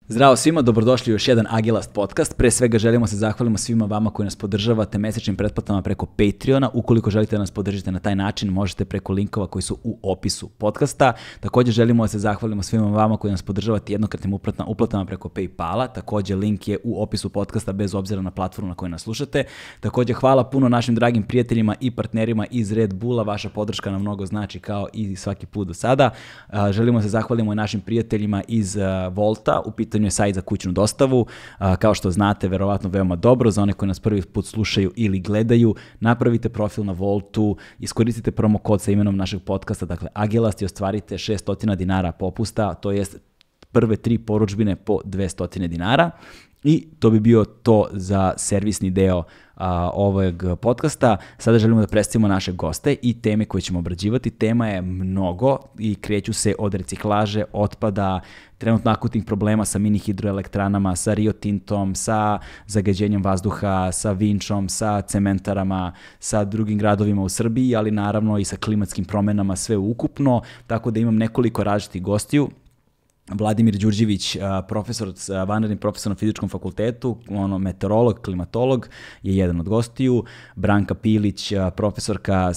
Zdravo svima, dobrodošli u još jedan Agilast podcast. Pre svega želimo se zahvalimo svima vama koji nas podržavate mesečnim pretplatama preko Patreona. Ukoliko želite da nas podržite na taj način, možete preko linkova koji su u opisu podcasta. Također želimo da se zahvalimo svima vama koji nas podržavate jednokratnim uplatama preko PayPala. Također link je u opisu podcasta bez obzira na platformu na kojoj nas slušate. Također hvala puno našim dragim prijateljima i partnerima iz Red Bulla. Vaša podrška nam mnogo znači kao i svaki put do sada. Želimo se zahvalimo i našim prijateljima iz Volta. U pitanju je sajt za kućnu dostavu. Kao što znate, verovatno veoma dobro. Za one koji nas prvi put slušaju ili gledaju, napravite profil na Voltu, iskoristite promo kod sa imenom našeg podcasta, dakle Agilast, i ostvarite 600 dinara popusta, to jest prve 3 poručbine po 200 dinara. I to bi bio to za servisni deo ovog podcasta. Sada želimo da predstavimo naše goste i teme koje ćemo obrađivati. Tema je mnogo i kreću se od reciklaže, otpada, trenutno akutnih problema sa mini hidroelektranama, sa Rio Tintom, sa zagađenjem vazduha, sa Vinčom, sa cementarama, sa drugim gradovima u Srbiji, ali naravno i sa klimatskim promenama, sve ukupno. Tako da imam nekoliko različitih gostiju. Vladimir Đurđević, vanredni profesor na Fizičkom fakultetu, meteorolog, klimatolog, je jedan od gostiju. Branka Pilić, profesorka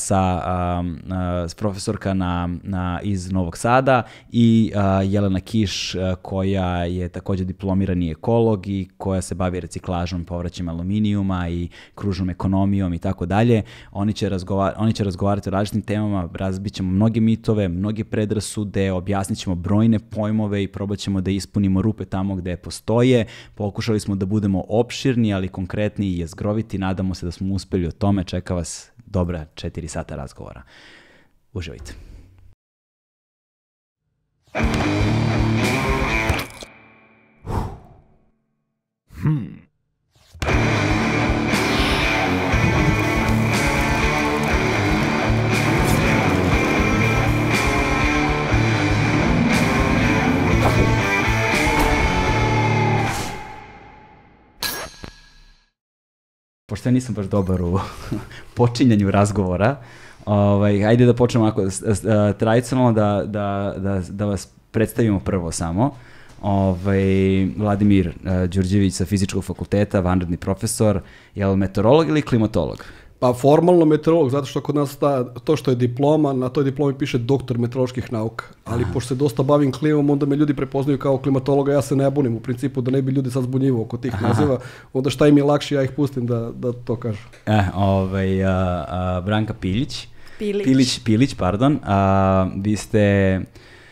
iz Novog Sada, i Jelena Kiš, koja je također diplomirani ekolog i koja se bavi reciklažom, povraćajem aluminijuma i kružnom ekonomijom i tako dalje. Oni će razgovarati o različitim temama, razbit ćemo mnoge mitove, mnoge predrasude, objasnit ćemo brojne pojmove i probat ćemo da ispunimo rupe tamo gde postoje. Pokušali smo da budemo opširni, ali konkretni i jezgroviti. Nadamo se da smo uspeli u tome. Čeka vas dobra 4 sata razgovora. Uživajte. Pošto ja nisam baš dobar u počinjanju razgovora, ajde da počnemo ovako tradicionalno da vas predstavimo prvo samo. Vladimir Đurđević sa Fizičkog fakulteta, vanredni profesor, je li meteorolog ili klimatolog? Pa formalno meteorolog, zato što kod nas to što je diploma, na toj diplomi piše doktor meteoroloških nauka, ali pošto se dosta bavim klimom, onda me ljudi prepoznaju kao klimatologa, ja se ne bunim u principu da ne bi ljudi sad zbunjivo oko tih naziva, onda šta im je lakše, ja ih pustim da to kažu. Branka Pilić, pardon, vi ste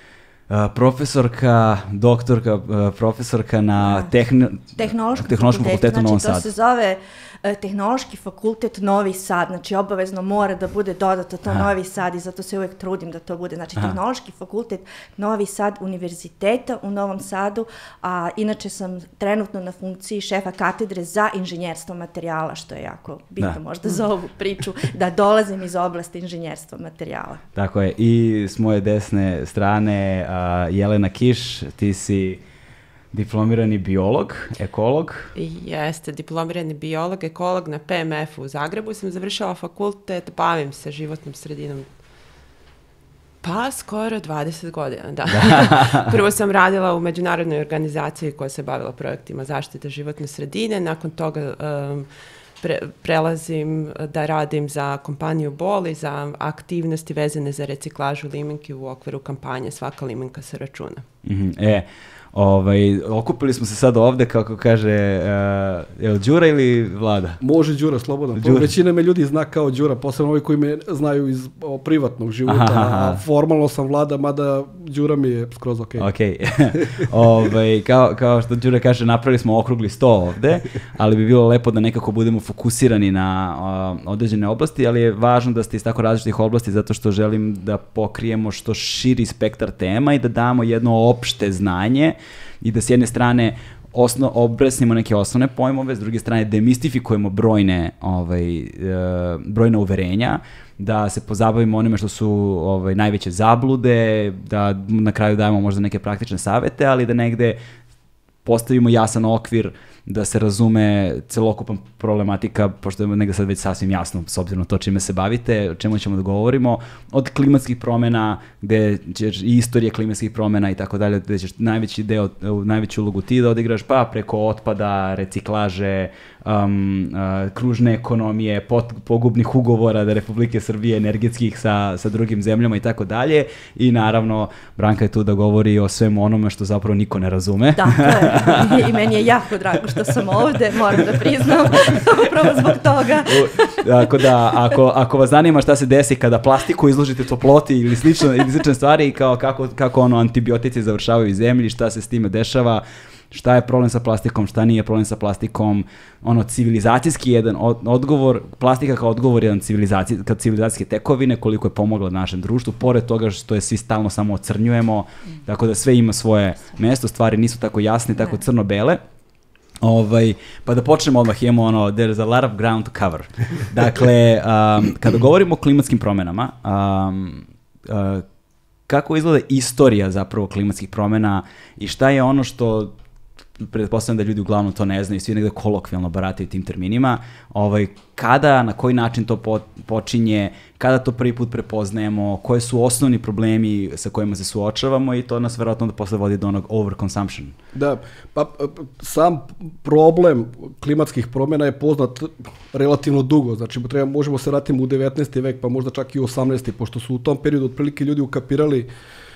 profesorka na Tehnološkom fakultetu u Novom Sadu. Znači, to se zove Tehnološki fakultet Novi Sad, znači obavezno mora da bude dodato to Novi Sad i zato se uvek trudim da to bude. Znači, Tehnološki fakultet Novi Sad univerziteta u Novom Sadu, a inače sam trenutno na funkciji šefa katedre za inženjerstvo materijala, što je jako bitno možda za ovu priču, da dolazim iz oblasti inženjerstva materijala. Tako je, i s moje desne strane Jelena Kiš, ti si diplomirani biolog, ekolog. Jeste, diplomirani biolog, ekolog na PMF-u u Zagrebu. Sam završila fakultet, bavim se životnom sredinom pa skoro 20 godina, da. Prvo sam radila u međunarodnoj organizaciji koja se bavila projektima zaštite životne sredine, nakon toga prelazim da radim za kompaniju Bol i za aktivnosti vezane za reciklažu limenki u okviru kampanje Svaka limenka se računa. Okupili smo se sad ovde, kako kaže, je li Đura ili Vlada? Može Đura, slobodno. Većina me ljudi zna kao Đura, posebno ovi koji me znaju iz privatnog života, a formalno sam Vlada, mada Đura mi je skroz okej. Kao što Đura kaže, napravili smo okrugli sto ovde, ali bi bilo lepo da nekako budemo fokusirani na određene oblasti, ali je važno da ste iz tako različitih oblasti, zato što želim da pokrijemo što širi spektar tema i da damo jedno opšte znanje i da s jedne strane obresnimo neke osnovne pojmove, s druge strane demistifikujemo brojna uverenja, da se pozabavimo onime što su najveće zablude, da na kraju dajemo možda neke praktične savete, ali da negde postavimo jasan okvir, da se razume celokupan problematika, pošto je negde sad već sasvim jasno, s obzirom na to čime se bavite, o čemu ćemo da govorimo, od klimatskih promena, gde ćeš i istorija klimatskih promena i tako dalje, gde ćeš najveću ulogu ti da odigraš, pa preko otpada, reciklaže, kružne ekonomije, pogubnih ugovora da Republike Srbije energetskih sa drugim zemljama i tako dalje. I naravno, Branka je tu da govori o svemu onome što zapravo niko ne razume. Tako je. I meni je jako drago što sam ovde, moram da priznam, upravo zbog toga. Tako da, ako vas zanima šta se desi kada plastiku izložite toploti ili slične stvari, kako antibiotici završavaju u zemlji, šta se s time dešava, šta je problem sa plastikom, šta nije problem sa plastikom, civilizacijski jedan odgovor, plastika kao odgovor jedan civilizacijske tekovine, koliko je pomogla našem društvu, pored toga što je svi stalno samo ocrnjujemo, tako da sve ima svoje mesto, stvari nisu tako jasne, tako crno-bele. Pa da počnemo odmah, imamo there's a lot of ground to cover. Dakle, kada govorimo o klimatskim promenama, kako izgleda istorija zapravo klimatskih promena i šta je ono što, pretpostavljam da ljudi uglavnom to ne znaju, svi negde kolokvijalno barataju tim terminima, kada, na koji način to počinje, kada to prvi put prepoznajemo, koje su osnovni problemi sa kojima se suočavamo i to nas verovatno da posle vodi do onog overconsumption. Da, pa sam problem klimatskih promjena je poznat relativno dugo, znači možemo se vratiti u 19. vek, pa možda čak i u 18. pošto su u tom periodu otprilike ljudi ukapirali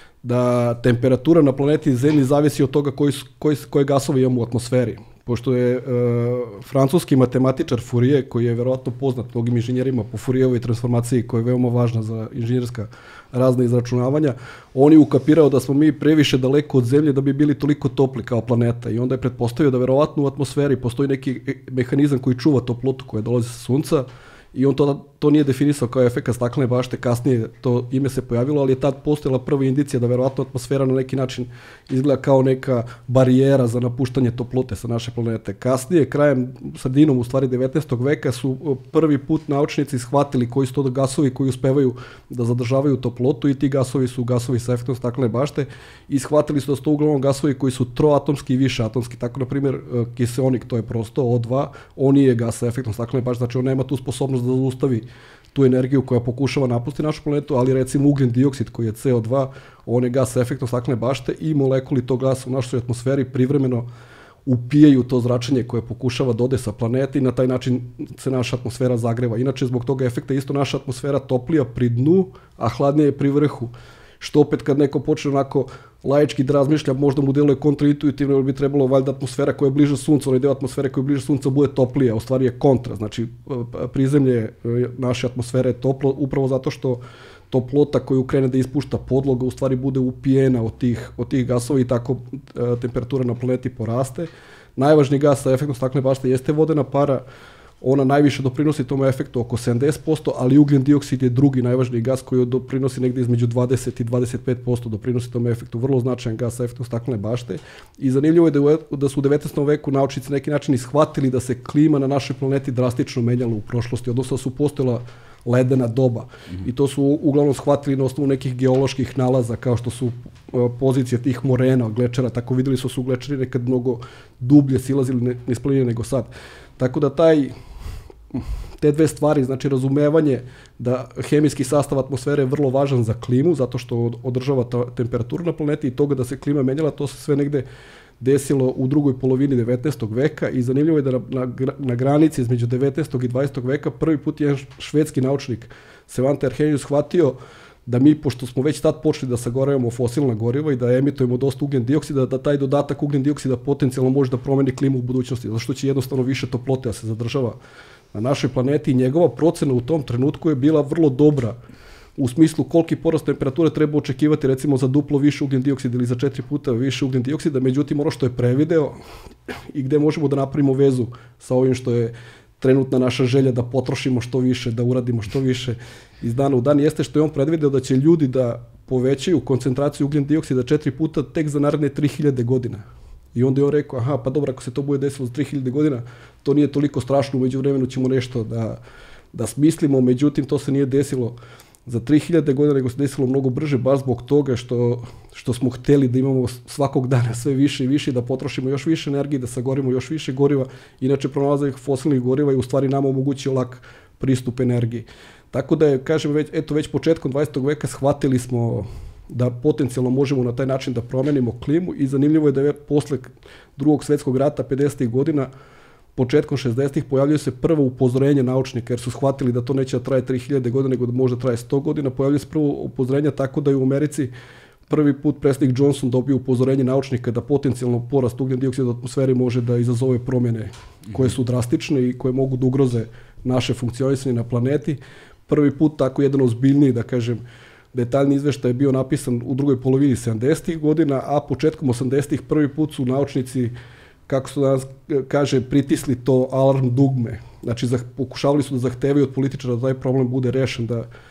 da temperatura na planeti Zemlji zavisi od toga koje gasove imamo u atmosferi. Pošto je francuski matematičar Fourier, koji je verovatno poznat mnogim inženjerima po Fourierovoj transformaciji, koja je veoma važna za inženjerska razna izračunavanja, on je ukapirao da smo mi previše daleko od Zemlje da bi bili toliko topli kao planeta i onda je pretpostavio da verovatno u atmosferi postoji neki mehanizam koji čuva toplotu koja dolazi sa Sunca i on to nije definisao kao efekat staklene bašte, kasnije to ime se pojavilo, ali je tad postojala prva indicija da verovatno atmosfera na neki način izgleda kao neka barijera za napuštanje toplote sa naše planete. Kasnije, sredinom u stvari 19. veka su prvi put naučnici shvatili koji su to gasovi koji uspevaju da zadržavaju toplotu i ti gasovi su gasovi sa efektom staklene bašte i shvatili su da su to uglavnom gasovi koji su troatomski i više atomski. Tako, na primjer, kiseonik, to je prosto O2, on nije gas sa efektom staklene bašte, znači on nema tu sposobnost da zaustavi tu energiju koja pokušava napustiti našu planetu, ali recimo ugljen dioksid koji je CO2, on je gas sa efektom staklene bašte i molekuli tog gasa u našoj atmosferi privremeno upijaju to zračenje koje pokušava da ode sa planete i na taj način se naša atmosfera zagreva. Inače, zbog toga efekta isto naša atmosfera toplija pri dnu, a hladnija je pri vrhu. Što opet kad neko počne onako laički da razmišlja, možda mu deluje kontraintuitivno, jer bi trebalo valjda atmosfera koja je bliže Suncu, onaj deo atmosfere koja je bliže Sunca bude toplija, u stvari je kontra. Znači, prizemlje naše atmosfere je toplo upravo zato što toplota koju krene da ispušta podloga u stvari bude upijena od tih gasova i tako temperatura na planeti poraste. Najvažniji gas sa efektom staklene bašte jeste vodena para, ona najviše doprinosi tom efektu oko 70%, ali ugljen dioksid je drugi najvažniji gas koji doprinosi negdje između 20 i 25% doprinosi tom efektu, vrlo značajan gas sa efektom staklene bašte. I zanimljivo je da su u 19. veku naučnici na neki način ishvatili da se klima na našoj planeti drastično menjala u prošlosti, odnosno da su postojala ledena doba. I to su uglavnom shvatili na osnovu nekih geoloških nalaza, kao što su pozicije tih morena, glečera, tako vidjeli su glečeri nekad mnogo dublje silazili niz planine nego sad. Tako da te dve stvari, znači razumevanje da hemijski sastav atmosfere je vrlo važan za klimu, zato što održava temperaturu na planeti i toga da se klima menjala, to se sve negde desilo u drugoj polovini 19. veka i zanimljivo je da na granici između 19. i 20. veka prvi put jedan švedski naučnik Svante Arrhenius shvatio da mi, pošto smo već tad počeli da sagorevamo fosilna goriva i da emitujemo dosta ugljen dioksida, da taj dodatak ugljen dioksida potencijalno može da promeni klimu u budućnosti, zato što će jednostavno više toplote da se zadržava na našoj planeti i njegova procena u tom trenutku je bila vrlo dobra u smislu koliki porast temperature treba očekivati recimo za duplo više ugljen dioksida ili za 4 puta više ugljen dioksida, međutim ono što je prevideo i gde možemo da napravimo vezu sa ovim što je trenutna naša želja da potrošimo što više, da uradimo što više iz dana u dan, jeste što je on predvideo da će ljudi da povećaju koncentraciju ugljen dioksida 4 puta tek za naredne 3000 godina. I onda je on rekao, pa dobro, ako se to bude desilo za 3000 godina, to nije toliko strašno, u međuvremenu ćemo nešto da smislimo, međutim to se nije desilo za 3000 godina, nego se desilo mnogo brže, baš zbog toga što smo hteli da imamo svakog dana sve više i više, da potrošimo još više energije, da sagorimo još više goriva. Inače, pronalazak fosilnih goriva je u stvari nama omogućio lak pristup energiji. Tako da je, kažem, već početkom 20. veka shvatili smo da potencijalno možemo na taj način da promenimo klimu i zanimljivo je da je posle drugog svjetskog rata 50. godina, početkom 60. pojavljaju se prvo upozorenje naučnika, jer su shvatili da to neće da traje 3000 godina, nego da možda traje 100 godina. Pojavljaju se prvo upozorenja, tako da je u Americi prvi put predsjednik Johnson dobio upozorenje naučnika da potencijalno porast ugljen dioksida u atmosferi može da izazove promjene koje su drastične i koje mogu da ugroze naše funkcionisanje na planeti. Prvi put tako jedan ozbiljniji, da kažem, detaljni izveštaj je bio napisan u drugoj polovini 70. godina, a početkom 80. prvi put su naučnici, kako se danas kaže, pritisli to alarm dugme. Znači, pokušavali su da zahtevaju od političara da taj problem bude rešen,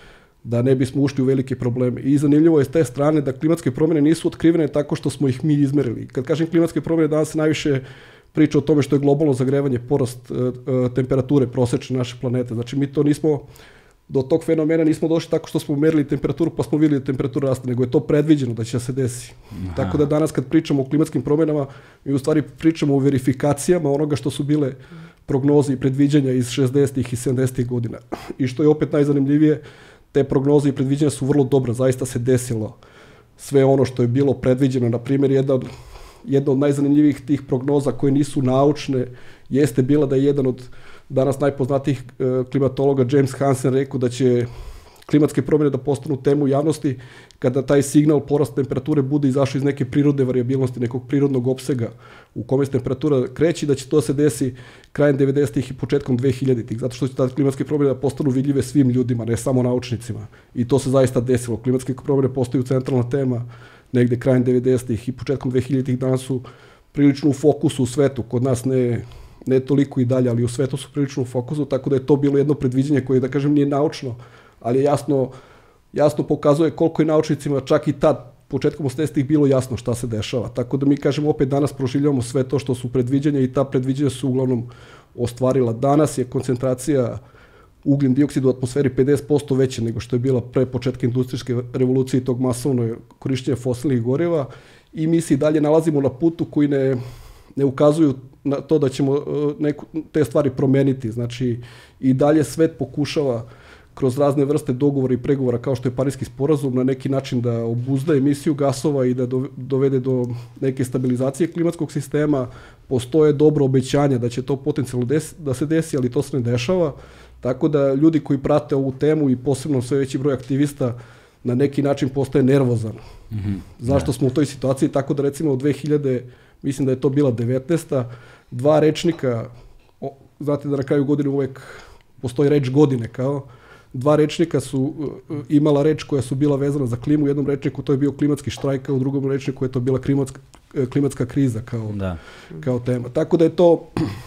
da ne bismo ušli u velike probleme. I zanimljivo je s te strane da klimatske promjene nisu otkrivene tako što smo ih mi izmerili. Kad kažem klimatske promjene, danas se najviše priča o tome što je globalno zagrevanje, porast temperature prosečne naše planete. Znači, mi to nismo, do tog fenomena nismo došli tako što smo merili temperaturu pa smo vidjeli da temperatura raste, nego je to predviđeno da će se desi. Aha. Tako da danas kad pričamo o klimatskim promjenama, mi u stvari pričamo o verifikacijama onoga što su bile prognoze i predviđanja iz 60. i 70. godina. I što je opet najzanimljivije, te prognoze i predviđanja su vrlo dobra, zaista se desilo sve ono što je bilo predviđeno. Na primjer, jedna od najzanimljivijih tih prognoza koje nisu naučne jeste bila da je jedan od danas najpoznatijih klimatologa James Hansen rekao da će klimatske promjene da postanu temu javnosti kada taj signal porast temperature bude izašao iz neke prirodne varijabilnosti, nekog prirodnog opsega u kome se temperatura kreće, da će to se desi krajem 90-ih i početkom 2000-ih, zato što će tada klimatske promjene da postanu vidljive svim ljudima, ne samo naučnicima. I to se zaista desilo. Klimatske promjene postaju centralna tema negde krajem 90-ih i početkom 2000-ih. Danas su prilično u fokusu u svetu, kod nas ne toliko i dalje, ali u svetu su prilično u fokusu, tako da je to bilo jedno predviđenje koje, da kažem, nije naučno, ali je jasno pokazuje koliko je naučnicima čak i tad, početkom 80-ih, bilo jasno šta se dešava. Tako da mi, kažemo, opet danas proživljavamo sve to što su predviđenja i ta predviđenja su uglavnom ostvarila. Danas je koncentracija ugljen dioksida u atmosferi 50% veća nego što je bila pre početka industrijske revolucije i tog masovnog korišćenja fosilnih goriva i mi se i dalje nalazimo na putu koji ne ukazuju na to da ćemo te stvari promeniti. Znači, i dalje svet pokušava kroz razne vrste dogovora i pregovora kao što je Pariski sporazum na neki način da obuzda emisiju gasova i da dovede do neke stabilizacije klimatskog sistema. Postoje dobro obećanja da će to potencijalno da se desi, ali to se ne dešava. Tako da ljudi koji prate ovu temu i posebno sve veći broj aktivista na neki način postaje nervozan. Mm-hmm. Zašto smo u toj situaciji? Tako da recimo u 2000, mislim da je to bila 19. Dva rečnika, znate da na kraju godine uvek postoji reč godine kao, dva rečnika su imala reč koja su bila vezana za klimu, u jednom rečniku to je bio klimatski štrajk, a u drugom rečniku je to bila klimatska kriza kao tema. Tako da je to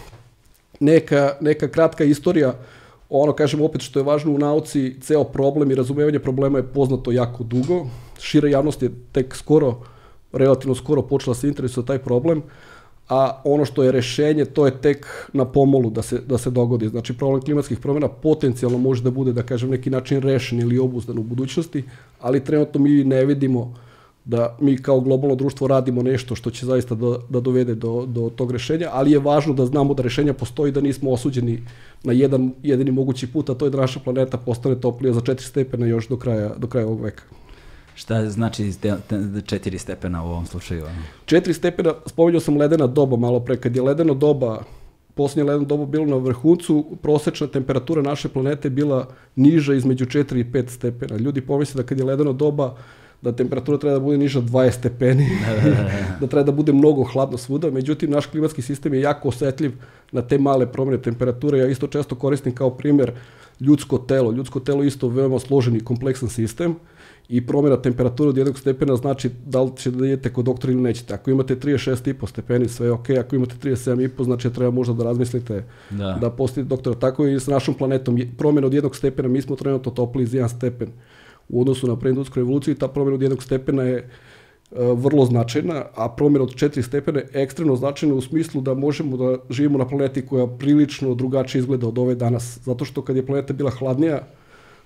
neka kratka istorija. Ono, kažem opet, što je važno u nauci, ceo problem i razumevanje problema je poznato jako dugo. Šira javnost je tek relativno skoro počela se interesuje za taj problem, a ono što je rešenje, to je tek na pomolu da se dogodi. Znači, problem klimatskih promjena potencijalno može da bude, da kažem, neki način rešen ili obuzdan u budućnosti, ali trenutno mi ne vidimo da mi kao globalno društvo radimo nešto što će zaista da dovede do tog rešenja, ali je važno da znamo da rešenja postoji, da nismo osuđeni na jedini mogući put, a to je da naša planeta postane toplija za 4 stepena još do kraja ovog veka. Šta znači 4 stepena u ovom slučaju? 4 stepena, spomenuo sam ledena doba malo pre, kad je ledeno doba, posljednje ledeno doba bilo na vrhuncu, prosečna temperatura naše planete bila niža između 4 i 5 stepena. Ljudi pomisle da kad je ledeno doba, da temperatura treba da bude niža 20 stepeni, da treba da bude mnogo hladno svuda, međutim naš klimatski sistem je jako osetljiv na te male promjene temperature. Ja isto često koristim kao primjer ljudsko telo. Ljudsko telo je isto veoma složen i kompleksan sistem i promjena temperature od 1 stepena znači da li ćete da idete kod doktora ili nećete. Ako imate 36,5 stepeni, sve je ok, ako imate 37,5, znači treba možda da razmislite da posjetite doktora. Tako i s našom planetom. Promjena od 1 stepena, mi smo trenutno topliji za 1 stepen. U odnosu na preindustrijsku revoluciju, ta promjena od 1 stepena je vrlo značajna, a promjena od 4 stepena je ekstremno značajna u smislu da možemo da živimo na planeti koja prilično drugačije izgleda od ove danas. Zato što kad je planeta bila hladnija,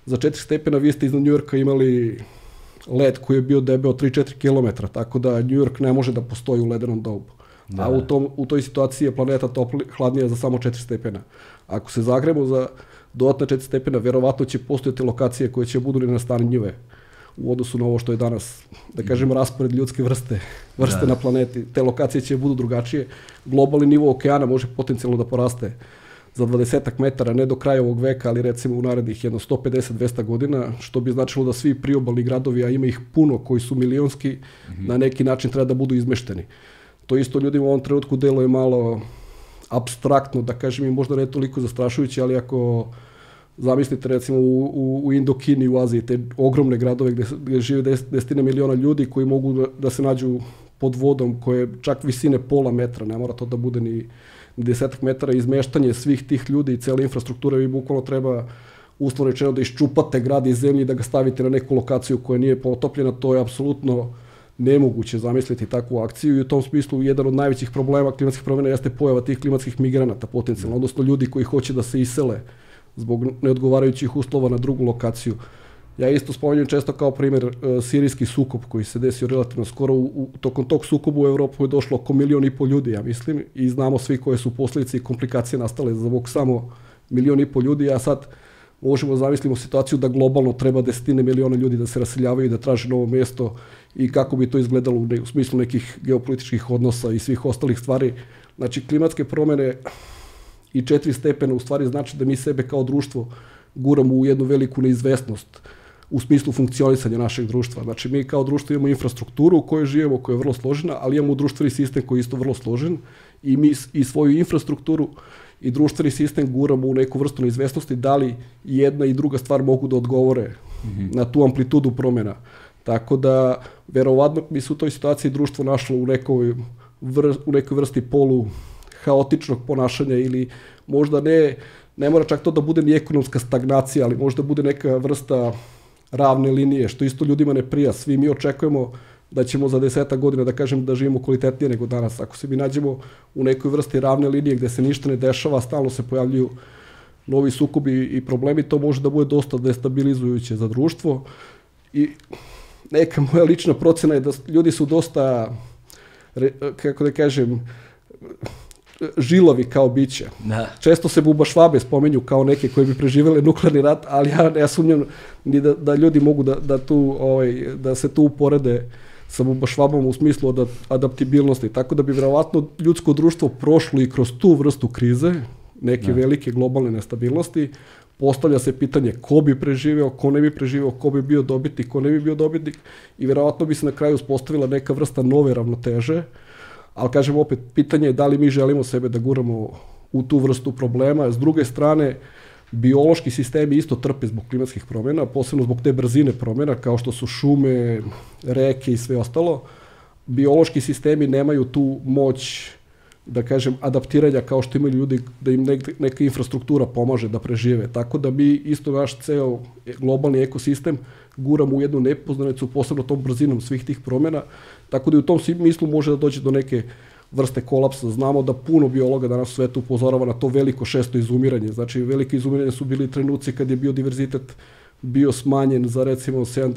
za 4 stepena vi ste iznad Njujorka imali led koji je bio debeo 3-4 km, tako da Njujork ne može da postoji u ledenom dobu. Da. A u toj situaciji je planeta hladnija za samo 4 stepena. Ako se zagremo za dodatna 4 stepena, verovatno će postojati lokacije koje će budu nenastanjive u odnosu na ovo što je danas, da kažem, raspored ljudske vrste na planeti. Te lokacije će budu drugačije. Globalni nivo okeana može potencijalno da poraste za 20 metara, ne do kraja ovog veka, ali recimo u narednih 150-200 godina, što bi značilo da svi priobalni gradovi, a ima ih puno koji su milionski, na neki način treba da budu izmešteni. To isto ljudima u ovom trenutku deluje malo apstraktno, da kažem, i možda ne toliko zastrašujuće, ali ako zamislite recimo u Indokini, u Aziji, te ogromne gradove gdje žive desetine miliona ljudi koji mogu da se nađu pod vodom koje čak visine pola metra, ne mora to da bude ni 10 metara, izmeštanje svih tih ljudi i cele infrastrukture, vi bukvalno treba uslovno rečeno da iščupate grad iz zemlje i da ga stavite na neku lokaciju koja nije potopljena, to je apsolutno nemoguće zamisliti takvu akciju i u tom smislu jedan od najvećih problema klimatskih promjena jeste pojava tih klimatskih migranata potencijalno, odnosno ljudi koji hoće da se isele zbog neodgovarajućih uslova na drugu lokaciju. Ja isto spominjem često kao primjer sirijski sukob koji se desio relativno skoro. Tokom tog sukoba u Evropu je došlo oko 1,5 miliona ljudi, ja mislim, i znamo svi koje su posljedice i komplikacije nastale zbog samo 1,5 miliona ljudi, a sad možemo zamislimo situaciju da globalno treba desetine miliona ljudi da se raseljavaju i da traže novo mjesto i kako bi to izgledalo u smislu nekih geopolitičkih odnosa i svih ostalih stvari. Znači, klimatske promjene i 4 stepena u stvari znači da mi sebe kao društvo guramo u jednu veliku neizvesnost u smislu funkcionisanja našeg društva. Znači, mi kao društvo imamo infrastrukturu u kojoj živimo, koja je vrlo složena, ali imamo društveni sistem koji je isto vrlo složen i mi i svoju infrastrukturu i društveni sistem guramo u neku vrstu neizvesnosti da li jedna i druga stvar mogu da odgovore na tu amplitudu promjena. Tako da, verovatno bi se u toj situaciji društvo našlo u nekoj vrsti polu haotičnog ponašanja ili možda ne mora čak to da bude ni ekonomska stagnacija, ali možda bude neka vrsta ravne linije, što isto ljudima ne prija. Svi mi očekujemo da ćemo za 10 godina, da kažem, da živimo kvalitetnije nego danas. Ako se mi nađemo u nekoj vrsti ravne linije gdje se ništa ne dešava, stalno se pojavljuju novi sukobi i problemi, to može da bude dosta destabilizujuće za društvo. I neka moja lična procena je da ljudi su dosta, kako da kažem, žilavi kao biće. Da. Često se bubašvabe spominju kao neke koji bi preživjeli nuklearni rat, ali ja ne sumnjam ni da ljudi mogu da se tu uporede sa bubašvabom u smislu adaptibilnosti. Tako da bi vjerovatno ljudsko društvo prošlo i kroz tu vrstu krize, neke velike globalne nestabilnosti. Postavlja se pitanje ko bi preživio, ko ne bi preživio, ko bi bio dobitnik, ko ne bi bio dobitnik i vjerovatno bi se na kraju uspostavila neka vrsta nove ravnoteže. Ali kažem opet, pitanje je da li mi želimo sebe da guramo u tu vrstu problema. S druge strane, biološki sistemi isto trpe zbog klimatskih promjena, posebno zbog te brzine promjena, kao što su šume, reke i sve ostalo. Biološki sistemi nemaju tu moć, da kažem, adaptiranja kao što imaju ljudi, da im neka infrastruktura pomaže da prežive. Tako da mi isto naš ceo globalni ekosistem guramo u jednu nepoznanicu, posebno tom brzinom svih tih promjena. Tako da u tom smislu može da dođe do neke vrste kolapsa. Znamo da puno biologa danas u svetu upozorava na to veliko 6. izumiranje. Znači, velike izumiranje su bili trenuci kad je biodiverzitet bio smanjen za recimo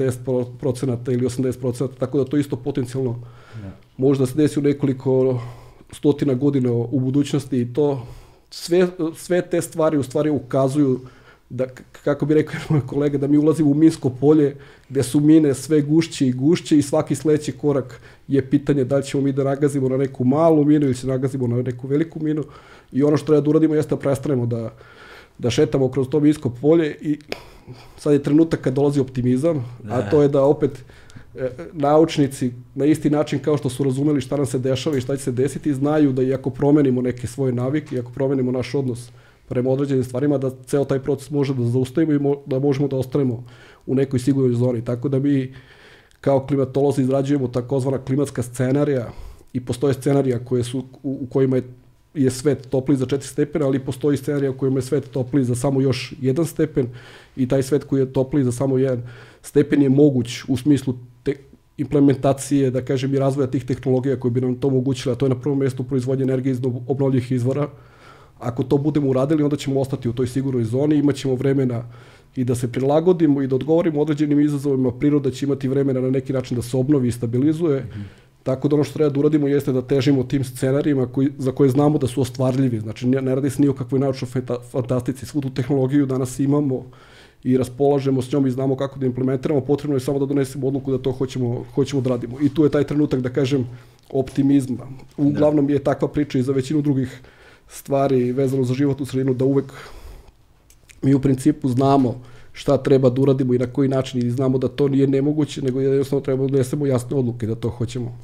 70% ili 80%, tako da to isto potencijalno možda se desi u nekoliko stotina godina u budućnosti i to sve te stvari u stvari ukazuju da, kako bi rekao moj kolega, da mi ulazimo u minsko polje gdje su mine sve gušće i gušće i svaki sljedeći korak je pitanje da li ćemo mi da nagazimo na neku malu minu ili se nagazimo na neku veliku minu i ono što treba da uradimo jeste da prestanemo da šetamo kroz to minsko polje i sad je trenutak kad dolazi optimizam, a to je da opet naučnici na isti način kao što su razumeli šta nam se dešava i šta će se desiti, znaju da i ako promenimo neke svoje navike i ako promenimo naš odnos prema određenim stvarima, da ceo taj proces može da zaustavimo i da možemo da ostanemo u nekoj sigurnoj zoni. Tako da mi kao klimatolozi izrađujemo takozvana klimatska scenarija i postoje scenarija u kojima je svet topliji za 4 stepena, ali postoji scenarija u kojima je svet topliji za samo još 1 stepen i taj svet koji je topliji za samo 1 stepen je moguć u smislu implementacije, da kažem, i razvoja tih tehnologija koje bi nam to omogućile, a to je na prvom mjestu proizvodnje energije iz obnovljivih izvora, Ako to budemo uradili, onda ćemo ostati u toj sigurnoj zoni, imat ćemo vremena i da se prilagodimo i da odgovorimo određenim izazovima. Priroda će imati vremena na neki način da se obnovi i stabilizuje. Tako da ono što treba da uradimo jeste da težimo tim scenarijima za koje znamo da su ostvarljivi. Znači, ne radi se ni o kakvoj naučnoj fantastici. Svu tu tehnologiju danas imamo i raspolažemo s njom i znamo kako da implementiramo. Potrebno je samo da donesemo odluku da to hoćemo da radimo. I tu je taj trenutak, da kažem, optimizma. Uglavnom je takva priča i za većinu drugih stvari vezano za životnu sredinu, da uvek mi u principu znamo šta treba da uradimo i na koji način i znamo da to nije nemoguće, nego jednostavno treba da donesemo jasne odluke da to hoćemo.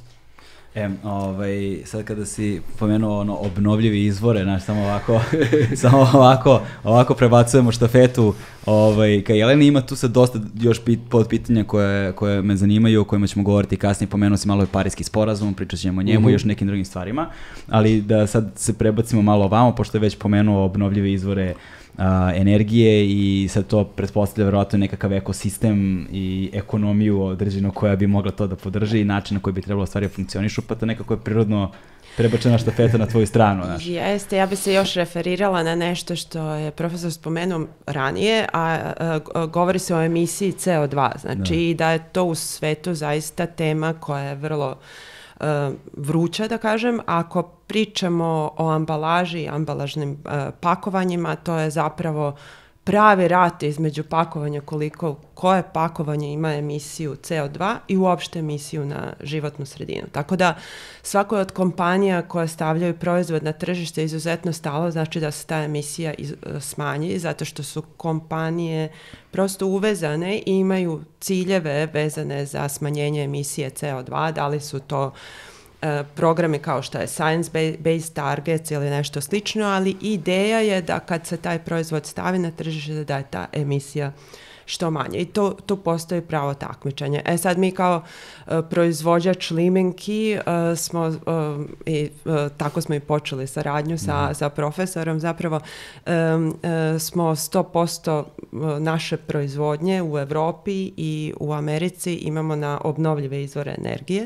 Sad kada si pomenuo obnovljivi izvore, znaš, samo ovako prebacujemo štafetu ka Jeleni. Ima tu sad dosta još podpitanja koje me zanimaju, o kojima ćemo govoriti kasnije. Pomenuo si malo i Pariski sporazum, pričat ćemo o njemu i još nekim drugim stvarima, ali da sad se prebacimo malo ovamo, pošto je već pomenuo obnovljive izvore energije i sad to pretpostavlja verovatno nekakav ekosistem i ekonomiju određenu koja bi mogla to da podrži i način na koji bi trebalo stvari funkcionišu, pa to nekako je prirodno prebačena štafeta na tvoju stranu. Znaš. Jeste, ja bi se još referirala na nešto što je profesor spomenuo ranije, a govori se o emisiji CO2, znači i da je to u svetu zaista tema koja je vrlo vruća, da kažem. Ako pričamo o ambalaži i ambalažnim pakovanjima, to je zapravo pravi rat između pakovanja, koje pakovanje ima emisiju CO2 i uopšte emisiju na životnu sredinu. Tako da svakoj od kompanija koje stavljaju proizvod na tržište izuzetno stalo, znači da se ta emisija smanji, zato što su kompanije prosto uvezane i imaju ciljeve vezane za smanjenje emisije CO2, da li su to programe kao što je Science-Based Targets ili nešto slično, ali ideja je da kad se taj proizvod stavi na tržište da je ta emisija što manje. I tu postoji pravo takmičenje. Sad mi kao proizvođač limenki smo, tako smo i počeli saradnju sa profesorom, zapravo smo 100% naše proizvodnje u Evropi i u Americi imamo na obnovljive izvore energije.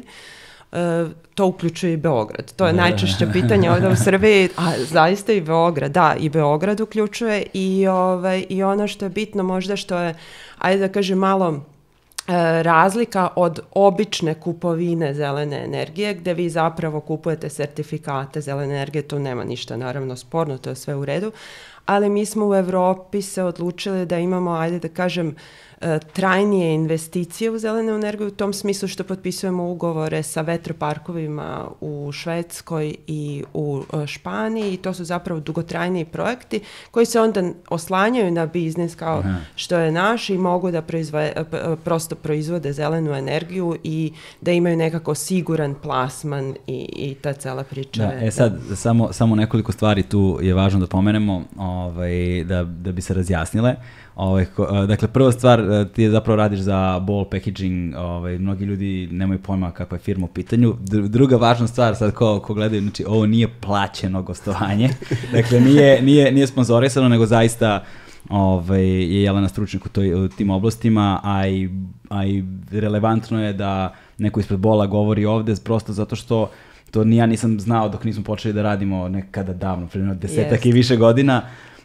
To uključuje i Beograd. To je najčešće pitanje ovdje u Srbiji, a zaista i Beograd. Da, i Beograd uključuje i ono što je bitno možda što je, ajde da kažem malo razlika od obične kupovine zelene energije, gdje vi zapravo kupujete sertifikate zelene energije, tu nema ništa naravno sporno, to je sve u redu, ali mi smo u Evropi se odlučili da imamo, ajde da kažem, trajnije investicije u zelenu energiju u tom smislu što potpisujemo ugovore sa vetroparkovima u Švedskoj i u Španiji i to su zapravo dugotrajniji projekti koji se onda oslanjaju na biznis kao što je naš i mogu da prosto proizvode zelenu energiju i da imaju nekako siguran plasman i ta cela priča. Da, sad, samo nekoliko stvari tu je važno da pomenemo da bi se razjasnile. Dakle, prva stvar, ti zapravo radiš za Ball Packaging, mnogi ljudi nemaju pojma kakva je firma u pitanju. Druga važna stvar, sad ko gledaju, znači ovo nije plaćeno gostovanje, dakle nije sponzorisano, nego zaista je Jelena stručnjak u tim oblastima, a i relevantno je da neko ispred Bola govori ovde, prosto zato što to ja nisam znao dok nismo počeli da radimo nekada davno, primjer 10 i više godina,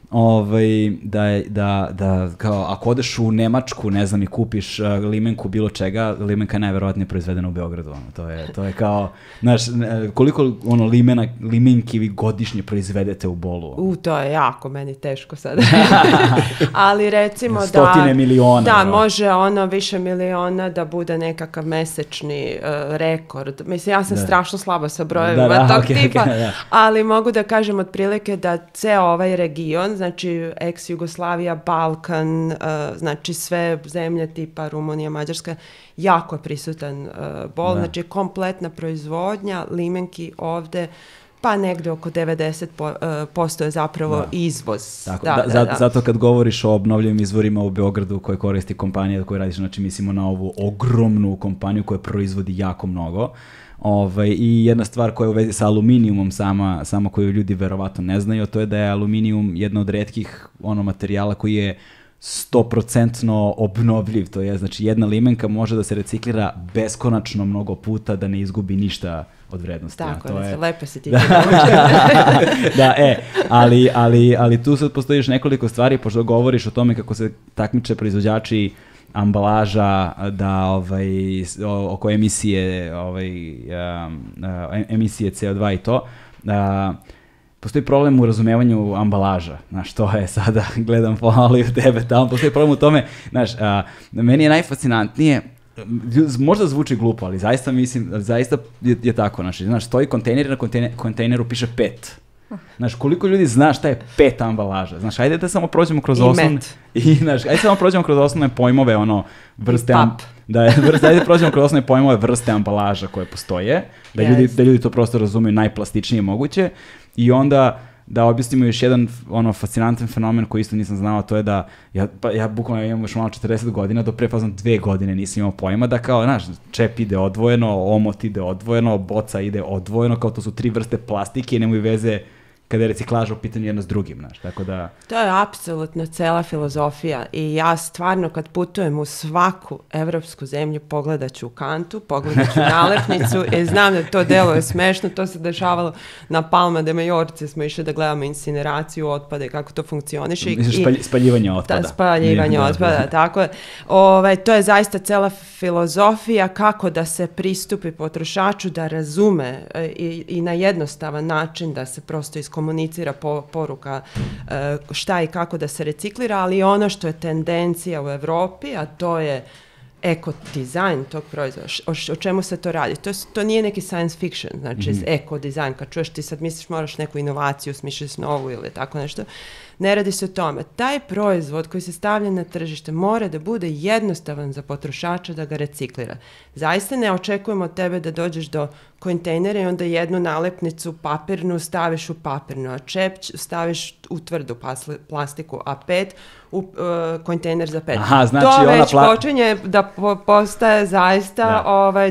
da kao ako odeš u Nemačku, ne znam, i kupiš limenku bilo čega, limenka je najverovatnije proizvedena u Beogradu. To je kao, znaš, koliko limenki vi godišnje proizvedete u Bolu? To je jako meni teško sada. Ali recimo stotine miliona. Da, može više miliona da bude nekakav mesečni rekord. Mislim, ja sam strašno slaba sa brojevima tog tipa, ali mogu da kažem otprilike da ceo ovaj region, znači ex-Jugoslavija, Balkan, znači sve zemlje tipa Rumunija, Mađarska, jako je prisutan Bol, znači kompletna proizvodnja limenki ovde, pa negde oko 90% je zapravo izvoz. Tako, zato kad govoriš o obnovljivim izvorima u Beogradu koje koristi kompanija koju radiš, znači mislimo na ovu ogromnu kompaniju koja proizvodi jako mnogo. I jedna stvar koja je u vezi sa aluminijumom sama koju ljudi verovatno ne znaju, to je da je aluminijum jedna od retkih materijala koji je 100% obnovljiv, to je, znači jedna limenka može da se reciklira beskonačno mnogo puta da ne izgubi ništa od vrednosti. Tako, to je. Lepo se ti Da, ali tu sad postoji još nekoliko stvari, pošto govoriš o tome kako se takmiče proizvođači ambalaža da oko emisije emisije CO2 i to, postoji problem u razumevanju ambalaža. Znaš, to je sada, gledam pomalo i u tebe tamo, postoji problem u tome, znaš, meni je najfascinantnije, možda zvuči glupo, ali zaista mislim, zaista je tako, znaš, stoji kontejner i na kontejneru piše 5. Znaš, koliko ljudi zna šta je 5 ambalaža? Znaš, ajde da samo prođemo kroz osnovne... ajde samo prođemo kroz osnovne pojmove, vrste... ajde prođemo kroz osnovne pojmove vrste ambalaža koje postoje, da ljudi to prosto razumeju najplastičnije moguće, i onda da objasnimo još jedan fascinantan fenomen koji isto nisam znao, to je da ja bukvalno imam još malo 40 godina, do pre 2 godine nisam imao pojma da kao, znaš, čep ide odvojeno, omot ide odvojeno, boca ide odvojeno, kao to su 3 vrste plastike i nemaju veze kada je reciklaža u pitanju jedno s drugim, znaš, tako da... To je apsolutno cela filozofija i ja stvarno kad putujem u svaku evropsku zemlju pogledat ću kantu, pogledat ću nalepnicu i znam da to delo je smešno, to se dešavalo na Palma de Majorci, smo išli da gledamo incineraciju otpada i kako to funkcioniše. Spaljivanje otpada. Spaljivanje otpada, tako je. To je zaista cela filozofija kako da se pristupi potrošaču, da razume i na jednostavan način da se prosto komunicira poruka šta i kako da se reciklira, ali ono što je tendencija u Evropi, a to je eko-dizajn tog proizvoda. O čemu se to radi? To nije neki science fiction, znači eko-dizajn. Kad čuješ ti sad misliš moraš neku inovaciju, smišliš novu ili tako nešto. Ne radi se o tome. Taj proizvod koji se stavlja na tržište mora da bude jednostavan za potrošača da ga reciklira. Zaista ne očekujemo od tebe da dođeš do kontejnera i onda jednu nalepnicu papirnu staviš u papirnu, a čep staviš u tvrdu plastiku, a 5 u kontejner za 5. Aha, znači to već počinje da postaje zaista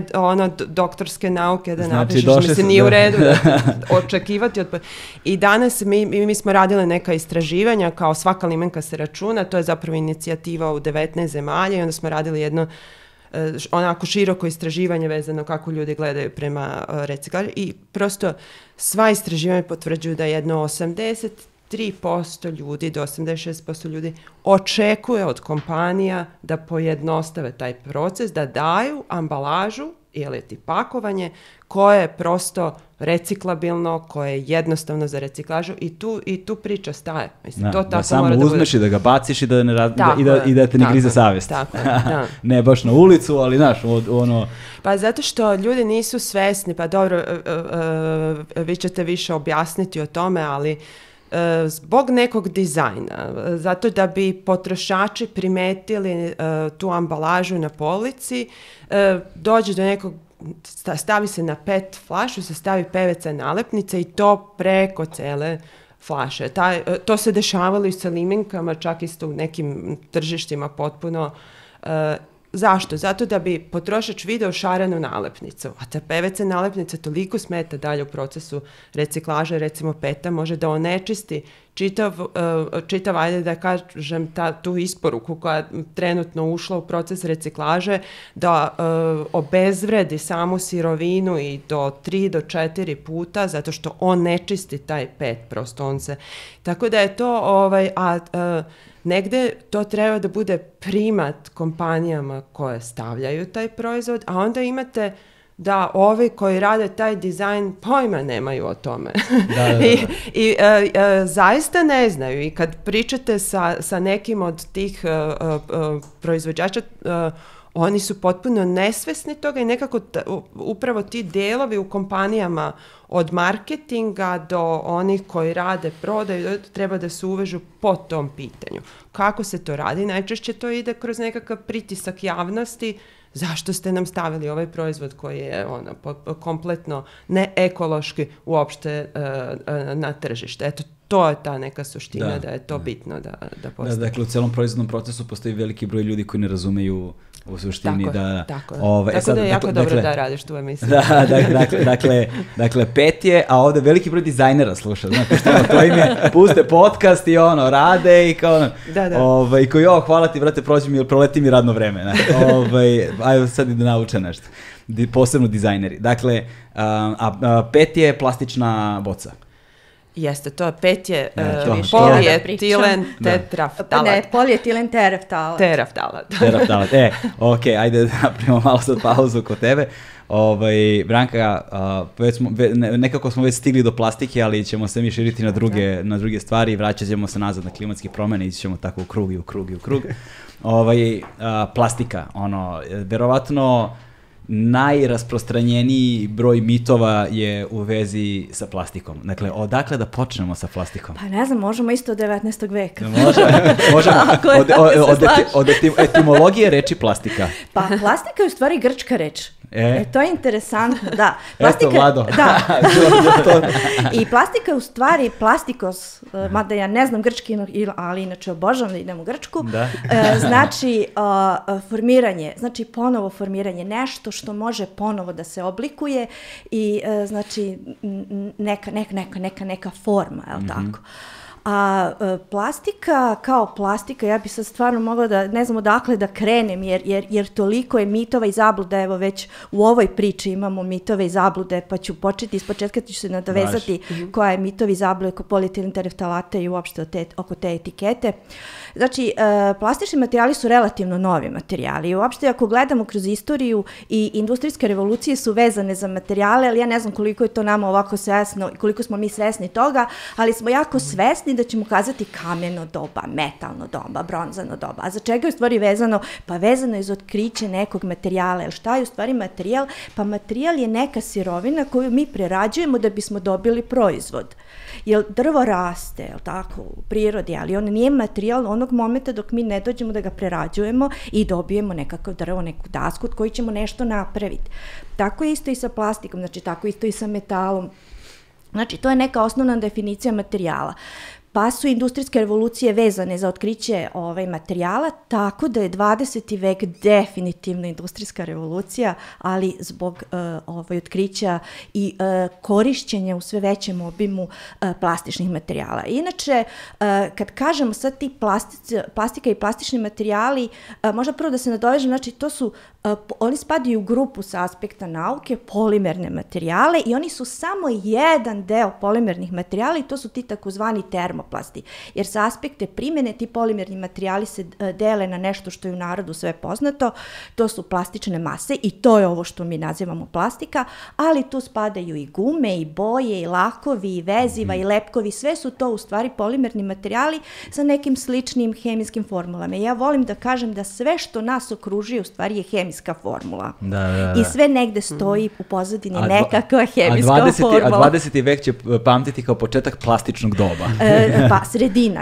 doktorske nauke da napišeš, mislim nije u redu očekivati. I danas mi smo radili neka istraživanja, kao svaka limenka se računa, to je zapravo inicijativa u 19 zemalja i onda smo radili jedno onako široko istraživanje vezano kako ljudi gledaju prema reciklaži i prosto sva istraživanja potvrđuju da jedno 83% ljudi do 86% ljudi očekuje od kompanija da pojednostave taj proces, da daju ambalažu ili ti pakovanje koje je prosto reciklabilno, koje je jednostavno za reciklažu i tu priča staje. Mislim, to tako da samo uzmeš i da ga baciš i da te ne grize savjest. Ne baš na ulicu, ali znaš, Pa zato što ljudi nisu svesni, pa dobro, vi ćete više objasniti o tome, ali zbog nekog dizajna, zato da bi potrošači primetili tu ambalažu na polici, dođe do nekog, stavi se na PET flašu, se stavi PVC nalepnica i to preko cele flaše. To se dešavalo i sa limenkama, čak isto u nekim tržištima potpuno. Zašto? Zato da bi potrošač video šarenu nalepnicu, a ta PVC nalepnica toliko smeta dalje u procesu reciklaže, recimo PET-a, može da onečisti čitav, ajde da kažem, tu isporuku koja je trenutno ušla u proces reciklaže, da obezvredi samu sirovinu i do 3 do 4 puta, zato što on ne čisti taj PET, prosto on se... Tako da je to, negde to treba da bude primat kompanijama koje stavljaju taj proizvod, a onda imate da ovi koji rade taj dizajn pojma nemaju o tome. I zaista ne znaju. I kad pričate sa nekim od tih proizvođača, oni su potpuno nesvesni toga i nekako upravo ti delovi u kompanijama od marketinga do onih koji rade prodaju treba da se uvežu po tom pitanju. Kako se to radi? Najčešće to ide kroz nekakav pritisak javnosti zašto ste nam stavili ovaj proizvod koji je kompletno neekološki uopšte na tržište. Eto, to je ta neka suština, da je to bitno da postoji. Dakle, u celom proizvodnom procesu postoji veliki broj ljudi koji ne razumeju u suštini tako da je jako dobro da radiš tu emisiju. Dakle, 5 je, a ovde veliki broj dizajnera sluša, znači to im je, puste podcast i rade i kao i koji, hvala ti, brate, proleti mi radno vreme, ajde sad i da nauče nešto, posebno dizajneri. Dakle, 5 je plastična boca. Jeste, to 5 je polietilen tetraftalat. Ne, polietilen teraftalat. Teraftalat. Okej, ajde da napravimo malo sad pauzu kod tebe. Branka, nekako smo već stigli do plastike, ali ćemo se mi širiti na druge stvari i vraćat ćemo se nazad na klimatske promene, ići ćemo tako u krug. Plastika, verovatno najrasprostranjeniji broj mitova je u vezi sa plastikom. Dakle, odakle da počnemo sa plastikom? Pa ne znam, možemo isto od 19. veka. Možemo. Od etimologije reči plastika. Pa plastika je u stvari grčka reč. To je interesantno, da. Eto, Vlado. Da. I plastika je u stvari plastikos, mada ja ne znam grčki, ali inače obožavam da idem u Grčku. Znači, formiranje, znači ponovo formiranje, nešto što može ponovo da se oblikuje i znači neka forma, je li tako? A plastika, kao plastika, ja bi sad stvarno mogla da, ne znam odakle da krenem, jer toliko je mitova i zabluda, evo već u ovoj priči imamo mitove i zablude, pa ću početi ispočetka, ću se nadovezati koja je mitovi i zablude oko polietilen tereftalata i uopšte oko te etikete. Znači, plastični materijali su relativno novi materijali i uopšte ako gledamo kroz istoriju i industrijske revolucije su vezane za materijale, ali ja ne znam koliko je to nama ovako svesno i koliko smo mi svesni toga, ali smo jako svesni da ćemo kazati kameno doba, metalno doba, bronzano doba. A za čega je u stvari vezano? Pa vezano je za otkriće nekog materijala. Jer šta je u stvari materijal? Pa materijal je neka sirovina koju mi prerađujemo da bismo dobili proizvod. Jer drvo raste, je li tako, u prirodi, ali on nije materijal onog momenta dok mi ne dođemo da ga prerađujemo i dobijemo nekakav drvo, neku dasku od koji ćemo nešto napraviti. Tako je isto i sa plastikom, znači tako isto i sa metalom. Znači, to je neka osnovna definicija materijala. Pa su industrijske revolucije vezane za otkriće materijala, tako da je 20. vek definitivno industrijska revolucija, ali zbog otkrića i korišćenja u sve većem obimu plastičnih materijala. Inače, kad kažemo sad ti plastika i plastični materijali, možda prvo da se nadovežem, znači to su, oni spadaju u grupu sa aspekta nauke, polimerne materijale i oni su samo jedan deo polimernih materijala i to su ti takozvani termoplasti. Jer sa aspekte primjene ti polimerni materijali se dele na nešto što je u narodu sve poznato, to su plastične mase i to je ovo što mi nazivamo plastika, ali tu spadaju i gume, i boje, i lakovi, i veziva, i lepkovi, sve su to u stvari polimerni materijali sa nekim sličnim hemijskim formulama. Ja volim da kažem da sve što nas okružuje u stvari je hemijska formula. I sve negde stoji u pozadini nekakva hemijska formula. A 20. vek će pamtiti kao početak plastičnog doba. Pa sredina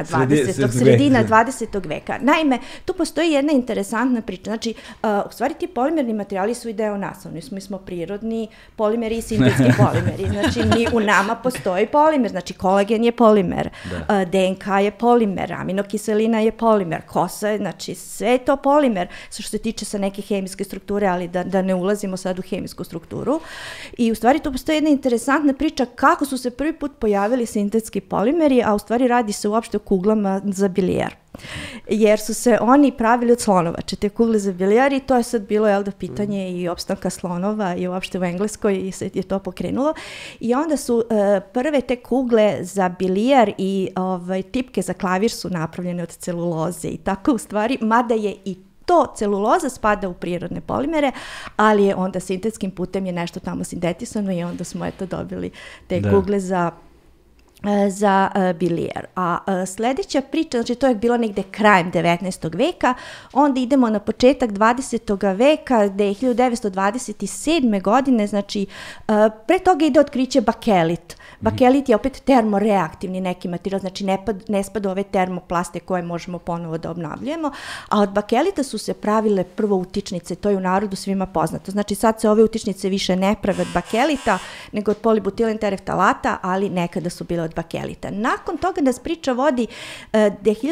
20. veka. Naime, tu postoji jedna interesantna priča. Znači, u stvari ti polimerni materijali su i deo nas. Mi smo prirodni polimeri i sintetski polimeri. Znači, u nama postoji polimer. Znači, kolagen je polimer, DNK je polimer, aminokiselina je polimer, kosa je, znači, sve je to polimer, što se tiče sa neke hemijske strukture, ali da ne ulazimo sad u hemijsku strukturu. I u stvari tu postoji jedna interesantna priča kako su se prvi put pojavili sintetski polimeri, a u stvari radi se uopšte o kuglama za bilijar. Jer su se oni pravili od slonovače, te kugle za bilijar i to je sad bilo pitanje i opstanka slonova i uopšte u Engleskoj se je to pokrenulo. I onda su prve te kugle za bilijar i tipke za klavir su napravljene od celuloze i tako u stvari, mada je i to celuloza spada u prirodne polimere, ali je onda sintetskim putem je nešto tamo sintetisano i onda smo dobili te kugle za za bilijer. A sljedeća priča, znači to je bilo negde krajem 19. veka, onda idemo na početak 20. veka, gde je 1927. godine, znači pre toga ide otkriće bakelit. Bakelit je opet termoreaktivni neki materijal, znači ne spada ove termoplaste koje možemo ponovo da obnavljujemo, a od bakelita su se pravile prvo utičnice, to je u narodu svima poznato. Znači sad se ove utičnice više ne prave od bakelita, nego od polibutilen tereftalata, ali nekada su bile od bakelita. Nakon toga nas priča vodi da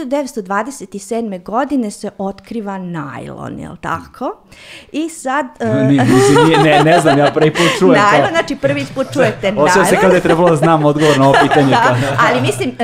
1927. godine se otkriva najlon, je li tako? I sad... Ne znam, ja prvi put čujem to. Najlon, znači prvi put čujete najlon. Osjećam se kada je trebalo da znam odgovor na ovo pitanje. Ali mislim,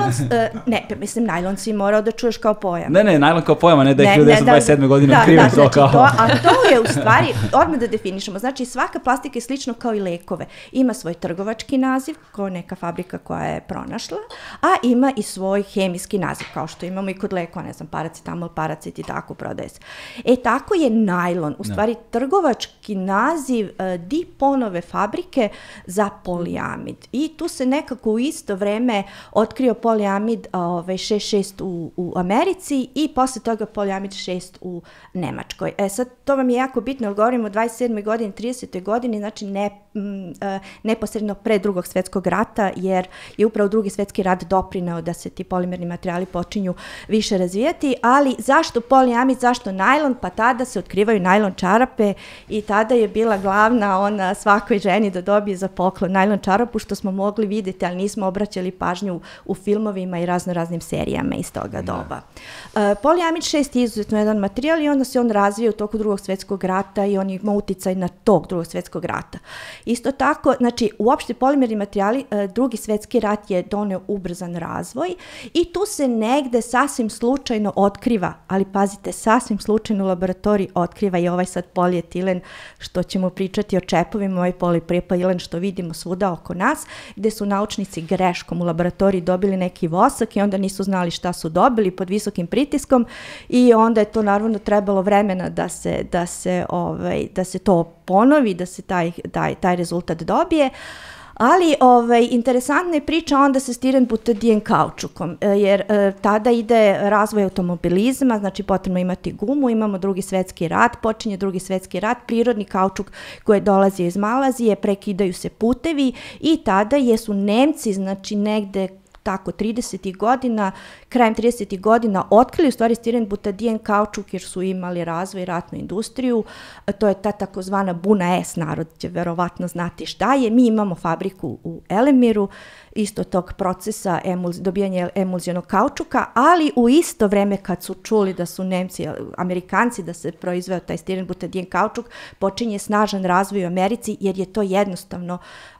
najlon si morao da čuješ kao pojam. Ne, najlon kao pojam, a ne da je 1927. godine otkriven to kao... A to je u stvari, odmah da definišemo, znači svaka plastika je slično kao i lekove. Ima svoj trgovački naziv, kao neka fabrika koja je pronašla, a ima i svoj hemijski naziv, kao što imamo i kod lekova, ne znam, paracetamol, paracet i tako prodaje se. Tako je najlon, u stvari trgovački naziv Diponove fabrike za poliamid. I tu se nekako u isto vreme otkrio poliamid 6,6 u Americi i posle toga poliamid 6 u Nemačkoj. Sad, to vam je jako bitno, jer govorimo o 27. godini, 30. godini, znači neposredno pre Drugog svjetskog rata, jer je upravo Drugi svjetski rat doprineo da se ti polimerni materijali počinju više razvijati, ali zašto poliamid, zašto najlon? Pa tada se otkrivaju najlon čarape i tada je bila glavna ona svakoj ženi da dobije za poklon najlon čarapu, što smo mogli vidjeti, ali nismo obraćali pažnju u filmovima i raznim serijama iz toga doba. Poliamid 6 je izuzetno jedan materijal i onda se on razvija u toku Drugog svjetskog rata i on ima uticaj na tok Drugog svjetskog rata. Isto tako, znači, uopšte polimerni materijali, Drugi svjetski rat je doneo ubrzan razvoj i tu se negde sasvim slučajno otkriva, ali pazite, sasvim slučajno u laboratoriji otkriva i ovaj sad polietilen, što ćemo pričati o čepovima, ovaj poliprepailen što vidimo svuda oko nas, gde su naučnici greškom u laboratoriji dobili neki vosak i onda nisu znali šta su dobili pod visokim pritiskom i onda je to naravno trebalo vremena da se to ponovi, da se taj rezultat dobije. Ali interesantna je priča onda sa stiren-butadijen kaučukom, jer tada ide razvoj automobilizma, znači potrebno imati gumu, imamo Drugi svjetski rat, počinje Drugi svjetski rat, prirodni kaučuk koji dolazi iz Malazije, prekidaju se putevi i tada su Nemci, znači negde tako 30. godina, krajem 30. godina otkrili u stvari stiren-butadijen kaučuk jer su imali razvoj ratnu industriju. To je ta takozvana Buna S, narod će verovatno znati šta je. Mi imamo fabriku u Elemiru, isto tog procesa dobijanja emulzijonog kaučuka, ali u isto vreme kad su čuli da su Nemci, Amerikanci da se proizveo taj stiren-butadijen kaučuk, počinje snažan razvoj u Americi jer je to jednostavno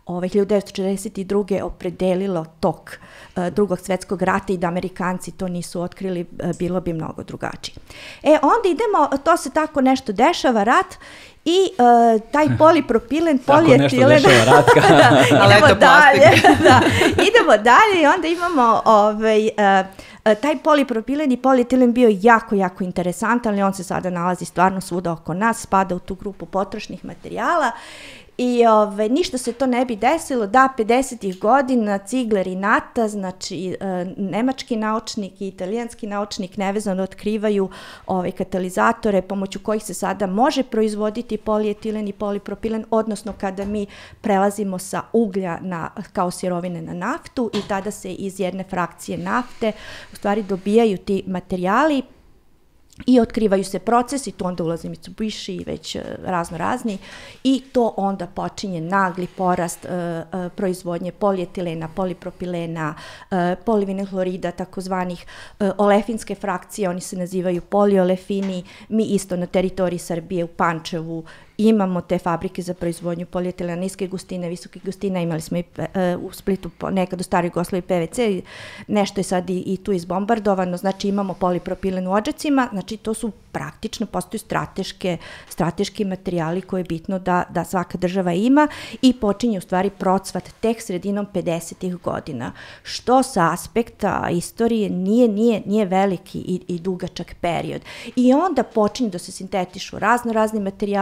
1942. opredelilo tok Drugog svjetskog rata i da Amerikanci to nisu otkrili, bilo bi mnogo drugačije. Onda idemo, to se tako nešto dešava, rat, i taj polipropilen, polietilen... Tako nešto dešava ratka. Idemo dalje. Idemo dalje i onda imamo taj polipropilen i polietilen bio jako, jako interesantan, ali on se sada nalazi stvarno svuda oko nas, spada u tu grupu potrošnih materijala. I ništa se to ne bi desilo da 50. godina Ziegler i Natta, znači nemački naučnik i italijanski naučnik nevezano otkrivaju katalizatore pomoću kojih se sada može proizvoditi polietilen i polipropilen, odnosno kada mi prelazimo sa uglja kao sirovine na naftu i tada se iz jedne frakcije nafte u stvari dobijaju ti materijali i otkrivaju se procesi, tu onda ulazi Mitsubishi i već razni i to onda počinje nagli porast proizvodnje polietilena, polipropilena, polivinil hlorida, takozvanih olefinske frakcije, oni se nazivaju poliolefini. Mi isto na teritoriji Srbije u Pančevu imamo te fabrike za proizvodnju polietilena niske gustine, visoke gustine, imali smo i u Splitu nekad u staroj Jugoslaviji PVC, nešto je sad i tu izbombardovano, znači imamo polipropilen u odžacima, znači to su praktično postoji strateški materijali koje je bitno da svaka država ima i počinje u stvari procvat tek sredinom 50. godina, što sa aspekta istorije nije veliki i dugačak period. I onda počinju da se sintetišu razni materijali,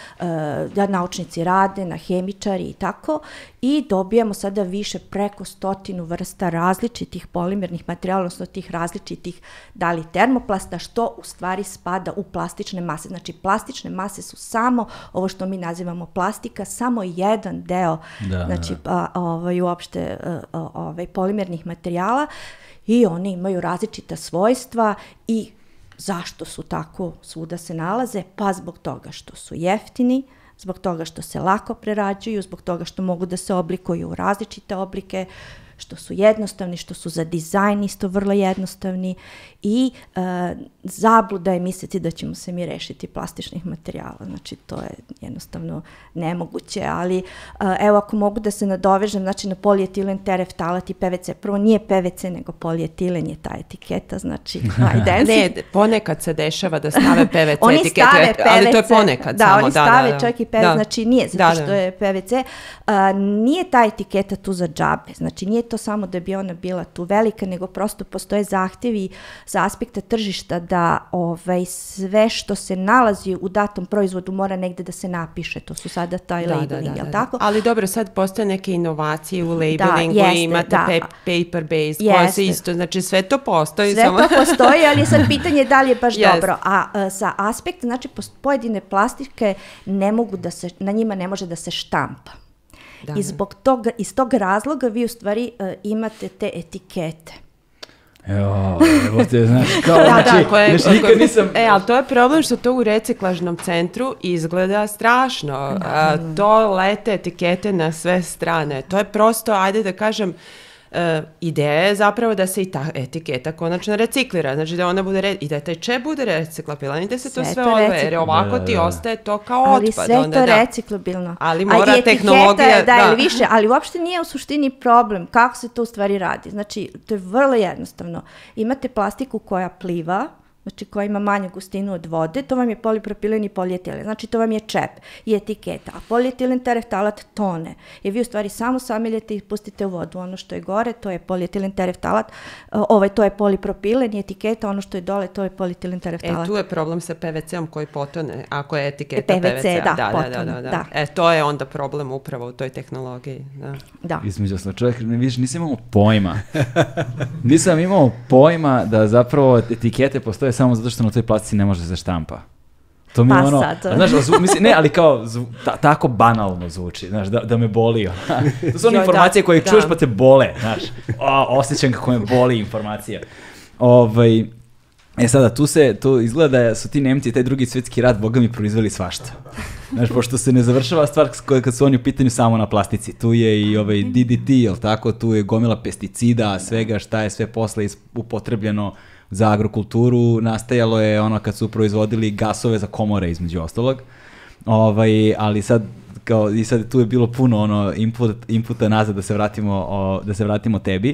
da naučnici rade, na hemičari i tako, i dobijamo sada više preko 100 vrsta različitih polimernih materijala, odnosno tih različitih da li termoplasta, što u stvari spada u plastične mase. Znači, plastične mase su samo ovo što mi nazivamo plastika, samo jedan deo znači, uopšte polimernih materijala, i oni imaju različita svojstva. I zašto su tako svuda se nalaze? Pa zbog toga što su jeftini, zbog toga što se lako prerađuju, zbog toga što mogu da se oblikuju u različite oblike, što su jednostavni, što su za dizajn isto vrlo jednostavni, i zabluda je misliti da ćemo se mi rešiti plastičnih materijala. Znači, to je jednostavno nemoguće, ali evo, ako mogu da se nadovežem, znači na polietilen, tereftalat i PVC. Prvo, nije PVC, nego polietilen je ta etiketa, znači high density. Ne, ponekad se dešava da stave PVC oni etikete, stave PVC, ali to je ponekad da, samo. Oni stave čak i PVC, znači nije zato što je PVC. Nije ta etiketa tu za džabe, znači nije to samo da bi ona bila tu velika, nego prosto postoje zahtjevi sa aspekta tržišta da sve što se nalazi u datom proizvodu mora negde da se napiše. To su sada taj labeling, jel tako? Ali dobro, sad postoje neke inovacije u labelingu, imate paper-based, koje se isto, znači sve to postoji. Sve to postoji, ali je sad pitanje da li je baš dobro. A sa aspekta, znači pojedine plastike ne mogu da se, na njima ne može da se štampa. I zbog toga, iz tog razloga vi u stvari imate te etikete. Evo te, znaš, kao, znači, nikad nisam... ali to je problem što to u reciklažnom centru izgleda strašno. To lete etikete na sve strane. To je prosto, ajde da kažem, ideja je zapravo da se i ta etiketa konačno reciklira, znači da ona bude i da taj čep bude reciklabilan i da se to sve odvoje, jer ovako ti ostaje to kao otpad. Ali sve je to reciklabilno. Ali mora tehnologija... ili više, ali uopšte nije u suštini problem kako se to u stvari radi. Znači, to je vrlo jednostavno. Imate plastiku koja pliva, znači koja ima manju gustinu od vode, to vam je polipropilen i polietilen, znači to vam je čep i etiketa, a polietilen tereftalat tone, jer vi u stvari samo sameljete i pustite u vodu, ono što je gore, to je polietilen tereftalat, to je polipropilen i etiketa, ono što je dole, to je polietilen tereftalat. Tu je problem sa PVC-om koji potone, ako je etiketa PVC-a. Da. To je onda problem upravo u toj tehnologiji. Da. Između osnovno, čovjek, nisam imao pojma. Nisam imao pojma da zapravo etikete postoje samo zato što na toj plastici ne može se štampa. To mi je ono, znaš, ne, ali kao tako banalno zvuči, znaš, da me boli. To su one informacije koje čuješ pa te bole, znaš. Osjećam kako me boli informacija. Sada, tu izgleda da su ti Nemci taj Drugi svjetski rat, boga mi, proizveli svašta. Znaš, pošto se ne završava stvar kad su oni u pitanju samo na plastici. Tu je i DDT, jel tako, tu je gomila pesticida, svega šta je sve posle upotrebljeno za agrokulturu, nastajalo je ono kad su proizvodili gasove za komore između ostalog, ali sad tu je bilo puno inputa nazad da se vratimo tebi.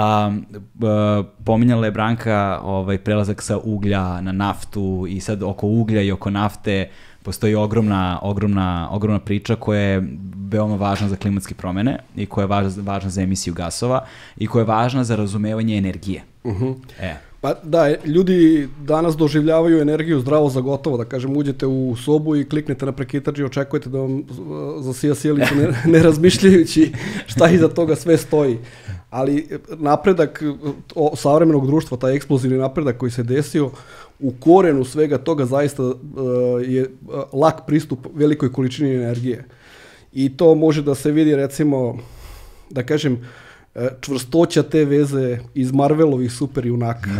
Pominjala je Branka prelazak sa uglja na naftu i sad oko uglja i oko nafte postoji ogromna priča koja je veoma važna za klimatske promene i koja je važna za emisiju gasova i koja je važna za razumevanje energije. Pa da, ljudi danas doživljavaju energiju zdravo za gotovo, da kažem, uđete u sobu i kliknete na prekitač i očekujete da vam zasija sjelicu ne razmišljajući šta iza toga sve stoji. Ali napredak savremenog društva, taj eksplozivni napredak koji se desio, u korenu svega toga zaista je lak pristup velikoj količini energije. I to može da se vidi, recimo, da kažem, čvrstoća te veze iz Marvelovih super junaka.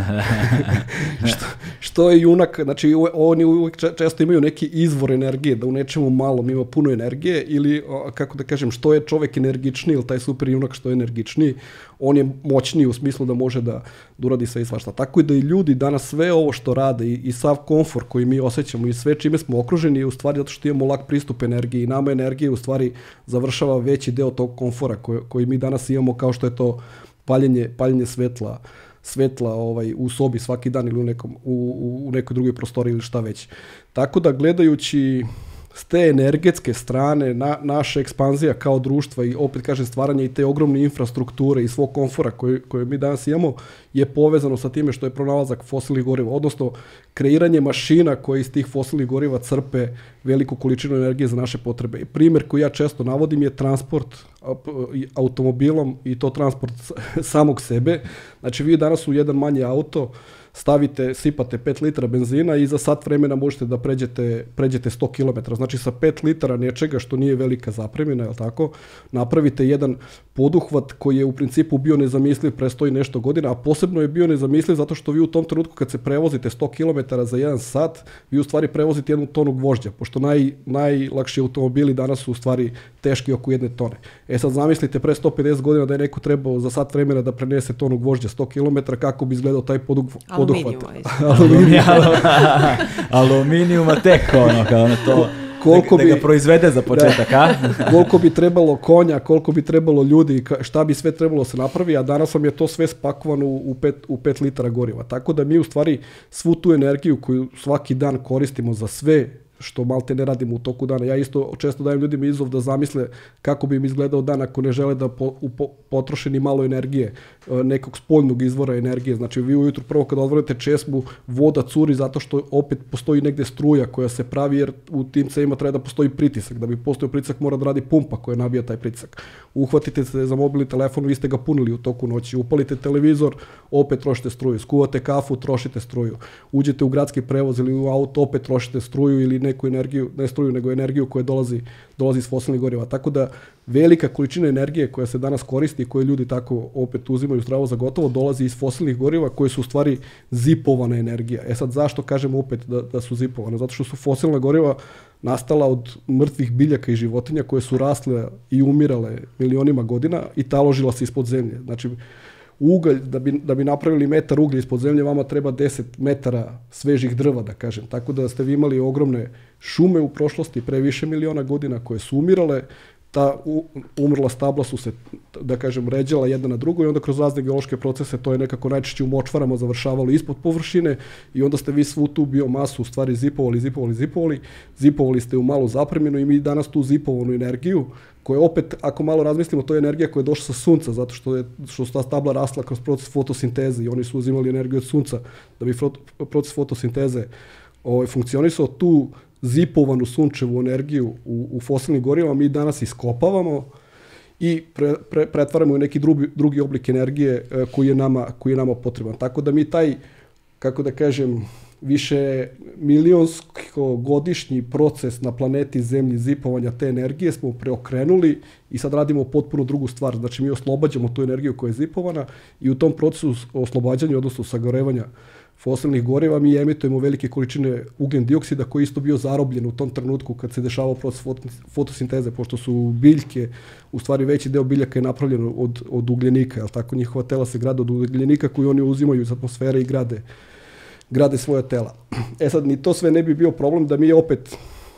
Što je junak, znači oni uvijek često imaju neki izvor energije, da u nečemu malom ima puno energije, ili, kako da kažem, što je čovek energičniji, ili taj super junak što je energičniji, on je moćniji u smislu da može da uradi sve i svašta. Tako i da i ljudi danas sve ovo što rade i sav komfor koji mi osjećamo i sve čime smo okruženi je u stvari zato što imamo lak pristup energiji i nama energija u stvari završava veći deo tog komfora koji mi danas imamo, kao što je to paljenje svetla u sobi svaki dan ili u nekoj drugoj prostoriji ili šta već. Tako da gledajući s te energetske strane naša ekspanzija kao društva i opet kažem stvaranje i te ogromne infrastrukture i svog komfora koje mi danas imamo je povezano sa time što je pronalazak fosilnih goriva, odnosno kreiranje mašina koje iz tih fosilnih goriva crpe veliku količinu energije za naše potrebe. I primjer koji ja često navodim je transport automobilom i to transport samog sebe. Znači vi danas u jedan manji auto sipate 5 litara benzina i za sat vremena možete da pređete 100 km. Znači sa 5 litara nečega što nije velika zapremina, je li tako, napravite jedan poduhvat koji je u principu bio nezamisliv pre 100 i nešto godina, a posebno je bio nezamisliv zato što vi u tom trenutku kad se prevozite 100 km za 1 sat, vi u stvari prevozite 1 tonu gvožđa, pošto najlakši automobili danas su u stvari teški oko 1 tone. Sad zamislite pre 150 godina da je neko trebao za sat vremena da prenese tonu gvožđa 100 km, kako bi izgledao taj poduhvat. Aluminijuma tek kao na to. Da ga proizvede za početak, a? Koliko bi trebalo konja, koliko bi trebalo ljudi, šta bi sve trebalo se napravi, a danas vam je to sve spakovano u 5 litara goriva. Tako da mi u stvari svu tu energiju koju svaki dan koristimo za sve što malte ne radimo u toku dana. Ja isto često dajem ljudima izazov da zamisle kako bi im izgledao dan ako ne žele da potroše ni malo energije, nekog spoljnog izvora energije. Znači vi ujutru prvo kad odvrnete česmu, voda curi zato što opet postoji negde struja koja se pravi jer u tim cevima treba da postoji pritisak. Da bi postojao pritisak mora da radi pumpa koja nabija taj pritisak. Uhvatite se za mobilni telefon, vi ste ga punili u toku noći. Upalite televizor, opet trošite struju. Skuvate kafu, trošite struju. Uđete u gradski prevoz ili u auto, opet trošite struju ili neku energiju, ne struju, nego energiju koja dolazi iz fosilnih goriva. Tako da velika količina energije koja se danas koristi i koje ljudi tako opet uzimaju zdravo za gotovo dolazi iz fosilnih goriva koje su u stvari zipovana energija. Sad zašto kažemo opet da su zipovane? Zato što su fosilna goriva nastala od mrtvih biljaka i životinja koje su rasle i umirale milionima godina i taložila se ispod zemlje. Znači ugalj, da bi napravili metar uglja ispod zemlje, vama treba 10 metara svežih drva, da kažem. Tako da ste vi imali ogromne šume u prošlosti pre više miliona godina koje su umirale, ta umrla stabla su se, da kažem, ređala jedna na drugo i onda kroz razne geološke procese to je nekako najčešće u močvarama završavalo ispod površine i onda ste vi svu tu biomasu u stvari zipovali ste u malu zapreminu i mi danas tu zipovanu energiju koja opet, ako malo razmislimo, to je energija koja je došla sa sunca, zato što su ta stabla rasla kroz proces fotosinteze i oni su uzimali energiju od sunca da bi proces fotosinteze funkcionisao. Tu zipovanu sunčevu energiju u fosilnim gorivama mi danas iskopavamo i pretvaramo u neki drugi oblik energije koji je nama potreban. Tako da mi taj, kako da kažem, više milionsko godišnji proces na planeti Zemlji zipovanja te energije smo preokrenuli i sad radimo potpuno drugu stvar. Znači mi oslobađamo tu energiju koja je zipovana i u tom procesu oslobađanja, odnosno sagorevanja fosilnih goriva, mi emitujemo velike količine ugljen dioksida koji je isto bio zarobljen u tom trenutku kad se dešavao proces fotosinteze, pošto su biljke, u stvari veći deo biljaka je napravljen od ugljenika, jel tako? Njihova tela se grade od ugljenika koji oni uzimaju iz atmosfere i grade svoja tela. Sad, ni to sve ne bi bio problem da mi opet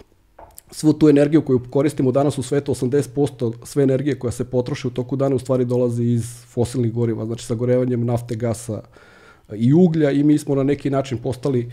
svu tu energiju koju koristimo danas u svetu, 80% sve energije koja se potroši u toku dana u stvari dolazi iz fosilnih goriva, znači sagorevanjem nafte, gasa i uglja i mi smo na neki način postali,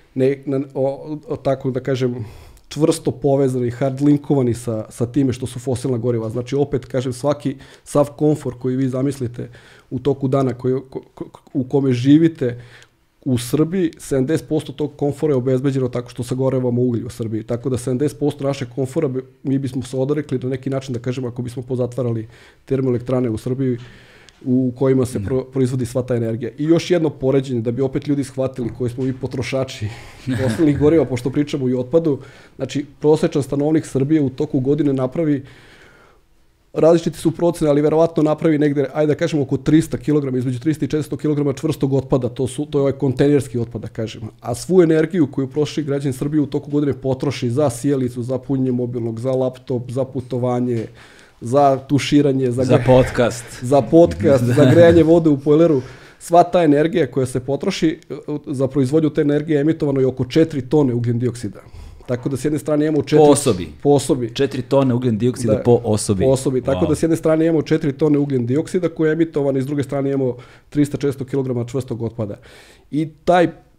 tako da kažem, čvrsto povezani, hard linkovani sa time što su fosilna goriva. Znači opet, kažem, sav komfor koji vi zamislite u toku dana u kome živite, u Srbiji 70% tog komfora je obezbeđeno tako što sagorevamo uglj u Srbiji. Tako da 70% našeg komfora mi bismo se odrekli na neki način, da kažemo, ako bismo pozatvarali termoelektrane u Srbiji u kojima se proizvodi sva ta energija. I još jedno poređenje, da bi opet ljudi shvatili koji smo mi potrošači fosilnih goriva, pošto pričamo i o otpadu. Znači, prosječan stanovnik Srbije u toku godine napravi, različiti su procene, ali verovatno napravi negde, ajde da kažemo, oko 300 kg, između 300 i 400 kg čvrstog otpada, to je ovaj kontejnerski otpad, da kažemo. A svu energiju koju prosječni građani Srbije u toku godine potroši za sijalicu, za punjenje mobilnog, za laptop, za putovanje, za tuširanje, za podcast, za grejanje vode u bojleru, sva ta energija koja se potroši za proizvodnju te energije emitovano je oko 4 tone ugljen dioksida. Tako da s jedne strane imamo 4 4 tone ugljen dioksida po osobi. Tako da s jedne strane imamo 4 tone ugljen dioksida koji je emitovan i s druge strane imamo 300-400 kg čvrstog otpada. I taj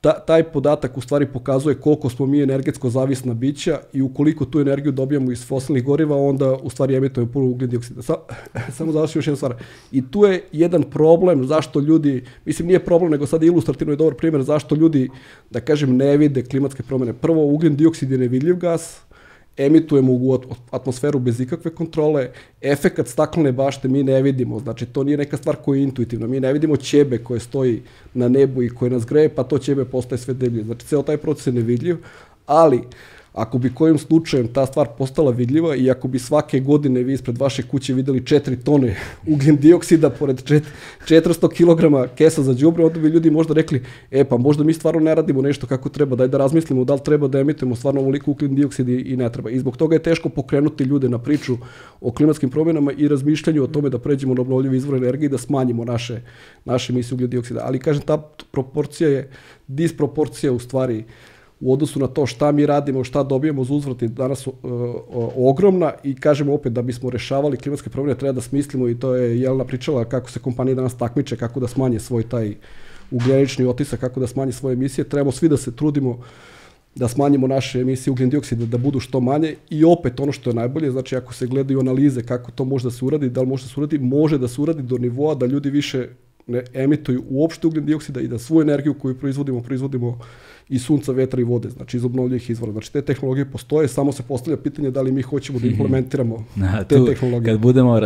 taj podatak u stvari pokazuje koliko smo mi energetsko zavisna bića i ukoliko tu energiju dobijamo iz fosilnih goriva, onda u stvari emitujemo puno ugljen dioksida. Samo završim još jedna stvar. I tu je jedan problem zašto ljudi, mislim nije problem, nego sad ilustrativno je dobar primjer zašto ljudi, da kažem, ne vide klimatske promjene. Prvo, ugljen dioksid je nevidljiv gas, emitujemo u atmosferu bez ikakve kontrole, efekat staklene bašte mi ne vidimo, znači to nije neka stvar koja je intuitivna, mi ne vidimo ćebe koje stoji na nebu i koje nas greje, pa to ćebe postaje sve deblje, znači ceo taj proces je nevidljiv, ali ako bi kojim slučajem ta stvar postala vidljiva i ako bi svake godine vi ispred vaše kuće videli 4 tone ugljen dioksida pored 400 kg kesa za đubre, onda bi ljudi možda rekli, pa možda mi stvarno ne radimo nešto kako treba, daj da razmislimo da li treba da emitujemo stvarno ovoliko ugljen dioksid i ne treba. I zbog toga je teško pokrenuti ljude na priču o klimatskim promjenama i razmišljanju o tome da pređemo na obnovljive izvore energije i da smanjimo naše emisije ugljen dioksida. Ali kažem, ta proporcija je disproporcija u stvari u odnosu na to šta mi radimo, šta dobijemo za uzvrat je danas ogromna i kažemo opet da bismo rešavali klimatske promjene treba da smislimo i to je Jelena pričala kako se kompanije danas takmiče, kako da smanje svoj taj ugljenični otisak, kako da smanje svoje emisije. Trebamo svi da se trudimo da smanjimo naše emisije ugljen dioksida da budu što manje i opet ono što je najbolje, znači ako se gledaju analize kako to može da se uradi, da li može da se uradi, može da se uradi do nivoa da ljudi više ne emituju uopšte ugljen dioksida i da svu energiju koju proizvodimo iz sunca, vetra i vode, znači iz obnovljivih izvora. Znači te tehnologije postoje, samo se postavlja pitanje da li mi hoćemo da implementiramo te tehnologije.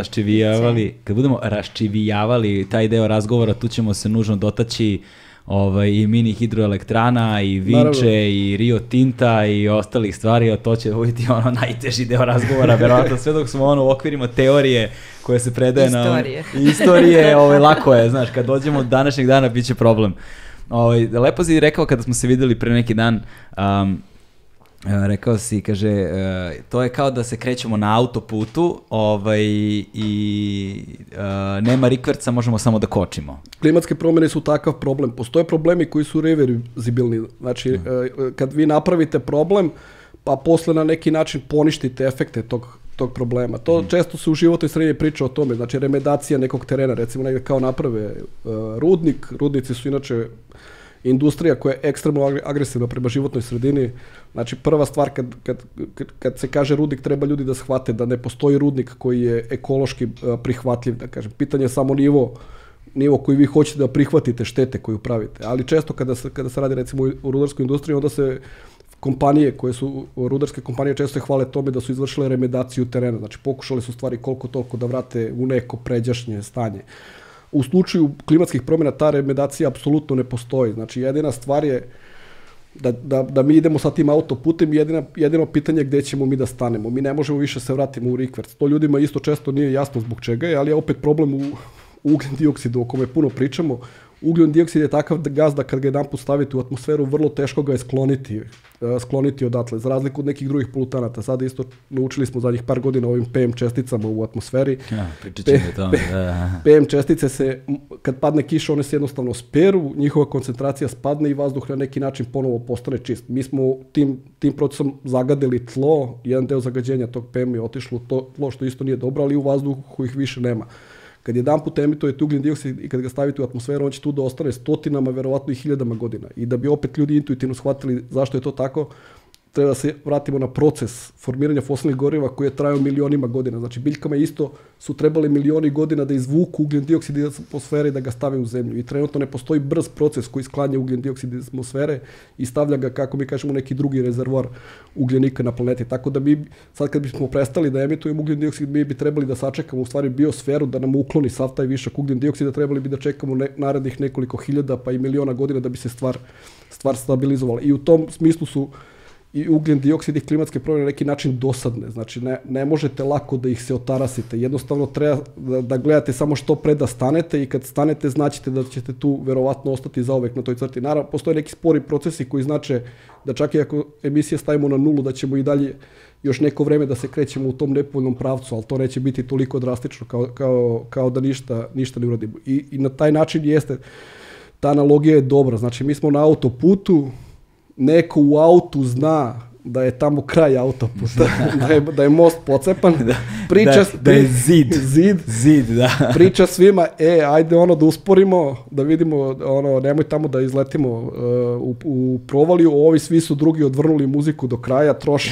Kad budemo raščivijavali taj deo razgovora, tu ćemo se nužno dotaći i mini hidroelektrana, i Vinče, i Rio Tinta, i ostalih stvari, a to će biti najteži deo razgovora, verovatno sve dok smo u okvirima teorije koje se predaje istorije, lako je, znaš, kad dođemo do današnjeg dana, bit će problem. Lepo si rekao kada smo se videli pre neki dan, rekao si, kaže, to je kao da se krećemo na autoputu i nema rikverca, možemo samo da kočimo. Klimatske promjene su takav problem. Postoje problemi koji su reverzibilni. Znači, kad vi napravite problem, pa posle na neki način poništite efekte tog problema. To često se u životnoj sredini priča o tome, znači remedacija nekog terena, recimo negdje kao naprave rudnik. Rudnici su inače industrija koja je ekstremno agresivna prema životnoj sredini. Znači prva stvar kad se kaže rudnik, treba ljudi da shvate da ne postoji rudnik koji je ekološki prihvatljiv, da kažem. Pitanje je samo nivo koji vi hoćete da prihvatite štete koju pravite. Ali često kada se radi recimo u rudarskoj industriji, onda se kompanije koje su, rudarske kompanije često se hvale tome da su izvršile remedaciju terena. Znači pokušali su stvari koliko toliko da vrate u neko pređašnje stanje. U slučaju klimatskih promjena ta remedacija apsolutno ne postoji. Znači jedina stvar je da mi idemo sa tim autoputem, jedino pitanje gdje ćemo mi da stanemo. Mi ne možemo više se vratimo u rikverc. To ljudima isto često nije jasno zbog čega je, ali je opet problem u ugljen dioksidu o kome puno pričamo. Ugljen dioksid je takav gas da kad ga jedanput stavite u atmosferu, vrlo teško ga je skloniti odatle, za razliku od nekih drugih polutanata. Sada isto naučili smo zadnjih par godina ovim PM česticama u atmosferi. PM čestice se, kad padne kiša, one se jednostavno speru, njihova koncentracija spadne i vazduh na neki način ponovo postane čist. Mi smo tim procesom zagadili tlo, jedan deo zagađenja tog PM je otišlo u tlo, što isto nije dobro, ali u vazduhu ih više nema. Kad jedanput emitujete ugljen dioksid i kad ga stavite u atmosferu, on će tu da ostane stotinama, verovatno i hiljadama godina. I da bi opet ljudi intuitivno shvatili zašto je to tako, treba da se vratimo na proces formiranja fosilnih goriva koji je trajao milionima godina. Znači biljkama isto su trebali milioni godina da izvuku ugljen dioksid iz atmosfere i da ga stave u zemlju. I trenutno ne postoji brz proces koji sklanja ugljen dioksid iz atmosfere i stavlja ga, kako mi kažemo, neki drugi rezervoar ugljenika na planeti. Tako da mi, sad kad bismo prestali da emitujemo ugljen dioksid, mi bi trebali da sačekamo u stvari biosferu da nam ukloni sav taj višak ugljen dioksida, trebali bi da čekamo narednih nekoliko hiljada pa i miliona godina da bi se stvar stabilizovala. I u tom smislu su i ugljen dioksid i klimatske promjene na neki način dosadne. Znači ne možete lako da ih se otarasite. Jednostavno treba da gledate samo što pre da stanete i kad stanete znaćete da ćete tu verovatno ostati zauvek na toj crti. Naravno, postoje neki spori procesi koji znače da čak i ako emisije stavimo na nulu, da ćemo i dalje još neko vreme da se krećemo u tom nepovoljnom pravcu, ali to neće biti toliko drastično kao da ništa ne uradimo. I na taj način jeste, ta analogija je dobra. Znači mi smo na autoputu, neko u autu zna da je tamo kraj autoputa, da je most pocepan, da je zid, da. Priča svima, ajde da usporimo, da vidimo, nemoj tamo da izletimo u provaliju, ovi svi su drugi odvrnuli muziku do kraja,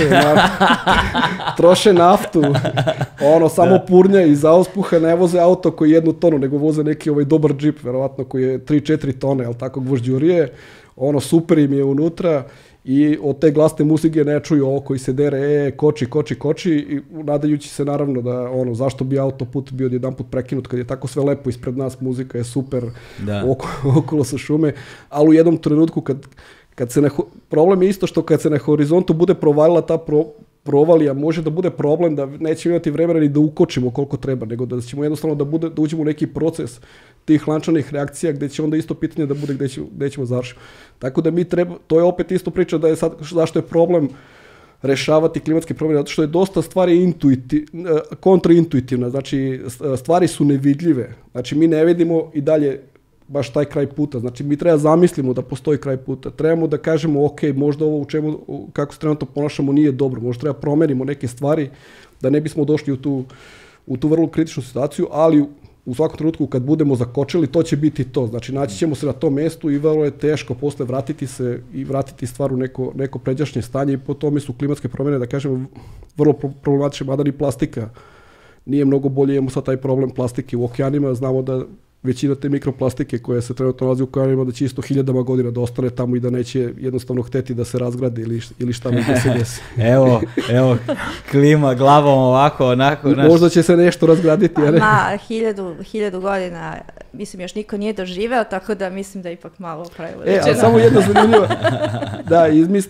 troše naftu, samo purnja iz auspuha, ne voze auto koji je 1 tonu, nego voze neki dobar džip, verovatno koji je 3-4 tone, jel tako, gvožđurije, super im je unutra, i od te glasne muzike ne čuju ovo koji se dere, koči, i nadajući se naravno da zašto bi autoput bio jedanput prekinut kad je tako sve lepo ispred nas, muzika je super, okolo su šume, ali u jednom trenutku kad se problem je isto što kad se na horizontu bude provalila ta provalija, može da bude problem da nećemo imati vremena ni da ukočimo koliko treba, nego da ćemo jednostavno da uđemo u neki proces tih lančanih reakcija gde će onda isto pitanje da bude gde ćemo završiti. Tako da to je opet isto priča da je sad, zašto je problem rešavati klimatske promjene, zato što je dosta stvari kontraintuitivna, znači stvari su nevidljive, znači mi ne vidimo i dalje baš taj kraj puta, znači mi treba zamislimo da postoji kraj puta, trebamo da kažemo ok, možda ovo kako se trenutno ponašamo nije dobro, možda treba promenimo neke stvari da ne bismo došli u tu vrlo kritičnu situaciju, ali u svakom trenutku kad budemo zakočili, to će biti to. Znači, naći ćemo se na tom mestu i vrlo je teško posle vratiti se i vratiti stvar u neko pređašnje stanje i po tome su klimatske promjene, da kažem, vrlo problematične, mada ni plastika nije mnogo bolje, imamo sad taj problem plastike u okeanima, znamo da većina te mikroplastike koja se trenutno nalazi u okeanima da će isto 1000 godina da ostane tamo i da neće jednostavno hteti da se razgrade ili šta može se desi. Evo, klima glavom ovako, onako. Možda će se nešto razgraditi. Ma, 1000 godina, mislim, još niko nije doživeo, tako da mislim da ipak malo pravilo rečeno. Ali samo jedna zanimljiva, da,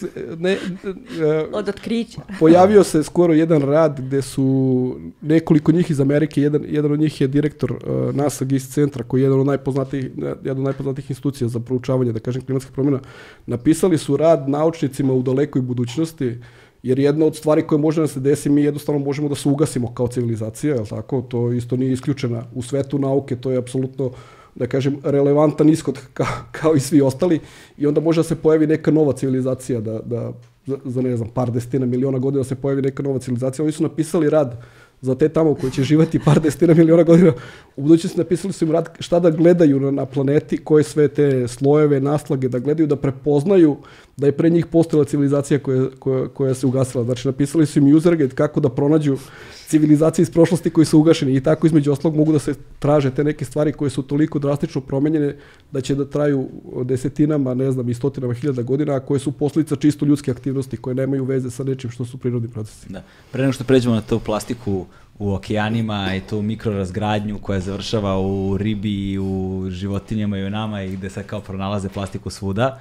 od otkrića. Pojavio se skoro jedan rad gde su nekoliko njih iz Amerike, jedan od njih je direktor NASA GIS centra, koji je jedna od najpoznatijih institucija za proučavanje, da kažem, klimatskih promjena, napisali su rad naučnicima u dalekoj budućnosti, jer jedna od stvari koje može da se desi, mi jednostavno možemo da se ugasimo kao civilizacija, jel tako? To isto nije isključena u svetu nauke, to je apsolutno, da kažem, relevantan ishod kao i svi ostali, i onda može da se pojavi neka nova civilizacija, da za ne znam, par desetina miliona godina se pojavi neka nova civilizacija. Oni su napisali rad za te tamo koji će živati par desetina miliona godina. U budućnosti napisali su im rad šta da gledaju na planeti, koje sve te slojeve, naslage da gledaju, da prepoznaju da je pre njih postojala civilizacija koja se ugasila. Znači, napisali su im user guide kako da pronađu civilizacije iz prošlosti koji su ugašeni, i tako između ostalog mogu da se traže te neke stvari koje su toliko drastično promenjene da će da traju desetinama, ne znam, i stotinama hiljada godina, a koje su posljedica čisto ljudske aktivnosti koje nemaju veze sa nečim što su prirodni procesi. Da. Pre nego što pređemo na tu plastiku u okeanima i tu mikrorazgradnju koja završava u ribi i u životinjama i u nama i gde sad kao pronalaze plastiku svuda,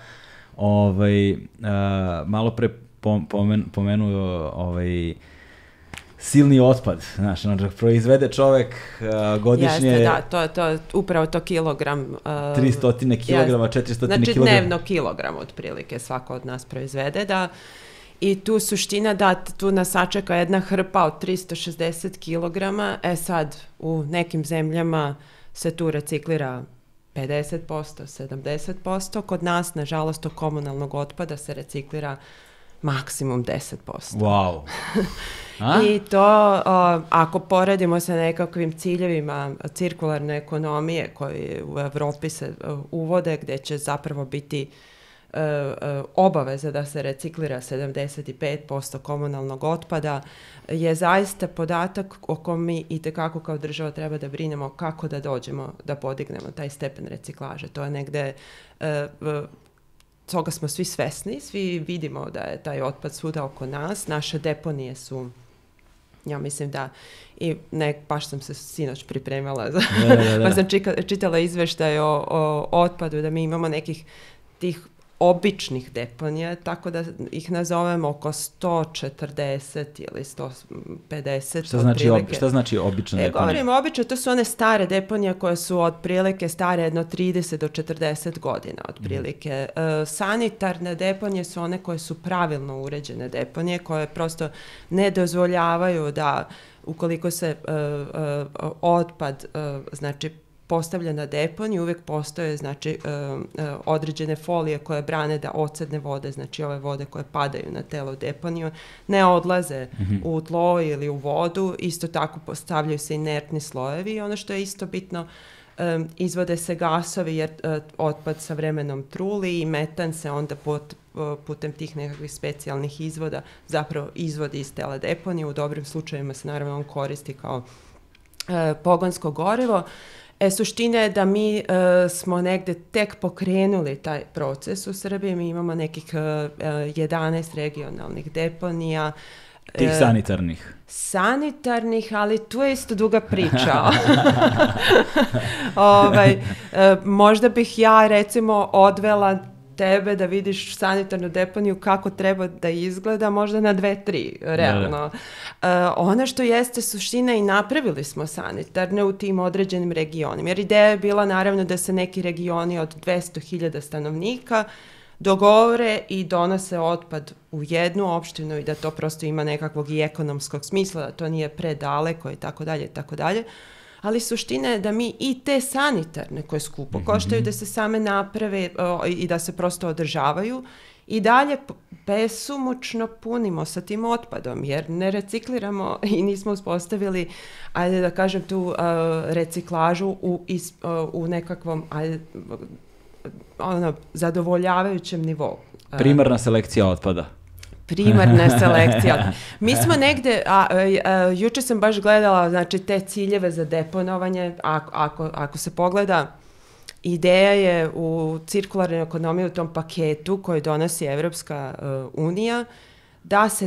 malo pre pomenuo silni otpad, znaš, proizvede čovek godišnje... Jeste, da, to upravo to kilogram... 300 kilograma, 400 kilograma. Znači, dnevno kilogram otprilike svako od nas proizvede, da. I tu suština da tu nas sačeka jedna hrpa od 360 kilograma, sad u nekim zemljama se tu reciklira 50%, 70%, kod nas, nažalost, od komunalnog otpada se reciklira maksimum 10%. Wow. I to, ako poredimo sa nekakvim ciljevima cirkularne ekonomije koje u Evropi se uvode, gde će zapravo biti obaveza da se reciklira 75% komunalnog otpada, je zaista podatak o kom mi itekako kao država treba da brinemo kako da dođemo, da podignemo taj stepen reciklaže. To je negde... Toga smo svi svesni, svi vidimo da je taj otpad svuda oko nas, naše deponije su, ja mislim da, i baš sam se sinoć pripremala, pa sam čitala izveštaj o otpadu, da mi imamo nekih tih običnih deponija, tako da ih nazovemo oko 140 ili 150. Šta znači obična deponija? Govorimo obično, to su one stare deponije koje su otprilike stare jedno 30 do 40 godina otprilike. Sanitarne deponije su one koje su pravilno uređene deponije, koje prosto ne dozvoljavaju da ukoliko se otpad, znači postavlja na deponiju, uvijek postoje znači, određene folije koje brane da ocedne vode, znači ove vode koje padaju na telo deponiju, ne odlaze u tlo ili u vodu, isto tako postavljaju se inertni slojevi i ono što je isto bitno, izvode se gasovi jer otpad sa vremenom truli i metan se onda putem tih nekakvih specijalnih izvoda zapravo izvodi iz tela deponije. U dobrim slučajevima se naravno on koristi kao pogonsko gorivo. Suština je da mi smo negde tek pokrenuli taj proces u Srbiji. Mi imamo nekih 11 regionalnih deponija. Tih sanitarnih. Sanitarnih, ali tu je isto duga priča. Možda bih ja recimo odvela tebe da vidiš sanitarnu deponiju kako treba da izgleda, možda na 2-3, realno. Ono što jeste suština i napravili smo sanitarne u tim određenim regionima, jer ideja je bila naravno da se neki regioni od 200.000 stanovnika dogovore i donose otpad u jednu opštinu i da to prosto ima nekakvog i ekonomskog smisla, da to nije predaleko i tako dalje, tako dalje. Ali suština je da mi i te sanitarne koje skupo koštaju da se same naprave i da se prosto održavaju i dalje besomučno punimo sa tim otpadom jer ne recikliramo i nismo uspostavili, ajde da kažem tu reciklažu u nekakvom zadovoljavajućem nivou. Primarna selekcija otpada. Primarna selekcija. Mi smo negde, juče sam baš gledala znači, te ciljeve za deponovanje, ako se pogleda, ideja je u cirkularnoj ekonomiji u tom paketu koji donosi Evropska unija, da se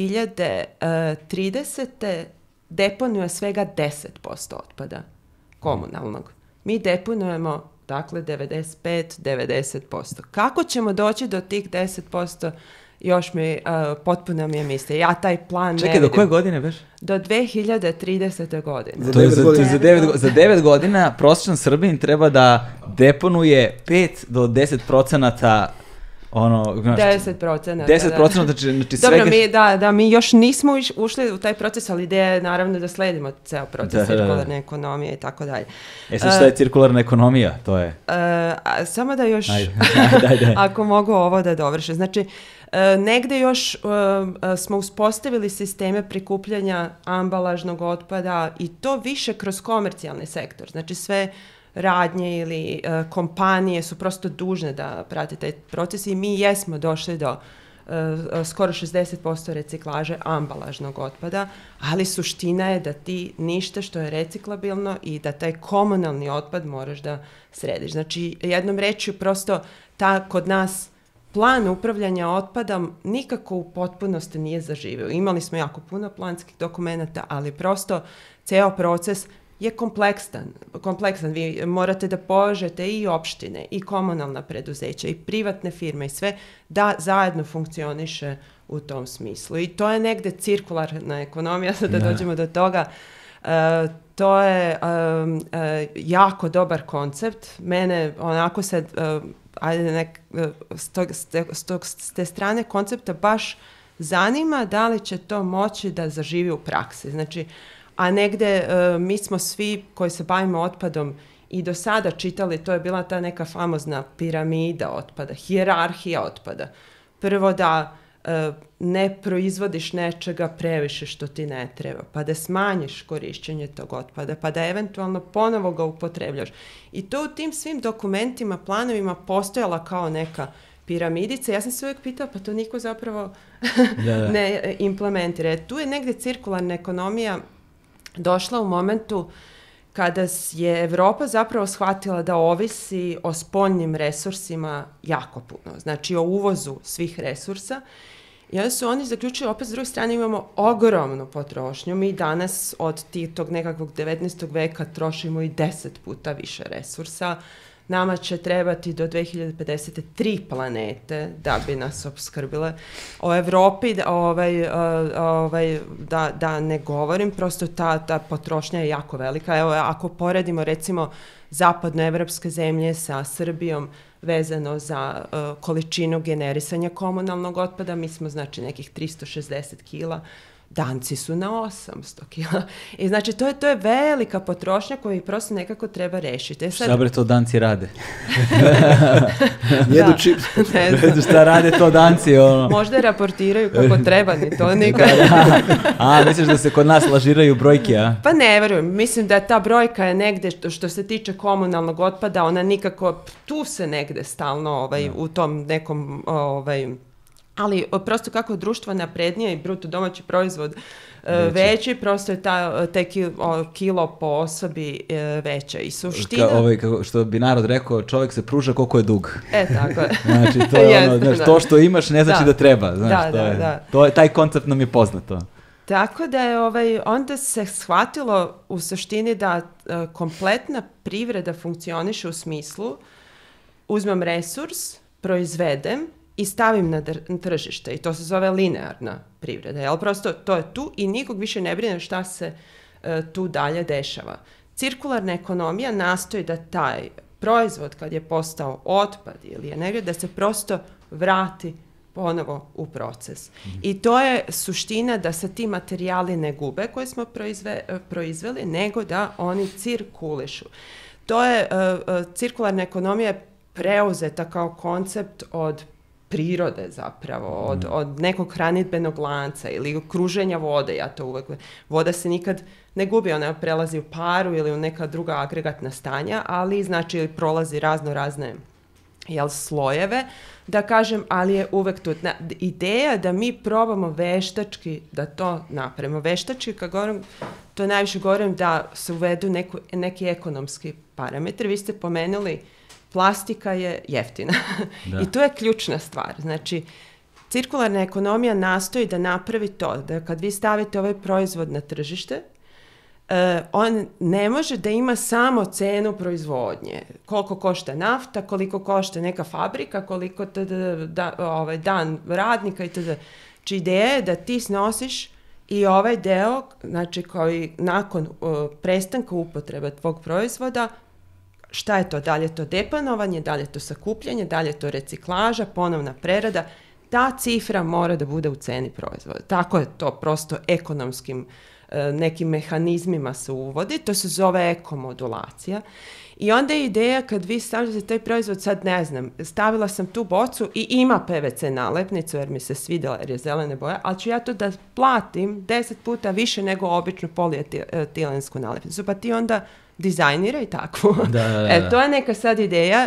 2030. deponuje svega 10% otpada komunalnog. Mi deponujemo dakle 95-90%. Kako ćemo doći do tih 10%? Još potpuno mi je misle. Ja taj plan ne vidim. Do koje godine već? Do 2030. godine. Za 9 godina prosječan Srbin treba da deponuje 5 do 10% ono... 10%. 10%, znači svega... Dobro, mi još nismo ušli u taj proces, ali ideja je naravno da sledimo ceo proces cirkularne ekonomije i tako dalje. Sad šta je cirkularna ekonomija? To je... Samo da još, ako mogu ovo da dovršim. Znači, negde još smo uspostavili sisteme prikupljanja ambalažnog otpada i to više kroz komercijalni sektor. Znači, sve radnje ili kompanije su prosto dužne da prate taj proces i mi jesmo došli do skoro 60% reciklaže ambalažnog otpada, ali suština je da ti ništa što je reciklabilno i da taj komunalni otpad moraš da središ. Znači, jednom rečju, prosto kod nas plan upravljanja otpadom nikako u potpunosti nije zaživio. Imali smo jako puno planskih dokumenata, ali prosto ceo proces je kompleksan. Vi morate da povežete i opštine, i komunalna preduzeća, i privatne firme, i sve da zajedno funkcioniše u tom smislu. I to je negde cirkularna ekonomija, da dođemo do toga. To je jako dobar koncept. Mene onako se, s te strane koncepta baš zanima da li će to moći da zaživi u praksi. Znači, a negde mi smo svi koji se bavimo otpadom i do sada čitali, to je bila ta neka famozna piramida otpada, hijerarhija otpada. Prvo da ne proizvodiš nečega previše što ti ne treba, pa da smanjiš korišćenje tog otpada, pa da eventualno ponovo ga upotrebljaš. I to u tim svim dokumentima, planovima postojala kao neka piramidica. Ja sam se uvijek pitala, pa to niko zapravo ne implementira. Tu je negde cirkularna ekonomija došla u momentu kada je Evropa zapravo shvatila da ovisi o spoljnim resursima jako puno, znači o uvozu svih resursa. I onda su oni zaključili, opet s druge strane imamo ogromnu potrošnju. Mi danas od tog nekakvog 19. veka trošimo i 10 puta više resursa. Nama će trebati do 2050. 3 planete da bi nas opskrbile. O Evropi, da ne govorim, prosto ta potrošnja je jako velika. Evo, ako poredimo recimo zapadnoevropske zemlje sa Srbijom vezano za količinu generisanja komunalnog otpada, mi smo znači nekih 360 kila. Danci su na 800 kila. I znači to je velika potrošnja koju prosto nekako treba rešiti. Šta bre to Danci rade? Jedu čips. Ne znam. Šta rade to Danci? Ono? Možda raportiraju kako treba, ni to nikad. A, misliš da se kod nas lažiraju brojke, a? Pa ne verujem, mislim da ta brojka je negde, što se tiče komunalnog otpada, ona nikako, tu se negde stalno u tom nekom, ali prosto kako društvo naprednije i bruto domaći proizvod veći, prosto je taj kilo po osobi veća. I suština... Što bi narod rekao, čovjek se pruža koliko je dug. Tako je. Znači, to je ono, znaš, to što imaš ne znači da treba. Znaš, taj koncept nam je poznato. Tako da je onda se shvatilo u suštini da kompletna privreda funkcioniše u smislu uzmem resurs, proizvedem i stavim na tržište i to se zove linearna privreda. Jel? Prosto to je tu i nikog više ne brine šta se tu dalje dešava. Cirkularna ekonomija nastoji da taj proizvod kad je postao otpad ili je negdje da se prosto vrati ponovo u proces. I to je suština da se ti materijali ne gube koje smo proizveli, nego da oni cirkulišu. To je, cirkularna ekonomija je preuzeta kao koncept od prirode zapravo, od nekog hranidbenog lanca ili kruženja vode, ja to uvek... Voda se nikad ne gubi, ona prelazi u paru ili u neka druga agregatna stanja, ali znači prolazi razne slojeve, da kažem, ali je uvek tu. Ideja da mi probamo veštački da to napravimo. Veštački, kad govorim, to najviše govorim da se uvedu neki ekonomski parametri. Vi ste pomenuli, plastika je jeftina. I to je ključna stvar. Znači, cirkularna ekonomija nastoji da napravi to, da kad vi stavite ovaj proizvod na tržište, on ne može da ima samo cenu proizvodnje. Koliko košta nafta, koliko košta neka fabrika, koliko dan radnika itd. Znači ideja je da ti snosiš i ovaj deo, znači koji nakon prestanka upotrebe tvog proizvoda, šta je to? Da li je to deponovanje, da li je to sakupljanje, da li je to reciklaža, ponovna prerada. Ta cifra mora da bude u ceni proizvoda. Tako je to prosto ekonomskim nekim mehanizmima se uvodi, to se zove ekomodulacija. I onda je ideja kad vi stavljate taj proizvod, sad ne znam, stavila sam tu bocu i ima PVC nalepnicu jer mi se svidjela jer je zelene boje, ali ću ja to da platim 10 puta više nego običnu polietilensku nalepnicu, pa ti onda dizajniraj takvu. To je neka sad ideja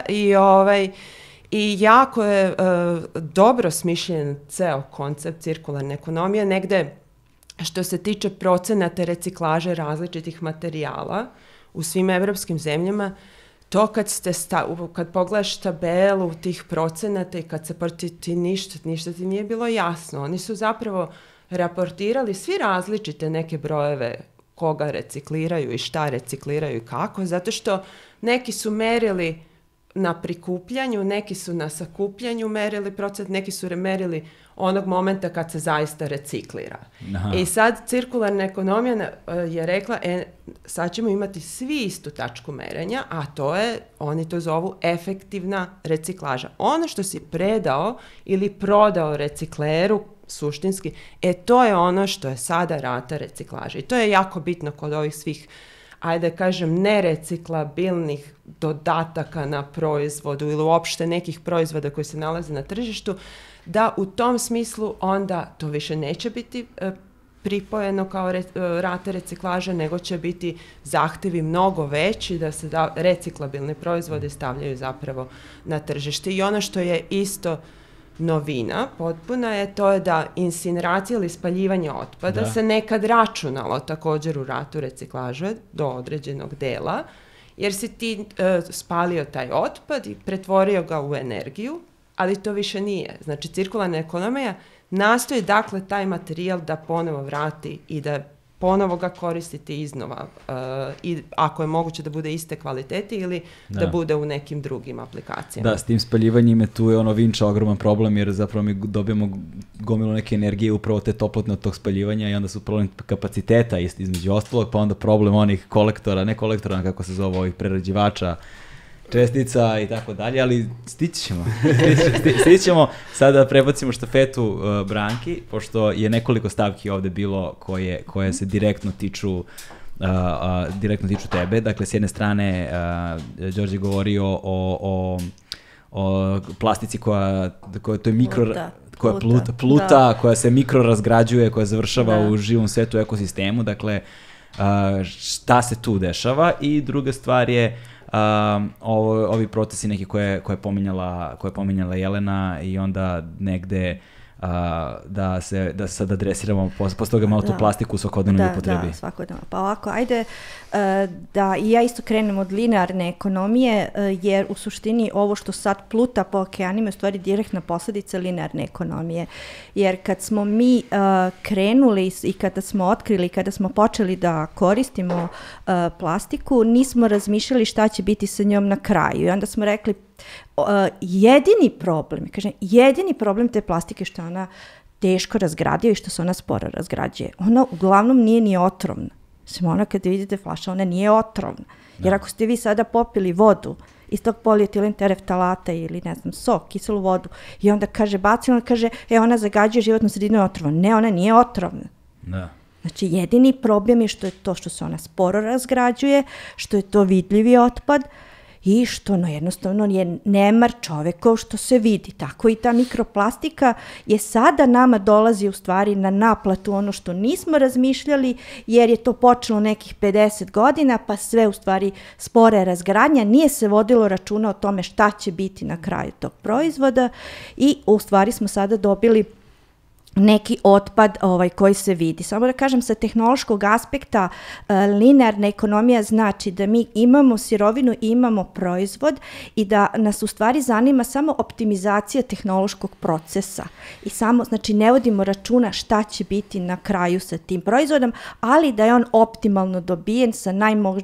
i jako je dobro smišljen ceo koncept cirkularne ekonomije, negde što se tiče procenata reciklaže različitih materijala u svim evropskim zemljama, to kad pogledaš tabelu tih procenata i kad se ti ništa ti nije bilo jasno. Oni su zapravo raportirali svi različite neke brojeve koga recikliraju i šta recikliraju i kako, zato što neki su merili na prikupljanju, neki su na sakupljanju merili procent, neki su merili onog momenta kad se zaista reciklira. Aha. I sad cirkularna ekonomija je rekla, sad ćemo imati svi istu tačku merenja, a to je, oni to zovu efektivna reciklaža. Ono što si predao ili prodao recikleru, suštinski, to je ono što je sada rata reciklaže. I to je jako bitno kod ovih svih, ajde kažem, nereciklabilnih dodataka na proizvodu ili uopšte nekih proizvoda koji se nalaze na tržištu, da u tom smislu onda to više neće biti pripojeno kao rata reciklaže, nego će biti zahtevi mnogo veći da se reciklabilni proizvodi stavljaju zapravo na tržište. I ono što je isto novina potpuna je to da incineracija ili spaljivanje otpada se nekad računalo također u ratu reciklaže do određenog dela, jer si ti spalio taj otpad i pretvorio ga u energiju, ali to više nije. Znači, cirkularna ekonomija nastoji dakle taj materijal da ponovo vrati i da ponovo ga koristiti iznova i ako je moguće da bude iste kvalitete ili da bude u nekim drugim aplikacijama. Da, s tim spaljivanjima tu je Vinča ogroman problem jer zapravo mi dobijemo gomilu neke energije upravo te toplotne od tog spaljivanja i onda su problem kapaciteta između ostalog, pa onda problem onih kolektora, ne kolektora, kako se zove, ovih prerađivača čestica i tako dalje, ali stići ćemo. Sada prebacimo štafetu Branki, pošto je nekoliko stavki ovde bilo koje se direktno tiču tebe. Dakle, s jedne strane, Đorđe govorio o plastici koja to je pluta, koja se mikro razgrađuje, koja završava u živom svetu, ekosistemu. Dakle, šta se tu dešava? I druga stvar je ovi procesi neki koje je pominjala Jelena i onda negde da sad adresiramo posle toga malo tu plastiku u svakodnevnoj upotrebi. Da, svakodnevno. Pa ovako, ajde da i ja isto krenem od linearne ekonomije, jer u suštini ovo što sad pluta po okeanima je u stvari direktna posledica linearne ekonomije. Jer kad smo mi krenuli i kada smo otkrili, kada smo počeli da koristimo plastiku, nismo razmišljali šta će biti sa njom na kraju. I onda smo rekli, jedini problem te plastike što ona teško razgradio i što se ona sporo razgrađuje. Ona uglavnom nije ni otrovna. Mislim, ona kada vidite flaša, ona nije otrovna. Jer ako ste vi sada popili vodu iz tog polietilen tereftalata ili ne znam, sok, kiselu vodu i onda bacila, ona zagađuje životnu sredinu, je otrovna. Ne, ona nije otrovna. Da. Znači, jedini problem je što je to što se ona sporo razgrađuje, što je to vidljivi otpad, i što jednostavno je nemar čovekov što se vidi. Tako i ta mikroplastika je sada nama dolazi u stvari na naplatu ono što nismo razmišljali, jer je to počelo nekih 50 godina, pa sve u stvari spore razgradnja, nije se vodilo računa o tome šta će biti na kraju tog proizvoda i u stvari smo sada dobili neki otpad koji se vidi. Samo da kažem, sa tehnološkog aspekta linearna ekonomija znači da mi imamo sirovinu i imamo proizvod i da nas u stvari zanima samo optimizacija tehnološkog procesa. I samo, znači, ne vodimo računa šta će biti na kraju sa tim proizvodom, ali da je on optimalno dobijen sa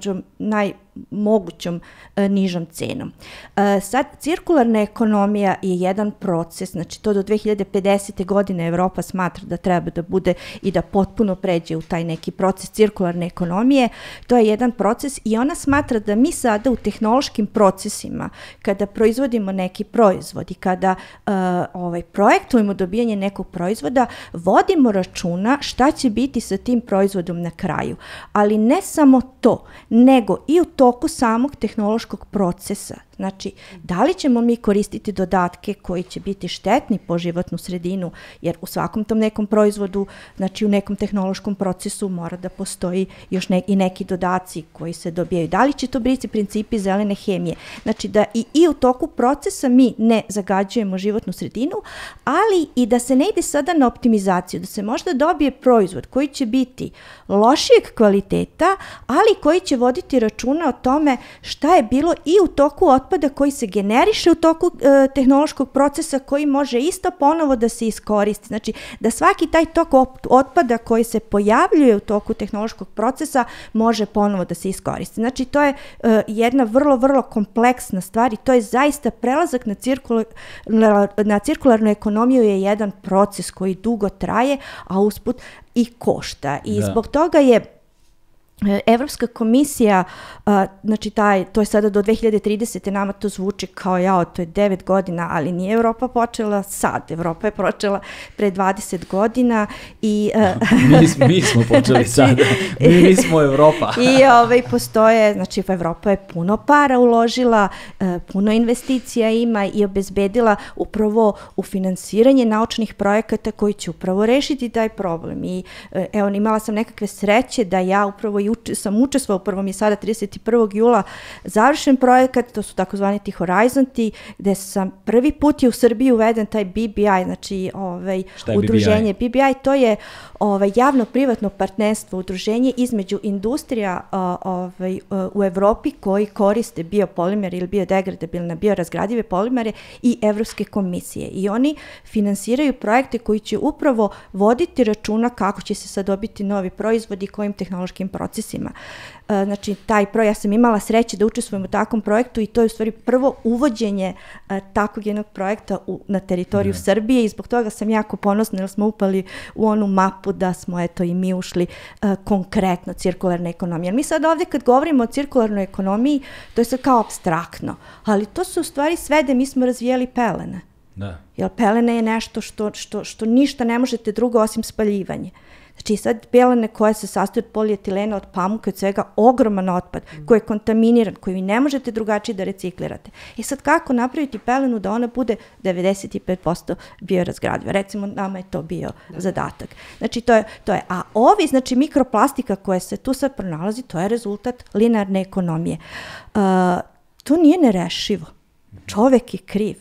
najmogućom nižom cenom. Sad, cirkularna ekonomija je jedan proces, znači to do 2050. godine Evropa smatra da treba da bude i da potpuno pređe u taj neki proces cirkularne ekonomije. To je jedan proces i ona smatra da mi sada u tehnološkim procesima, kada proizvodimo neki proizvod i kada projektujemo dobijanje nekog proizvoda, vodimo računa šta će biti sa tim proizvodom na kraju. Ali ne samo to, nego i u toku samog tehnološkog procesa. Znači, da li ćemo mi koristiti dodatke koji će biti štetni po životnu sredinu, jer u svakom tom nekom proizvodu, znači u nekom tehnološkom procesu mora da postoji još i neki dodaci koji se dobijaju. Da li će to biti principi zelene hemije? Znači, da i u toku procesa mi ne zagađujemo životnu sredinu, ali i da se ne ide sada na optimizaciju, da se možda dobije proizvod koji će biti lošijeg kvaliteta, ali koji će voditi računa o tome šta je bilo i u toku otpada koji se generiše u toku tehnološkog procesa, koji može isto ponovo da se iskoristi. Znači, da svaki taj tok otpada koji se pojavljuje u toku tehnološkog procesa može ponovo da se iskoristi. Znači, to je jedna vrlo, vrlo kompleksna stvar i to je zaista prelazak na cirkularnu ekonomiju je jedan proces koji dugo traje, a usput i košta. I zbog toga je Evropska komisija, znači to je sada do 2030. nama to zvuči kao to je 9 godina, ali nije Evropa počela sad, Evropa je počela pre 20 godina i... mi smo počeli sad, mi smo Evropa. I postoje, znači Evropa je puno para uložila, puno investicija ima i obezbedila upravo u finansiranje naučnih projekata koji će upravo rešiti taj problem. I evo, imala sam nekakve sreće da ja upravo sam učestvovala, prvo mi je sada 31. jula završen projekat, to su takozvani ti horizonti, gde sam prvi put je u Srbiji uveden taj BBI, znači udruženje BBI, to je javno-privatno partnerstvo, udruženje između industrija u Evropi koji koriste biopolimere ili biodegradabilne, biorazgradive polimere i Evropske komisije. I oni finansiraju projekte koji će upravo voditi računa kako će se sad dobiti novi proizvodi i kojim tehnološkim procesima procesima. Znači, ja sam imala sreće da učestvujem u takvom projektu i to je u stvari prvo uvođenje takvog jednog projekta na teritoriju Srbije i zbog toga sam jako ponosna jer smo upali u onu mapu da smo i mi ušli konkretno cirkularna ekonomija. Mi sad ovdje kad govorimo o cirkularnoj ekonomiji, to je sad kao apstraktno, ali to se u stvari svede, mi smo razvijali pelene. Da. Jer pelene je nešto što ništa ne možete drugo osim spaljivanje. Znači sad pelene koje se sastoje od polietilena, od pamuka, od svega, ogroman otpad koji je kontaminiran, koji vi ne možete drugačije da reciklirate. I sad kako napraviti pelenu da ona bude 95% biorazgradiva? Recimo nama je to bio zadatak. Znači to je. A znači mikroplastika koja se tu sad pronalazi, to je rezultat linearne ekonomije. To nije nerešivo. Čovek je kriv.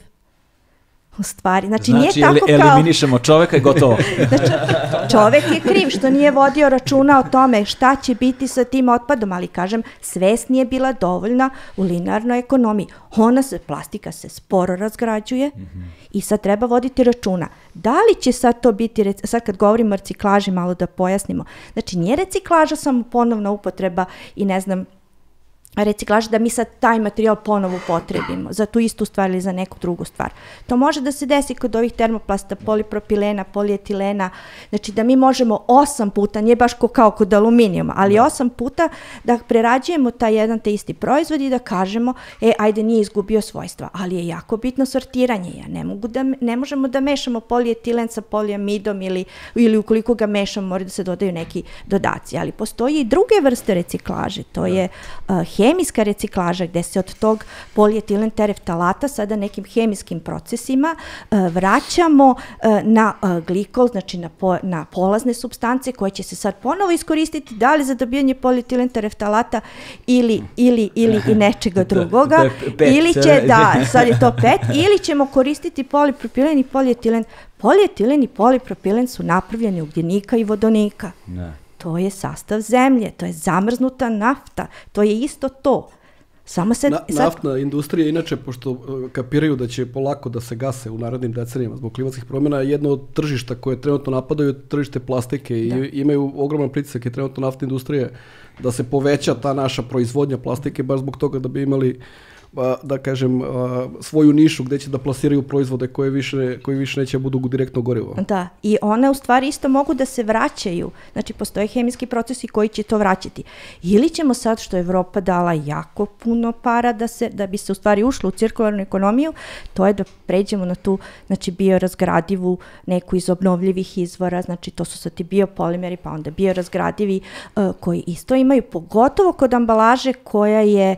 U stvari, znači nije tako kao... eliminišemo čoveka i gotovo. Znači, čovek je kriv što nije vodio računa o tome šta će biti sa tim otpadom, ali kažem, svest nije bila dovoljna u linearnoj ekonomiji. Plastika se sporo razgrađuje i sad treba voditi računa. Da li će sad to biti, sad kad govorimo o reciklaži, malo da pojasnimo, znači nije reciklaža samo ponovna upotreba i ne znam, reciklaža da mi sad taj materijal ponovo upotrebimo za tu istu stvar ili za neku drugu stvar. To može da se desi kod ovih termoplasta, polipropilena, polietilena, znači da mi možemo 8 puta, nije baš kao kod aluminijuma, ali 8 puta da prerađujemo taj jedan te isti proizvod i da kažemo, ajde nije izgubio svojstva, ali je jako bitno sortiranje. Ne možemo da mešamo polietilen sa poliamidom ili ukoliko ga mešamo mora da se dodaju neki dodaci, ali postoji i druge vrste reciklaže, to je hemijska reciklaža gde se od tog polietilen tereftalata sada nekim hemijskim procesima vraćamo na glikol, znači na polazne supstance koje će se sad ponovo iskoristiti da li za dobijanje polietilen tereftalata ili i nečega drugoga. Ili će, sad je to PET, ili ćemo koristiti polipropilen i polietilen. Polietilen i polipropilen su napravljeni ugljenika i vodonika. To je sastav zemlje, to je zamrznuta nafta, to je isto to. Naftna industrija, inače, pošto kapiraju da će polako da se gase u narednim decenijama zbog klimatskih promjena, jedno od tržišta koje trenutno napadaju je tržište plastike i imaju ogroman pritisak i trenutno naftne industrije da se poveća ta naša proizvodnja plastike baš zbog toga da bi imali da kažem, svoju nišu gdje će da plasiraju proizvode koji više neće budu direktno gorivo. Da, i one u stvari isto mogu da se vraćaju. Znači, postoje hemijski procesi koji će to vraćati. Ili ćemo sad, što je Evropa dala jako puno para da bi se u stvari ušlo u cirkularnu ekonomiju, to je da pređemo na tu, znači, biorazgradivu, neku iz obnovljivih izvora, znači to su sad ti biopolimeri, pa onda biorazgradivi, koji isto imaju, pogotovo kod ambalaže koja je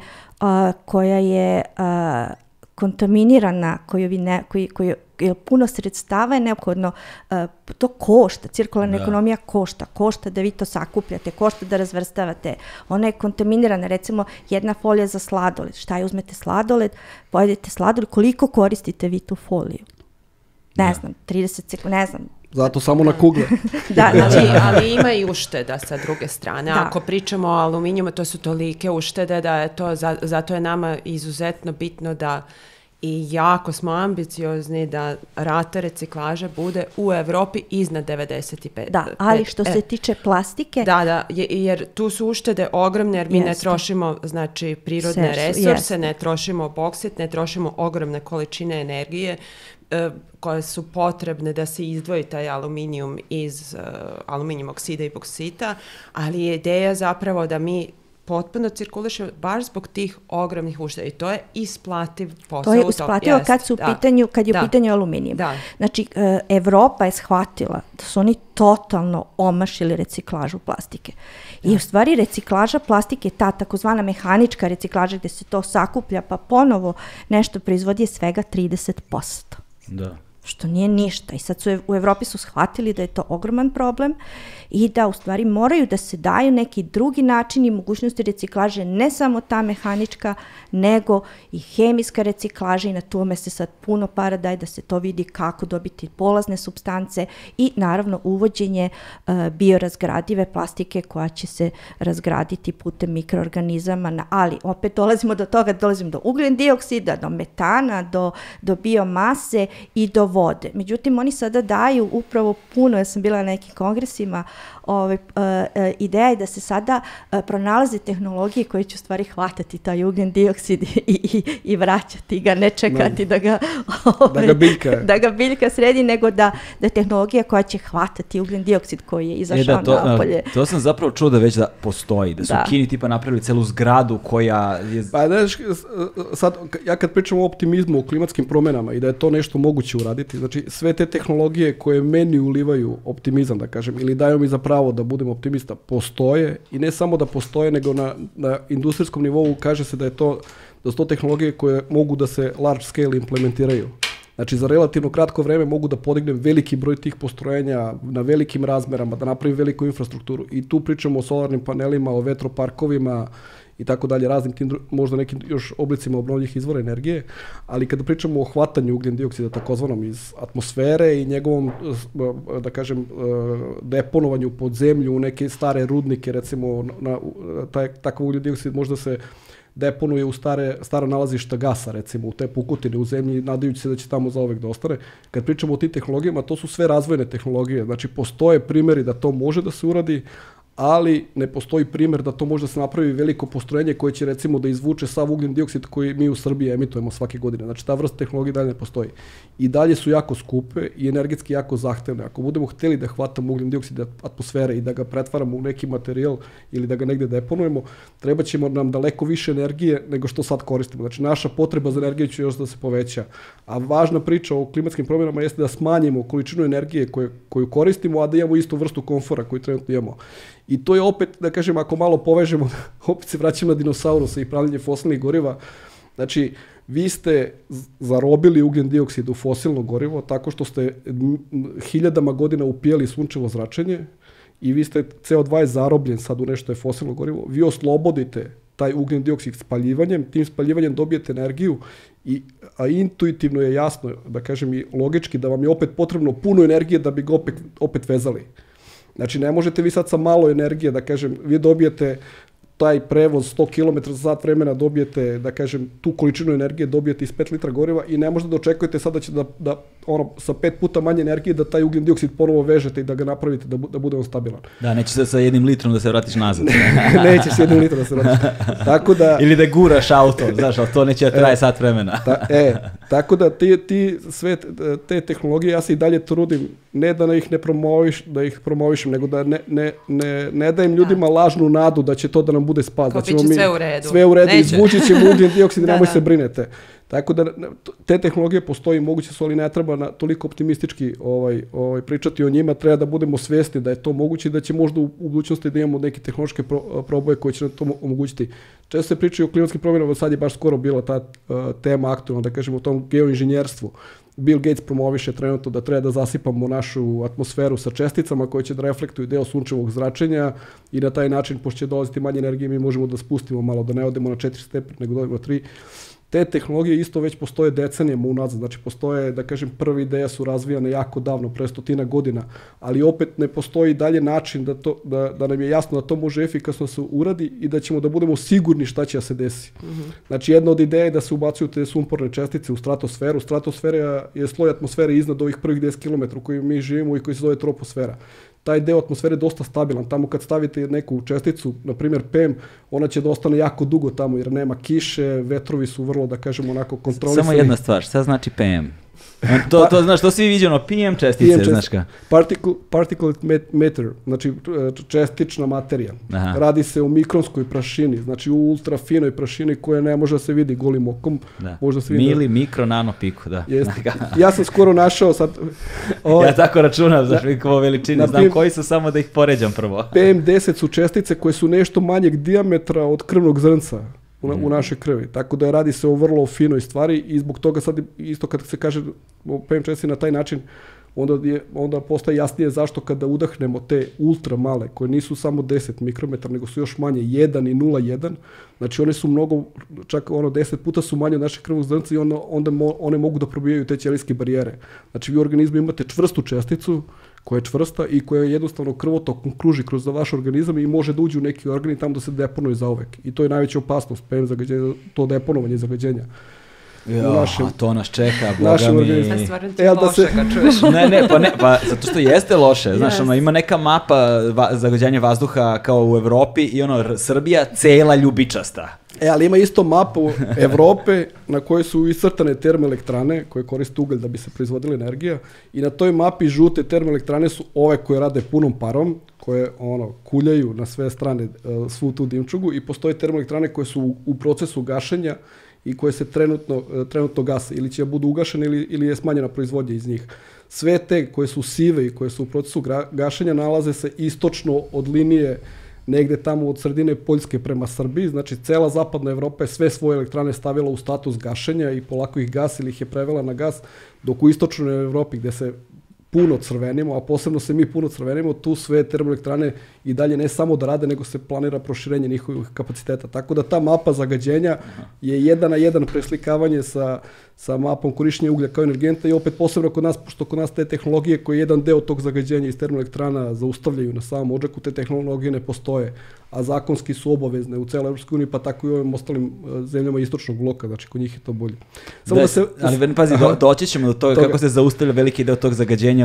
kontaminirana, koju puno sredstava je neophodno, to košta, cirkularna ekonomija košta da vi to sakupljate, košta da razvrstavate, ona je kontaminirana, recimo jedna folija za sladoled, šta je, uzmete sladoled, pojedete sladoled, koliko koristite vi tu foliju? Ne znam, 30 sekundi, ne znam. Zato samo na kugle. Znači, ali ima i ušteda sa druge strane. Ako pričamo o aluminijumu, to su tolike uštede da je to, zato je nama izuzetno bitno da i jako smo ambiciozni da rata reciklaže bude u Evropi iznad 95%. Da, ali što se tiče plastike... Da, jer tu su uštede ogromne, jer mi ne trošimo, znači, prirodne resurse, ne trošimo boksit, ne trošimo ogromne količine energije koje su potrebne da se izdvoji taj aluminijum iz aluminijum oksida i boksita, ali je ideja zapravo da mi potpuno cirkulišemo baš zbog tih ogromnih ušteda i to je isplativ posao. To je isplativo kad je u pitanju aluminijum. Znači, Evropa je shvatila da su oni totalno omašili reciklažu plastike. I u stvari reciklaža plastike, ta takozvana mehanička reciklaža gdje se to sakuplja pa ponovo nešto proizvodi je svega 30%. Da. Što nije ništa. I sad u Evropi su shvatili da je to ogroman problem i da u stvari moraju da se daju neki drugi načini i mogućnosti reciklaže, ne samo ta mehanička, nego i hemijska reciklaža i na tome se sad puno para daje da se to vidi kako dobiti polazne supstance i naravno uvođenje biorazgradive plastike koja će se razgraditi putem mikroorganizama, ali opet dolazimo do toga, dolazimo do ugljen dioksida, do metana, do biomase i do vode. Međutim, oni sada daju upravo puno, ja sam bila na nekim kongresima, ideja je da se sada pronalaze tehnologije koje će u stvari hvatati taj ugljen dioksid i vraćati ga, ne čekati da ga biljka sredi, nego da tehnologija koja će hvatati ugljen dioksid koji je izašao napolje. To sam zapravo čuo da već da postoji, da su u Kini tipa napravili celu zgradu koja je... Pa znaš, sad ja kad pričam o optimizmu, o klimatskim promjenama i da je to nešto moguće uraditi, znači sve te tehnologije koje meni ulivaju optimizam, da kažem, ili daju mi za pravo da budem optimista, postoje i ne samo da postoje, nego na industrijskom nivou kaže se da su to tehnologije koje mogu da se large scale implementiraju. Znači, za relativno kratko vreme mogu da podignem veliki broj tih postrojenja na velikim razmerama, da napravim veliku infrastrukturu. I tu pričamo o solarnim panelima, o vetroparkovima i tako dalje, raznim tim, možda nekim još oblicima obnovljivih izvora energije, ali kada pričamo o hvatanju ugljen dioksida takozvanom iz atmosfere i njegovom, da kažem, deponovanju pod zemlju u neke stare rudnike, recimo, takav ugljen dioksid možda se deponuje u stara nalazišta gasa, recimo, u te pukotine u zemlji, nadajući se da će tamo zauvek da ostane. Kad pričamo o tim tehnologijama, to su sve razvojne tehnologije, znači postoje primjeri da to može da se uradi, ali ne postoji primjer da to može da se napravi veliko postrojenje koje će recimo da izvuče sav ugljen dioksid koji mi u Srbiji emitujemo svake godine. Znači ta vrsta tehnologije dalje ne postoji. I dalje su jako skupe i energetski jako zahtevne. Ako budemo htjeli da hvatamo ugljen dioksid atmosfere i da ga pretvaramo u neki materijal ili da ga negdje deponujemo, treba ćemo nam daleko više energije nego što sad koristimo. Znači naša potreba za energiju će još da se poveća. A važna priča o klimatskim promjenama jeste da smanjimo količinu energije koju koristimo, a da imamo istu vrstu komfora koju trenutno imamo. I to je opet, da kažem, ako malo povežemo, opet se vraćamo na dinosaurusa i pravljenje fosilnih goriva. Znači, vi ste zarobili ugljen dioksid u fosilno gorivo tako što ste hiljadama godina upijali sunčevo zračenje i vi ste CO2 je zarobljen sad u nešto je fosilno gorivo. Vi oslobodite taj ugljen dioksid spaljivanjem, tim spaljivanjem dobijete energiju, a intuitivno je jasno, da kažem i logički, da vam je opet potrebno puno energije da bi ga opet vezali. Znači, ne možete vi sad sa malo energije, da kažem, vi dobijete taj prevoz 100 km za sat vremena, dobijete, da kažem, tu količinu energije dobijete iz 5 litra goriva i ne možete da očekujete sad da će sa 5 puta manje energije da taj ugljen dioksid ponovo vežete i da ga napravite da bude on stabilan. Da, neće se sa 1 litrom da se vratiš nazad. Nećeš 1 litrom da se vratiš. Tako da... Ili da guraš auto, znaš, ali to neće da traje sat vremena. Tako da sve te tehnologije, ja se i dalje trudim, ne da ih promovišem, nego da ne dajem ljudima lažnu nadu da će to da nam bude spas. Kao biće sve u redu. Sve u redu, izvući ćemo ugljen dioksid, nemoj se brinete. Tako da te tehnologije postoji, moguće su, ali ne treba toliko optimistički pričati o njima, treba da budemo svjesni da je to moguće i da će možda u budućnosti da imamo neke tehnološke proboje koje će nam to omogućiti. Često se priča o klimatskim promjenama, sad je baš skoro bila ta tema aktualna, da kažemo o tom geoinženjerstvu. Bill Gates promoviše trenutno da treba da zasipamo našu atmosferu sa česticama koje će da reflektuju deo sunčevog zračenja i na taj način, pošto će dolaziti manje energije, mi možemo da spustimo malo, da ne odemo na 4 stepena, nego da odemo na 3. Te tehnologije isto već postoje decenijama unazad, znači postoje, da kažem, prve ideje su razvijane jako davno, pre 100 godina, ali opet ne postoji dalje način da nam je jasno da to može efikasno se uradi i da ćemo da budemo sigurni šta će da se desi. Znači jedna od ideja je da se ubacuju te sumporne čestice u stratosferu. Stratosfera je sloj atmosfere iznad ovih prvih 10 km u kojim mi živimo i koji se zove troposfera. Taj deo atmosfere je dosta stabilan. Tamo kad stavite neku česticu, na primjer PM, ona će da ostane jako dugo tamo jer nema kiše, vetrovi su vrlo, da kažemo, onako kontrolisani. Samo jedna stvar, šta znači PM? To znaš, to svi viđeno, PM čestice, znaš ka? Particulate matter, znači čestična materija. Aha. Radi se o mikronskoj prašini, znači u ultrafinoj prašini koja ne može da se vidi golim okom. Da. Mili, mikro, nano, piku, da. Ja sam skoro našao sad... Ja tako računam, znaš, po veličini, znam koji su, samo da ih poređam prvo. PM10 su čestice koje su nešto manjeg dijametra od krvnog zrnca u našoj krvi, tako da radi se o vrlo finoj stvari i zbog toga sad isto kad se kaže o PM čestici na taj način, onda postaje jasnije zašto kada udahnemo te ultra male, koje nisu samo 10 mikrometra, nego su još manje, 1 i 0,1, znači one su mnogo, čak 10 puta su manje od našeg krvnog zrnca i onda one mogu da probijaju te ćelijske barijere. Znači vi u organizmu imate čvrstu česticu, koja je čvrsta i koja jednostavno krvotokom kruži kroz vaš organizam i može da uđe u neki organ i tamo da se deponuje zauvek. I to je najveća opasnost PM zagađenja, to deponovanje zagađenja. To nas čeka, našem boga mi. organizmu. Stvarno ti je loše kad čuješ. Ne, zato što jeste loše. Znaš, Yes. ima neka mapa zagađenja vazduha kao u Evropi i Srbija cela ljubičasta. Ali ima isto mapu Evrope na kojoj su iscrtane termoelektrane koje koriste ugalj da bi se proizvodila energija i na toj mapi žute termoelektrane su ove koje rade punom parom, koje kuljaju na sve strane svu tu dimčugu i postoje termoelektrane koje su u procesu gašenja i koje se trenutno gase ili će budu ugašene ili je smanjena proizvodnja iz njih. Sve te koje su sive i koje su u procesu gašenja nalaze se istočno od linije negde tamo od sredine Poljske prema Srbiji, znači cela zapadna Evropa je sve svoje elektrane stavila u status gašenja i polako ih gasi ili ih je prevela na gas, dok u istočnoj Evropi gde se puno crvenimo, a posebno se mi puno crvenimo, tu sve termoelektrane i dalje ne samo da rade, nego se planira proširenje njihovih kapaciteta. Tako da ta mapa zagađenja je 1:1 preslikavanje sa mapom korišćenja uglja kao energenta i opet posebno kod nas, pošto kod nas te tehnologije koje jedan deo tog zagađenja iz termoelektrana zaustavljaju na samom odžaku, te tehnologije ne postoje, a zakonski su obavezne u celoj Evropskoj uniji, pa tako i u ovim ostalim zemljama istočnog bloka, znači kod njih je to bolje. Ali pazi, doći ćemo do toga kako se zaustavlja veliki deo tog zagađenja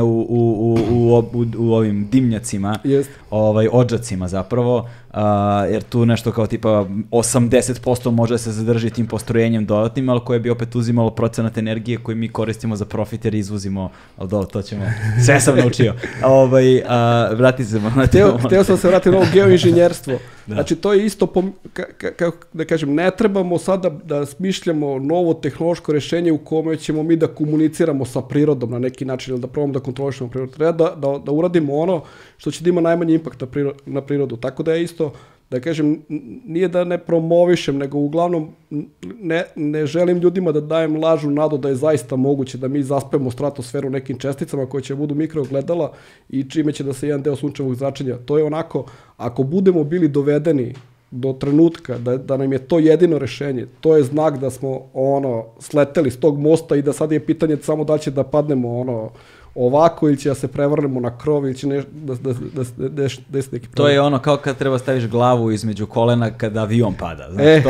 u ovim dimnjacima, odžacima zapravo, jer tu nešto kao tipa 80% može da se zadrži tim postrojenjem dodatnim, ali koje bi opet uzimalo procenat energije koji mi koristimo za profit jer izvozimo, ali to ćemo, sve sam naučio. Vrati se na temu. Hteo sam se vratiti na ovo geoinženjerstvo. Znači to je isto, kako da kažem, ne trebamo sada da smišljamo novo tehnološko rješenje u kome ćemo mi da komuniciramo sa prirodom na neki način ili da probamo da kontrolišemo prirodu. Treba da uradimo ono što će da ima najmanji impakt na prirodu. Tako da je isto, da kažem, nije da ne promovišem, nego uglavnom ne želim ljudima da dajem lažnu nadu da je zaista moguće da mi zaspemo stratosferu nekim česticama koje će budu mikroogledala i čime će da se jedan deo sunčevog zračenja. To je onako, ako budemo bili dovedeni do trenutka da nam je to jedino rešenje, to je znak da smo sleteli s tog mosta i da sad je pitanje samo da će da padnemo ovako ili će da se prevrnemo na krov ili će desiti neki problem. To je kao kad treba staviš glavu između kolena kada avion pada.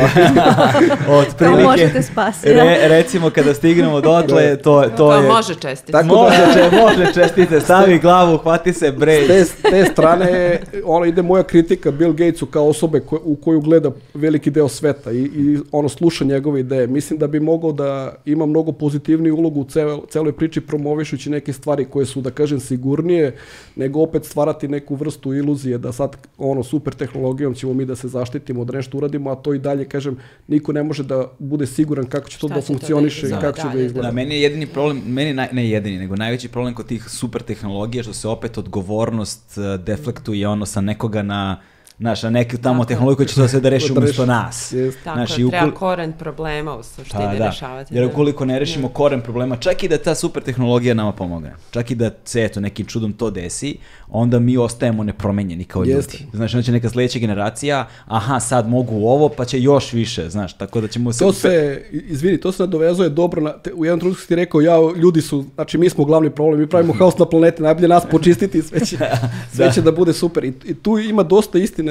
To možete spasiti. Recimo kada stignemo dotle, to je... može čestiti. Može čestiti, stavi glavu, hvati se brej. S te strane ide moja kritika Bill Gatesu kao osobe u koju gleda veliki deo sveta i sluša njegove ideje. Mislim da bi mogao da ima mnogo pozitivniju ulogu u celoj priči promovišući neke stvari koje su, da kažem, sigurnije, nego opet stvarati neku vrstu iluzije da sad super tehnologijom ćemo mi da se zaštitimo, da nešto uradimo, a to i dalje, kažem, niko ne može da bude siguran kako će to da funkcioniše i kako će da izgleda. Meni je jedini problem, ne jedini, nego najveći problem kod tih super tehnologija što se opet odgovornost deflektuje sa nekoga na neku tamo tehnologiju koja će to sve da reši umjesto nas. Tako, treba koren problema u suštini rešavati. Jer ukoliko ne rešimo koren problema, čak i da ta super tehnologija nama pomogne, čak i da se nekim čudom to desi, onda mi ostajemo nepromenjeni kao ljudi. Znaš, onda će neka sledeća generacija, sad mogu ovo, pa će još više, znaš, tako da ćemo to se nadovezuje dobro, u jednom trenutku si ti rekao, ljudi su, znači mi smo glavni problem, mi pravimo haos na planeti, najbolje nas počistiti, sve će da bude super. I tu ima dosta istine.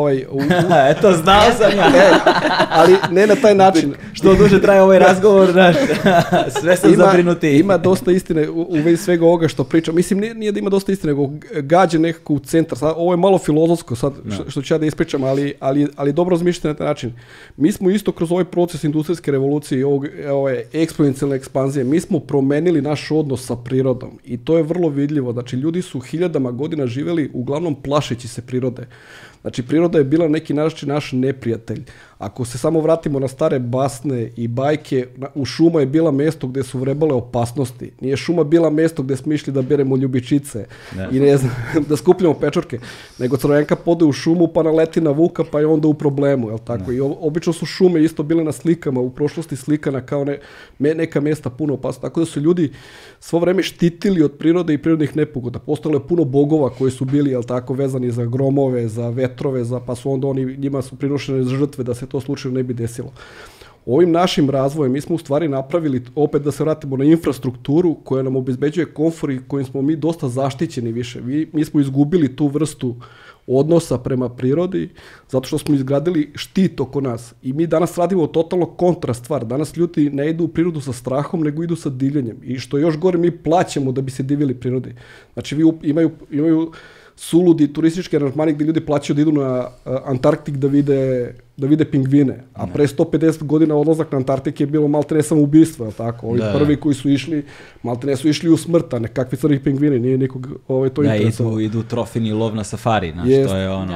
Eto, znao sam ja. Ali ne na taj način. Što duže traje ovaj razgovor, sve sam zabrinuti. Ima dosta istine u vezi svega ovoga što pričam. Mislim, nije da ima dosta istine, nego gađe nekako u centar. Sad, ovo je malo filozofsko sad, što ću ja da ispričam, ali dobro razmišljate na taj način. Mi smo isto kroz ovaj proces industrijske revolucije i ove eksponencijalne ekspanzije, mi smo promenili naš odnos sa prirodom i to je vrlo vidljivo. Znači, ljudi su hiljadama godina živeli uglavnom plašeći se prirode. Znači, priroda je bila neki naš neprijatelj. Ako se samo vratimo na stare basne i bajke, u šuma je bila mesto gde su vrebale opasnosti. Nije šuma bila mesto gde smo išli da beremo ljubičice i ne znam, da skupljamo pečorke, nego Crvenka pode u šumu pa naleti na vuka pa je onda u problemu, jel tako? I obično su šume isto bile na slikama, u prošlosti slikana kao neka mesta puno opasna. Tako da su ljudi svo vreme štitili od prirode i prirodnih nepogoda. Postojalo je puno bogova koji su bili, jel tako, vezani za gromove, za vetrove, pa su onda njima su prinošene žrtve da se to slučajno ne bi desilo. Ovim našim razvojem mi smo u stvari napravili, opet da se vratimo na infrastrukturu koja nam obezbeđuje komfor i kojim smo mi dosta zaštićeni više. Mi smo izgubili tu vrstu odnosa prema prirodi, zato što smo izgradili štit oko nas. I mi danas radimo totalno kontra stvar. Danas ljudi ne idu u prirodu sa strahom, nego idu sa divljenjem. I što je još gore, mi plaćamo da bi se divili prirodi. Znači, imaju suludi turistički aranžmani gdje ljudi plaćaju da idu na Antarktik da vide pingvine. A pre 150 godina odlazak na Antarktik je bilo maltene samoubistvo, je tako? Ovi prvi koji su išli, maltene su išli u smrt, a nekakvi crnih pingvini, nije nikog to interesovalo. Idu trofini lov na safari, to je ono.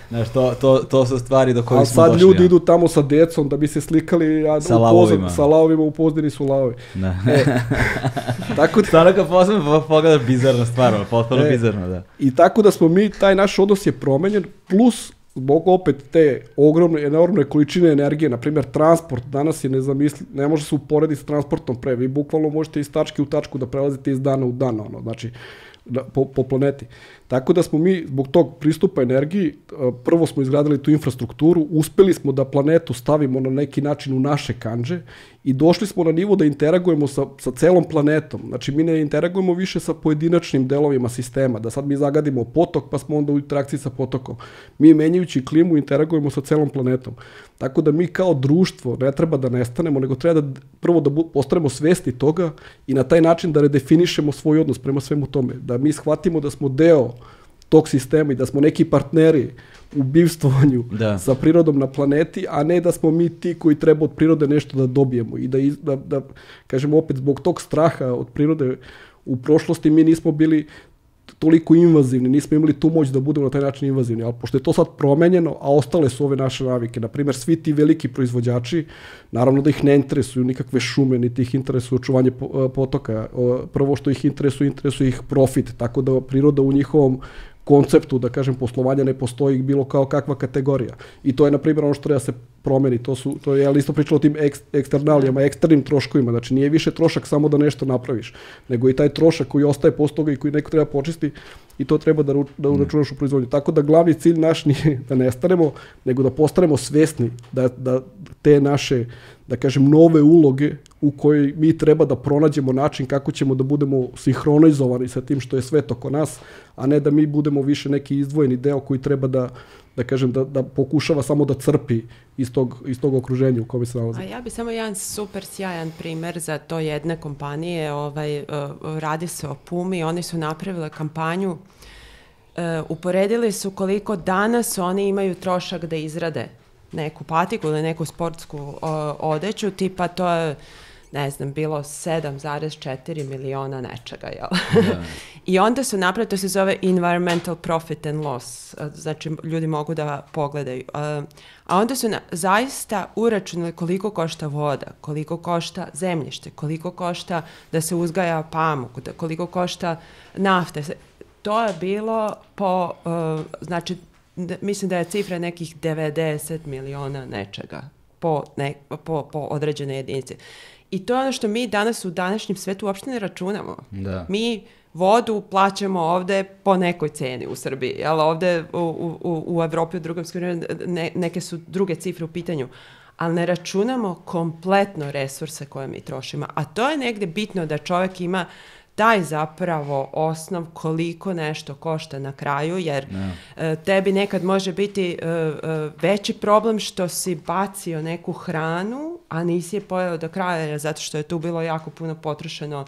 To su stvari do kojih smo došli. A sad ljudi idu tamo sa decom da bi se slikali, sa lavovima. Sa lavovima u pozdini su lavovi. Tako da... Stvarno kad posebno pogledaš bizarna stvar, potpuno bizarno, da. I tako da smo mi, taj naš odnos je promenjen, plus zbog opet te enormne količine energije, na primjer transport danas je nezamisliv, ne može se uporediti s transportom pre, vi bukvalno možete iz tačke u tačku da prelazite iz dana u dan, znači po planeti. Tako da smo mi zbog tog pristupa energiji, prvo smo izgradili tu infrastrukturu, uspeli smo da planetu stavimo na neki način u naše kandže i došli smo na nivo da interagujemo sa celom planetom. Znači mi ne interagujemo više sa pojedinačnim delovima sistema, da sad mi zagadimo potok pa smo onda u interakciji sa potokom. Mi menjajući klimu interagujemo sa celom planetom. Tako da mi kao društvo ne treba da nestanemo, nego treba da prvo da postanemo svesni toga i na taj način da redefinišemo svoj odnos prema svemu tome. Da mi shvatimo da smo deo tog sistema i da smo neki partneri u bivstvovanju sa prirodom na planeti, a ne da smo mi ti koji treba od prirode nešto da dobijemo i da kažemo opet, zbog tog straha od prirode u prošlosti mi nismo bili toliko invazivni, nismo imali tu moć da budemo na taj način invazivni, ali pošto je to sad promenjeno, a ostale su ove naše navike, na primjer svi ti veliki proizvođači, naravno da ih ne interesuju nikakve šume, niti ih interesuje očuvanje potoka, prvo što ih interesuje ih profit, tako da priroda u njihovom konceptu, da kažem, poslovanja ne postoji bilo kao kakva kategorija. I to je, na primjer, ono što treba se promeni. To je isto pričalo o tim eksternalijama, eksternim troškovima. Znači, nije više trošak samo da nešto napraviš, nego i taj trošak koji ostaje posle toga i koji neko treba počisti i to treba da uračunaš u proizvodnju. Tako da glavni cilj naš nije da nestanemo, nego da postanemo svesni da te naše, da kažem, nove uloge u kojoj mi treba da pronađemo način kako ćemo da budemo sinhronizovani sa tim što je svet oko nas, a ne da mi budemo više neki izdvojeni deo koji treba da kažem, da pokušava samo da crpi iz tog okruženja u kome se nalazi. A ja bi samo jedan super sjajan primer za to jedne kompanije, radi se o Pumi, oni su napravile kampanju, uporedili su koliko danas oni imaju trošak da izrade neku patiku ili neku sportsku odeću, tipa to je, ne znam, bilo 7,4 miliona nečega, jel? I onda su napravili, to se zove environmental profit and loss, znači ljudi mogu da pogledaju. A onda su zaista uračunali koliko košta voda, koliko košta zemljište, koliko košta da se uzgaja pamuk, koliko košta nafte. To je bilo znači, mislim da je cifra nekih 90 miliona nečega po određene jedinice. I to je ono što mi danas u današnjem svetu uopšte ne računamo. Mi vodu plaćamo ovde po nekoj ceni u Srbiji, jel? Ovde u Evropi, u drugom svijetu, neke su druge cifre u pitanju, ali ne računamo kompletno resurse koje mi trošimo. A to je negde bitno da čovjek ima taj zapravo osnov koliko nešto košta na kraju, jer tebi nekad može biti veći problem što si bacio neku hranu, a nisi je pojeo do kraja, zato što je tu bilo jako puno potrošeno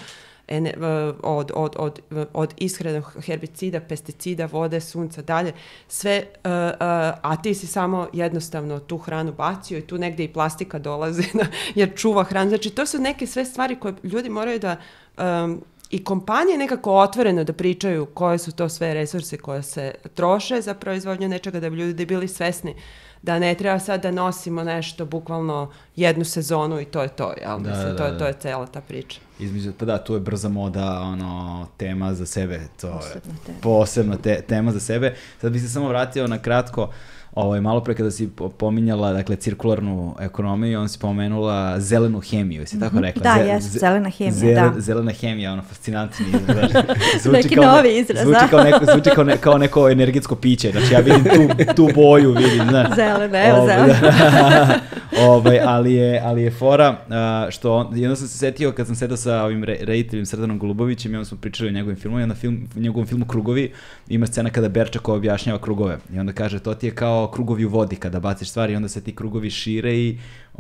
od ishranog herbicida, pesticida, vode, sunca, dalje, sve, a ti si samo jednostavno tu hranu bacio i tu negdje i plastika dolazi jer čuva hranu. Znači, to su neke sve stvari koje ljudi moraju da i kompanije nekako otvoreno da pričaju koje su to sve resurse koje se troše za proizvodnju nečega, da bi ljudi bili svesni da ne treba sad da nosimo nešto bukvalno jednu sezonu i to je to, jel? Mislim, to je cela ta priča. Tu je brza moda, tema za sebe, to je posebna tema za sebe. Sad bih se samo vratio na kratko, malo pre kada si pominjala, dakle, cirkularnu ekonomiju, on si pomenula zelenu hemiju, jesi tako rekla? Da, jesu, zelena hemija, da. Zelena hemija, fascinantni. Neki novi izraz, Zvuči kao neko energetsko piće, znači ja vidim tu boju, vidim, znaš. Zelena, evo zelena. Ali je fora što jedno sam se setio kad sam sedao sa ovim rediteljem Srdanom Golubovićem i onda smo pričali o njegovim filmu i onda u njegovom filmu Krugovi ima scena kada Berčak objašnjava krugove i onda kaže to ti je kao krugovi u vodi kada baciš stvari i onda se ti krugovi šire i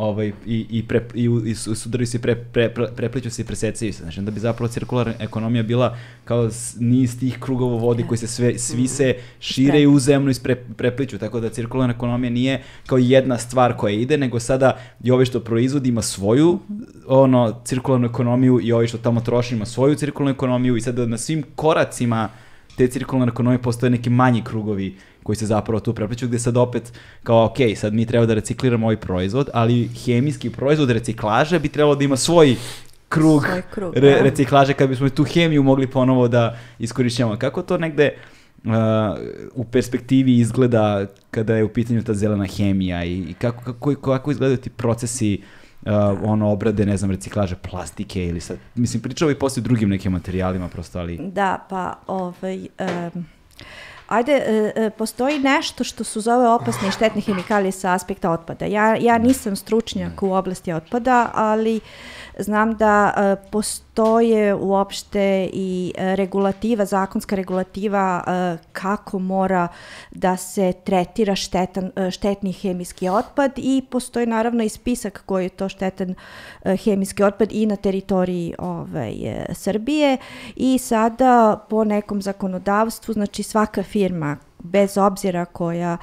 sudaraju se i prepliću se i presecaju se. Znači, onda bi zapravo cirkularna ekonomija bila kao niz tih krugova u vodi koji se svi se šire i uzemno prepliću, tako da cirkularna ekonomija nije kao jedna stvar koja ide, nego sada i ovaj što proizvodi ima svoju cirkularnu ekonomiju i ovaj što tamo troši ima svoju cirkularnu ekonomiju i sada na svim koracima te cirkularne ekonomije postoje neki manji krugovi koji se zapravo tu prepliću, gde sad opet kao, ok, sad mi treba da recikliramo ovaj proizvod, ali hemijski proizvod reciklaže bi trebalo da ima svoj krug reciklaže kad bismo tu hemiju mogli ponovo da iskorišćavamo. Kako to negde u perspektivi izgleda kada je u pitanju ta zelena hemija i kako izgledaju ti procesi obrade, ne znam, reciklaže plastike ili sad, mislim, pričao i poslije drugim nekim materijalima prosto, ali... Da, pa postoji nešto što su zove opasne i štetne hemikalije sa aspekta otpada. Ja nisam stručnjak u oblasti otpada, ali znam da postoje uopšte i zakonska regulativa kako mora da se tretira štetni hemijski otpad i postoji naravno i spisak koji je to štetan hemijski otpad i na teritoriji Srbije i sada po nekom zakonodavstvu, znači svaka firma bez obzira koja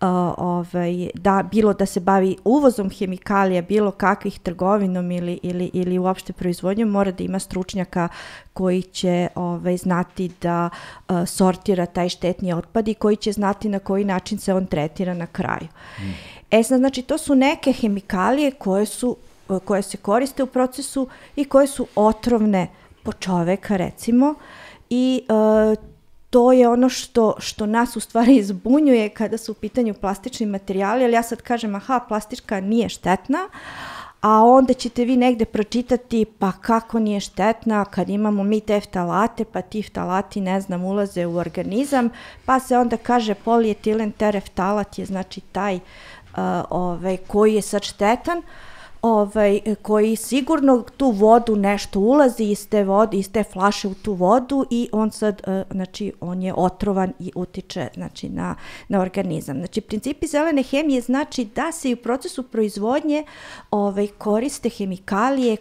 bilo da se bavi uvozom hemikalija, bilo kakvih trgovinom ili uopšte proizvodnjom, mora da ima stručnjaka koji će znati da sortira taj štetni otpad i koji će znati na koji način se on tretira na kraju. Znači to su neke hemikalije koje se koriste u procesu i koje su otrovne po čoveka, recimo, i to je ono što nas u stvari zbunjuje kada su u pitanju plastični materijali, ali ja sad kažem, plastika nije štetna, a onda ćete vi negde pročitati pa kako nije štetna kad imamo mi te ftalate, pa ti ftalati, ne znam, ulaze u organizam, pa se onda kaže polietilen tereftalat je znači taj koji je sad štetan, koji sigurno tu vodu nešto ulazi iz te flaše u tu vodu i on sad, znači, on je otrovan i utiče, znači, na organizam. Znači, principi zelene hemije znači da se i u procesu proizvodnje koriste hemikalije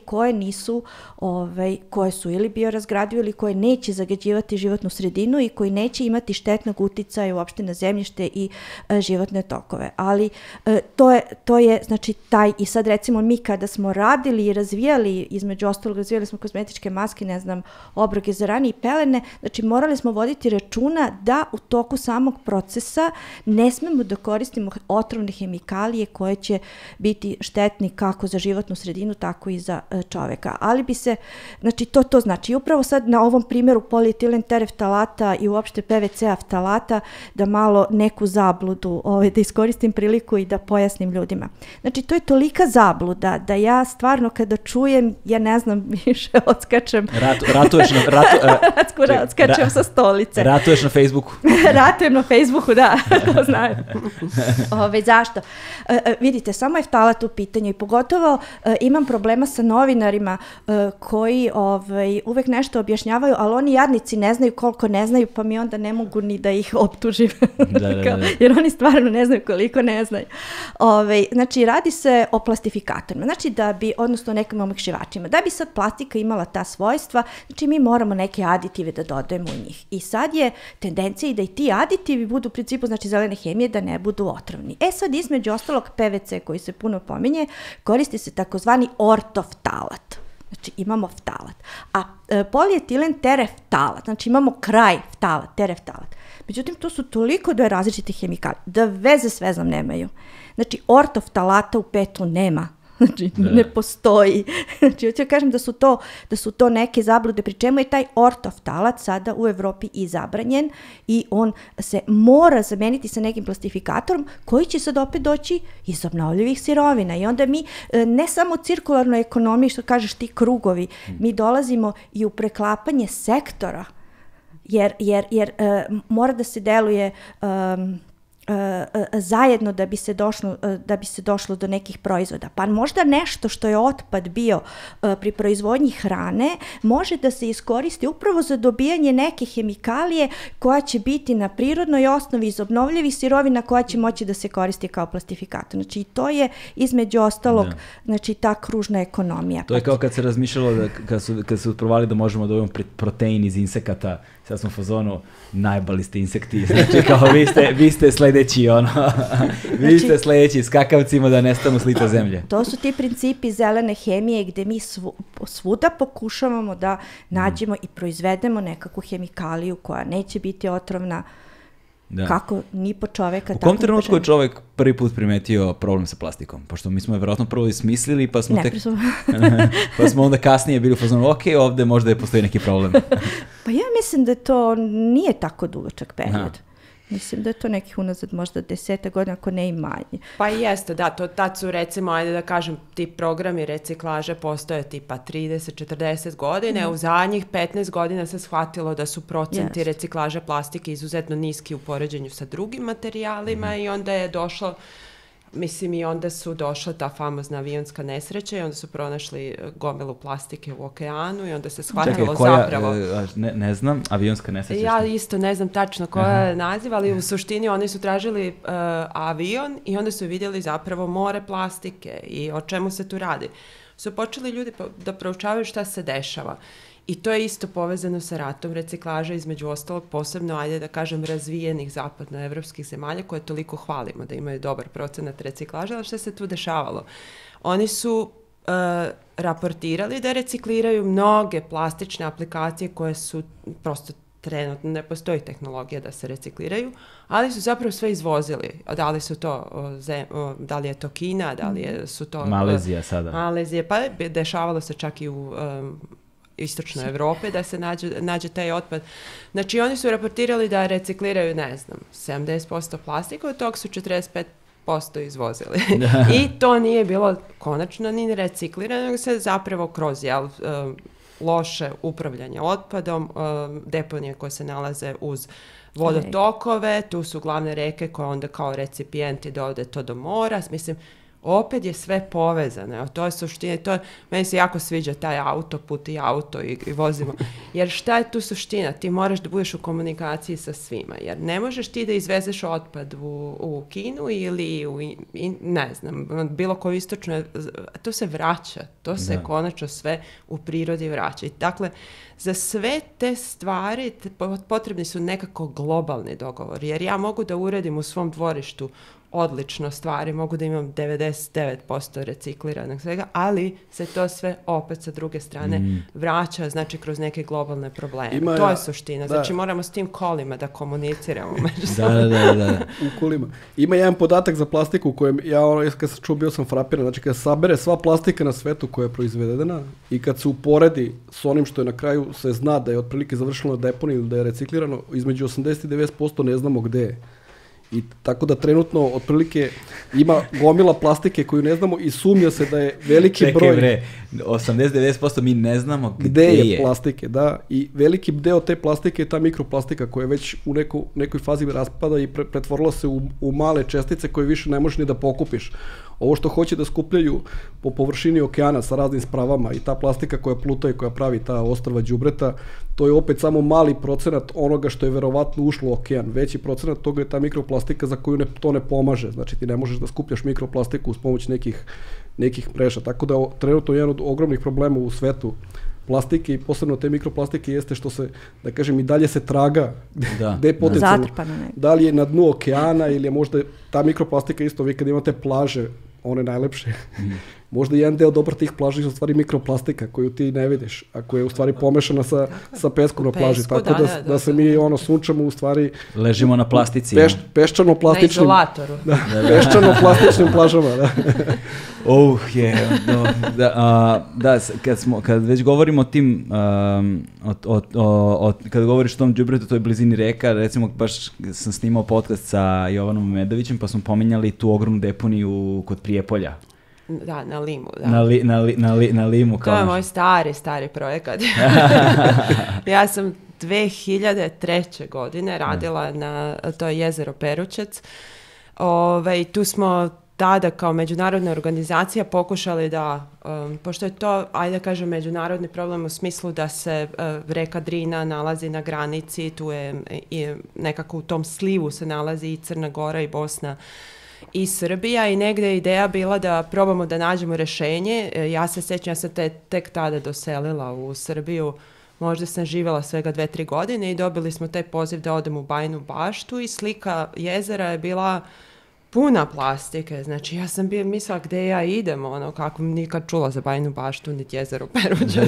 koje su ili biorazgradive ili koje neće zagađivati životnu sredinu i koji neće imati štetnog uticaja uopšte na zemljište i životne tokove. Ali to je, znači, taj, i sad recimo mi kada smo radili i razvijali, između ostalog razvijali smo kozmetičke maske, ne znam, obroke za rane i pelene, znači morali smo voditi računa da u toku samog procesa ne smemo da koristimo otrovne hemikalije koje će biti štetni kako za životnu sredinu, tako i za čoveka. Ali bi se, znači to znači, upravo sad na ovom primjeru polietilen tereftalata i uopšte PVC ftalata da malo neku zabludu, da iskoristim priliku i da pojasnim ljudima. Znači to je tolika zabluda da ja stvarno kada čujem, ja ne znam, više odskačem. Odskačem sa stolice. Ratuješ na Facebooku. Ratujem na Facebooku, da, to znaju. Zašto? Vidite, samo je ftalat u pitanju i pogotovo imam problema sa novinarima koji uvek nešto objašnjavaju, ali oni jadnici ne znaju koliko ne znaju, pa mi onda ne mogu ni da ih optužim. Da. Jer oni stvarno ne znaju koliko ne znaju. Znači, radi se o plastifikatorima. Znači, odnosno nekim omekšivačima. Da bi sad plastika imala ta svojstva, znači mi moramo neke aditive da dodajemo u njih. I sad je tendencija i da i ti aditivi budu u principu, znači, zelene hemije, da ne budu otrovni. Sad između ostalog PVC koji se puno pominje, koristi se takozvani ortoftalat. Znači imamo ftalat. A polietilen tereftalat, znači imamo kraj ftalat, tereftalat. Međutim, to su toliko dve različite hemikalije, da veze s vezom nemaju. Znači, ortoftalata u petu nema. Znači, ne postoji. Znači, hoću kažem da su to neke zablude, pri čemu je taj ortoftalat sada u Evropi i zabranjen i on se mora zameniti sa nekim plastifikatorom koji će sad opet doći iz obnovljivih sirovina. I onda mi, ne samo u cirkularnoj ekonomiji, što kažeš ti krugovi, mi dolazimo i u preklapanje sektora, jer mora da se deluje zajedno da bi se došlo do nekih proizvoda. Pa možda nešto što je otpad bio pri proizvodnji hrane može da se iskoristi upravo za dobijanje neke hemikalije koja će biti na prirodnoj osnovi iz obnovljivih sirovina koja će moći da se koristi kao plastifikator. Znači i to je između ostalog znači ta kružna ekonomija. To je kao kad se razmišljalo da kad su provali da možemo da dobijemo protein iz insekata, sad smo u fazonu najbali ste insekti, znači kao vi ste sledeći vi ste sledeći skakavcima da nestanu s lica zemlje. To su ti principi zelene hemije gde mi svuda pokušavamo da nađemo i proizvedemo nekakvu hemikaliju koja neće biti otrovna kako ni po čoveka. U kom trenutku je čovek prvi put primetio problem sa plastikom? Pošto mi smo je verovatno prvo ismislili pa smo pa smo onda kasnije bili u fazonu ok, ovde možda je postoji neki problem. Pa ja mislim da to nije tako dugačak period. Mislim da je to nekih unazad možda 10 godina, ako ne i manje. Pa jeste, da, tad su recimo, ajde da kažem, ti programi reciklaže postoje tipa 30-40 godine, u zadnjih 15 godina se shvatilo da su procenti reciklaže plastike izuzetno niski u poređenju sa drugim materijalima i onda je došlo, mislim i onda su došla ta famozna avionska nesreća i onda su pronašli gomilu plastike u okeanu i onda se shvatilo zapravo... Ne znam, avionska nesreća. Ja isto ne znam tačno koja je naziv, ali u suštini oni su tražili avion i onda su vidjeli zapravo more plastike i o čemu se tu radi. Su počeli ljudi da proučavaju šta se dešava. I to je isto povezano sa ratom reciklaža, između ostalog posebno, ajde da kažem, razvijenih zapadnoevropskih zemalja koje toliko hvalimo da imaju dobar procenat reciklaža, ali šta se tu dešavalo? Oni su raportirali da recikliraju mnoge plastične aplikacije koje su prosto trenutno ne postoji tehnologija da se recikliraju, ali su zapravo sve izvozili. Da li su to, da li je to Kina, da li su to... Malezija sada. Malezija, pa dešavalo se čak i u istočnoj Evropi da se nađe taj otpad. Znači oni su raportirali da recikliraju, ne znam, 70% plastike, od tog su 45% izvozili. I to nije bilo konačno ni reciklirano, nego se zapravo kroz loše upravljanje otpadom, deponije koje se nalaze uz vodotokove, tu su glavne reke koje onda kao recipijenti dovode to do mora, mislim, opet je sve povezano, to je suština, meni se jako sviđa taj autoput i auto i vozimo, jer šta je tu suština? Ti moraš da budeš u komunikaciji sa svima, jer ne možeš ti da izvezeš otpad u Kinu ili ne znam, bilo koju istočnu, to se vraća, to se konačno sve u prirodi vraća. I dakle, za sve te stvari potrebni su nekako globalni dogovor, jer ja mogu da uredim u svom dvorištu odlično stvari, mogu da imam 99% recikliranog svega, ali se to sve opet sa druge strane vraća, znači kroz neke globalne probleme. To je suština. Znači moramo s tim kolima da komuniciramo među sobom. Da. U kolima. Ima jedan podatak za plastiku u kojem kad sam čuo bio sam frapiran. Znači kad se sabere sva plastika na svetu koja je proizvedena i kad se uporedi s onim što je na kraju se zna da je otprilike završeno na deponiji ili da je reciklirano, između 80 i 90% ne znamo gde je. I tako da trenutno otprilike ima gomila plastike koju ne znamo i sumnja se da je veliki broj... Čekaj bre, 80-90% mi ne znamo gde je plastike, da. I veliki deo te plastike je ta mikroplastika koja je već u nekoj fazi raspada i pretvorila se u male čestice koje više ne možeš ni da pokupiš. Ovo što hoće da skupljaju po površini okeana sa raznim spravama i ta plastika koja pluta i koja pravi ta ostrva đubreta, to je opet samo mali procenat onoga što je verovatno ušlo u okean. Veći procenat toga je ta mikroplastika za koju to ne pomaže. Znači ti ne možeš da skupljaš mikroplastiku uz pomoć nekih mreža. Tako da trenutno jedan od ogromnih problema u svetu plastike i posebno te mikroplastike jeste što se, da kažem, i dalje se traga gde je potencijalno. Da li je na dnu okeana ili je možda ta mikroplastika isto, vi kad imate plaže, one najlepše, možda jedan deo dobar tih plaža je u stvari mikroplastika koju ti ne vidiš, a koja je u stvari pomešana sa peskom na plaži. Tako da se mi sunčamo u stvari... Ležimo na plastici. Peščano-plastičnim... Na izolatoru. Peščano-plastičnim plažama, da. Kad već govorimo o tim, kad govoriš o tom đubretu, toj blizini reka, recimo baš sam snimao podcast sa Jovanom Medovićem, pa smo pominjali tu ogromnu deponiju kod Prijepolja. Da, na Limu. Da. Na Limu. To je moj stari projekat. Ja sam 2003. godine radila na to je jezero Perućac. Tu smo tada kao međunarodna organizacija pokušali da, pošto je to, ajde da kažem, međunarodni problem u smislu da se reka Drina nalazi na granici, tu je i nekako u tom slivu se nalazi i Crna Gora i Bosna i Srbija i negde je ideja bila da probamo da nađemo rešenje. Ja se sjećam, ja sam tek tada doselila u Srbiju, možda sam živjela svega 2-3 godine i dobili smo taj poziv da odemo u Bajinu Baštu i slika jezera je bila puna plastike, znači ja sam mislila gde ja idem, kako nikad čula za Bajinu Baštu, niti jezero Perućac.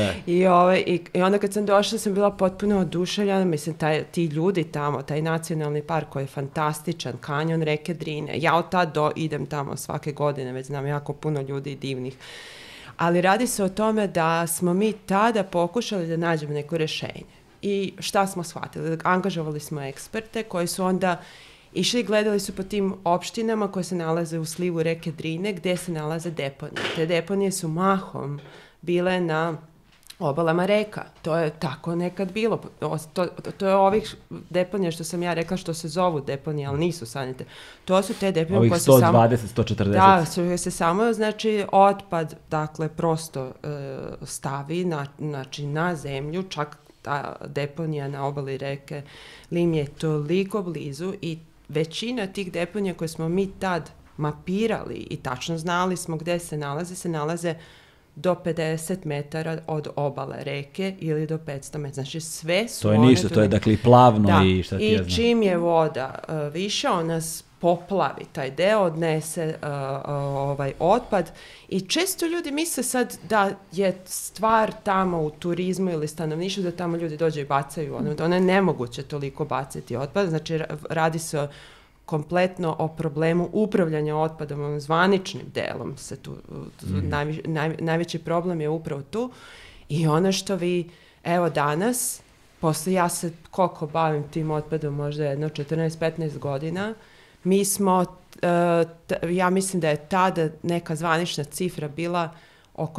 I onda kad sam došla sam bila potpuno oduševljena, mislim, ti ljudi tamo, taj nacionalni park koji je fantastičan, kanjon reke Drine, ja od tad idem tamo svake godine, već znam jako puno ljudi divnih. Ali radi se o tome da smo mi tada pokušali da nađemo neko rešenje. I šta smo shvatili? Angažovali smo eksperte koji su onda išli i gledali su po tim opštinama koje se nalaze u slivu reke Drine gde se nalaze deponije. Te deponije su mahom bile na obalama reka. To je tako nekad bilo. To je ovih deponija što sam ja rekla što se zovu deponije, ali nisu sanite. To su te deponije ovih koje 120, 140. Da, se samo, znači, otpad, dakle, prosto stavi na zemlju, čak ta deponija na obali reke Lim je toliko blizu i većina tih deponija koje smo mi tad mapirali i tačno znali smo gde se nalaze do 50 metara od obale reke ili do 500 metara. Znači sve su... To je ništa, to je dakle i plavno i šta ti ja znam. I čim je voda više, ona poplavi taj deo, odnese otpad i često ljudi misle sad da je stvar tamo u turizmu ili stanovništvu da tamo ljudi dođe i bacaju. Ono je nemoguće toliko baciti otpad, znači radi se kompletno o problemu upravljanja otpadom, zvaničnim delom se tu, najveći problem je upravo tu i ono što vi, evo danas, posle ja se koliko bavim tim otpadom, možda jedno 14-15 godina, mi smo, ja mislim da je tada neka zvanična cifra bila oko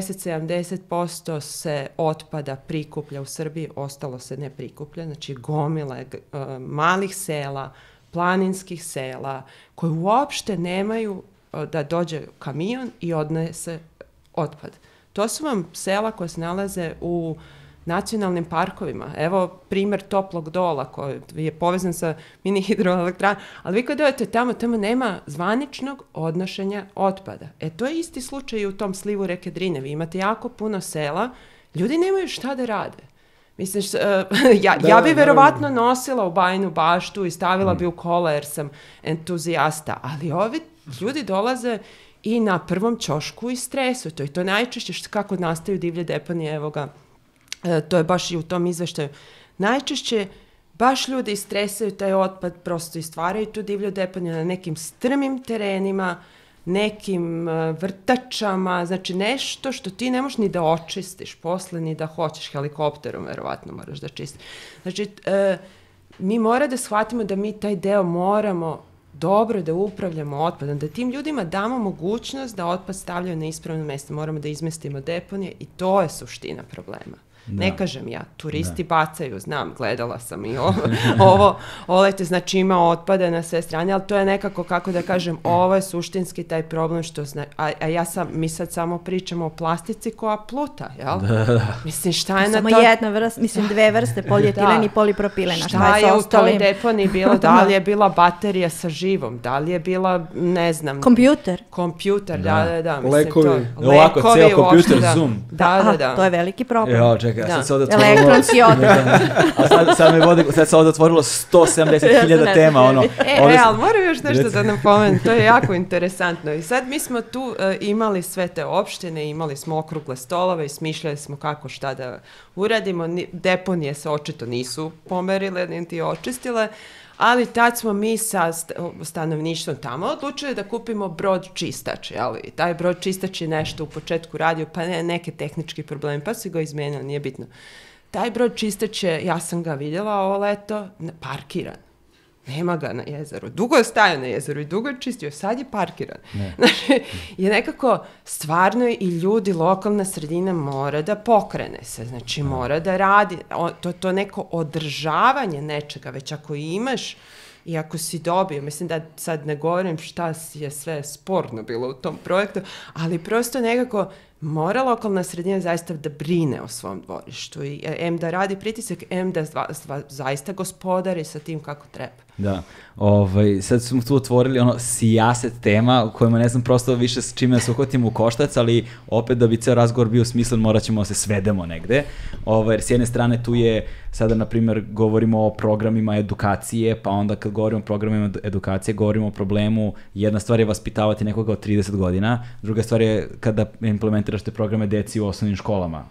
60-70% se otpada prikuplja u Srbiji, ostalo se ne prikuplja, znači gomile malih sela, planinskih sela, koji uopšte nemaju da dođe kamion i odnese otpad. To su vam sela koje se nalaze u nacionalnim parkovima. Evo primer Toplog Dola koji je povezan sa mini hidroelektranom, ali vi kad dođete tamo nema zvaničnog odnošenja otpada. To je isti slučaj i u tom slivu reke Drine. Vi imate jako puno sela, ljudi nemaju šta da rade. Mislim, ja bi verovatno nosila u Bajinu Baštu i stavila bi u kola jer sam entuzijasta, ali ovi ljudi dolaze i na prvom ćošku i stresuju to. I to najčešće kako nastaju divlje deponije, evo ga, to je baš i u tom izveštaju. Najčešće baš ljudi istresaju taj otpad, prosto i stvaraju tu divlju deponiju na nekim strmim terenima, nekim vrtačama, znači nešto što ti ne možeš ni da očistiš posle, ni da hoćeš helikopterom, verovatno moraš da čistiš. Znači, mi mora da shvatimo da mi taj deo moramo dobro da upravljamo otpadom, da tim ljudima damo mogućnost da otpad stavljaju na ispravno mesto, moramo da izmestimo deponije i to je suština problema. Da. Ne kažem ja, turisti bacaju, znam, gledala sam i ovo znači ima otpada na sve strane, ali to je nekako, kako da kažem, ovo je suštinski taj problem što mi sad samo pričamo o plastici koja pluta, jel? Da. Mislim, šta je samo na to? Samo jedna vrsta, mislim dve vrste, polietilen i polipropilen. Šta je u toj deponiji bilo? Da li je bila baterija sa živom? Da li je bila, ne znam... Kompjuter, da. Lekovi. Ovako, ceo kompjuter, Zoom. Da. To je veliki problem. Čekaj, sad se ovdje otvorilo... Elektronski otpad. sad se ovdje otvorilo 170.000 tema, ali moram još nešto da napomenem, to je jako interesantno. I sad mi smo tu imali sve te opštine, imali smo okrugle stolove i smišljali smo kako šta da uradimo. Deponije se očito nisu pomerile, niti očistile, ali tad smo mi sa stanovništvom tamo odlučili da kupimo brod čistač, jel? Taj brod čistač je nešto u početku radio, pa neke tehnički problemi, pa su ga izmenili, nije bitno. Taj brod čistač je, ja sam ga vidjela ovo leto, parkiran. nema ga na jezeru. Dugo je stajao na jezeru i dugo je čistio, sad je parkiran. Znači, je nekako stvarno i ljudi, lokalna sredina mora da pokrene se, znači mora da radi, to neko održavanje nečega, već ako imaš i ako si dobio, mislim da sad ne govorim šta je sve sporno bilo u tom projektu, ali prosto nekako mora lokalna sredina zaista da brine o svom dvorištu i da radi pritisak, da zaista gospodari sa tim kako treba. Da, sad smo tu otvorili sijaset tema u kojima ne znam prosto više s čime da se uhvatimo u koštac, ali opet da bi ceo razgovor bio smislen morat ćemo da se svedemo negde, jer s jedne strane tu je sada na primjer govorimo o programima edukacije, pa onda kad govorimo o programima edukacije govorimo o problemu, jedna stvar je vaspitavati nekoga od 30 godina, druga stvar je kada implementiraš te programe deci u osnovnim školama,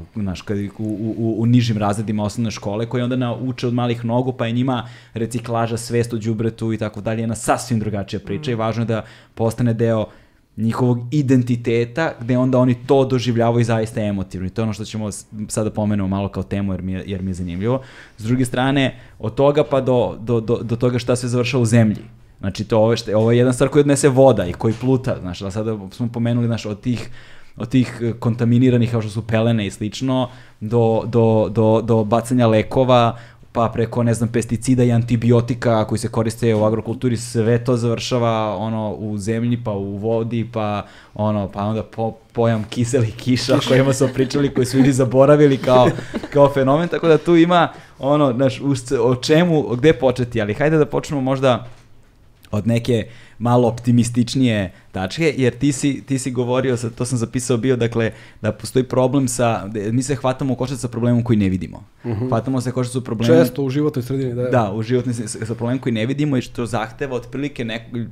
u nižim razredima osnovne škole koji onda nauče od malih nogu pa je njima reciklaža, svest o đubretu i tako dalje, jedna sasvim drugačija priča i važno je da postane deo njihovog identiteta gde onda oni to doživljavaju zaista emotivno i to je ono što ćemo sada pomenemo malo kao temu jer mi je zanimljivo. S druge strane, od toga pa do toga šta se završava u zemlji. Znači, ovo je jedna stvar koja odnese voda i koji pluta, znaš, da sada smo pomenuli, znaš, od tih kontaminiranih kao što su pelene i slično, do bacanja lekova, pa preko, ne znam, pesticida i antibiotika koji se koriste u agrokulturi, sve to završava u zemlji, pa u vodi, pa onda pojam kiseli kiša o kojima smo pričali, koji su ljudi zaboravili kao fenomen, tako da tu ima znaš, o čemu, gde početi, ali hajde da počnemo možda od neke malo optimističnije tačke, jer ti si govorio, to sam zapisao bio, dakle, da postoji problem mi se hvatamo u koštac sa problemom koji ne vidimo. Hvatamo se u koštac sa problemom... Često u životnoj sredini, da. Da, u životnoj sredini, sa problemom koji ne vidimo i što zahteva otprilike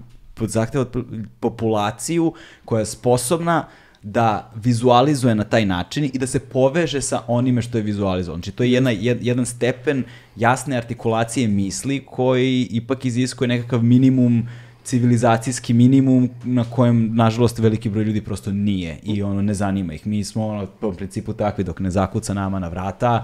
populaciju koja je sposobna da vizualizuje na taj način i da se poveže sa onime što je vizualizovano. Znači, to je jedan stepen jasne artikulacije misli koji ipak iziskuje nekakav minimum, civilizacijski minimum na kojem, nažalost, veliki broj ljudi prosto nije i ne zanima ih. Mi smo po principu takvi dok ne zakuca nama na vrata,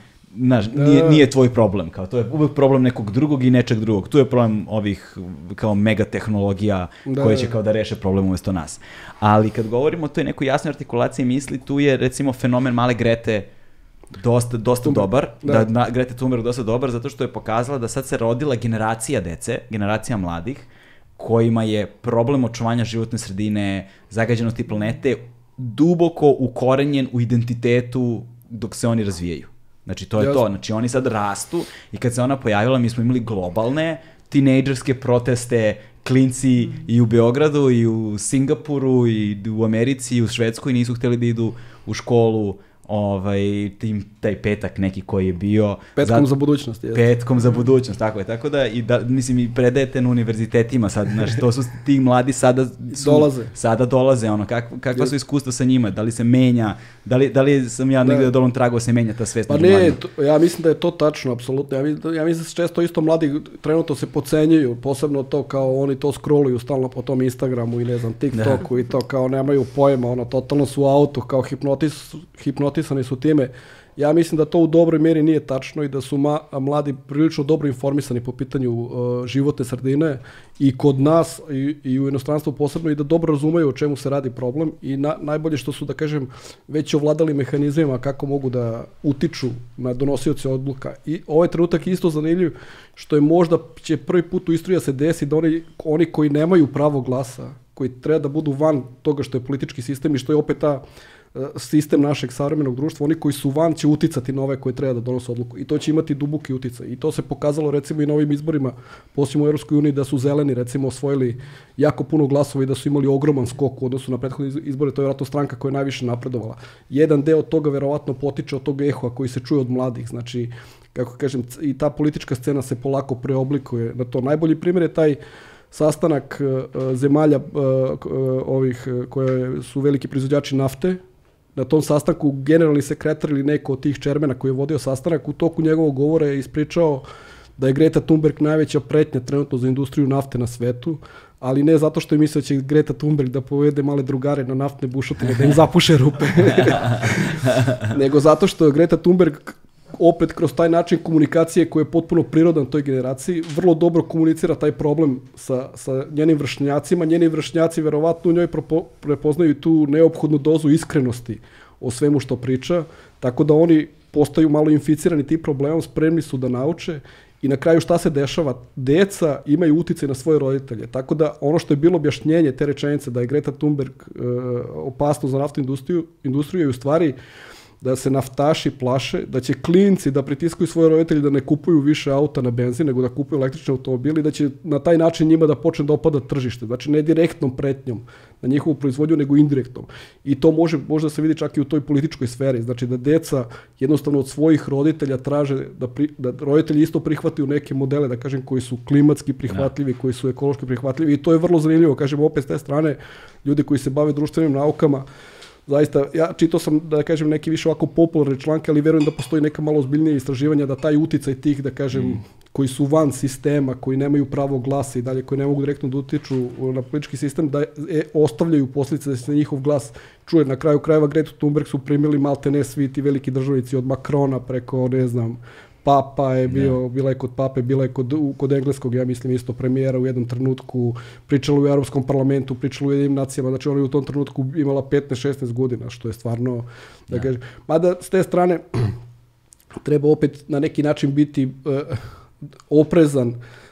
nije tvoj problem, kao to je uvek problem nekog drugog i nečeg drugog. Tu je problem ovih kao megatehnologija koje će kao da reše problem umesto nas. Ali kad govorimo o toj nekoj jasnoj artikulaciji misli, tu je recimo fenomen male Grete dosta dobar, da Grete Thunberg dosta dobar, zato što je pokazala da sad se rodila generacija dece, generacija mladih, kojima je problem očuvanja životne sredine, zagađenosti planete duboko ukorenjen u identitetu dok se oni razvijaju. Znači, to je to. Znači, oni sad rastu i kad se ona pojavila, mi smo imali globalne tinejdžerske proteste, klinci i u Beogradu, i u Singapuru, i u Americi, i u Švedskoj nisu hteli da idu u školu taj petak neki koji je bio... Petkom za budućnost. Petkom za budućnost, tako je. Tako da, mislim, i predajete na univerzitetima sad, znaš, to su ti mladi sada dolaze, kakva su iskustva sa njima, da li se menja, da li sam ja negdje dolom trago se menja ta svest? Pa ne, ja mislim da je to tačno, apsolutno. Ja mislim da se često isto mladi trenutno se podcenjuju, posebno to kao oni to scrolluju stalno po tom Instagramu i ne znam, TikToku i to kao nemaju pojma, totalno su u autu, kao hipnotisani su time. Ja mislim da to u dobroj mjeri nije tačno i da su mladi prilično dobro informisani po pitanju životne sredine i kod nas i u inostranstvu posebno i da dobro razumeju o čemu se radi problem i najbolje što su, da kažem, već ovladali mehanizmima kako mogu da utiču na donosioce odluka. I ovaj trenutak je isto zanimljiv što je možda će prvi put u istoriji se desi da oni koji nemaju pravo glasa, koji treba da budu van toga što je politički sistem i što je opet ta sistem našeg savremenog društva, oni koji su van će uticati na ove koji treba da donose odluku i to će imati duboki uticaj. I to se pokazalo recimo i na ovim izborima, posebno u Europskoj uniji, da su zeleni recimo osvojili jako puno glasova i da su imali ogroman skok u odnosu na prethodne izbore, to je vjerojatno stranka koja je najviše napredovala. Jedan deo toga verovatno potiče od tog ehoa koji se čuje od mladih, znači, kako kažem, i ta politička scena se polako preoblikuje na to. Najbolji primjer je taj sastanak zemalja ovih koje su veliki proizvođači nafte. Na tom sastanku generalni sekretar ili neko od tih čermena koji je vodio sastanak u toku njegovog govora je ispričao da je Greta Thunberg najveća pretnja trenutno za industriju nafte na svetu, ali ne zato što je mislio da će Greta Thunberg da povede male drugare na naftne bušotine, da im zapuše rupe, nego zato što Greta Thunberg opet kroz taj način komunikacije koji je potpuno prirodan toj generaciji, vrlo dobro komunicira taj problem sa njenim vršnjacima. Njeni vršnjaci verovatno u njoj prepoznaju tu neophodnu dozu iskrenosti o svemu što priča, tako da oni postaju malo inficirani tim problemom, spremni su da nauče i na kraju šta se dešava? Deca imaju uticaj na svoje roditelje, tako da ono što je bilo objašnjenje te rečenice da je Greta Thunberg opasno za naftnu industriju je u stvari da se naftaši plaše, da će klinci da pritiskuju svoje roditelje da ne kupuju više auta na benzin, nego da kupuju električne automobile i da će na taj način njima da počne da opada tržište. Znači ne direktnom pretnjom na njihovu proizvodnju, nego indirektnom. I to može da se vidi čak i u toj političkoj sferi. Znači da deca jednostavno od svojih roditelja traže da roditelji isto prihvataju neke modele, da kažem, koji su klimatski prihvatljivi, koji su ekološki prihvatljivi. I to je vrlo zanimljivo. Kažem, opet s te strane, ljudi koji se bave društvenim naukama, zaista, ja čitao sam, da kažem, neki više ovako popularne članke, ali verujem da postoji neka malo ozbiljnije istraživanja, da taj uticaj tih, da kažem, koji su van sistema, koji nemaju pravo glasa i dalje, koji ne mogu direktno da utiču na politički sistem, da ostavljaju posljedice da se njihov glas čuje. Na kraju krajeva Gretu Thunberg su primili malte ne svi ti veliki državnici, od Macrona preko, ne znam, Papa je bio, bila je kod Pape, bila je kod engleskog, ja mislim, isto premijera u jednom trenutku, pričala u Europskom parlamentu, pričala u Jedinim nacijama, znači ona je u tom trenutku imala 15-16 godina, što je stvarno, da kažem. Mada s te strane treba opet na neki način biti oprezan.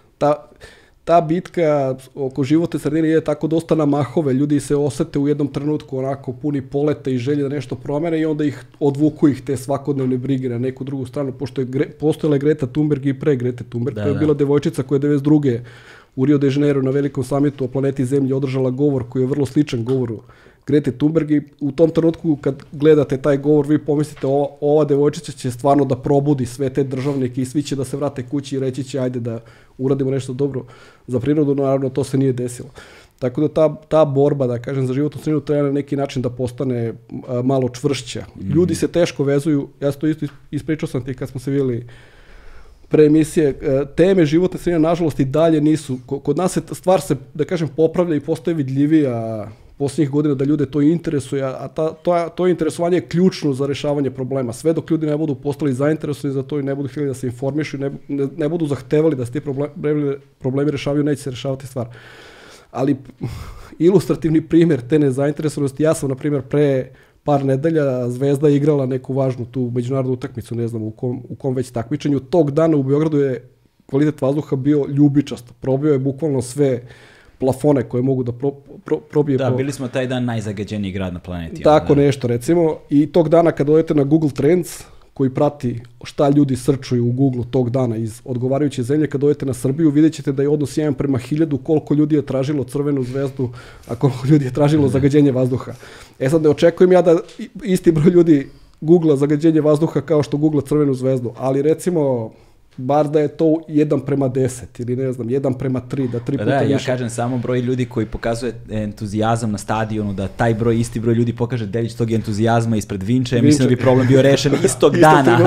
Ta bitka oko životne sredine je tako dosta na mahove, ljudi se osete u jednom trenutku onako puni poleta i želje da nešto promene i onda odvuku ih te svakodnevne brige na neku drugu stranu, pošto je postojala Greta Thunberg i pre Grete Thunberg, to je bila devojčica koja je 92. u Rio de Janeiro na velikom samitu o planeti Zemlji održala govor koji je vrlo sličan govoru Grete Thunberg i u tom trenutku kad gledate taj govor vi pomislite ova devojčica će stvarno da probudi sve te državnike i svi će da se vrate kući i reći će ajde da uradimo nešto dobro za prirodu, naravno to se nije desilo. Tako da ta borba, da kažem, za životnu sredinu treba na neki način da postane malo čvršća. Ljudi se teško vezuju, ja to isto ispričao sam ti kad smo se vidjeli pre emisije, teme životne sredine nažalost i dalje nisu, kod nas stvar se, da kažem, popravlja i postaje vidljivija posljednjih godina da ljude to interesuje, a to interesovanje je ključno za rešavanje problema. Sve dok ljudi ne budu postali zainteresovani za to i ne budu htjeli da se informišu i ne budu zahtevali da se ti problemi rešavaju, neće se rešavati stvar. Ali ilustrativni primjer te nezainteresovanosti, ja sam, na primjer, pre par nedelja Zvezda igrala neku važnu tu međunarodnu utakmicu, ne znam u kom već takmičenju. Tog dana u Beogradu je kvalitet vazduha bio ljubičast. Probio je bukvalno sve plafone koje mogu da probije. Da, bili smo taj dan najzagađeniji grad na planeti. Tako nešto, recimo. I tog dana kad odete na Google Trends, koji prati šta ljudi srčuju u Google tog dana iz odgovarajuće zemlje, kad odete na Srbiju, vidjet ćete da je odnos 1:1000 koliko ljudi je tražilo crvenu zvezdu, a koliko ljudi je tražilo zagađenje vazduha. Sad ne očekujem ja da isti broj ljudi googla zagađenje vazduha kao što googla crvenu zvezdu, ali recimo bar da je to 1:10 ili ne znam, 1:3, da 3 puta više. Ja kažem samo broj ljudi koji pokazuje entuzijazam na stadionu, da taj isti broj ljudi pokaže delić tog entuzijazma ispred Vinče, mislim da bi problem bio rešen istog dana.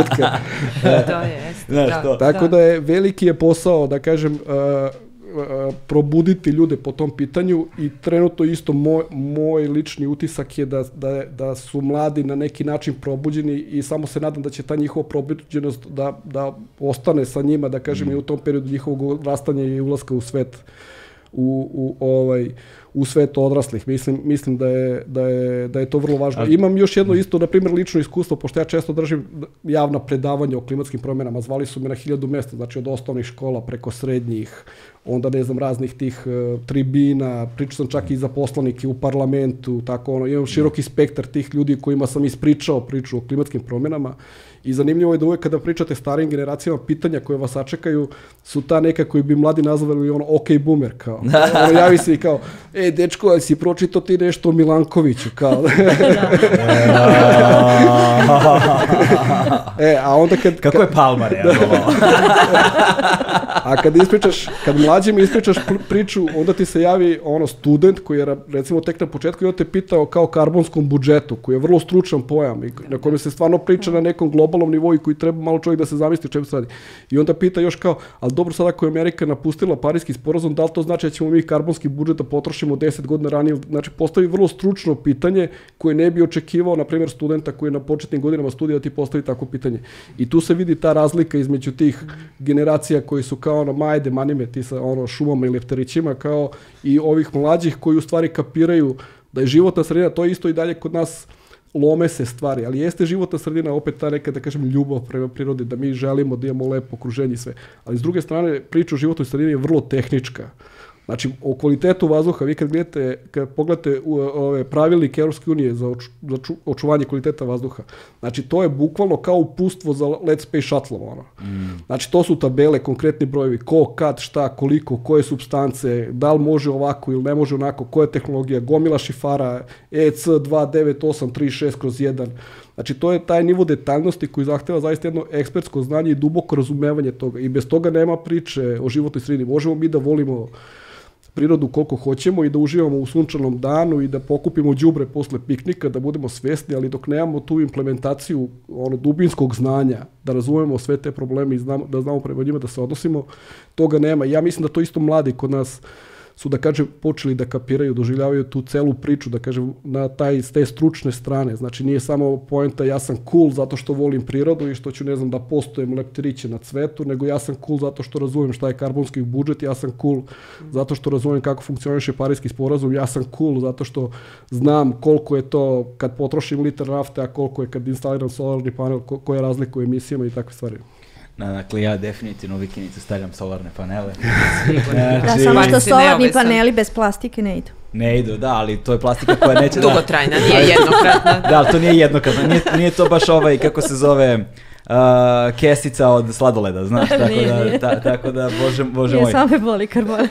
To je, tako da je veliki je posao, da kažem, probuditi ljude po tom pitanju i trenutno isto moj lični utisak je da su mladi na neki način probuđeni i samo se nadam da će ta njihova probuđenost da ostane sa njima, da kažem, i u tom periodu njihovog rastanja i ulaska u svet u svet odraslih. Mislim da je to vrlo važno. Imam još jedno isto, na primjer, lično iskustvo, pošto ja često držim javna predavanja o klimatskim promjenama. Zvali su me na 1000 mesta, znači od osnovnih škola preko srednjih, onda ne znam, raznih tih tribina, pričao sam čak i za poslanike u parlamentu, tako imam široki spektar tih ljudi kojima sam ispričao priču o klimatskim promjenama. I zanimljivo je da uvek kada pričate starijim generacijama, pitanja koje vas sačekaju su ta neka koji bi mladi nazvali ok boomer, kao. Javi se i kao, dečko, si pročitao ti nešto o Milankoviću, kao. A onda kako je Palma reagovao? A kad mlađim ispričaš priču, onda ti se javi student koji je recimo tek na početku i on te pitao kao karbonskom budžetu, koji je vrlo stručan pojam i na kojem se stvarno priča na nekom globalnom nivou i koji treba malo čovjek da se zamisli o čemu se radi. I onda pita još kao, ali dobro, sad ako je Amerika napustila Pariski sporazum, da li to znači da ćemo mi karbonski budžet da potrošimo počnemo 10 godina ranije, znači postavi vrlo stručno pitanje koje ne bi očekivao, na primjer, studenta koji na početnim godinama studija ti postavi takvo pitanje. I tu se vidi ta razlika između tih generacija koji su kao ono, majde, manime, ti sa ono šumama i leptirićima, kao i ovih mlađih koji u stvari kapiraju da je životna sredina, to je isto i dalje kod nas lome se stvari, ali jeste životna sredina opet ta neka, da kažem, ljubav prema prirodi, da mi želimo da imamo lepo okruženje i sve. Ali s druge strane, priča o životnoj sredini je vrlo tehnička. Znači, o kvalitetu vazduha, vi kad pogledate ove pravilnike Europske unije za očuvanje kvaliteta vazduha, znači to je bukvalno kao upustvo za Let Space Shuttle. Znači, to su tabele, konkretni brojevi, ko, kad, šta, koliko, koje supstance, da li može ovako ili ne može onako, koja je tehnologija, gomila šifara, EC 29836/1. Znači, to je taj nivo detaljnosti koji zahteva zaista jedno ekspertsko znanje i duboko razumevanje toga. I bez toga nema priče o životnoj sredini. Možemo mi da volimo prirodu koliko hoćemo i da uživamo u sunčanom danu i da pokupimo đubre posle piknika, da budemo svesni, ali dok nemamo tu implementaciju dubinskog znanja, da razumemo sve te probleme i da znamo prema njima da se odnosimo, toga nema. I ja mislim da to isto mladi kod nas su, da kažem, počeli da kapiraju, doživljavaju tu celu priču, da kažem, s te stručne strane. Znači, nije samo poenta ja sam cool zato što volim prirodu i što ću, ne znam, da postojem leptiriće na cvetu, nego ja sam cool zato što razumem šta je karbonski budžet, ja sam cool zato što razumem kako funkcioniše Pariski sporazum, ja sam cool zato što znam koliko je to kad potrošim litar nafte, a koliko je kad instaliram solarni panel, koja je razlika u emisijama i takve stvari. Dakle, ja definitivno u vikinicu stavljam solarne panele. Da, samo što solarni paneli bez plastike ne idu. Ne idu, da, ali to je plastika koja neće... Dugotrajna, nije jednokratna. Da, ali to nije jednokratna, nije to baš kako se zove... kesica od sladoleda, znaš, tako da, bože moj. Nije same boli karbon.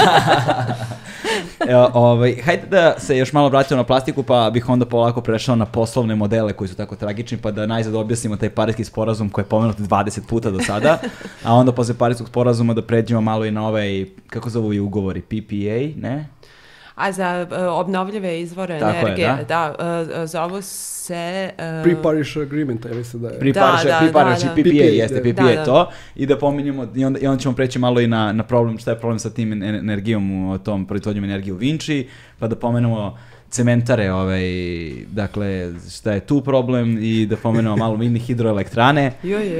Hajde da se još malo vratimo na plastiku, pa bih onda polako prešao na poslovne modele koji su tako tragični, pa da najzad objasnimo taj Pariski sporazum koji je pomenut 20 puta do sada, a onda posle Pariskog sporazuma da pređemo malo i na ovaj, kako zovu i ugovori, PPA, ne? A za obnovljive izvore energije, zovu se... Pre-Paris Agreement, ja mislim da je. PPA, jeste, PPA je to. I da pominjemo, i onda ćemo preći malo i na problem, šta je problem sa tim energijom, o tom proizvodnjom energije u Vinči, pa da pomenemo cementare, dakle, šta je tu problem i da pomenemo malo mini hidroelektrane.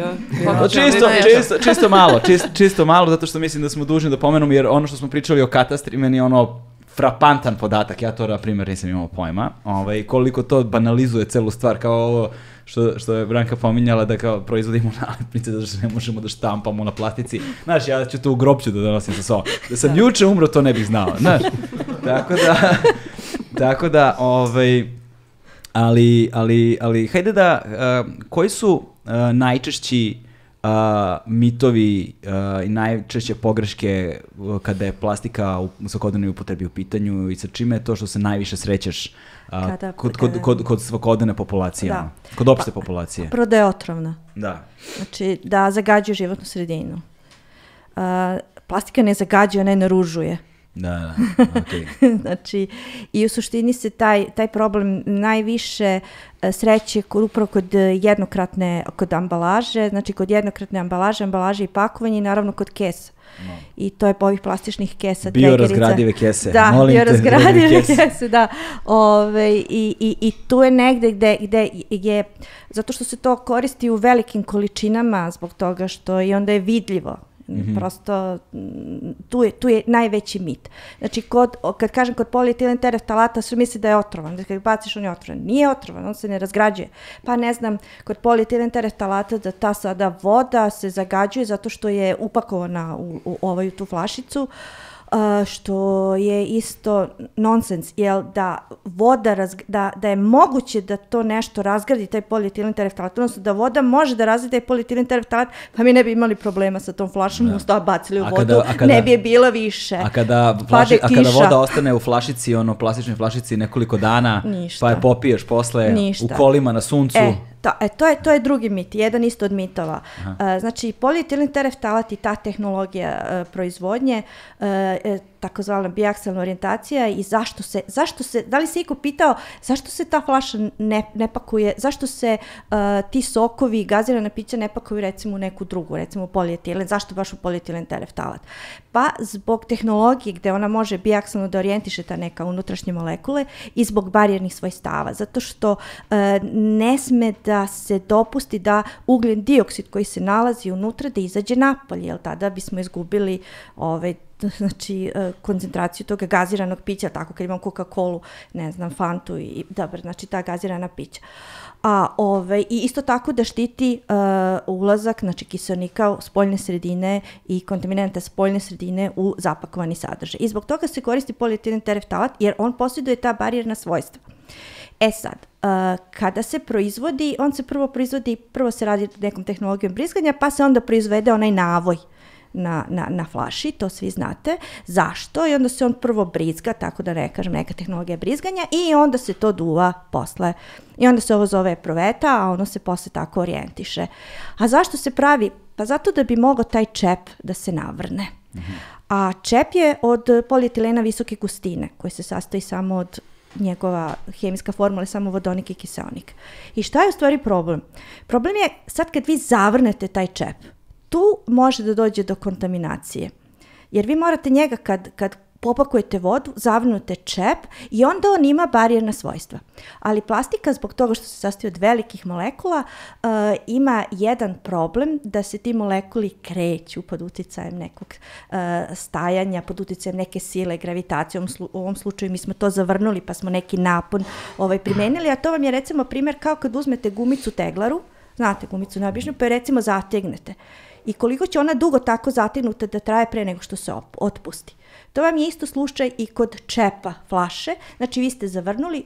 Čisto malo, zato što mislim da smo dužni da pomenemo, jer ono što smo pričali o katastri, meni je frapantan podatak, ja to, na primjer, nisam imao pojma, koliko to banalizuje celu stvar, kao ovo što je Branka pominjala, da kao proizvodimo nalepnice, da ne možemo da štampamo na plastici. Znaš, ja ću to u grobću da donosim sa sobom. Da sam juče umro, to ne bih znao, znaš. Tako da, ali, hajde da, koji su najčešći mitovi i najčešće pogreške kada je plastika u svakodnevnoj upotrebi u pitanju i sa čime je to što se najviše srećeš kod svakodnevne populacije, kod opšte populacije? Prvo da je otrovna. Da. Znači da zagađuje životnu sredinu. Plastika ne zagađuje, ona je naružuje. Da, okej. Znači, i u suštini se taj problem najviše sreće upravo kod ambalaže, znači kod jednokratne ambalaže i pakovanje i naravno kod kesa. No. I to je ovih plastičnih kesa. Biorazgradive kese. Da, biorazgradive kese, da. I tu je negde gde je, zato što se to koristi u velikim količinama zbog toga što i onda je vidljivo. Mm-hmm. Prosto tu je najveći mit. Znači kad kažem kod polietilen tereftalata svi misli da je otrovan, da kad baciš on je otrovan. Nije otrovan, on se ne razgrađuje. Pa ne znam, kod polietilen tereftalata da ta sada voda se zagađuje zato što je upakovana u tu flašicu, što je isto nonsens, jer da voda, da je moguće da to nešto razgradi taj polietilen tereftalat, odnosno da voda može da razgradi taj polietilen tereftalat, pa mi ne bi imali problema sa tom flašom, usto bacili u vodu, ne bi je bilo više. A kada voda ostane u flašici, plastičnoj flašici nekoliko dana, ništa. Pa je popiješ posle u kolima na suncu. To je drugi mit, jedan isto od mitova. Znači, polietilen tereftalat i ta tehnologija proizvodnje, takozvana biakselna orijentacija i zašto se, da li se iko pitao zašto se ta flaša ne pakuje, zašto se ti sokovi, gazirana pića ne pakuju recimo u neku drugu, recimo u polietilen, zašto baš u polietilen tereftalat? Pa zbog tehnologije gde ona može biakselno da orijentiše ta neka unutrašnje molekule i zbog barijernih svojstava, zato što ne sme da se dopusti da ugljen dioksid koji se nalazi unutra da izađe napolje, jer tada bismo izgubili znači koncentraciju toga gaziranog pića, tako kad imam Coca-Colu, ne znam, Fantu i dobro, znači ta gazirana pića. I isto tako da štiti ulazak, znači kiseonika spoljne sredine i kontaminanta spoljne sredine u zapakovani sadržaj. I zbog toga se koristi polietilen tereftalat jer on posjeduje ta barijerna svojstva. Sad, kada se proizvodi, on se prvo se radi nekom tehnologijom brizganja, pa se onda proizvede onaj navoj na flaši, to svi znate. Zašto? I onda se on prvo brizga, tako da ne kažem, neka tehnologija brizganja i onda se to duva posle. I onda se ovo zove eproveta, a ono se posle tako orijentiše. A zašto se pravi? Pa zato da bi mogao taj čep da se navrne. A čep je od polietilena visoke gustine, koji se sastoji samo od njegova hemijska formula je samo vodonik i kiseonik. I šta je u stvari problem? Problem je sad kad vi zavrnete taj čep, tu može da dođe do kontaminacije. Jer vi morate njega kad popakujete vodu, zavrnute čep i onda on ima barijerna svojstva. Ali plastika zbog toga što se sastoji od velikih molekula ima jedan problem da se ti molekuli kreću pod uticajem nekog stajanja, pod uticajem neke sile, gravitacije. U ovom slučaju mi smo to zavrnuli pa smo neki napon primenili, a to vam je recimo primjer kao kad uzmete gumicu teglaru, znate gumicu neobičnu, pa je recimo zategnete. I koliko će ona dugo tako zategnuta da traje pre nego što se otpusti. To vam je isto slučaj i kod čepa flaše. Znači vi ste zavrnuli,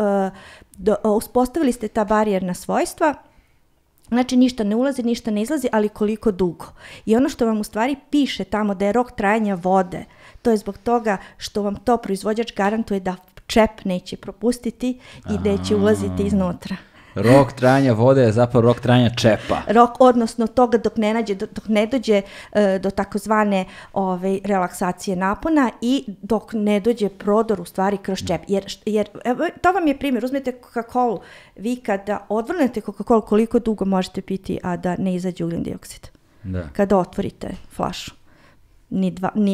uspostavili ste ta barijerna svojstva, znači ništa ne ulazi, ništa ne izlazi, ali koliko dugo. I ono što vam u stvari piše tamo da je rok trajanja vode, to je zbog toga što vam to proizvođač garantuje da čep neće propustiti i da će ulaziti iznutra. Rok trajanja vode je zapravo rok trajanja čepa. Rok, odnosno toga dok ne dođe do takozvane relaksacije napona i dok ne dođe prodor u stvari kroz čep. Jer to vam je primjer, uzmete Coca-Colu, vi kada odvrnete Coca-Colu koliko dugo možete piti, a da ne izađe ugljen dioksid? Da. Kada otvorite flašu. Ni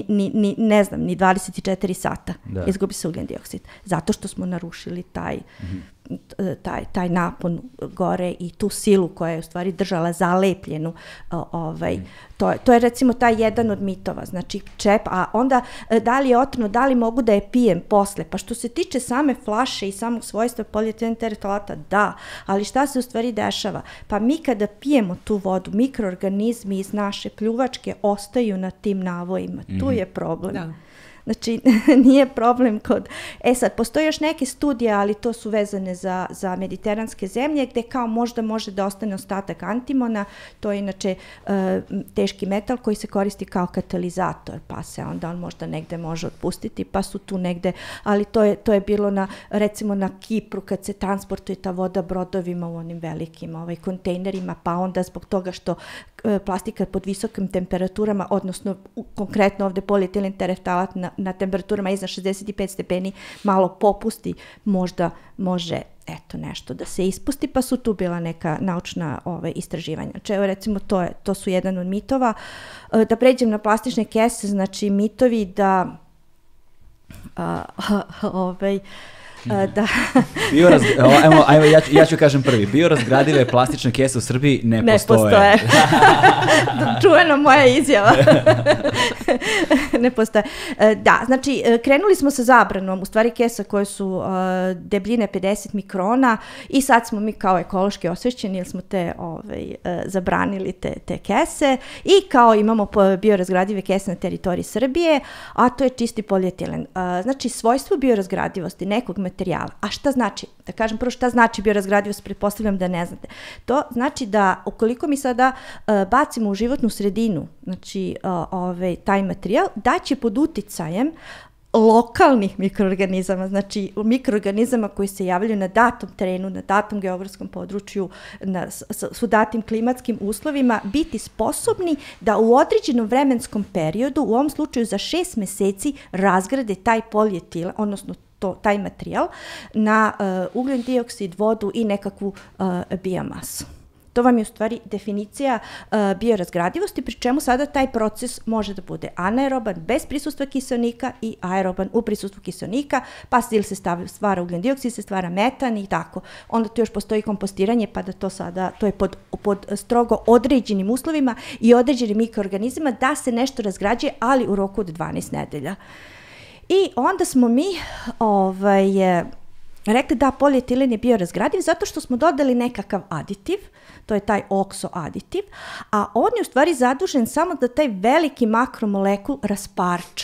24 sata izgubi se ugljen dioksid. Zato što smo narušili taj napon gore i tu silu koja je u stvari držala zalepljenu. To je recimo taj jedan od mitova, znači čep, a onda da li je otrovno, da li mogu da je pijem posle, pa što se tiče same flaše i samog svojstva polietilen tereftalata, da, ali šta se u stvari dešava? Pa mi kada pijemo tu vodu, mikroorganizmi iz naše pljuvačke ostaju na tim navojima, tu je problem. Da. Znači, nije problem kod... sad, postoje još neke studije, ali to su vezane za mediteranske zemlje, gde kao možda može da ostane ostatak antimona, to je inače teški metal koji se koristi kao katalizator, pa se onda on možda negde može otpustiti, pa su tu negde, ali to je bilo recimo na Kipru, kad se transportuje ta voda brodovima u onim velikim kontejnerima, pa onda zbog toga što plastika pod visokim temperaturama, odnosno konkretno ovde polietilen tereftalat na temperaturama iznad 65 stepeni malo popusti, možda može nešto da se ispusti, pa su tu bila neka naučna istraživanja. Evo recimo to su jedan od mitova. Da pređem na plastične kese, znači mitovi da da. Ja ću kažem prvi. Biorazgradive plastične kese u Srbiji ne postoje. Čuvena moja izjava. Ne postoje. Da, znači krenuli smo sa zabranom, u stvari kesa koje su debljine 50 mikrona i sad smo mi kao ekološki osvešćeni jer smo zabranili te kese i kao imamo biorazgradive kese na teritoriji Srbije, a to je čisti polietilen. Znači svojstvo biorazgradivosti nekog materijala. A šta znači? Da kažem prvo šta znači biorazgradivost, pretpostavljam da ne znate. To znači da ukoliko mi sada bacimo u životnu sredinu, znači taj materijal, da će pod uticajem lokalnih mikroorganizama, znači mikroorganizama koji se javljaju na datom terenu, na datom geografskom području, su datim klimatskim uslovima, biti sposobni da u određenom vremenskom periodu, u ovom slučaju za 6 meseci, razgrade taj polietilen, odnosno taj materijal, na ugljen dioksid, vodu i nekakvu biomasu. To vam je u stvari definicija biorazgradivosti, pri čemu sada taj proces može da bude anaeroban bez prisustva kiseonika i aeroban u prisustvu kiseonika, pa ili se stvara ugljen dioksid, se stvara metan i tako. Onda tu još postoji kompostiranje, pa da to je pod strogo određenim uslovima i određenim mikroorganizmima da se nešto razgrađuje, ali u roku od 12 nedelja. I onda smo mi rekli da polietilen je biorazgradiv zato što smo dodali nekakav aditiv, to je taj okso aditiv, a on je u stvari zadužen samo da taj veliki makromolekul rasparča.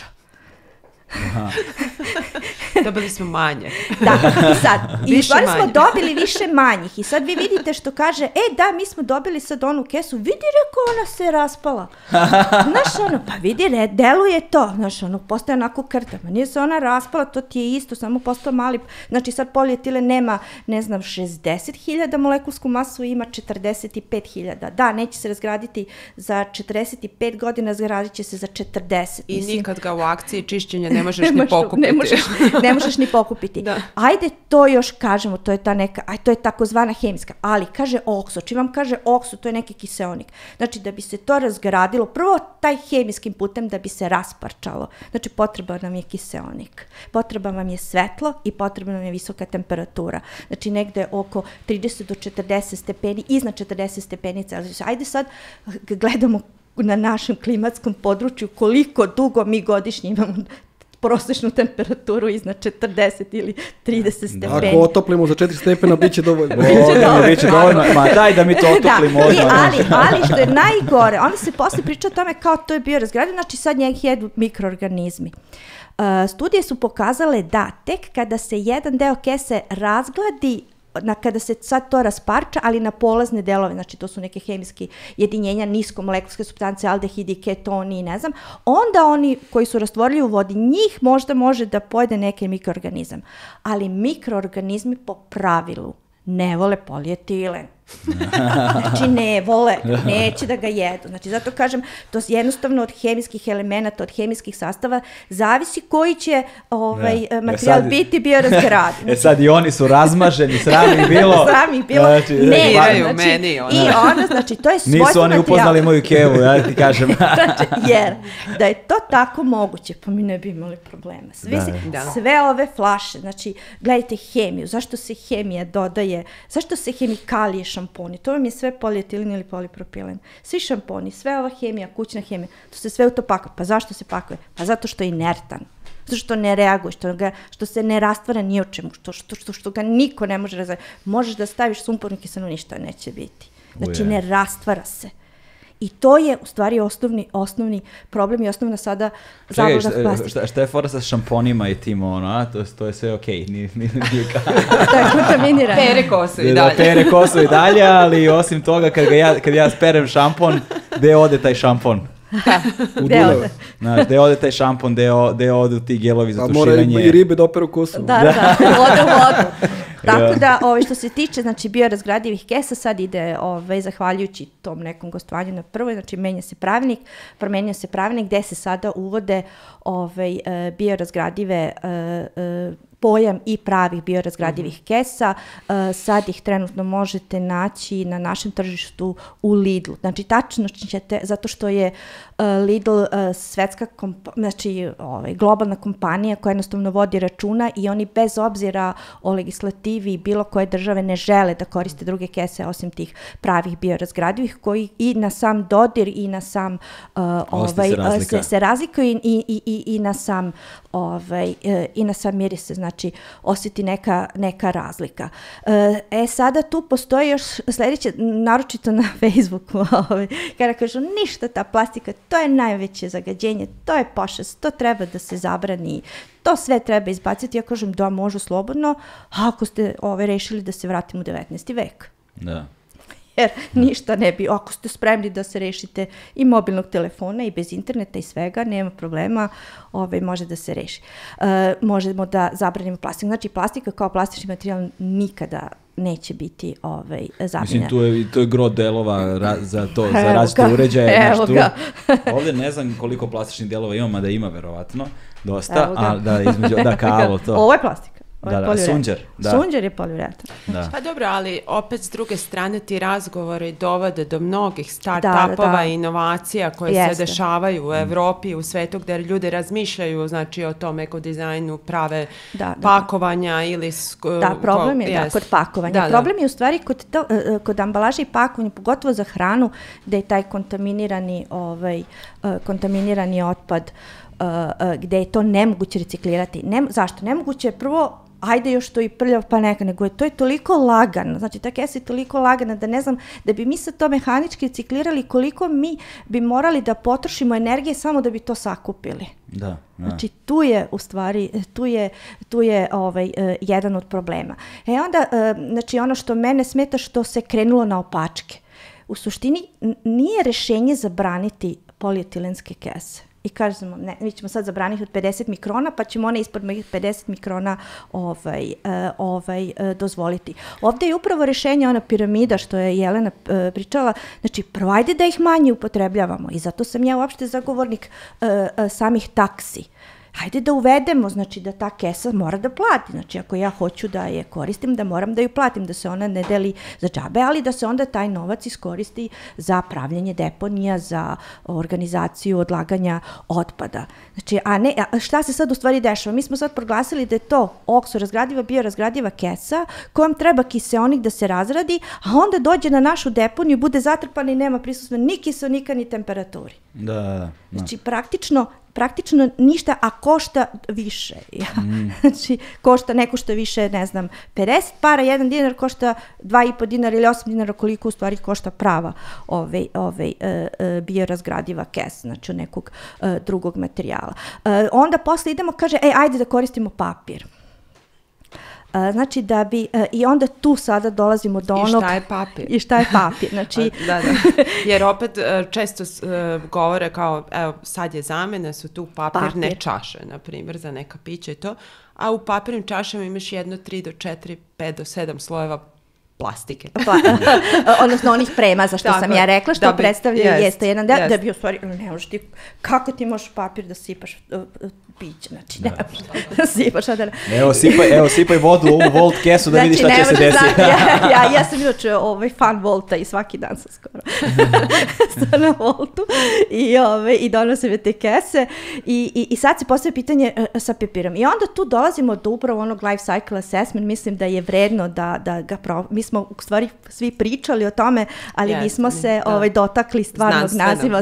Dobili smo manje. Da, i u stvari smo dobili više manjih. I sad vi vidite što kaže, da, mi smo dobili sad onu kesu, vidi, rekao, ona se raspala. Znaš, pa vidi, deluje to. Znaš, postaje onako krta. Ma nije se ona raspala, to ti je isto, samo postao mali. Znači, sad polietilen nema, 60.000 molekulsku masu, ima 45.000. Da, neće se razgraditi za 45 godina, razgradit će se za 40. I nikad ga u akciji čišćenja ne možeš ni pokupiti. Ne možeš ni pokupiti. Da. Ajde to još kažemo, to je ta neka, to je takozvana hemijska, ali kaže okso, čim vam kaže okso, to je neki kiseonik. Znači da bi se to razgradilo, prvo taj hemijskim putem da bi se rasparčalo. Znači potreban nam je kiseonik, potreban vam je svetlo i potrebna nam je visoka temperatura. Znači negde oko 30 do 40 stepeni, iznad 40 stepeni Celzijusa. Ajde sad gledamo na našem klimatskom području koliko dugo mi godišnje imamo prosječnu temperaturu iznad 40 ili 30 stepeni. Ako otoplimo za 4 stepena, bit će dovoljno. Biće dovoljno. Ma daj da mi to otoplimo. Ali što je najgore, onda se posle priča o tome kao to je biorazgradiv, znači sad njih jedu mikroorganizmi. Studije su pokazale da tek kada se jedan deo kese razgladi, kada se sad to rasparča, ali na polazne delove, znači to su neke hemijske jedinjenja, niskomolekulske supstance, aldehidi, ketoni, ne znam, onda oni koji su rastvorili u vodi, njih možda može da pojede neki mikroorganizam. Ali mikroorganizmi po pravilu ne vole polietilen. Znači ne vole, neće da ga jedu. Znači zato kažem, to jednostavno od hemijskih elemenata, od hemijskih sastava zavisi koji će materijal biti biorazgradiv. Sad i oni su razmaženi, sram ih bilo. Znači, i onda, znači, to je svojstvo materijala. Nisu oni upoznali moju kevu, ja ti kažem. Znači, jer da je to tako moguće, pa mi ne bi imali problema. Sve ove flaše, znači, gledajte hemiju, zašto se hemija dodaje, zašto se hemikalije šamponi, to vam je sve polietilen ili polipropilen. Svi šamponi, sve ova hemija, kućna hemija, to se sve u to pakuje. Pa zašto se pakuje? Pa zato što je inertan. Zato što ne reaguje, što se ne rastvara ni o čemu, što ga niko ne može razvati. Možeš da staviš sumpornu kiselinu, ništa neće biti. Znači ne rastvara se. I to je u stvari osnovni problem i osnovna sada zabluda plastika. Šta je fora sa šamponima i tim to je sve okej. To je kontaminirano. Pere kosu i dalje, ali osim toga kad ja sperem šampon, gde ode taj šampon? Gde ode taj šampon, gde ode ti gelovi za tuširanje? A mora i ribe da operu kosu. Da, ode u vodu. Tako da, što se tiče, znači, biorazgradivih kesa, sad ide, zahvaljujući tom nekom gostovanju na prvoj, znači, promenio se pravilnik gde se sada uvode biorazgradive pojam i pravih biorazgradivih kesa. Sad ih trenutno možete naći na našem tržištu u Lidlu. Znači, tačno ćete, zato što je Lidl svetska, znači, globalna kompanija koja jednostavno vodi računa i oni bez obzira o legislativi bilo koje države ne žele da koriste druge kese osim tih pravih biorazgradivih koji i na sam dodir i na sam se razlikuju i na sam miris se znači osjeti neka razlika. Sada tu postoji još sljedeće, naročito na Facebooku, kada kažu ništa ta plastika, to je najveće zagađenje, to je pošast, to treba da se zabrani, to sve treba izbaciti. Ja kažem da može slobodno, ako ste rešili da se vratimo u 19. vek. Da. jer ništa ne bi, ako ste spremni da se rešite i mobilnog telefona i bez interneta i svega, nema problema, može da se reši. Možemo da zabranimo plastik. Znači, plastika kao plastični materijal nikada neće biti zabranjena. Mislim, to je gro delova za to, za različite uređaje. Evo ga. Ovdje ne znam koliko plastičnih delova ima, da ima verovatno dosta, a da između, kao to. Ovo je plastika. Sunđer. Sunđer je poliuretan. Pa dobro, ali opet s druge strane ti razgovori dovode do mnogih start-upova i inovacija koje se dešavaju u Evropi, u svetu, gdje ljudi razmišljaju, znači, o tom ekodizajnu, prave pakovanja ili... problem je kod pakovanja. Problem je u stvari kod ambalaže i pakovanja, pogotovo za hranu, gdje je taj kontaminirani otpad, gdje je to nemoguće reciklirati. Zašto? Nemoguće je prvo, ajde još to i prljav pa neka, nego to je toliko lagano, znači ta kesa je toliko lagana da ne znam, da bi mi sad to mehanički reciklirali, koliko mi bi morali da potrošimo energije samo da bi to sakupili. Da. Znači tu je u stvari, tu je jedan od problema. Onda, znači ono što mene smeta što se krenulo na opačke. U suštini nije rešenje zabraniti polietilenske kese. I kažemo, ne, mi ćemo sad zabraniti od 50 mikrona, pa ćemo one ispod 50 mikrona dozvoliti. Ovdje je upravo rešenje ona piramida što je Jelena pričala, znači prvo ajde da ih manje upotrebljavamo i zato sam ja uopšte zagovornik samih taksi. Hajde da uvedemo, znači da ta kesa mora da plati, znači ako ja hoću da je koristim, da moram da ju platim, da se ona ne deli za džabe, ali da se onda taj novac iskoristi za pravljenje deponija, za organizaciju odlaganja otpada. Znači, šta se sad u stvari dešava? Mi smo sad proglasili da je to okso razgradiva, biorazgradiva kesa kojom treba kiseonik da se razradi, a onda dođe na našu deponiju, bude zatrpana i nema prisustva ni kiseonika ni temperaturi. Da. Znači, praktično ništa, a košta više. Znači, ne košta više, ne znam, 50 para, 1 dinar košta 2,5 dinara ili 8 dinara, koliko u stvari košta prava biorazgradiva kesa, znači od nekog drugog materijala. Onda posle idemo, kaže, ajde da koristimo papir. Znači da bi, i onda tu sada dolazimo do onog... I šta je papir? Znači... Da. Jer opet često govore kao, evo, sad je zamena, su tu papirne čaše, na primjer, za neka pića i to, a u papirnim čašama imaš 1, 3 do 4, 5 do 7 slojeva plastike. Odnosno onih premaza što sam ja rekla, što predstavlja jeste jedan deo, da bi u stvari, ne možeš ti, kako ti možeš papir da sipaš piće, znači ne možeš da sipaš. Evo sipaj vodu u ovu Volt kesu da vidiš šta će se desiti. Ja sam inače fan Volta i svaki dan sam skoro na Voltu i donosim te kese i sad se postavlja pitanje sa papirom. I onda tu dolazimo do upravo onog life cycle assessment, mislim da je vredno da ga mi smo u stvari svi pričali o tome, ali nismo se dotakli stvarnog naziva,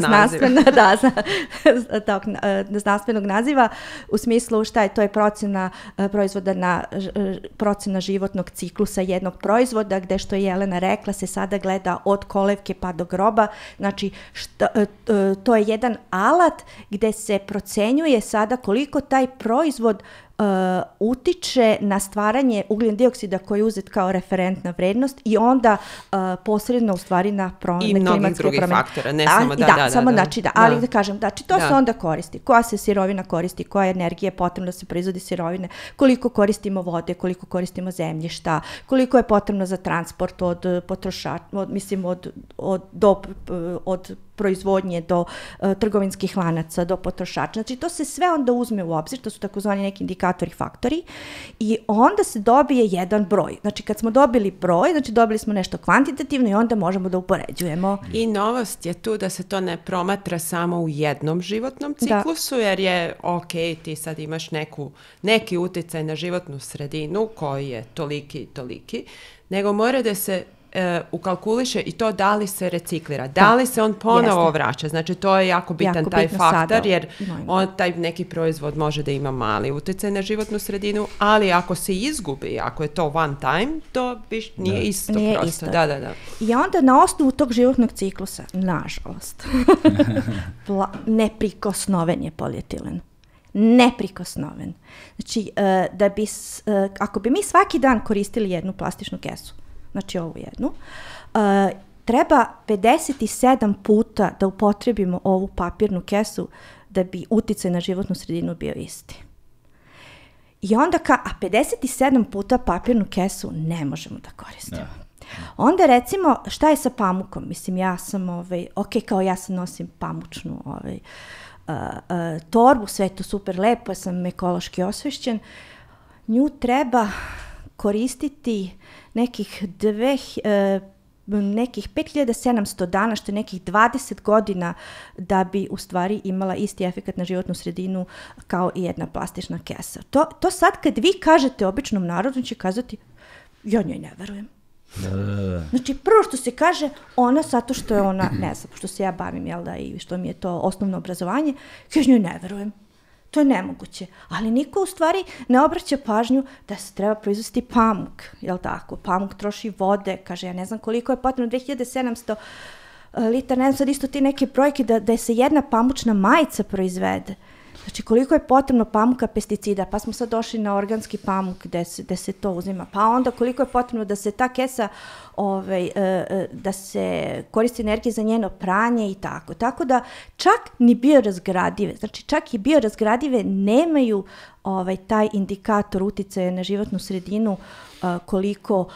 znanstvenog naziva, u smislu šta je, to je procena proizvoda procena životnog ciklusa jednog proizvoda, gde što je Jelena rekla se sada gleda od kolevke pa do groba, znači to je jedan alat gde se procenjuje sada koliko taj proizvod utiče na stvaranje ugljen dioksida koji je uzet kao referentna vrednost i onda posredno u stvari na promene klimatske promene. I mnogih drugih faktora, ne samo ali da kažem, znači to se onda koristi. Koja se sirovina koristi, koja energija je potrebna da se proizvodi sirovine, koliko koristimo vode, koliko koristimo zemljišta, koliko je potrebno za transport od potrošača, od proizvodnje do trgovinskih lanaca, do potrošača. Znači to se sve onda uzme u obzir, to su takozvani neki indikatori, faktori i onda se dobije jedan broj. Znači kad smo dobili broj, znači dobili smo nešto kvantitativno i onda možemo da upoređujemo. I novost je tu da se to ne promatra samo u jednom životnom ciklusu, jer je ti sad imaš neki uticaj na životnu sredinu koji je toliki, nego mora da se ukalkuliše i to da li se reciklira, da li se on ponovo vraća. Znači to je jako bitan taj faktor, jer taj neki proizvod može da ima mali utjecaj na životnu sredinu, ali ako se izgubi, ako je to one time, to nije isto prosto. Da. I onda na osnovu tog životnog ciklusa, nažalost, neprikosnoven je polietilen. Neprikosnoven. Znači, ako bi mi svaki dan koristili jednu plastičnu kesu, znači ovu jednu, treba 57 puta da upotrebimo ovu papirnu kesu da bi uticaj na životnu sredinu bio isti. I onda a 57 puta papirnu kesu ne možemo da koristimo. Onda recimo, šta je sa pamukom? Mislim, ja sam, kao ja sam nosim pamučnu torbu, sve je to super lepo, ja sam ekološki osvešćen. Nju treba koristiti nekih 5700 dana, što je nekih 20 godina da bi u stvari imala isti efekat na životnu sredinu kao i jedna plastična kesa. To sad kad vi kažete običnom narodu, će kazati, ja njoj ne verujem. Znači, prvo što se kaže, ona, zato što je ona, ne znam, što se ja bavim, jel da, i što mi je to osnovno obrazovanje, kaže, njoj ne verujem. To je nemoguće. Ali niko u stvari ne obraća pažnju da se treba proizvesti pamuk, jel tako? Pamuk troši vode, kaže, ja ne znam koliko je potrebno, 2700 litara, ne znam sad isto ti neke brojke, da se jedna pamučna majica proizvede. Znači, koliko je potrebno pamuka, pesticida, pa smo sad došli na organski pamuk gde se to uzima, pa onda koliko je potrebno da se ta kesa, da se koristi energija za njeno pranje i tako. Tako da čak ni biorazgradive, znači čak i biorazgradive nemaju taj indikator uticaja na životnu sredinu koliko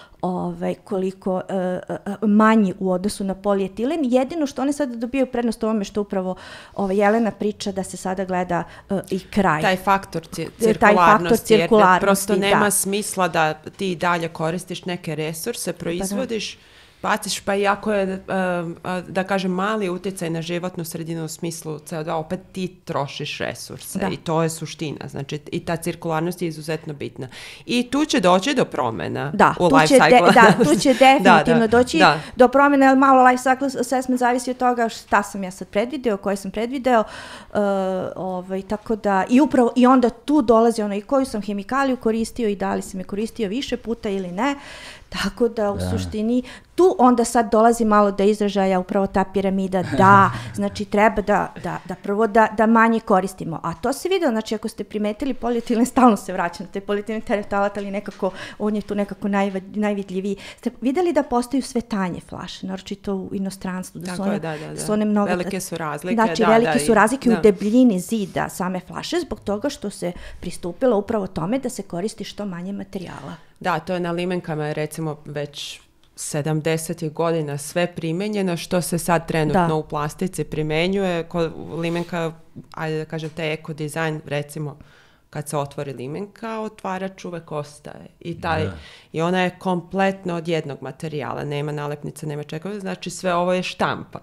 manji u odnosu na polietilen. Jedino što one sada dobijaju prednost ovome što upravo Jelena priča da se sada gleda i kraj. Taj faktor cirkularnosti, jer prosto nema smisla da ti dalje koristiš neke resurse, proizvodiš, baciš, pa iako je, da kažem, mali uticaj na životnu sredinu u smislu CO2, opet ti trošiš resurse i to je suština. Znači, i ta cirkularnost je izuzetno bitna. I tu će doći do promena u life cycle. Tu će definitivno doći do promena, jer malo life cycle assessment zavisi od toga šta sam ja sad predvideo, koje sam predvideo, tako da, i onda tu dolazi i koju sam hemikaliju koristio i da li sam je koristio više puta ili ne. Tako da u suštini tu onda sad dolazi malo do izražaja upravo ta piramida, znači treba da prvo da manje koristimo, a to se vidio, znači ako ste primetili polietilen, stalno se vraća na taj polietilen tereftalat, ali nekako on je tu nekako najvidljiviji. Ste videli da postaju sve tanje flaše, naročito u inostranstvu, da su one mnogo... Velike su razlike. Znači velike su razlike u debljini zida same flaše, zbog toga što se pristupilo upravo tome da se koristi što manje materijala. Da, to je na limenkama recimo već 70 godina sve primenjeno, što se sad trenutno u plastici primenjuje. Kod limenka, ajde da kažem, taj ekodizajn, recimo, kad se otvori limenka, otvarač uvek ostaje. I ona je kompletno od jednog materijala, nema nalepnica, nema čekova, znači sve ovo je štampa.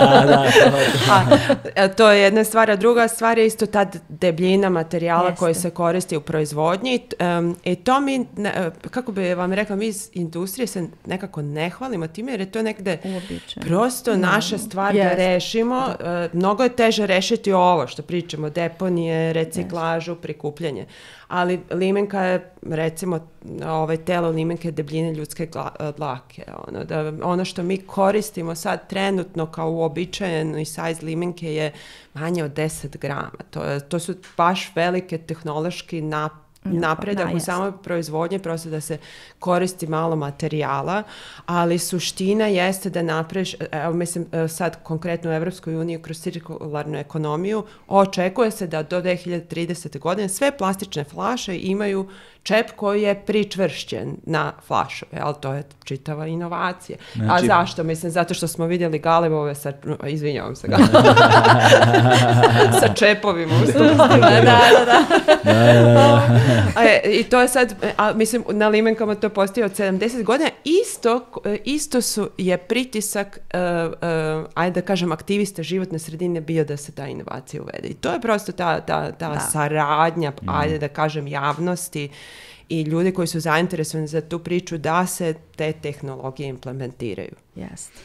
To je jedna stvar, a druga stvar je isto ta debljina materijala koji se koristi u proizvodnji. I to mi, kako bi vam rekla, mi iz industrije se nekako ne hvalimo time, jer je to negde prosto naša stvar da rešimo. Mnogo je teže rešiti ovo što pričamo, deponije, reciklažu, prikupljanje. Ali limenka je, recimo, telo limenke debljine ljudske dlake. Ono što mi koristimo sad trenutno kao uobičajeni size limenke je manje od 10 grama. To su baš velike tehnološki napredak u samoj proizvodnji, prosto da se koristi malo materijala, ali suština jeste da napraviš, mislim sad konkretno u Evropskoj uniji kroz cirkularnu ekonomiju, očekuje se da do 2030. godine sve plastične flaše imaju čep koji je pričvršćen na flašove, ali to je čitava inovacija. A zašto? Mislim, zato što smo vidjeli galebove sa, izvinjavam se, sa čepovima u stupstima. I to je sad, mislim, na limenkama to postoji od 70 godina. Isto je pritisak, ajde da kažem, aktivista životne sredine bio da se ta inovacija uvede. I to je prosto ta saradnja, ajde da kažem, javnosti i ljudi koji su zainteresovani za tu priču da se te tehnologije implementiraju. Jeste.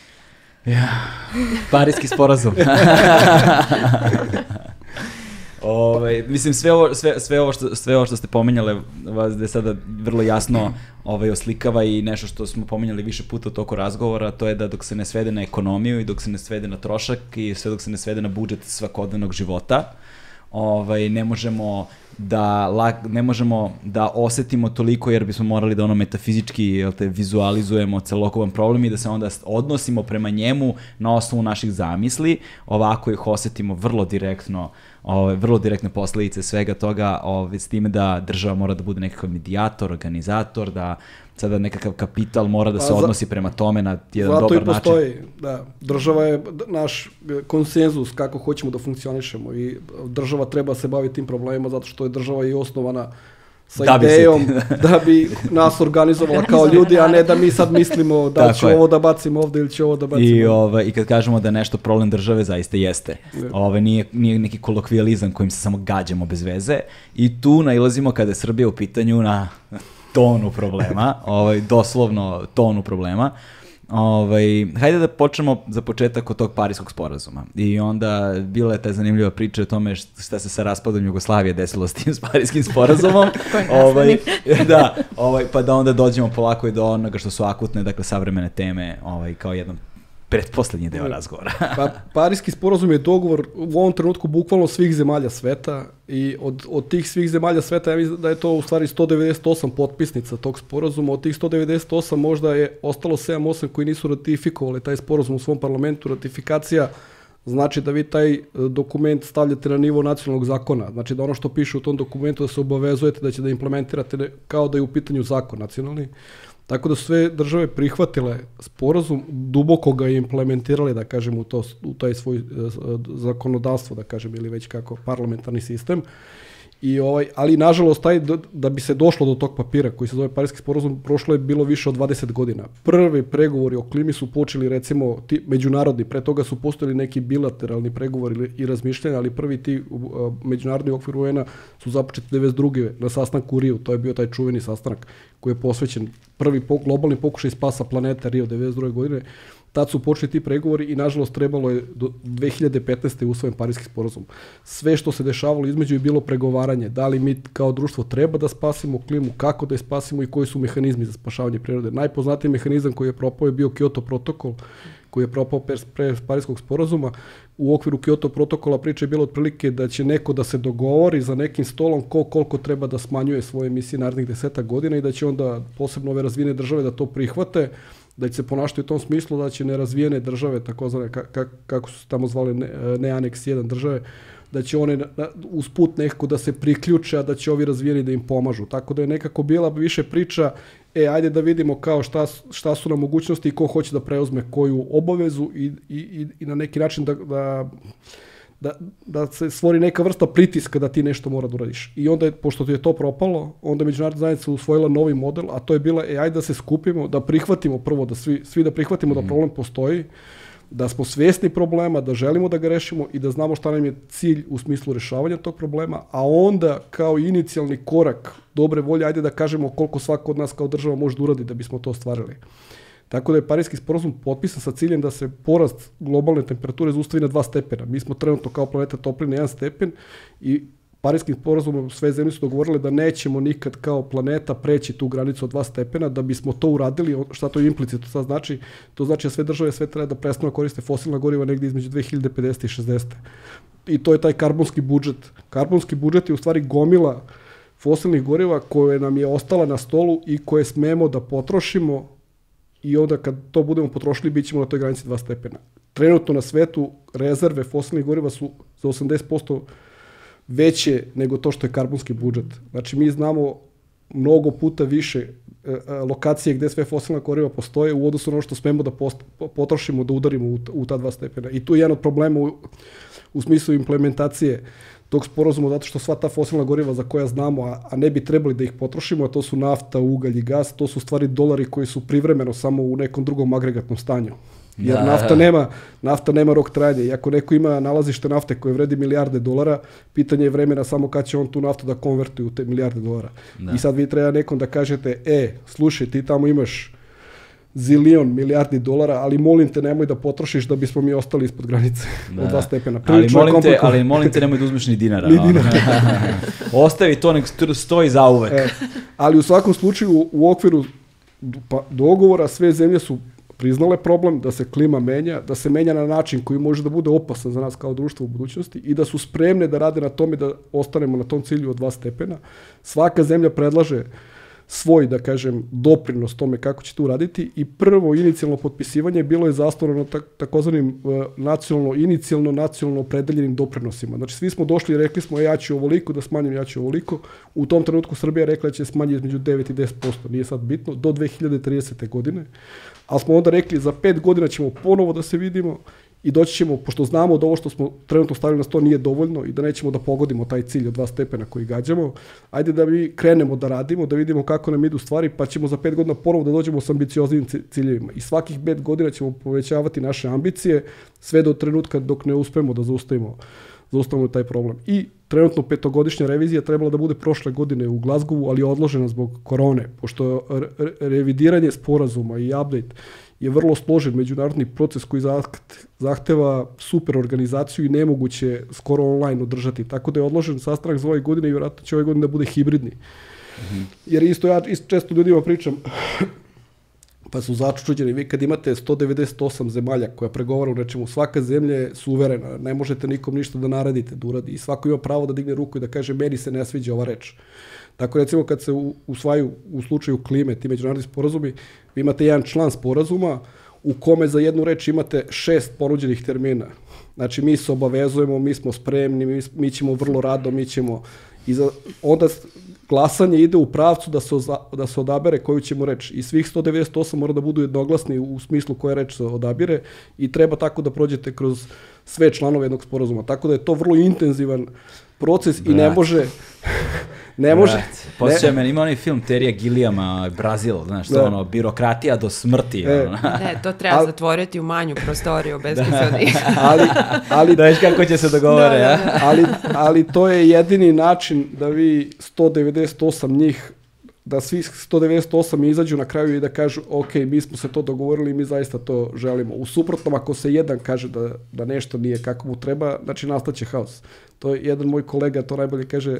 Parijski sporazum. Mislim, sve ovo što ste pominjale vas da je sada vrlo jasno oslikava i nešto što smo pominjali više puta u toku razgovora, to je da dok se ne svede na ekonomiju i dok se ne svede na trošak i sve dok se ne svede na budžet svakodnevnog života, ne možemo da osetimo toliko jer bismo morali da metafizički vizualizujemo celokupan problem i da se onda odnosimo prema njemu na osnovu naših zamisli. Ovako ih osetimo vrlo direktne posledice svega toga, s time da država mora da bude nekakav medijator, organizator, da sada nekakav kapital mora da se odnosi prema tome na jedan dobar način. Zato i postoji, da. Država je naš konsenzus kako hoćemo da funkcionišemo i država treba se baviti tim problemima zato što je država i osnovana sa idejom da bi nas organizovala kao ljudi, a ne da mi sad mislimo da ću ovo da bacimo ovde ili ću ovo da bacimo ovde. I kad kažemo da je nešto problem države, zaista jeste. Nije neki kolokvijalizam kojim se samo gađamo bez veze i tu nailazimo kada je Srbija u pitanju na tonu problema, doslovno tonu problema. Hajde da počnemo za početak od tog Pariskog sporazuma. I onda bila je ta zanimljiva priča o tome šta se sa raspadom Jugoslavije desilo s tim Pariskim sporazumom. Pa da onda dođemo polako i do onoga što su akutne, dakle, savremene teme, kao jedan pretposlednji deo razgovora. Pariski sporazum je dogovor u ovom trenutku bukvalno svih zemalja sveta i od tih svih zemalja sveta ja mislim da je to u stvari 198 potpisnica tog sporazuma. Od tih 198 možda je ostalo 7-8 koji nisu ratifikovali taj sporazum u svom parlamentu. Ratifikacija znači da vi taj dokument stavljate na nivo nacionalnog zakona. Znači da ono što piše u tom dokumentu da se obavezujete da će da implementirate kao da je u pitanju zakon nacionalni. Tako da su sve države prihvatile sporazum, duboko ga i implementirali, da kažem, u taj svoj zakonodavstvo, da kažem, ili već kako parlamentarni sistem. Ali nažalost da bi se došlo do tog papira koji se zove Pariski sporazum, prošlo je bilo više od 20 godina. Prvi pregovori o klimi su počeli recimo međunarodni, pre toga su postojali neki bilateralni pregovori i razmišljanja, ali prvi ti međunarodni okvir UN-a su započeti 92. na sastanku u Riju, to je bio taj čuveni sastanak koji je posvećen prvi globalni pokušaj spasa planeta Rio 92. godine. Tad su počeli ti pregovori i nažalost trebalo je do 2015. usvojen Pariski sporazum. Sve što se dešavalo između je bilo pregovaranje. Da li mi kao društvo treba da spasimo klimu, kako da je spasimo i koji su mehanizmi za spašavanje prirode. Najpoznatiji mehanizam koji je propao je bio Kyoto protokol, koji je propao pre Pariskog sporazuma. U okviru Kyoto protokola priča je bila otprilike da će neko da se dogovori za nekim stolom koliko treba da smanjuje svoje emisije narednih 10 godina i da će onda posebno ove razvijene države da to prihvate, da će se ponašati u tom smislu da će nerazvijene države, takozvane, kako su se tamo zvali, ne aneks 1 države, da će one usput nekako da se priključe, a da će ovi razvijeni da im pomažu. Tako da je nekako bila više priča, ajde da vidimo kao šta su nam mogućnosti i ko hoće da preuzme koju obavezu i na neki način da se stvori neka vrsta pritiska da ti nešto mora da uradiš. I onda, pošto ti je to propalo, onda je međunarodna zajednica usvojila novi model, a to je bila, ajde da se skupimo, da prihvatimo prvo, da svi da prihvatimo da problem postoji, da smo svjesni problema, da želimo da ga rešimo i da znamo šta nam je cilj u smislu rešavanja tog problema, a onda kao inicijalni korak dobre volje, ajde da kažemo koliko svako od nas kao država može da uradi da bismo to ostvarili. Tako da je Pariski sporazum potpisan sa ciljem da se porast globalne temperature zaustavi na 2 stepena. Mi smo trenutno kao planeta topli na 1 stepen i Pariskim sporazumom sve zemlje su dogovorile da nećemo nikad kao planeta preći tu granicu od 2 stepena. Da bismo to uradili, šta to implicitno sad znači? To znači da sve države sve treba da prestanu koriste fosilna goriva negdje između 2050. i 60. I to je taj karbonski budžet. Karbonski budžet je u stvari gomila fosilnih goriva koje nam je ostala na stolu i koje smemo da potrošimo i onda kad to budemo potrošili bit ćemo na toj granici 2 stepena. Trenutno na svetu rezerve fosilnih goriva su za 80% veće nego to što je karbonski budžet. Znači mi znamo mnogo puta više lokacije gde sve fosilna goriva postoje u odnosu na ono što smemo da potrošimo, da udarimo u ta 2 stepena. I tu je jedan od problema u smislu implementacije tog sporazuma, zato što sva ta fosilna goriva za koja znamo, a ne bi trebali da ih potrošimo, a to su nafta, ugalj i gas, to su stvari dolari koji su privremeno samo u nekom drugom agregatnom stanju. Jer nafta nema rok trajanja. I ako neko ima nalazište nafte koje vredi milijarde dolara, pitanje je vremena samo kad će on tu naftu da konvertuje u te milijarde dolara. Da. I sad vi treba nekom da kažete, slušaj, ti tamo imaš zilion milijardi dolara, ali molim te nemoj da potrošiš da bismo mi ostali ispod granice od 2 stepena. Ali molim te nemoj da uzmeš ni dinara. Ostavi to, nek stoji zauvek. Ali u svakom slučaju u okviru dogovora sve zemlje su priznale problem, da se klima menja, da se menja na način koji može da bude opasan za nas kao društvo u budućnosti i da su spremne da rade na tome da ostanemo na tom cilju od 2 stepena. Svaka zemlja predlaže svoj, da kažem, doprinos tome kako će tu raditi i prvo inicijalno potpisivanje bilo je zasnovano na takozvanim nacionalno opredeljenim doprinosima. Znači svi smo došli i rekli smo ja ću ovoliko da smanjim, ja ću ovoliko. U tom trenutku Srbija rekla da će smanjiti između 9 i 10%, nije sad bitno, do 2030. godine. Ali smo onda rekli za 5 godina ćemo ponovo da se vidimo i doći ćemo, pošto znamo da ovo što smo trenutno stavili na sto nije dovoljno i da nećemo da pogodimo taj cilj od 2 stepena koji gađamo, ajde da mi krenemo da radimo, da vidimo kako nam idu stvari, pa ćemo za 5 godina ponovo da dođemo s ambicioznim ciljevima. I svakih 5 godina ćemo povećavati naše ambicije sve do trenutka dok ne uspemo da zaustavimo taj problem. I trenutno 5-godišnja revizija trebala da bude prošle godine u Glazgovu, ali je odložena zbog korone, pošto revidiranje sporazuma i update je vrlo složen međunarodni proces koji zahteva super organizaciju i nemoguće skoro online održati. Tako da je odložen sastanak za ove godine i vjerojatno će ove godine da bude hibridni. Jer ja često ljudima pričam, pa su začuđeni, vi kad imate 198 zemalja koja pregovara u nečemu, svaka zemlja je suverena, ne možete nikom ništa da naredite, da uradi i svako ima pravo da digne ruku i da kaže meni se ne sviđa ova reč. Tako recimo kad se usvajaju u slučaju klime ti međunarodni sporazumi, vi imate jedan član sporazuma u kome za jednu reč imate 6 ponuđenih termina. Znači mi se obavezujemo, mi smo spremni, mi ćemo vrlo rado, mi ćemo... Onda glasanje ide u pravcu da se odabere koju ćemo reći. I svih 198 mora da budu jednoglasni u smislu koja reč se odabire i treba tako da prođete kroz sve članove jednog sporazuma. Tako da je to vrlo intenzivan proces i ne može... Posjeća me, ima onaj film Terija Gilliama, Brazil, znaš, to ono, birokratija do smrti. Ne, to treba zatvoriti u manju prostoriju, bez kisodih. ali da viš kako će se dogovore, ali to je jedini način da vi 198 njih, da svi 198 izađu na kraju i da kažu ok, mi smo se to dogovorili i mi zaista to želimo. U suprotnom, ako se jedan kaže da nešto nije kako mu treba, znači nastaće haos. To je jedan moj kolega, to najbolje kaže,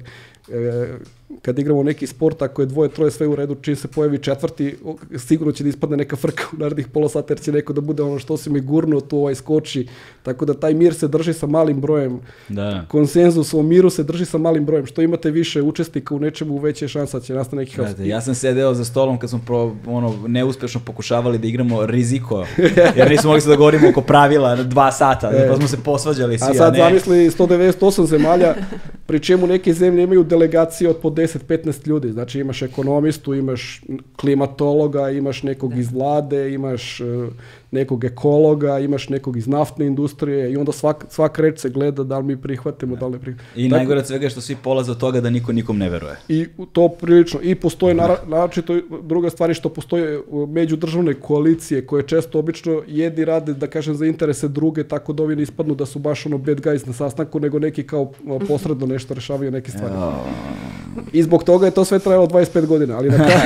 kad igramo neki sport, ako je 2-3 sve u redu, čim se pojavi 4, sigurno će da ispadne neka frka u narednih pola sata, jer će neko da bude ono što si mi gurnuo, tu skoči. Tako da taj mir se drži sa malim brojem. Konsenzus o miru se drži sa malim brojem. Što imate više učesnika u nečemu, veća je šansa će nastane neki haos. Ja sam sedeo za stolom kad smo neuspešno pokušavali da igramo riziko, jer nismo mogli se dogovorimo oko pravila 2 sata, pa smo se posvađali svi. A sad zamisli 198 zemalja, pri čemu neke zemlje imaju delegacije od po 10-15 ljudi. Znači imaš ekonomistu, imaš klimatologa, imaš nekog iz vlade, imaš nekog ekologa, imaš nekog iz naftne industrije i onda svaka reč se gleda da li mi prihvatimo, da li ne prihvatimo. I najgore od svega je što svi polaze od toga da niko nikom ne veruje. I to prilično. I postoje, naročito druga stvar je što postoje međudržavne koalicije koje često obično jedni rade, da kažem, za interese druge, tako da ovi ne ispadnu da su baš bad guys na sastanku, nego neki kao posredno nešto rešavaju neke stvari. I zbog toga je to sve trajalo 25 godina, ali na kraju...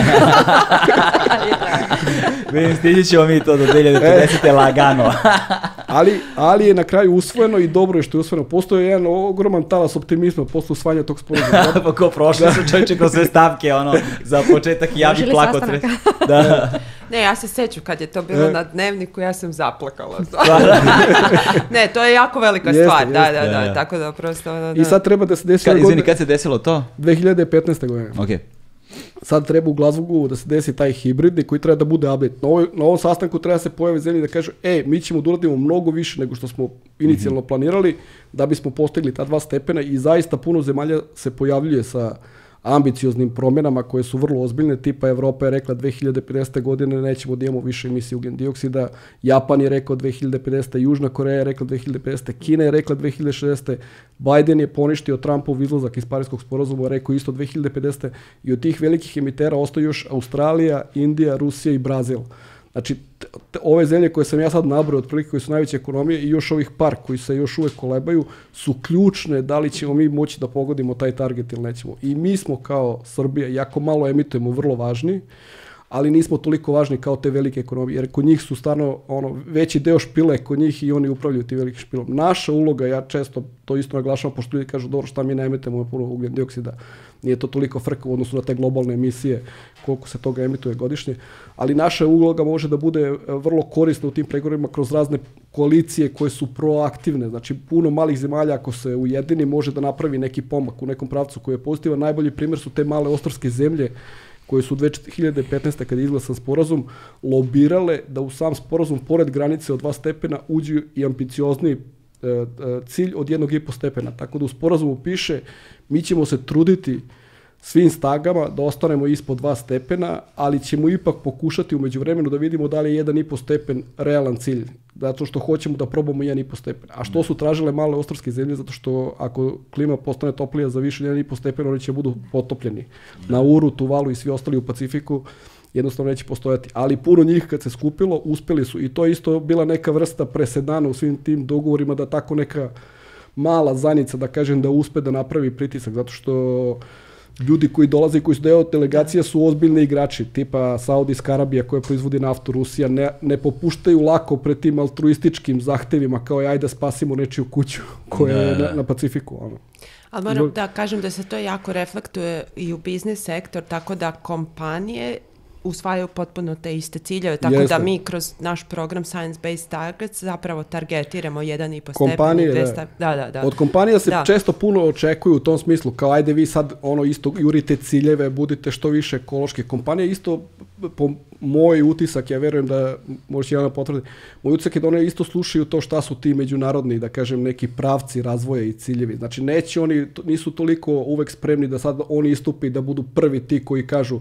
Vidim, stići ćemo mi to do 2050. lagano. ali je na kraju usvojeno i dobro je što je usvojeno. Postoje jedan ogroman talas optimizma posle usvajanja tog sporazuma. Pa ko prošli su čovječe kroz sve stavke, za početak ja bih plakao. Ne, ja se sećam kad je to bilo na Dnevniku, ja sam zaplakala. Ne, to je jako velika stvar, da, tako da prosto... I sad treba da se desi... Izvini, kad se desilo to? 2015. godine. Okej. Sad treba u Glazgovu da se desi taj hibridni koji treba da bude update. Na ovom sastanku treba se pojavi zemlji da kažu mi ćemo da uradimo mnogo više nego što smo inicijalno planirali da bismo postigli ta 2 stepena i zaista puno zemalja se pojavljuje sa ambicioznim promjenama koje su vrlo ozbiljne, tipa Evropa je rekla 2050. godine nećemo da imamo više emisije ugljen dioksida, Japan je rekao 2050. Južna Koreja je rekla 2050. Kina je rekla 2060. Biden je poništio Trumpov izlazak iz Pariskog sporazuma, rekao isto 2050. I od tih velikih emitera ostaju još Australija, Indija, Rusija i Brazil. Znači, ove zemlje koje sam ja sad nabrao, otprilike koje su najveće ekonomije i još ovih par koji se još uvek kolebaju, su ključne da li ćemo mi moći da pogodimo taj target ili nećemo. I mi smo kao Srbija, jako malo emitujemo, vrlo važni, ali nismo toliko važni kao te velike ekonomije, jer kod njih su stvarno veći deo špile kod njih i oni upravljaju ti velikim špilom. Naša uloga, ja često to isto naglašavam, pošto ljudi kažu, dobro, šta mi ne emitemo puno ugljen dioksida, nije to toliko frka u odnosu na te globalne emisije, koliko se toga emituje godišnje, ali naša uloga može da bude vrlo korisna u tim pregovorima kroz razne koalicije koje su proaktivne, znači puno malih zemalja ako se ujedini može da napravi neki pomak u nekom pravcu koji je pozitivan. Najbolji primjer su te male ostrvske zemlje koje su 2015. kada je izglasan sporazum lobirale da u sam sporazum pored granice od 2 stepena uđu i ambiciozni cilj od 1,5 stepena. Tako da u sporazumu piše mi ćemo se truditi svim snagama da ostanemo ispod 2 stepena, ali ćemo ipak pokušati u međuvremenu da vidimo da li je 1,5 stepen realan cilj, zato što hoćemo da probamo 1,5 stepen. A što su tražile male ostrvske zemlje? Zato što ako klima postane toplija za više 1,5 stepena, oni će budu potopljeni. Nauru, Tuvalu i svi ostali u Pacifiku jednostavno neće postojati. Ali puno njih kad se skupilo, uspeli su i to je isto bila neka vrsta presedana u svim tim dogovorima da tako neka mala zajednica, da kažem, da uspe da napravi pritisak, zato što ljudi koji dolaze i koji su deo delegacija su ozbiljni igrači, tipa Saudijska Arabija koja proizvodi naftu, Rusija, ne popuštaju lako pred tim altruističkim zahtevima kao ajde spasimo nečiju kuću koja je na Pacifiku. Ali moram da kažem da se to jako reflektuje i u biznis sektor, tako da kompanije usvajaju potpuno te iste ciljeve, tako da mi kroz naš program Science Based Targets zapravo targetiramo 1,5 stepen i 2 stepen. Da. Od kompanija se često puno očekuju u tom smislu, kao ajde vi sad isto jurite ciljeve, budite što više ekološke. Kompanije isto, po moj utisak, ja verujem da možete jedan potvrditi, moj utisak je da one isto slušaju to šta su ti međunarodni, da kažem, neki pravci razvoja i ciljevi. Znači neće oni, nisu toliko uvek spremni da sad oni istupi da budu prvi ti koji kažu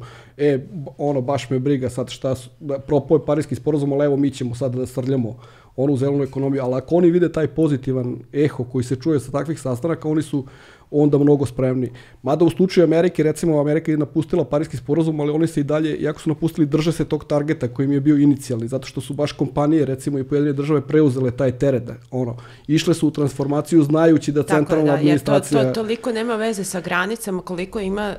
baš me briga sad šta su, propao je Pariski sporazum, ali evo mi ćemo sad da srljamo onu zelenu ekonomiju, ali ako oni vide taj pozitivan eho koji se čuje sa takvih sastanaka, oni su onda mnogo spremni. Mada u slučaju Amerike, recimo Amerika je napustila Pariski sporazum, ali oni se i dalje, iako su napustili, drže se tog targeta koji im je bio inicijalni, zato što su baš kompanije, recimo i pojedine države preuzele taj teret. Išle su u transformaciju znajući da centralna administracija... To toliko nema veze sa granicama koliko ima...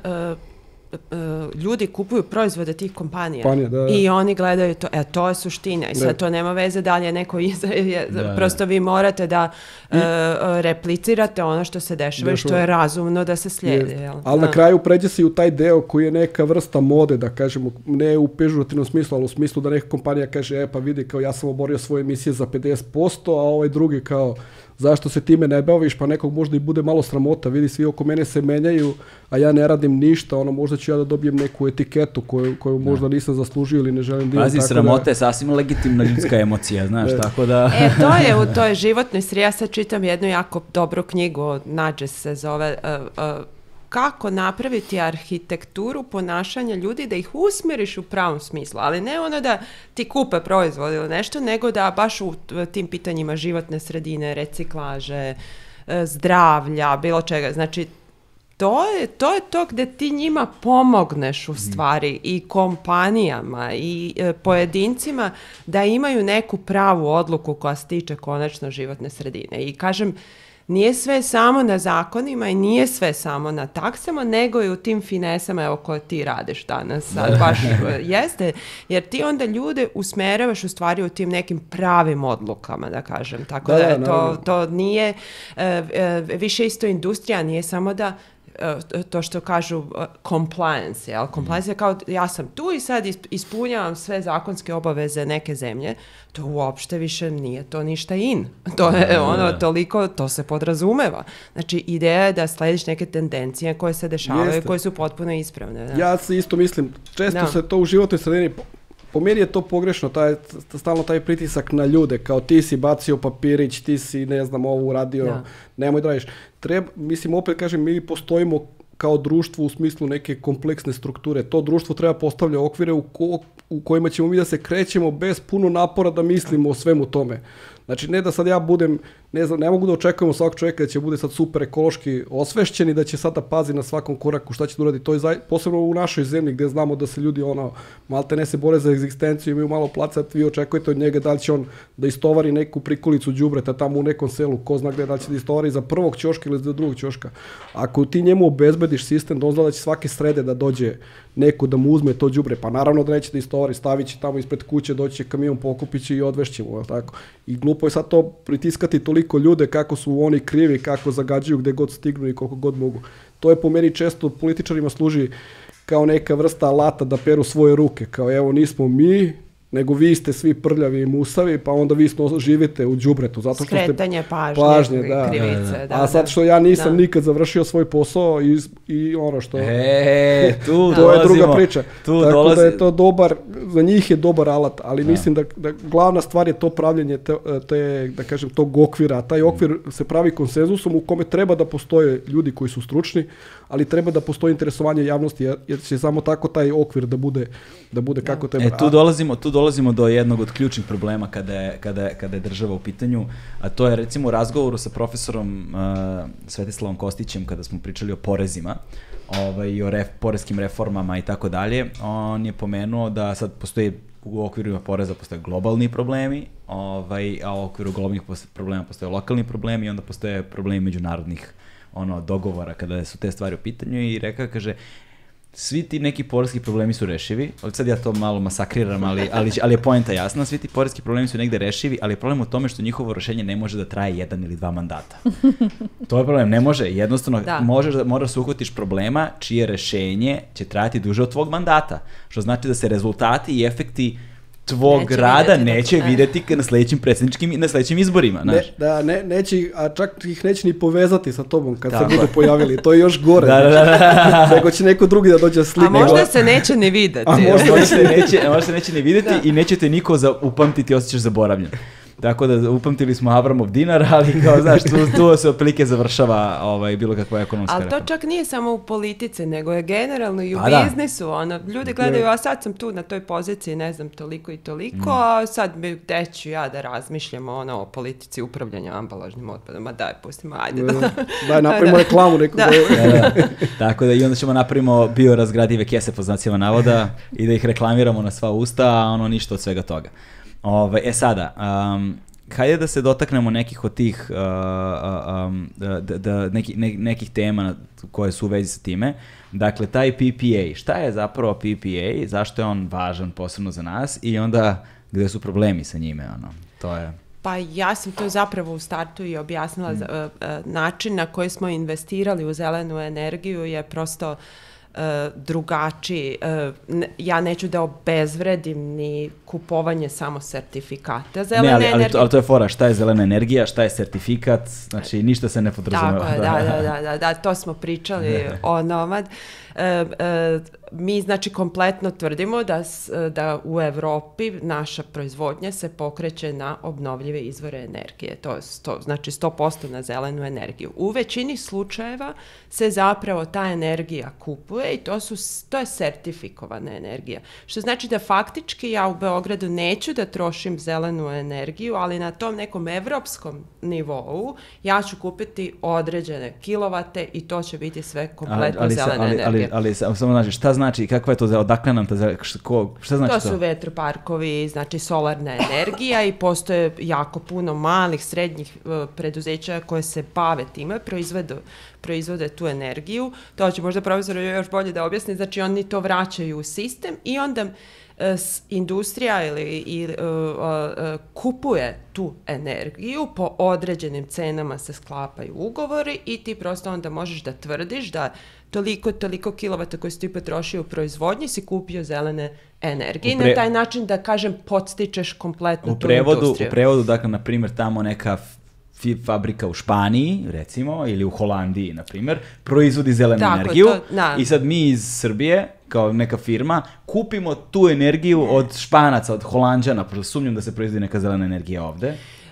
ljudi kupuju proizvode tih kompanija i oni gledaju to, to je suština i sad to nema veze da li je neko prosto vi morate da replicirate ono što se dešava i što je razumno da se slijedi. Ali na kraju pređe se i u taj deo koji je neka vrsta mode, da kažemo, ne u pežurativnom smislu, ali u smislu da neka kompanija kaže, pa vidi, kao ja sam oborio svoje emisije za 50%, a ovaj drugi kao zašto se time ne baviš, pa nekog možda i bude malo sramota, vidi svi oko mene se menjaju, a ja ne radim ništa, možda ću ja da dobijem neku etiketu koju možda nisam zaslužio ili ne želim da imam. Pazi, sramota je sasvim legitimna ljudska emocija, znaš, tako da... To je u toj životnoj sredi, ja sad čitam jednu jako dobru knjigu, Nudges se zove, kako napraviti arhitekturu ponašanja ljudi da ih usmjeriš u pravom smislu, ali ne ono da ti kupe proizvod ili nešto, nego da baš u tim pitanjima životne sredine, reciklaže, zdravlja, bilo čega. Znači, to je to gdje ti njima pomogneš u stvari i kompanijama i pojedincima da imaju neku pravu odluku koja se tiče konačno životne sredine. I kažem, nije sve samo na zakonima i nije sve samo na taksama, nego i u tim finesama, evo, koje ti radiš danas. Sad baš jeste, jer ti onda ljude usmeravaš u stvari u tim nekim pravim odlukama, da kažem. Tako da to nije, više isto industrija, nije samo da to što kažu compliance, jel? Compliance je kao ja sam tu i sad ispunjavam sve zakonske obaveze neke zemlje, to uopšte više nije to ništa in. To je toliko, to se podrazumeva. Znači, ideja je da slediš neke tendencije koje se dešavaju, koje su potpuno ispravne. Da. Ja se isto mislim, često se to u životnoj sredini, po meni je to pogrešno, stalno taj pritisak na ljude, kao ti si bacio papirić, ti si, ne znam, ovo uradio, nemoj da radiš. Mislim, opet kažem, mi postojimo kao društvo u smislu neke kompleksne strukture. To društvo treba postavlja okvire u kojima ćemo mi da se krećemo bez puno napora da mislimo o svemu tome. Znači, ne da sad ja budem, ne znam, ne mogu da očekujemo svakog čovjeka da će bude sad super ekološki osvešćen i da će sad da pazi na svakom koraku šta će da uradi. To je posebno u našoj zemlji gdje znamo da se ljudi malte ne se bore za egzistenciju, imaju malo placa, vi očekujete od njega da li će on da istovari neku prikolicu đubreta tamo u nekom selu, ko zna gdje, da li će da istovari za prvog ćoška ili za drugog ćoška. Ako ti njemu obezbediš sistem, da će svake srede da dođe neko da mu uzme to đubre, pa naravno da neće da istovari, stavit će tamo ispred kuće, doći će kamion, pokupit će i odvešće mu, tako. I glupo je sad to pritiskati toliko ljude kako su oni krivi, kako zagađuju gde god stignu i koliko god mogu. To je po meni često političarima služi kao neka vrsta alata da peru svoje ruke, kao evo nismo mi, nego vi ste svi prljavi i musavi, pa onda vi živite u đubretu. Zato što skretanje pažnje, krivice. A sad što ja nisam nikad završio svoj posao i ono što... To je druga priča. Tako da je to dobar, za njih je dobar alat, ali mislim da glavna stvar je to pravljenje da kažem, tog okvira. Taj okvir se pravi konsenzusom u kome treba da postoje ljudi koji su stručni, ali treba da postoji interesovanje javnosti, jer će samo tako taj okvir da bude kako treba. Tu dolazimo do jednog od ključnih problema kada je država u pitanju, a to je recimo u razgovoru sa profesorom Svetislavom Kostićem kada smo pričali o porezima i o poreskim reformama i tako dalje. On je pomenuo da sad postoji u okviru poreza postoje globalni problemi, a u okviru globalnih problema postoje lokalni problemi i onda postoje problemi međunarodnih dogovora kada su te stvari u pitanju i kaže, svi ti neki poreski problemi su rešivi, sad ja to malo masakriram, ali je poenta jasna, svi ti poreski problemi su negde rešivi, ali je problem u tome što njihovo rešenje ne može da traje 1 ili 2 mandata. To je problem, ne može, jednostavno moraš se uhvatiš problema čije rešenje će trajati duže od tvog mandata, što znači da se rezultati i efekti tvog rada neće videti na sledećim predsjedničkim i na sledećim izborima. Neće, a čak ih neće ni povezati sa tobom kad se budu pojavili. To je još gore. Nego će neko drugi da dođe sliku. A možda se neće ni videti. Možda se neće ni videti i nećete niko upamtiti, osjećaš zaboravljen. Tako da upamtili smo Avramov dinar, ali kao znaš, tu se otprilike završava bilo kakva ekonomska reforma. Ali to čak nije samo u politici, nego je generalno i u biznisu. Ljudi gledaju, a sad sam tu na toj poziciji, ne znam, toliko i toliko, a sad gde ću ja da razmišljam o politici upravljanja ambalažnim otpadom. Ma daj, pustimo, ajde. Daj, napravimo reklamu neku. Tako da i onda ćemo napravimo biorazgradive kese po znacima navoda i da ih reklamiramo na sva usta, a ništa od svega toga. Sada, hajde da se dotaknemo nekih od tih nekih tema koje su u vezi sa time. Dakle, taj PPA, šta je zapravo PPA, zašto je on važan posebno za nas i onda gde su problemi sa njime, to je... Pa ja sam to zapravo u startu i objasnila, način na koji smo investirali u zelenu energiju je prosto drugačiji. Ja neću da obezvredim ni kupovanje samo sertifikata zelene energije. Ali to je fora, šta je zelena energija, šta je sertifikat, znači ništa se ne podrazumeva. Tako je, da, to smo pričali o Nomad. Mi znači kompletno tvrdimo da u Evropi naša proizvodnja se pokreće na obnovljive izvore energije. To je znači 100% na zelenu energiju. U većini slučajeva se zapravo ta energija kupuje i to je sertifikovana energija. Što znači da faktički ja u Beogradu neću da trošim zelenu energiju, ali na tom nekom evropskom nivou ja ću kupiti određene kilovate i to će biti sve kompletno zelena energija. Ali samo znači, šta znači, kakva je to, odakle nam to, šta znači to? To su vetroparkovi, znači solarna energija i postoje jako puno malih, srednjih preduzeća koje se bave time, proizvode tu energiju. To će možda profesor još bolje da objasni, znači oni to vraćaju u sistem i onda industrija kupuje tu energiju, po određenim cenama se sklapaju ugovori i ti prosto onda možeš da tvrdiš da toliko kilovata koji si ti potrošio u proizvodnji si kupio zelene energije i na taj način da kažem podstičeš kompletno tu industriju. U prevodu, dakle, na primjer, tamo neka fabrika u Španiji, recimo, ili u Holandiji, na primjer, proizvodi zelenu energiju i sad mi iz Srbije, kao neka firma, kupimo tu energiju od Španaca, od Holanđana, pošto sumnjam da se proizvodi neka zelena energija ovde.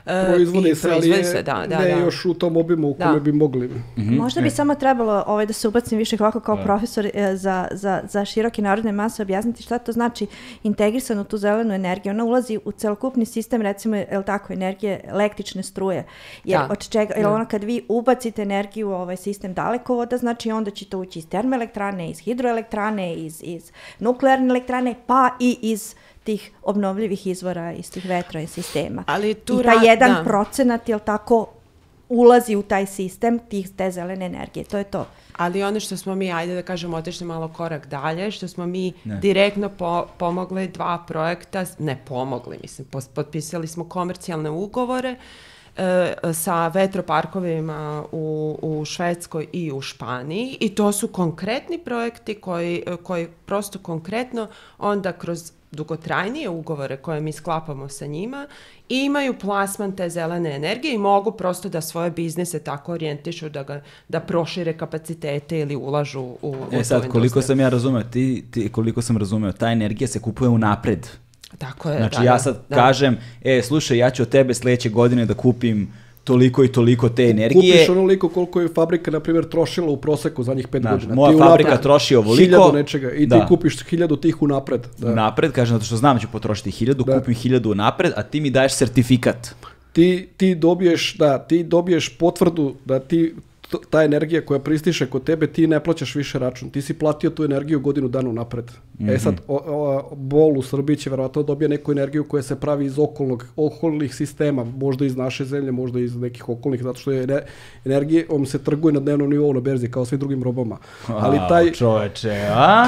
proizvodi se, ali ne još u tom obimu u kome bi mogli. Možda bi samo trebalo da se ubacim više ovako kao profesor za široke narodne mase objasniti šta to znači integrisanu tu zelenu energiju. Ona ulazi u celokupni sistem, recimo, energije električne struje. Jer od čega, ono kad vi ubacite energiju u ovaj sistem dalekovoda, znači onda će to ući iz termoelektrane, iz hidroelektrane, iz nuklearne elektrane, pa i iz tih obnovljivih izvora, iz tih vetra sistema. Ali tu i taj 1%, jel tako, ulazi u taj sistem te zelene energije. To je to. Ali ono što smo mi, ajde da kažemo, otišli malo korak dalje, što smo mi direktno pomogli 2 projekta, ne pomogli, mislim, potpisali smo komercijalne ugovore sa vetroparkovima u Švedskoj i u Španiji i to su konkretni projekti koji prosto konkretno onda kroz dugotrajnije ugovore koje mi sklapamo sa njima i imaju plasman te zelene energije i mogu prosto da svoje biznise tako orijentišu da prošire kapacitete ili ulažu u tu sad, koliko sam ja razumeo, koliko sam razumeo, ta energija se kupuje unapred. Tako je. Znači ja sad kažem, slušaj, ja ću od tebe sledeće godine da kupim toliko i toliko te energije. Kupiš onoliko koliko je fabrika, na primjer, trošila u proseku zadnjih 5 godina. Moja fabrika troši ovoliko. 1000 nečega i ti kupiš 1000 tih unapred. Unapred, kažem, zato što znam da ću potrošiti 1000, kupim 1000 unapred, a ti mi daješ sertifikat. Ti dobiješ potvrdu da ta energija koja pristiše kod tebe, ti ne plaćaš više račun. Ti si platio tu energiju godinu dana unapred. Sad, Bol u Srbiji će verovatno dobije neku energiju koja se pravi iz okolnih sistema, možda iz naše zemlje, možda iz nekih okolnih, zato što je energije, se trguje na dnevnom nivou na berzi, kao svim drugim robama. Ali čoveče, a?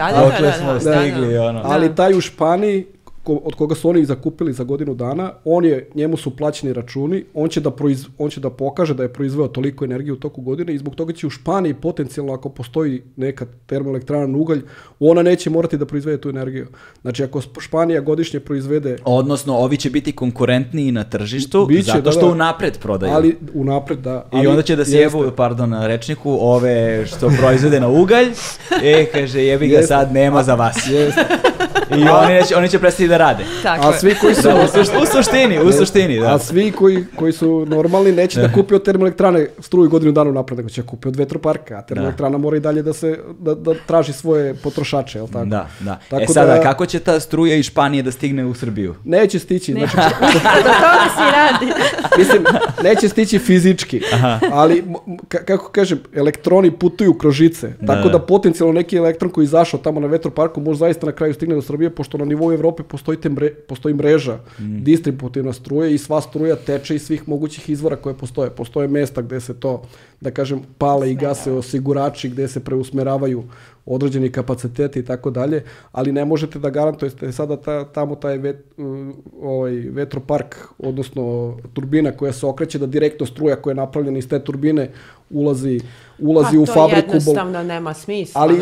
Ali taj u Španiji, od koga su oni zakupili za godinu dana, njemu su plaćeni računi, on će da pokaže da je proizveo toliko energije u toku godine i zbog toga će u Španiji potencijalno, ako postoji neka termoelektrana na ugalj, ona neće morati da proizvede tu energiju. Znači, ako Španija godišnje proizvede... Odnosno, ovi će biti konkurentniji na tržištu, zato što unapred prodaju. Ali, unapred, da. I onda će da se jebu, na rečniku, ove što proizvede na ugalj, kaže, jebi ga sad, nema za vas. I oni će prestati da rade. A svi koji su... U suštini, da. A svi koji su normalni neće da kupi od termoelektrane struju godinu dana napred, nego će kupi od vetroparka, a termoelektrana mora i dalje da traži svoje potrošače, je li tako? Da. Sada, kako će ta struja iz Španije da stigne u Srbiju? Neće stići. Znači, do toga se radi. Mislim, neće stići fizički, ali, kako kažem, elektroni putuju kroz žice, tako da potencijalno neki elektron koji je izašao tamo na vetroparku može zaista na kraju stigne do Srbije, pošto na nivou Evrope postoji mreža distributivna struje i sva struja teče iz svih mogućih izvora koje postoje. Postoje mesta gde se to, da kažem, pale i gase osigurači, gde se preusmeravaju određeni kapaciteti i tako dalje, ali ne možete da garantujete sada tamo taj vetropark, odnosno turbina koja se okreće, da direktno struja koja je napravljena iz te turbine ulazi u fabriku. To jednostavno nema smisla. Ali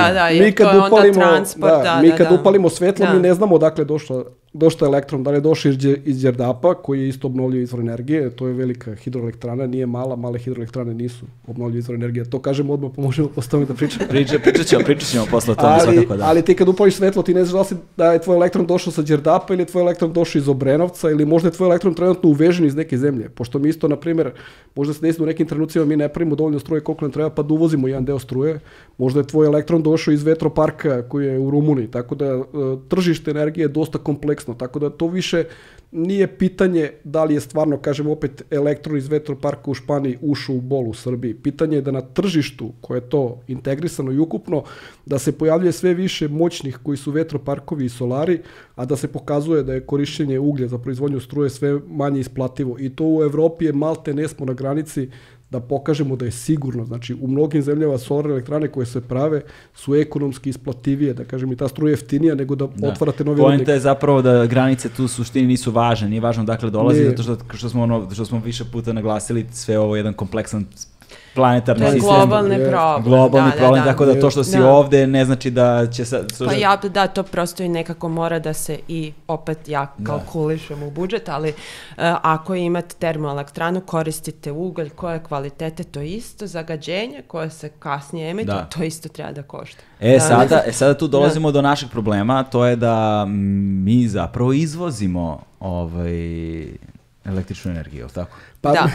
mi kad upalimo svetlo, mi ne znamo odakle došao elektron, da li je došao iz Đerdapa, koji je isto obnovljiv izvor energije, to je velika hidroelektrana, nije male hidroelektrane nisu obnovljiv izvor energije. To kažem odmah, pa možemo postaviti da pričamo. Pričat ćemo posle o tome svakako, da. Ali ti kad upališ svetlo, ti ne znaš da je tvoj elektron došao sa Đerdapa ili je tvoj elektron došao iz Obrenovca ili možda je tvoj elektron trenutno uvežen iz neke zemlje. Pošto mi isto, na primjer, možda se desi u nekim trenucima mi ne pravimo dovoljno struje koliko nam treba, pa da uvozimo jedan deo struje. Možda je tvoj elektron došao iz vetroparka koji je u Rumuniji, tako da tržište energije je dosta kompleksno, tako da to više nije pitanje da li je stvarno, kažem opet, elektron iz vetroparka u Španiji ušao u Bol u Srbiji. Pitanje je da na tržištu, koje je to integrisano i ukupno, da se pojavljuje sve više moćnih koji su vetroparkovi i solari, a da se pokazuje da je korišćenje uglja za proizvodnju struje sve manje isplativo. I to u Evropi je malte ne smo na granici da pokažemo da je sigurno. Znači, u mnogim zemljama solarne elektrane koje se prave su ekonomski isplativije, da kažem, i ta struja jeftinija nego da otvarate novi rudnik. Poenta je zapravo da granice tu u suštini nisu važne, nije važno dakle dolazi, zato što smo više puta naglasili, sve ovo jedan kompleksan planetarni sistem. Globalni problem, tako da to što si ovde ne znači da će sad... Pa to prosto i nekako mora da se i opet kalkulišemo u budžet, ali ako imate termoelektranu, koristite ugalj, koje kvalitete, to isto zagađenje koje se kasnije emituje, to isto treba da košta. Sada tu dolazimo do našeg problema, to je da mi zapravo izvozimo električnu energiju, tako? Pa Da.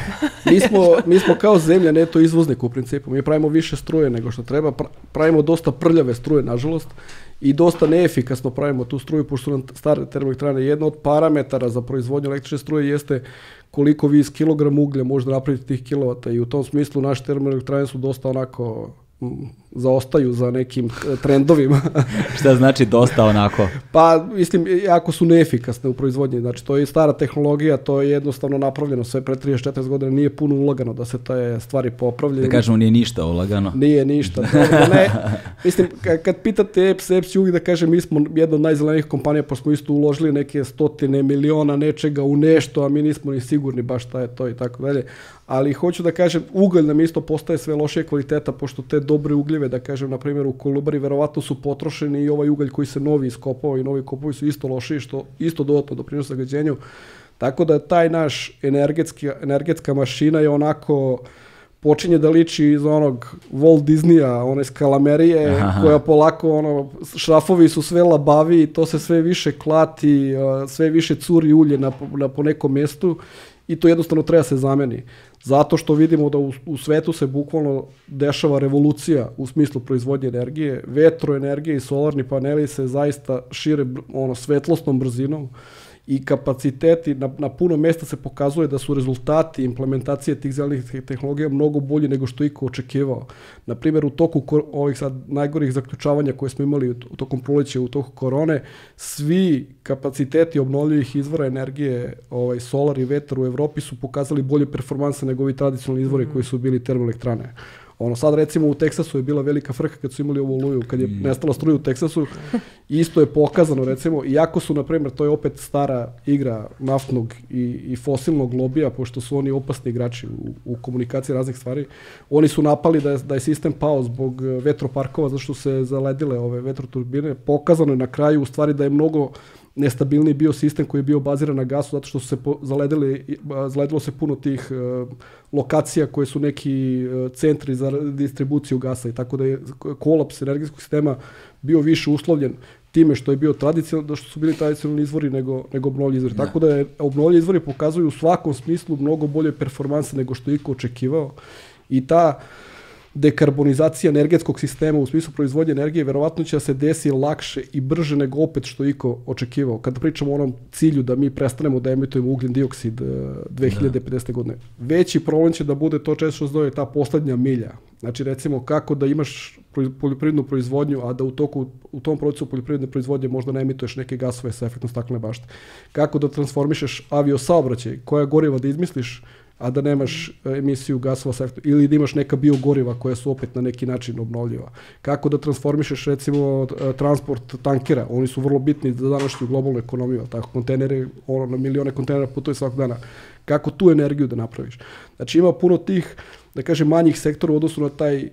mi smo kao zemlja neto izvoznik u principu. Mi pravimo više struje nego što treba. Pravimo dosta prljave struje, nažalost, i dosta neefikasno pravimo tu struju, pošto su nam stare termoelektrane. Jedna od parametara za proizvodnju električne struje jeste koliko vi iz kilogram uglja možete napraviti tih kilovata, i u tom smislu naše termoelektrane su dosta onako zaostaju za nekim trendovima. Šta znači dosta onako? Pa, mislim, jako su neefikasne u proizvodnji. Znači, to je stara tehnologija, to je jednostavno napravljeno sve pre 30-40 godina, nije puno ulagano da se te stvari popravljaju. Da kažemo, nije ništa ulagano. Nije ništa. Mislim, kad pitate EPS će uvijek da kaže, mi smo jedna od najzelenijih kompanija, pa smo isto uložili neke stotine miliona nečega u nešto, a mi nismo ni sigurni baš šta je to i tako dalje. Ali hoću da kažem, ugalj nam isto postaje sve lošije kvaliteta, pošto te dobre ugljeve, da kažem, na primjer u Kolubari, verovatno su potrošeni i ovaj ugalj koji se novi iskopao i novi kopovi su isto lošiji, što isto dodatno doprinosi zagađenju. Tako da taj naš energetska mašina je onako, počinje da liči iz onog Walt Disneya, one skalamerije, koja polako, šrafovi su sve labaviji, to se sve više klati, sve više curi ulje po nekom mjestu, i to jednostavno treba se zameni. Zato što vidimo da u svetu se bukvalno dešava revolucija u smislu proizvodnje energije. Vetroenergija i solarni paneli se zaista šire svetlosnom brzinom, i kapaciteti na puno mjesta se pokazuje da su rezultati implementacije tih zelenih tehnologija mnogo bolji nego što iko očekivao. Na primjer, u toku ovih sad najgorih zaključavanja koje smo imali tokom proleća, u toku korone, svi kapaciteti obnovljivih izvora energije, solar i vetar u Evropi su pokazali bolje performanse nego ovi tradicionalni izvori koji su bili termoelektrane. Sad recimo u Teksasu je bila velika frka kad su imali ovu oluju, kad je nestala struja u Teksasu, isto je pokazano recimo, iako su, na primjer, to je opet stara igra naftnog i fosilnog lobija, pošto su oni opasni igrači u komunikaciji raznih stvari, oni su napali da je sistem pao zbog vetroparkova, zato što se zaledile ove vetroturbine. Pokazano je na kraju u stvari da je mnogo nestabilniji bio sistem koji je bio baziran na gasu, zato što su se zaledilo se puno tih lokacija koje su neki centri za distribuciju gasa, i tako da je kolaps energetskog sistema bio više uslovljen time što je bio tradicionalno, što su bili tradicionalni izvori nego obnovljivi izvori. Tako da je obnovljivi izvori pokazuju u svakom smislu mnogo bolje performanse nego što je iko očekivao, i ta dekarbonizacija energetskog sistema u smislu proizvodnje energije verovatno će se desi lakše i brže nego opet što iko očekivao. Kada pričamo o onom cilju da mi prestanemo da emitujemo ugljen dioksid 2050. godine, veći problem će da bude to često što se zove ta poslednja milja. Znači, recimo, kako da imaš poljoprivrednu proizvodnju, a da u tom procesu poljoprivredne proizvodnje možda ne emituješ neke gasove sa efektom staklene bašte. Kako da transformišeš aviosaobraćaj, koja goriva da izmisliš, a da nemaš emisiju gasova sa efektom, ili da imaš neka biogoriva koja su opet na neki način obnovljiva. Kako da transformišeš, recimo, transport tankera, oni su vrlo bitni za današnju globalnu ekonomiju, tako, kontejneri, na milione kontejnera putuje svakog dana. Kako tu energiju da napraviš? Znači, ima puno tih, da kažem, manjih sektora u odnosu na taj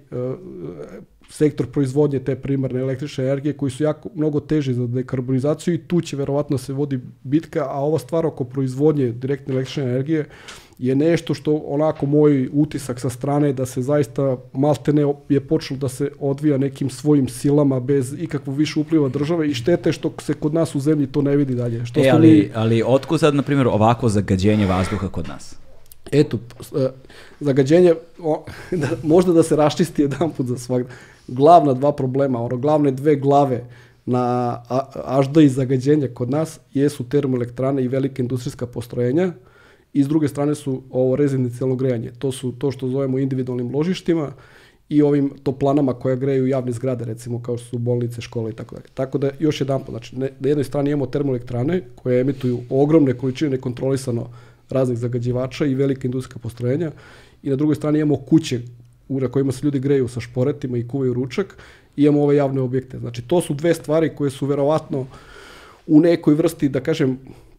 sektor proizvodnje te primarne električne energije, koji su jako mnogo teži za dekarbonizaciju, i tu će verovatno se vodi bitka, a ova stvar oko proizvodnje direktne električne energije je nešto što, onako, moj utisak sa strane da se zaista maltene je počelo da se odvija nekim svojim silama bez ikakvog više upliva države, i štete što se kod nas u zemlji to ne vidi dalje. Ali otkud sad, na primjer, ovako zagađenje vazduha kod nas? Eto, zagađenje, možda da se raščisti jedanput za svakda. Glavna dva problema, glavne dve glave na ažda i zagađenja kod nas jesu termoelektrane i velike industrijska postrojenja, i s druge strane su ovo rezidencijalno grejanje. To su to što zovemo individualnim ložištima i ovim toplanama koja greju javne zgrade, recimo kao što su bolnice, škole i tako dalje. Tako da, još jedanput, znači, na jednoj strani imamo termoelektrane koje emituju ogromne količine nekontrolisano raznih zagađivača i velike industrijska postrojenja, i na drugoj strani imamo kuće na kojima se ljudi greju sa šporetima i kuvaju ručak, i imamo ove javne objekte. Znači, to su dve stvari koje su verovatno u nekoj vrsti, da kažem,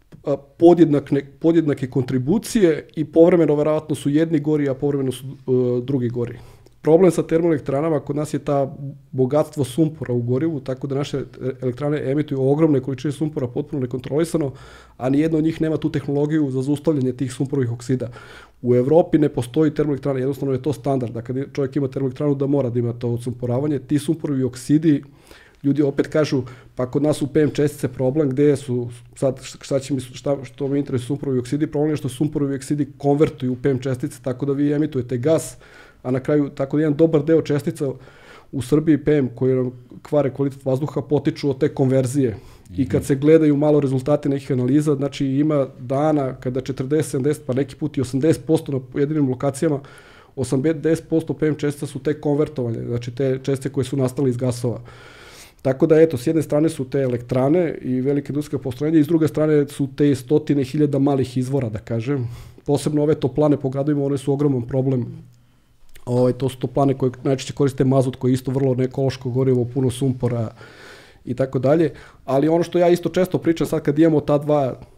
podjednake kontribucije, i povremeno verovatno su jedni gori, a povremeno su drugi gori. Problem sa termoelektranama kod nas je ta bogatstvo sumpora u gorivu, tako da naše elektrane emituju ogromne količine sumpora potpuno nekontrolisano, a nijedna od njih nema tu tehnologiju za zaustavljanje tih sumporovih oksida. U Evropi ne postoji termoelektrana, jednostavno je to standard, da kad čovjek ima termoelektranu da mora da ima to odsumporavanje. Ti sumporovi oksidi ljudi opet kažu, pa kod nas su PM čestice problem, gde su, sad što me interesuje sumporovi oksidi, problem je što sumporovi oksidi konvertuju u PM čestice, tako da vi emitujete gas, a na kraju tako da jedan dobar deo čestica u Srbiji PM koji nam kvare kvalitet vazduha potiču od te konverzije. I kad se gledaju malo rezultate nekih analiza, znači ima dana kada 40, 70, pa neki put i 80% na pojedinim lokacijama, 80% PM čestica su te konvertovanje, znači te čestice koje su nastale iz gasova. Tako da, eto, s jedne strane su te elektrane i velike industrijske postrojenja, i s druge strane su te stotine hiljada malih izvora, da kažem. Posebno ove toplane po gradovima, one su ogroman problem. To su toplane koje najčešće koriste mazut, koji je isto vrlo neekološko gorivo, puno sumpora i tako dalje. Ali ono što ja isto često pričam sad kad imamo ta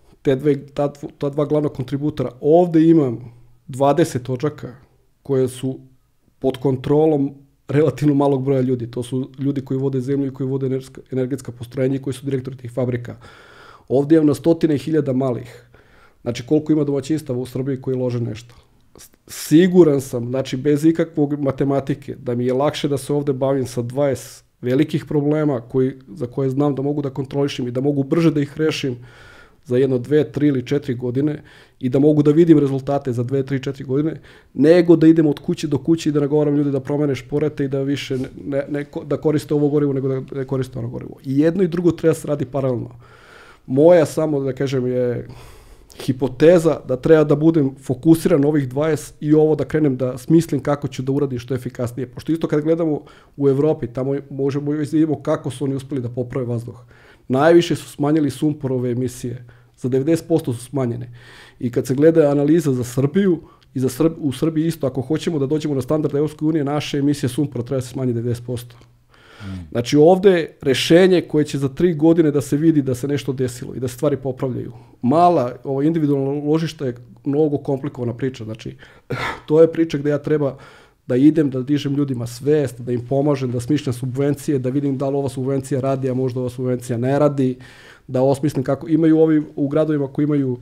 dva glavna kontributora, ovde imam 20 točaka koje su pod kontrolom relativno malog broja ljudi. To su ljudi koji vode zemlju i koji vode energetska postrojenja i koji su direktori tih fabrika. Ovdje imam na stotine hiljada malih. Znači koliko ima domaćinstava u Srbiji koji lože nešto. Siguran sam, znači bez ikakvog matematike, da mi je lakše da se ovde bavim sa 20 velikih problema za koje znam da mogu da kontrolišem i da mogu brže da ih rešim za 1, 2, 3 ili 4 godine i da mogu da vidim rezultate za 2, 3, 4 godine, nego da idem od kuće do kuće i da nagovaram ljudi da promene šporete i da više da koriste ovo gorivo nego da ne koriste ono gorivo. I jedno i drugo treba se radi paralelno. Moja samo, da kažem, je hipoteza da treba da budem fokusiran na ovih 20 i ovo da krenem da smislim kako ću da uradim što efikasnije. Pošto isto kad gledamo u Evropi, tamo možemo da vidimo kako su oni uspeli da poprave vazduh. Najviše su smanjili sumporove emisije. Za 90% su smanjene. I kad se gleda analiza za Srbiju, i u Srbiji isto, ako hoćemo da dođemo na standard Evropske unije, naše emisije sumpora treba se smanjiti 90%. Znači ovde rešenje koje će za 3 godine da se vidi da se nešto desilo i da se stvari popravljaju. Mala, individualno ložište je mnogo komplikovana priča. Znači, to je priča gde ja treba da idem, da dižem ljudima svest, da im pomažem, da smišljam subvencije, da vidim da li ova subvencija radi, a možda ova subvencija ne radi, da osmislim kako. Imaju ovi u gradovima koji imaju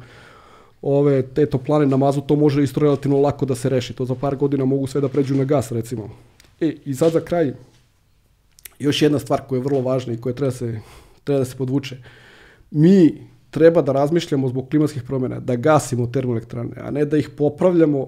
te toplane na mazu, to može isto relativno lako da se reši. To za par godina mogu sve da pređu na gas, recimo. I sad za kraj, još jedna stvar koja je vrlo važna i koja treba da se podvuče. Mi treba da razmišljamo zbog klimatskih promjena, da gasimo termoelektrane, a ne da ih popravljamo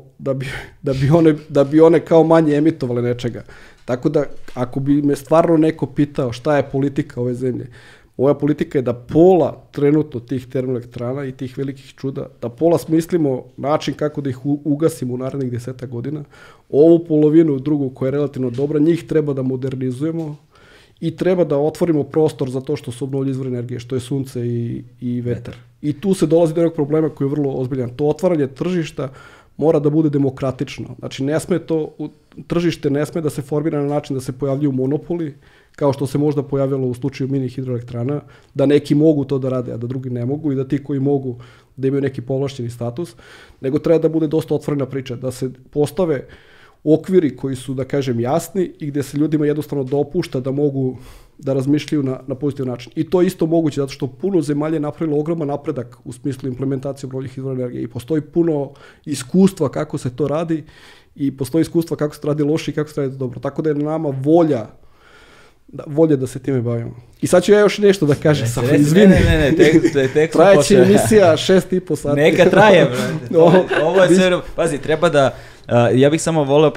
da bi one kao manje emitovale nečega. Tako da, ako bi me stvarno neko pitao šta je politika ove zemlje, ova politika je da pola trenutno tih termoelektrana i tih velikih čuda, da pola smislimo način kako da ih ugasimo u narednih 10 godina. Ovu polovinu drugu koja je relativno dobra, njih treba da modernizujemo i treba da otvorimo prostor za to što su obnovljivi izvori energije, što je sunce i vetar. I tu se dolazi do jednog problema koji je vrlo ozbiljan. To otvaranje tržišta mora da bude demokratično. Znači, tržište ne sme da se formira na način da se pojavljuju monopoli, kao što se možda pojavilo u slučaju mini hidroelektrana, da neki mogu to da rade, a da drugi ne mogu i da ti koji mogu da imaju neki povlašćeni status, nego treba da bude dosta otvorena priča, da se postave okviri koji su, da kažem, jasni i gde se ljudima jednostavno dopušta da mogu da razmišljaju na pozitivan način. I to je isto moguće, zato što puno zemalja je napravilo ogroman napredak u smislu implementacije obnovljivih izvora energije i postoji puno iskustva kako se to radi i postoji iskustva kako se to radi loše i kako se to radi dobro. Tako da je nama volja da se time bavimo. I sad ću ja još nešto da kažem. Izvini. Ne, tek trajeće emisija 6,5 sati. Neka traje, brate. Ovo je sve, pazi, treba da, ja bih samo voleo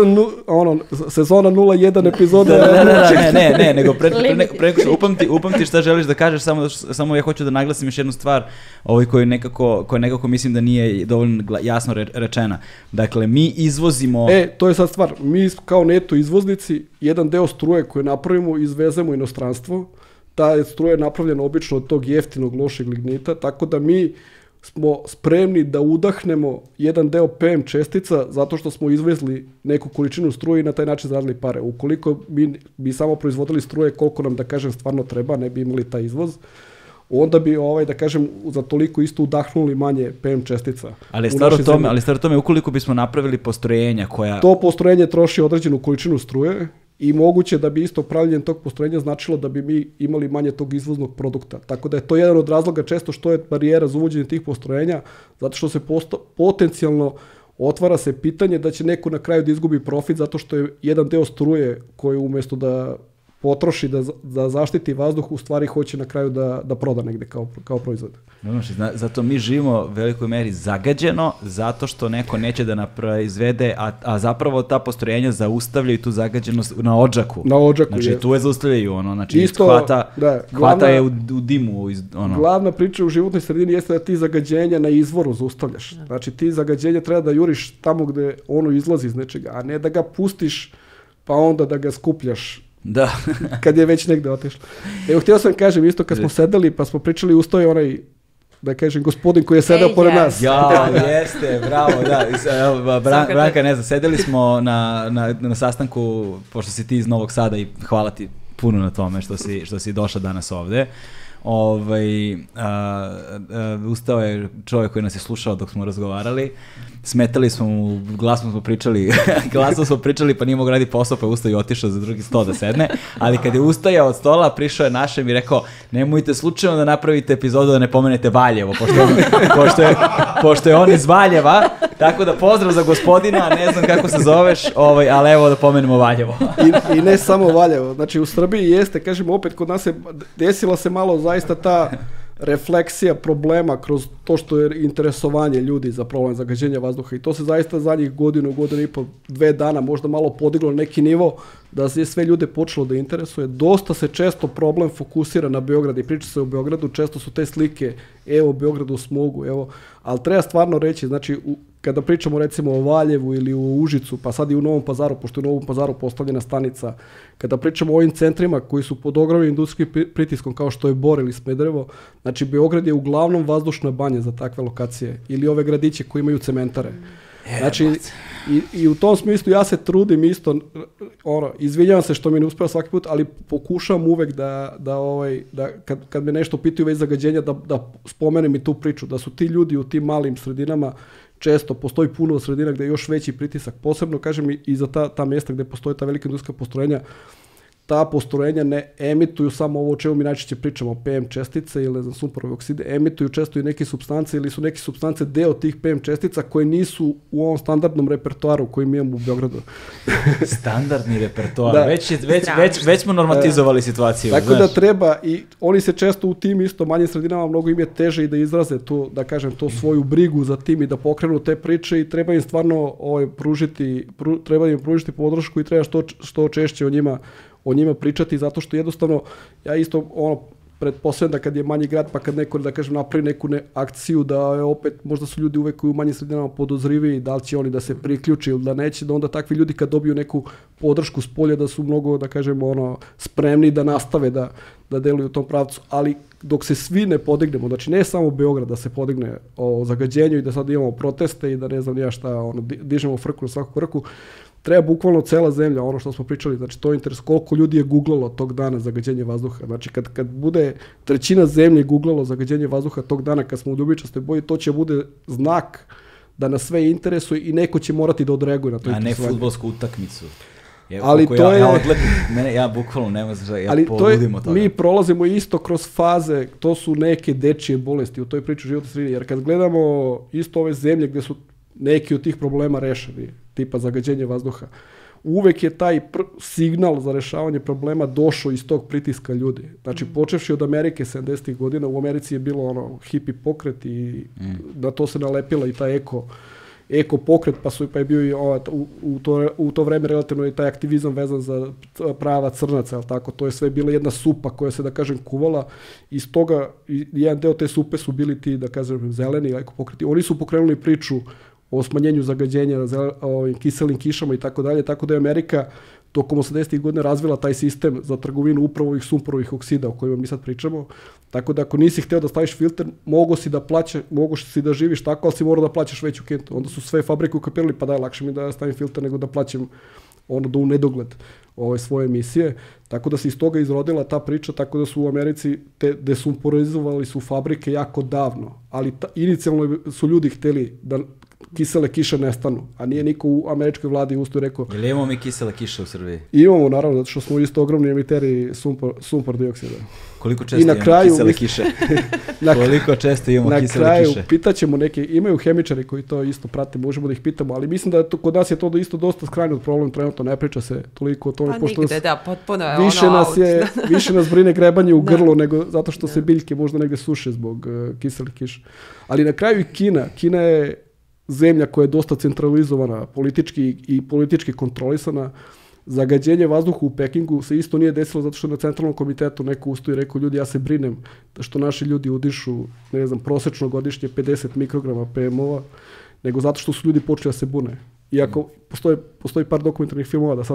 sezona 01 epizoda. Ne, nego upamti šta želiš da kažeš, samo ja hoću da naglasim još jednu stvar, koja nekako mislim da nije dovoljno jasno rečena. Dakle, mi izvozimo... To je sad stvar. Mi kao neto izvoznici, jedan deo struje koje napravimo, izvezemo u inostranstvo. Ta struja je napravljena obično od tog jeftinog lošeg lignita, tako da mi smo spremni da udahnemo jedan deo PM čestica zato što smo izvezli neku količinu struje i na taj način zaradili pare. Ukoliko bi samo proizvodili struje koliko nam, da kažem, stvarno treba, ne bi imali taj izvoz, onda bi, da kažem, za toliko isto udahnuli manje PM čestica. Ali stvar o tome, ukoliko bismo napravili postrojenja koja... To postrojenje troši određenu količinu struje i moguće da bi isto pravljenje tog postrojenja značilo da bi mi imali manje tog izvoznog produkta. Tako da je to jedan od razloga često što je barijera za uvođenje tih postrojenja, zato što se potencijalno otvara se pitanje da će neko na kraju da izgubi profit zato što je jedan deo struje koji umjesto da potroši da zaštiti vazduh, u stvari hoće na kraju da proda negde kao proizvod. Zato mi živimo u velikoj meri zagađeno, zato što neko neće da naproizvede, a zapravo ta postrojenja zaustavljaju tu zagađenost na odžaku. Na odžaku, znači, tu je zaustavljaju, znači isto, hvata je u dimu. Glavna priča u životnoj sredini jeste da ti zagađenja na izvoru zaustavljaš. Znači, ti zagađenja treba da juriš tamo gde ono izlazi iz nečega, a ne da ga pustiš, pa onda da ga skupljaš. Da. Kad je već negde otišlo. Evo, htio sam kažem isto kad smo sedeli pa smo pričali, ustoji onaj, da kažem, gospodin koji je sedao pored nas. Ja, jeste, bravo, da. Branka, ne znam, sedeli smo na sastanku, pošto si ti iz Novog Sada i hvala ti puno na tome što si došla danas ovde. Ustao je čovjek koji nas je slušao dok smo razgovarali, smetali smo mu, glasno smo pričali pa nije mogo raditi posao, pa je ustao i otišao za drugi sto da sedne, ali kad je ustajao od stola, prišao je našem i rekao, nemojte slučajno da napravite epizodu da ne pomenete Valjevo, pošto je on iz Valjeva, tako da pozdrav za gospodina, ne znam kako se zoveš, ali evo da pomenemo Valjevo. I ne samo Valjevo, znači u Srbiji jeste, kažem opet, kod nas desila se malo zaista ta refleksija problema kroz to što je interesovanje ljudi za problem zagađenja vazduha i to se zaista zadnjih godinu i po, 2 dana možda malo podiglo na neki nivo da je sve ljude počelo da interesuje. Dosta se često problem fokusira na Beograd i priča se o Beogradu, često su te slike, evo Beogradu u smogu, evo, ali treba stvarno reći, znači kada pričamo recimo o Valjevu ili u Užicu, pa sad i u Novom Pazaru, pošto je u Novom Pazaru postavljena stanica, kada pričamo o ovim centrima koji su pod ogromnim industrijskim pritiskom kao što je Bor ili Smederevo, znači Beograd je uglavnom vazdušna banja za takve lokacije ili ove gradiće koji imaju cementare. Znači, i u tom smislu ja se trudim isto, izvinjavam se što mi ne uspeva svaki put, ali pokušavam uvek da kad me nešto pitaju već zagađenja, da spomenem i tu priču, da su ti ljudi u tim malim sredinama, često postoji puno sredina gde je još veći pritisak, posebno kažem i za ta mjesta gde postoje ta velika industrijska postrojenja, ta postrojenja ne emituju samo ovo o čemu mi najčešće pričamo, PM čestice ili sumporove okside, emituju često i neke supstance ili su neke supstance deo tih PM čestica koje nisu u ovom standardnom repertoaru koji mi imamo u Beogradu. Standardni repertoar, već smo normatizovali situaciju. Tako da treba, i oni se često u tim isto manjim sredinama mnogo im je teže i da izraze tu, da kažem, to svoju brigu za tim i da pokrenu te priče i treba im stvarno pružiti podršku i treba što češće o njima pričati, zato što jednostavno ja isto pretpostavljam da kad je manji grad, pa kad neko, da kažem, napravi neku akciju, da je opet, možda su ljudi uvek u manjim sredinama podozrivi, da li će oni da se priključi ili da neće, da onda takvi ljudi kad dobiju neku podršku s polja, da su mnogo, da kažem, spremni da nastave da deluju u tom pravcu, ali dok se svi ne podignemo, znači ne samo Beograd da se podigne o zagađenju i da sad imamo proteste i da ne znam ja šta, dižemo frku na svaku krku, treba bukvalno cela zemlja, ono što smo pričali, znači to je interes, koliko ljudi je googlalo tog dana zagađenje vazduha. Znači kad bude 1/3 zemlje googlalo zagađenje vazduha tog dana kad smo u ljubičastoj boji, to će bude znak da nas sve interesuje i neko će morati da odreaguje na to interesovanje. A ne fudbalsku utakmicu. Ali to je... Ja bukvalno ne znam, ja poludim od toga. Mi prolazimo isto kroz faze, to su neke dečije bolesti u toj priči životne sredine, jer kad gledamo isto ove zemlje gdje su neki od tih problema rešeni, tipa zagađenje vazduha, uvek je taj signal za rešavanje problema došao iz tog pritiska ljudi. Znači, počevši od Amerike 70. godina, u Americi je bilo hippie pokret i na to se nalepila i taj eko pokret, pa je bio i u to vreme relativno i taj aktivizam vezan za prava crnaca, ali tako, to je sve bila jedna supa koja se, da kažem, kuvala, iz toga jedan deo te supe su bili ti, da kažem, zeleni eko pokreti. Oni su pokrenuli priču o smanjenju zagađenja, o kiselim kišama i tako dalje, tako da je Amerika tokom 80. godina razvila taj sistem za trgovinu upravo ovih sumporovih oksida o kojima mi sad pričamo. Tako da ako nisi hteo da staviš filter, mogo si da živiš tako, ali si morao da plaćaš veću kentu. Onda su sve fabrike ukapirali, pa lakše mi da stavim filter nego da plaćam do u nedogled svoje emisije. Tako da se iz toga izrodila ta priča, tako da su u Americi desumporizovali su fabrike jako davno, ali inicijalno su ljudi hteli da kisele kiše nestanu, a nije niko u američkoj vladi ustao i rekao... Jel imamo mi kisele kiše u Srbiji? Imamo, naravno, zato što smo isto ogromni emiteri sumpor dioksida. Koliko često imamo kisele kiše? Koliko često imamo kisele kiše? Na kraju, pitaćemo neke, imaju hemičari koji to isto prate, možemo da ih pitamo, ali mislim da kod nas je to isto dosta skrajno problem, trenutno ne priča se toliko o tome. Pa nigde, da, potpuno je više nas brine grebanje u grlu nego zato što se biljke možda negde suše zbog kiselih kiša. Ali na kraju i Kina je zemlja koja je dosta centralizovana, politički kontrolisana. Zagađenje vazduha u Pekingu se isto nije desilo zato što na centralnom komitetu neko ustao i rekao, ljudi, ja se brinem što naši ljudi udišu, ne znam, prosečno godišnje 50 mikrograma PM-ova, nego zato što su ljudi počeli da se bune. Iako postoji par dokumentarnih filmova, da sad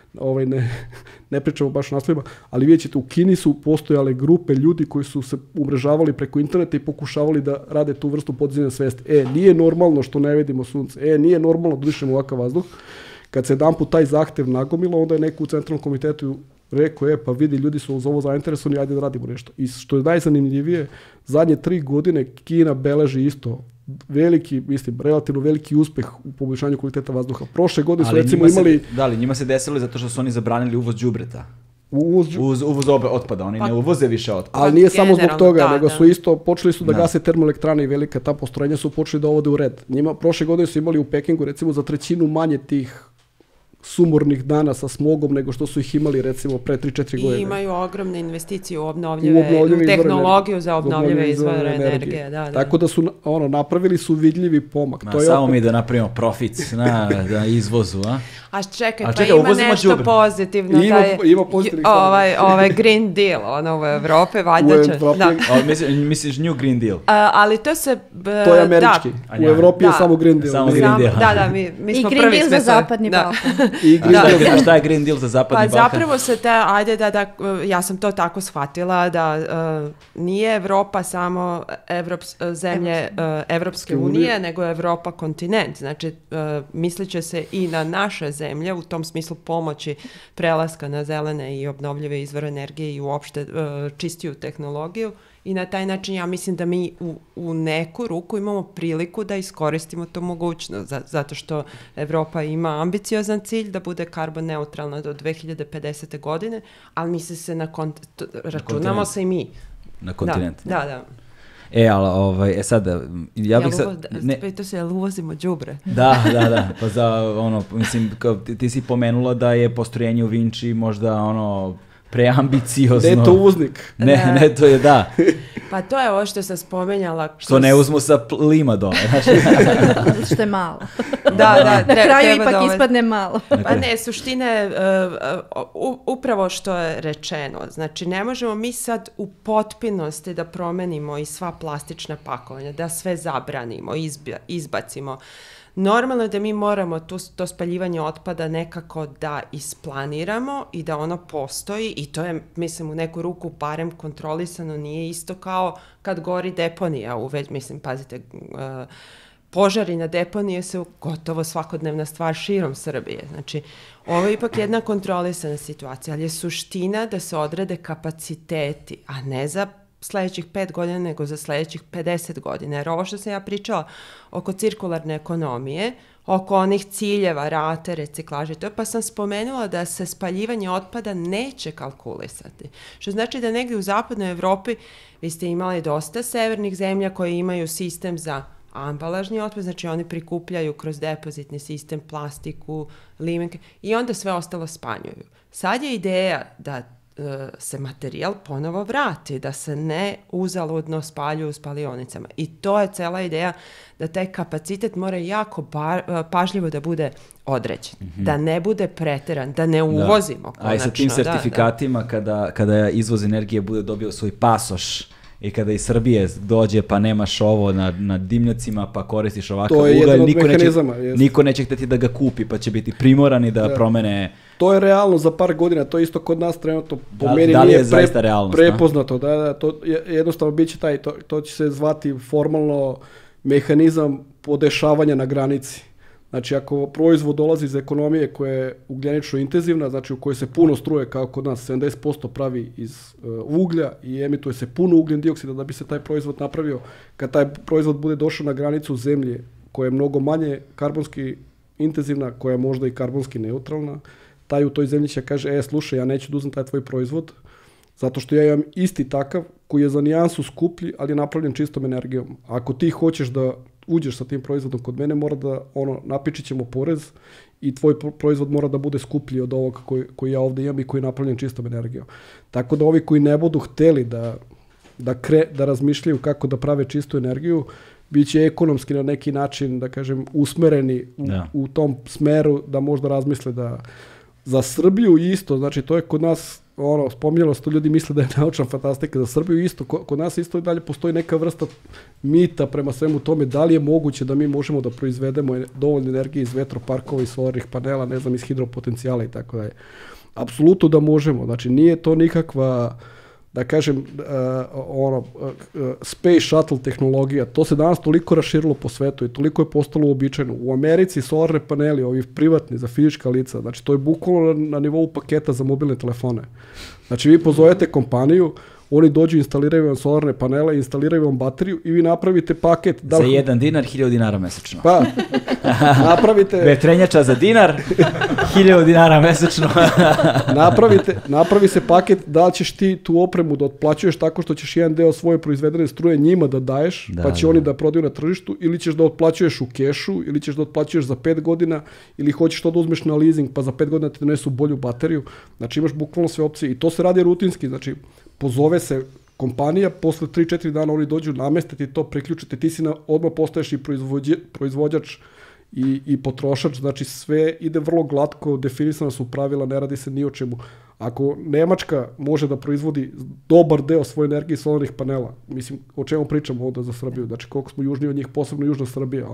ne pričamo baš o naslovima, ali vidjet ćete, u Kini su postojale grupe ljudi koji su se umrežavali preko interneta i pokušavali da rade tu vrstu podizanja svesti. Nije normalno što ne vidimo sunce, nije normalno da dišemo ovakav vazduh. Kad se jedanput taj zahtev nagomilo, onda je neko u centralnom komitetu rekao, pa vidi, ljudi su uz ovo zainteresovani, ajde da radimo nešto. I što je najzanimljivije, zadnje 3 godine Kina beleži isto relativno veliki uspeh u poboljšanju kvaliteta vazduha. Prošle godine su recimo imali... Da li, njima se desilo zato što su oni zabranili uvoz đubreta. Uvoz otpada, oni ne uvoze više otpada. Ali nije samo zbog toga, nego su isto, počeli su da gase termoelektrane i velika ta postrojenja su počeli da uvode u red. Prošle godine su imali u Pekingu recimo za 1/3 manje tih sumornih dana sa smogom nego što su ih imali recimo pre 3-4 godine. I imaju ogromne investicije u obnovljive tehnologiju za obnovljive izvore energije. Tako da su napravili su vidljivi pomak. Samo mi da napravimo profit na izvozu, a? A čekaj, ima nešto pozitivno. Ima pozitivnih ovaj Green Deal, u Evrope, valjda će. Misliš New Green Deal? Ali to se... To je američki. U Evropi je samo Green Deal. Da, mi smo prvi. I Green Deal za zapadni Balkan. Šta je Green Deal za zapadni Balkan? Pa zapravo se ja sam to tako shvatila da nije Evropa samo zemlje Evropske unije, nego je Evropa kontinent. Znači, mislit će se i na naše zemlje, u tom smislu pomoći prelaska na zelene i obnovljive izvore energije i uopšte čistiju tehnologiju. I na taj način ja mislim da mi u neku ruku imamo priliku da iskoristimo tu mogućnost, zato što Evropa ima ambiciozan cilj da bude karbon neutralna do 2050. godine, ali misli se računamo se i mi. Na kontinent. Da. Ali sad, ja bih sad... To se, jel uvozimo đubre? Da, pa mislim, ti si pomenula da je postrojenje u Vinči možda preambiciozno. Ne, to uvoznik. Ne, to je da. Pa to je ovo što sam spomenjala. Što ne uzmu sa Lima dole. Što je malo. Da, na kraju ipak ispadne malo. Pa ne, suština je upravo što je rečeno. Znači, ne možemo mi sad u potpunosti da promenimo i sva plastična pakovanja, da sve zabranimo, izbacimo. Normalno je da mi moramo to spaljivanje otpada nekako da isplaniramo i da ono postoji i to je, mislim, u neku ruku barem kontrolisano, nije isto kao kad gori deponija, mislim, pazite, požari na deponije su gotovo svakodnevna stvar širom Srbije. Znači, ovo je ipak jedna kontrolisana situacija, ali je suština da se odrede kapaciteti, a ne za sljedećih 5 godina, nego za sljedećih 50 godina. Jer ovo što sam ja pričala oko cirkularne ekonomije, oko onih ciljeva, rate, reciklaže, pa sam spomenula da se spaljivanje otpada neće kalkulisati. Što znači da negdje u zapadnoj Evropi vi ste imali dosta severnih zemlja koje imaju sistem za ambalažni otpad, znači oni prikupljaju kroz depozitni sistem plastiku, limenke i onda sve ostalo spanjuju. Sad je ideja da se materijal ponovo vrati, da se ne uzaludno spaljuju u spalionicama. I to je cela ideja da taj kapacitet mora jako pažljivo da bude određen. Da ne bude preteran, da ne uvozimo konačno. A i sa tim sertifikatima, kada izvoz energije bude dobio svoj pasoš i kada iz Srbije dođe pa nemaš ovo na dimnjacima pa koristiš ovakav ugalj, niko neće htjeti da ga kupi pa će biti primorani da promene. To je realno za par godina, to isto kod nas trenutno po meni nije prepoznato. To jednostavno bit će to će se zvati formalno mehanizam podešavanja na granici. Znači, ako proizvod dolazi iz ekonomije koja je ugljenično intenzivna, znači u kojoj se puno struje, kao kod nas 70% pravi iz uglja i emituje se puno ugljen dioksida da bi se taj proizvod napravio, kad taj proizvod bude došao na granicu zemlje koja je mnogo manje karbonski intenzivna, koja je možda i karbonski neutralna, taj u toj zemlji će kaže, slušaj, ja neću da uzmem taj tvoj proizvod, zato što ja imam isti takav, koji je za nijansu skuplji, ali je napravljen čistom energijom. Ako ti hoćeš da uđeš sa tim proizvodom kod mene, mora da, napičit ćemo porez i tvoj proizvod mora da bude skuplji od ovog koji ja ovdje imam i koji je napravljen čistom energijom. Tako da ovi koji ne budu hteli da razmišljaju kako da prave čistu energiju, bit će ekonomski na neki način, da kažem, usmereni u tom smeru da možda razmisle da za Srbiju isto, znači to je kod nas, spominjalo se to, ljudi misle da je naučna fantastika, za Srbiju isto, kod nas isto i dalje postoji neka vrsta mita prema svemu tome, da li je moguće da mi možemo da proizvedemo dovoljno energije iz vetroparkova, iz solarnih panela, ne znam, iz hidropotencijala i tako dalje. Apsolutno da možemo, znači nije to nikakva, da kažem, space shuttle tehnologija, to se danas toliko raširilo po svetu i toliko je postalo uobičajeno. U Americi solarne paneli, ovi privatni za fizička lica, znači to je bukvalno na nivou paketa za mobilne telefone. Znači vi pozovete kompaniju, oni dođu, instaliraju vam solarne panele, instaliraju vam bateriju i vi napravite paket. Za $1 dinar, 1000 dinara mesečno. Pa, napravite... Vetrenjača za dinar, 1000 dinara mesečno. Napravi se paket, da li ćeš ti tu opremu da otplaćuješ tako što ćeš jedan deo svoje proizvedene struje njima da daješ, pa će oni da prodaju na tržištu, ili ćeš da otplaćuješ u kešu, ili ćeš da otplaćuješ za 5 godina, ili hoćeš to da uzmeš na leasing, pa za 5 godina ti donesu bolju bateriju. Znači imaš bukvalno sve opcije i to se radi rutinski, znači pozove se kompanija, posle 3-4 dana oni dođu, nameste ti to, priključite, ti si odmah postaješ i proizvođač i potrošač, znači sve ide vrlo glatko, definisana su pravila, ne radi se ni o čemu. Ako Nemačka može da proizvodi dobar deo svoje energije iz solarnih panela, mislim, o čemu pričamo ovdje za Srbiju, znači koliko smo južniji od njih, posebno Južna Srbija,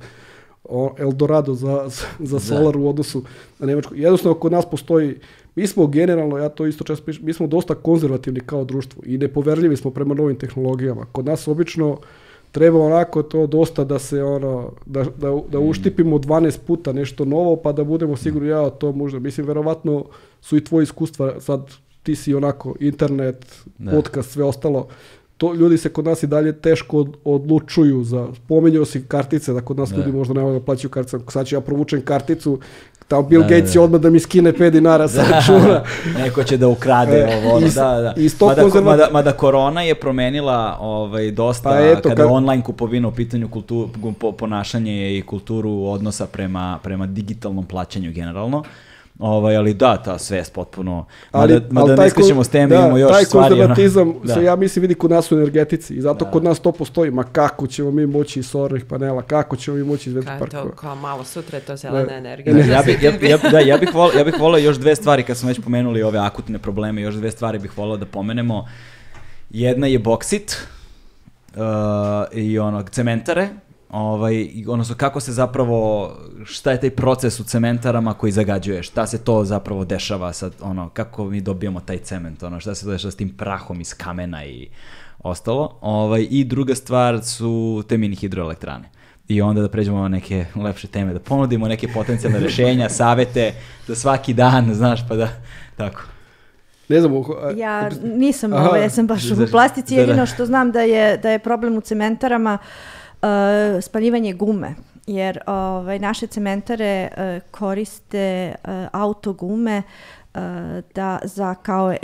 Eldorado za solar u odnosu na Nemačku. Jednostavno, kod nas postoji, mi smo generalno, ja to isto često pričam, mi smo dosta konzervativni kao društvo i nepoverljivi smo prema novim tehnologijama. Kod nas obično treba onako to dosta da se da uštipimo 12 puta nešto novo, pa da budemo sigurni, to možda, mislim, verovatno su i tvoje iskustva, sad ti si onako internet, podcast, sve ostalo, to ljudi se kod nas i dalje teško odlučuju spominjao si kartice, da kod nas ljudi možda ne mogu da plaćaju kartice, sad ću ja provučem karticu, tamo Bill Gates je odmah da mi skine 5 dinara sa računa. Neko će da ukrade ovo, Mada korona je promenila dosta, kada online kupovina u pitanju ponašanje i kulturu odnosa prema digitalnom plaćanju generalno. Ali ta svest potpuno, mada ne skrećemo s teme, imamo još stvari. Taj konzervatizam se, ja mislim, vidi kod nas u energetici i zato kod nas to postoji, ma kako ćemo mi moći iz solarnih panela, kako ćemo mi moći iz vetroparkova. Kao malo sutra je to zelena energija. Ja bih volio još 2 stvari, kad smo već pomenuli ove akutne probleme, još 2 stvari bih volio da pomenemo. Jedna je boksit i cementare, odnosno kako se zapravo, šta je taj proces u cementarama koji zagađuje, šta se to zapravo dešava sad, kako mi dobijamo taj cement, šta se to dešava s tim prahom iz kamena i ostalo. I druga stvar su te mini hidroelektrane. I onda da pređemo na neke lepše teme, da ponudimo neke potencijalne rešenja, savete za svaki dan, znaš, pa da, tako. Ne znam, ja nisam, ja sam baš u plastici, jedino što znam da je problem u cementarama spaljivanje gume, jer naše cementare koriste autogume za kao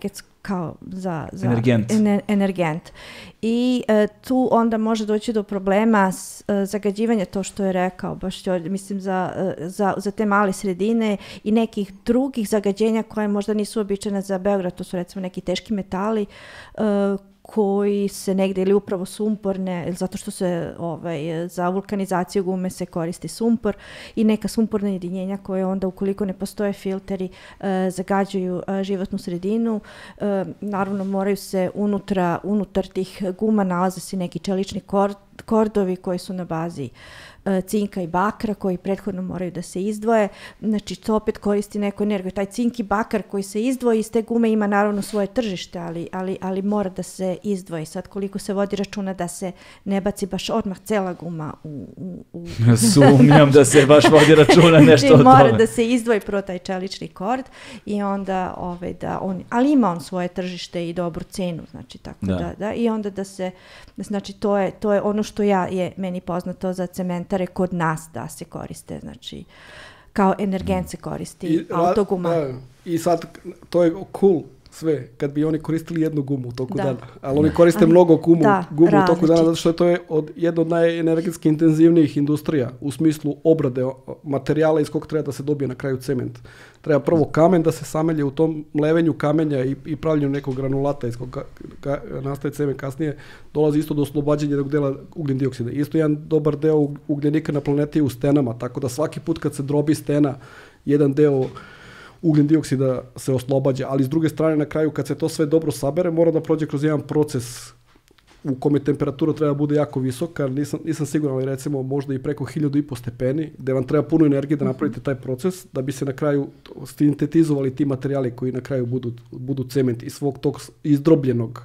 energent. I tu onda može doći do problema zagađivanja, to što je rekao, baš mislim za te male sredine i nekih drugih zagađenja koje možda nisu običajne za Beograd, to su recimo neki teški metali koji se negde ili upravo sumporne, zato što se za vulkanizaciju gume se koristi sumpor i neka sumporna jedinjenja koje onda ukoliko ne postoje filteri zagađuju životnu sredinu. Naravno moraju se unutar tih guma nalaze se neki čelični kordovi koji su na bazi cinka i bakra koji prethodno moraju da se izdvoje. Znači to opet koristi neku energiju. Taj cink i bakar koji se izdvoji iz te gume ima naravno svoje tržište, ali mora da se izdvoji. Sad koliko se vodi računa da se ne baci baš odmah cela guma u... Sumnjam da se baš vodi računa nešto o tome. Mora da se izdvoji prvo taj čelični kord i onda ali ima on svoje tržište i dobru cenu, znači tako da i onda da se, znači to je ono što je meni poznato za cementare kod nas da se koriste, znači kao energent se koristi autoguma. I sad, to je cool sve, kad bi oni koristili jednu gumu u toku dana. Ali oni koriste mnogo gumu u toku dana, zato što to je jedna od najenergetski intenzivnijih industrija u smislu obrade materijala iz kog treba da se dobije na kraju cement. Treba prvo kamen da se samelje u tom mlevenju kamenja i pravljenju nekog granulata iz kog nastaje cement. Kasnije dolazi isto do oslobađanja jednog dela ugljen dioksida. Isto jedan dobar deo ugljenika na planeti je u stenama, tako da svaki put kad se drobi stena, jedan deo ugljen dioksida se oslobađa, ali s druge strane na kraju kad se to sve dobro sabere mora da prođe kroz jedan proces u kome temperatura treba bude jako visoka, nisam siguran, ali recimo možda i preko 1500 stepeni, gde vam treba puno energije da napravite taj proces, da bi se na kraju sintetizovali ti materijali koji na kraju budu cement iz svog tog izdrobljenog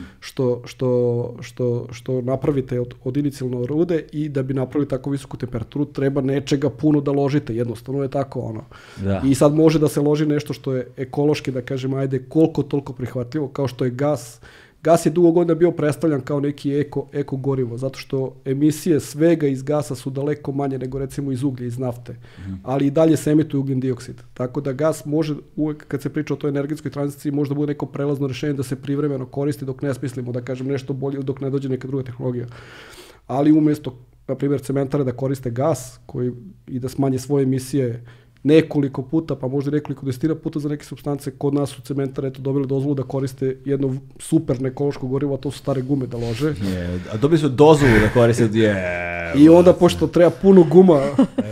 što napravite od inicijalno rude, i da bi napravili tako visoku temperaturu treba nečega puno da ložite, jednostavno je tako ono. Da. I sad može da se loži nešto što je ekološki, da kažem, ajde koliko toliko prihvatljivo, kao što je gas. Gas je dugo godina bio predstavljan kao neki eko gorivo, zato što emisije svega iz gasa su daleko manje nego recimo iz uglja, iz nafte, ali i dalje se emituje ugljen dioksid. Tako da gas može, uvek kad se priča o toj energetskoj tranziciji, možda bude neko prelazno rješenje da se privremeno koristi dok ne smislimo, da kažem, nešto bolje, dok ne dođe neka druga tehnologija. Ali umjesto, na primjer, cementare da koriste gas i da smanje svoje emisije nekoliko puta, pa možda nekoliko desetina puta za neke supstance, kod nas su cementare dobili dozvolu da koriste jedno super ekološko gorivo, a to su stare gume da lože. A dobili su dozvolu da koriste. I onda, pošto treba puno guma...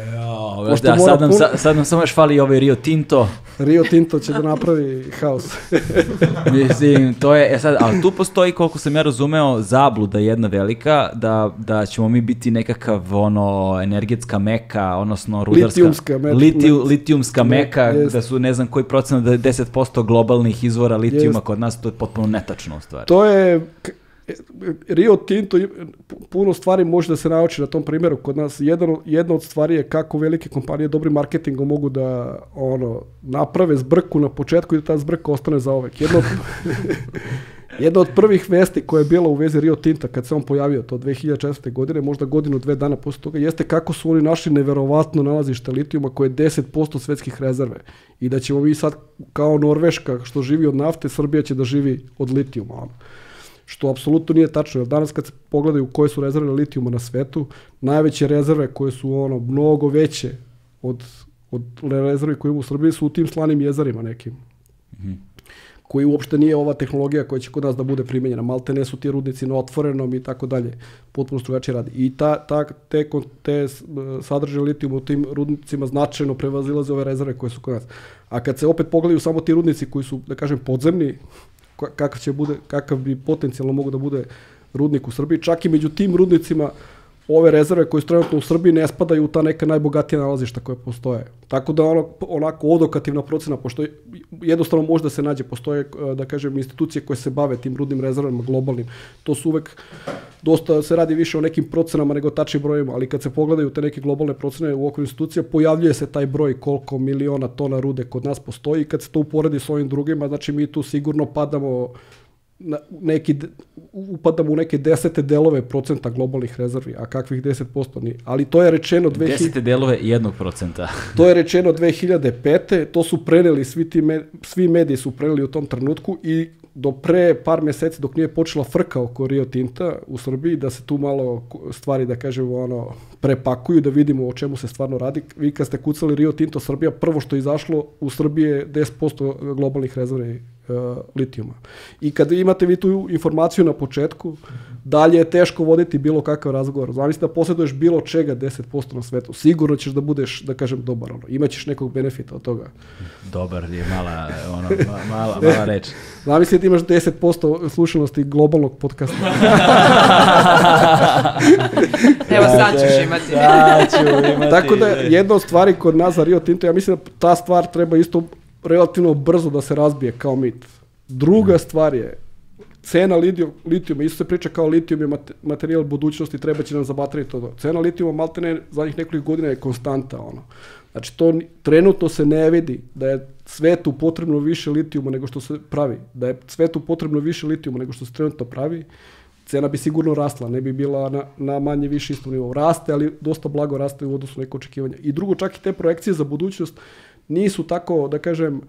Sad nam samo još fali ovaj Rio Tinto. Rio Tinto će da napravi haos. Mislim, to je, sad, ali tu postoji, koliko sam ja razumeo, zabluda jedna velika, da ćemo mi biti nekakav energetska meka, odnosno rudarska... Litijumska meka, da su ne znam koji procenat, da je 10% globalnih izvora litijuma kod nas, to je potpuno netačno u stvari. To je... Rio Tinto, puno stvari može da se nauči na tom primjeru kod nas. Jedna od stvari je kako velike kompanije dobrim marketingom mogu da naprave zbrku na početku i da ta zbrka ostane zauvek. Jedna od prvih vesti koja je bila u vezi Rio Tinta kad se on pojavio, to 2004. godine, možda godinu, 2 dana posle toga, jeste kako su oni našli neverovatno nalazište litijuma koje je 10% svetskih rezerve. I da ćemo mi sad, kao Norveška što živi od nafte, Srbija će da živi od litijuma. Što apsolutno nije tačno, jer danas kad se pogledaju koje su rezerve litijuma na svetu, najveće rezerve koje su mnogo veće od rezerve koje imamo u Srbiji su u tim slanim jezerima nekim. Koji uopšte nije ova tehnologija koja će kod nas da bude primenjena. Malte ne su ti rudnici na otvorenom i tako dalje. Potpuno drugačije radi. I te sadržaje litijuma u tim rudnicima značajno prevazilaze ove rezerve koje su kod nas. A kad se opet pogledaju samo ti rudnici koji su, da kažem, podzemni, kakav bi potencijalno mogu da bude rudnik u Srbiji, čak i među tim rudnicima ove rezerve koje su trenutno u Srbiji ne spadaju u ta neka najbogatija nalazišta koje postoje. Tako da onako odokativna procena, pošto jednostavno može da se nađe, postoje, da kažem, institucije koje se bave tim rudnim rezervama globalnim. To su uvek, dosta se radi više o nekim procenama nego tačnim brojima, ali kad se pogledaju te neke globalne procene u okviru institucija, pojavljuje se taj broj koliko miliona tona rude kod nas postoji, i kad se to uporedi s ovim drugima, znači mi tu sigurno upadamo u neke 10 delove procenta globalnih rezervi, a kakvih 10% nije. Ali to je rečeno 10 delove 1%. To je rečeno 2005. To su preneli, svi mediji su preneli u tom trenutku, i do pre par meseci, dok nije počela frka oko Rio Tinta u Srbiji, da se tu malo stvari, da kažemo, prepakuju, da vidimo o čemu se stvarno radi. Vi kad ste kucali Rio Tinto Srbija, prvo što je izašlo u Srbiji je 10% globalnih rezervi litijuma. I kad imate vi tu informaciju na početku, dalje je teško voditi bilo kakav razgovor. Zamisli da posjeduješ bilo čega 10% na svetu. Sigurno ćeš da budeš, da kažem, dobar. Imaćeš nekog benefita od toga. Dobar je mala reč. Zamisli da imaš 10% slušanosti globalnog podcasta. Evo sad ćeš imati. Tako da jedna od stvari kod nas za Rio Tinto, ja mislim da ta stvar treba isto relativno brzo da se razbije kao mit. Druga stvar je cena litijuma, isto se priča kao litijum je materijal budućnosti, treba će nam za baterije to. Cena litijuma maltene zadnjih nekoliko godina je konstanta. Znači to trenutno se ne vidi da je svetu potrebno više litijuma nego što se pravi. Da je svetu potrebno više litijuma nego što se trenutno pravi. cena bi sigurno rasla, ne bi bila na manje više istom nivou. Raste, ali dosta blago raste u odnosu na neke očekivanja. I drugo, čak i te projekcije za budućnost nisu tako, da kažem,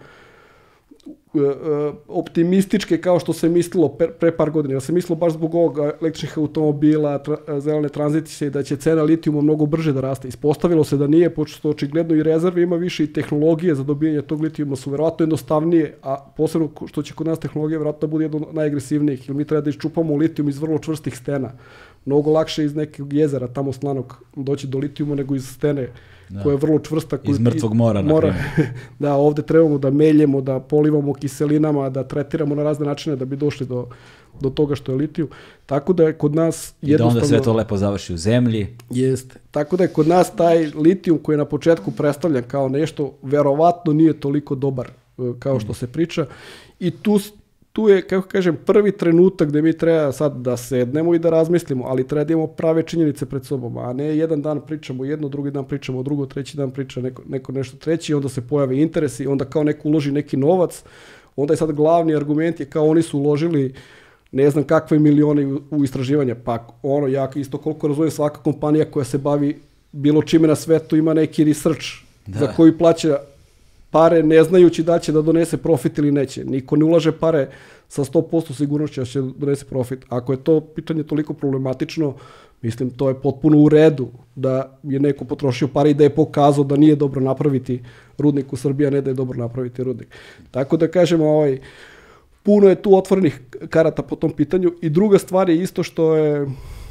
optimističke kao što se mislilo pre par godina. Ja sam mislilo baš zbog ovog električnih automobila, zelene tranzicije, da će cena litijuma mnogo brže da raste. Ispostavilo se da nije, pošto očigledno i rezerve ima više i tehnologije za dobijanje tog litijuma su verovatno jednostavnije, a posebno što će kod nas tehnologija verovatno bude jedno od najagresivnijih, jer mi treba da iščupamo litijum iz vrlo čvrstih stena. Mnogo lakše iz nekog jezera tamo slanog doći do litijuma nego iz stene koja je vrlo čvrsta. Iz mrtvog mora, na primjer. Da, ovde trebamo da meljemo, da polivamo kiselinama, da tretiramo na razne načine da bi došli do toga što je litijum. Tako da je kod nas jednostavno... I da onda sve to lepo završi u zemlji. Jeste. Tako da je kod nas taj litijum koji je na početku predstavljan kao nešto, verovatno nije toliko dobar kao što se priča. I tu je, kako kažem, prvi trenutak gde mi treba sad da sednemo i da razmislimo, ali treba da imamo prave činjenice pred sobom, a ne jedan dan pričamo jedno, drugi dan pričamo drugo, treći dan priča neko nešto treći, onda se pojave interesi, onda kao neko uloži neki novac, onda je sad glavni argument je kao oni su uložili ne znam kakve milione u istraživanje, pa ja isto koliko razumijem, svaka kompanija koja se bavi bilo čime na svetu ima neki research za koji plaća pare ne znajući da će da donese profit ili neće. Niko ne ulaže pare sa 100% sigurnošću da će donese profit. Ako je to pitanje toliko problematično, mislim, to je potpuno u redu da je neko potrošio pare i da je pokazao da nije dobro napraviti rudnik u Srbiji, a ne da je dobro napraviti rudnik. Tako da kažemo, puno je tu otvorenih karata po tom pitanju. I druga stvar je isto što je,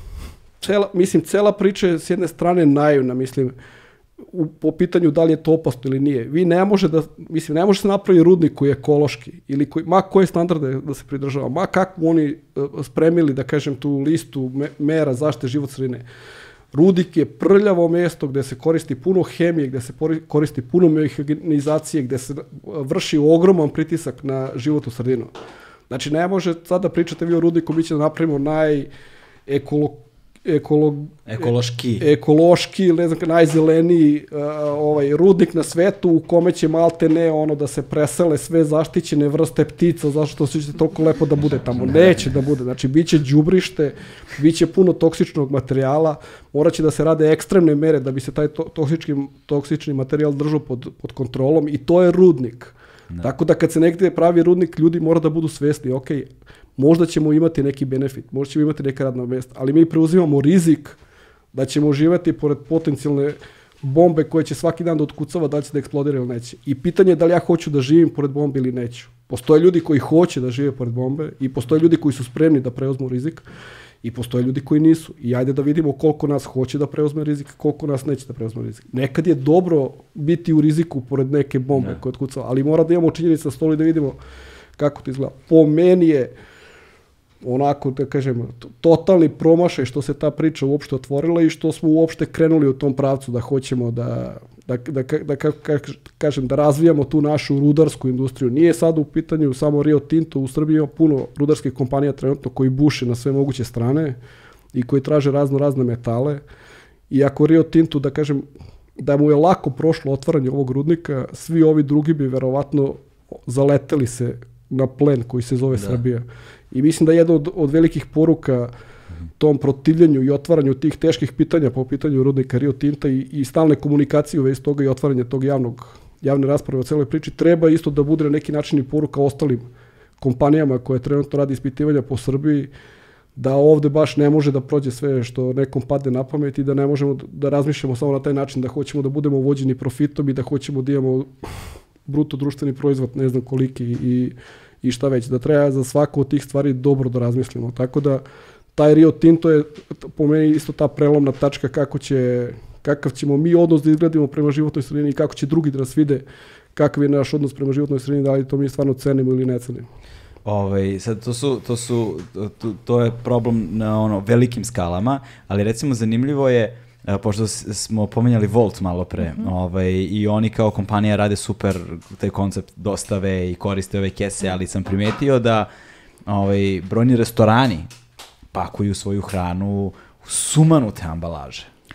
cela priča je s jedne strane naivna, mislim, po pitanju da li je to opasno ili nije. Vi ne može se napravi rudnik koji je ekološki ili ma koje standarde da se pridržava, ma kako oni spremili, da kažem, tu listu mera zaštite životne sredine. Rudnik je prljavo mesto gde se koristi puno hemije, gde se koristi puno mehanizacije, gde se vrši ogroman pritisak na životnu sredinu. Znači, ne može sad da pričate vi o rudniku, mi će da napravimo ekološki, ne znam, najzeleniji rudnik na svetu u kome će malte ne da se presele sve zaštićene vrste ptica, zašto će toliko lepo da bude tamo. Neće da bude. Znači, bit će đubrište, bit će puno toksičnog materijala, morat će da se rade ekstremne mere da bi se taj toksični materijal držao pod kontrolom i to je rudnik. Tako da kad se negde pravi rudnik, ljudi mora da budu svesni, ok, možda ćemo imati neki benefit, možda ćemo imati neka radna mesta, ali mi preuzimamo rizik da ćemo živjeti pored potencijalne bombe koje će svaki dan da otkucava, da li će da eksplodira ili neće. I pitanje je da li ja hoću da živim pored bombe ili neću. Postoje ljudi koji hoće da žive pored bombe i postoje ljudi koji su spremni da preuzmu rizik i postoje ljudi koji nisu. I ajde da vidimo koliko nas hoće da preuzme rizik, koliko nas neće da preuzme rizik. Nekad je dobro biti u riziku pored neke bombe koja otkucava, ali mora da imamo činjenice na stolu i da vidimo kako to izgleda. Po meni je onako, da kažem, totalni promašaj što se ta priča uopšte otvorila i što smo uopšte krenuli u tom pravcu da hoćemo da razvijamo tu našu rudarsku industriju. Nije sad u pitanju samo Rio Tinto, u Srbiji ima puno rudarskih kompanija trenutno koji buše na sve moguće strane i koji traže razne metale. I ako Rio Tinto, da kažem, da mu je lako prošlo otvaranje ovog rudnika, svi ovi drugi bi verovatno zaleteli se na plen koji se zove Srbija. I mislim da je jedna od velikih poruka tom protivljenju i otvaranju tih teških pitanja po pitanju rudnika Rio Tinta i stalne komunikacije u vezi toga i otvaranje tog javne rasprave o celoj priči, treba isto da bude na neki način i poruka ostalim kompanijama koje trenutno radi ispitivanja po Srbiji, da ovde baš ne može da prođe sve što nekom padne na pamet i da ne možemo da razmišljamo samo na taj način da hoćemo da budemo vođeni profitom i da hoćemo da imamo bruto društveni proizvod, ne znam koliki i šta već, da treba za svaku od tih stvari dobro da razmislimo. Tako da taj Rio Tinto je po meni isto ta prelomna tačka kakav ćemo mi odnos da izgledimo prema životnoj sredini i kako će drugi da nas vide kakav je naš odnos prema životnoj sredini, da li to mi stvarno cenimo ili ne cenimo. Sad to je problem na velikim skalama, ali recimo zanimljivo je, pošto smo pomenjali Volt malo pre, i oni kao kompanija rade super taj koncept dostave i koriste ove kese, ali sam primetio da brojni restorani pakuju svoju hranu u sumanute ambalaže.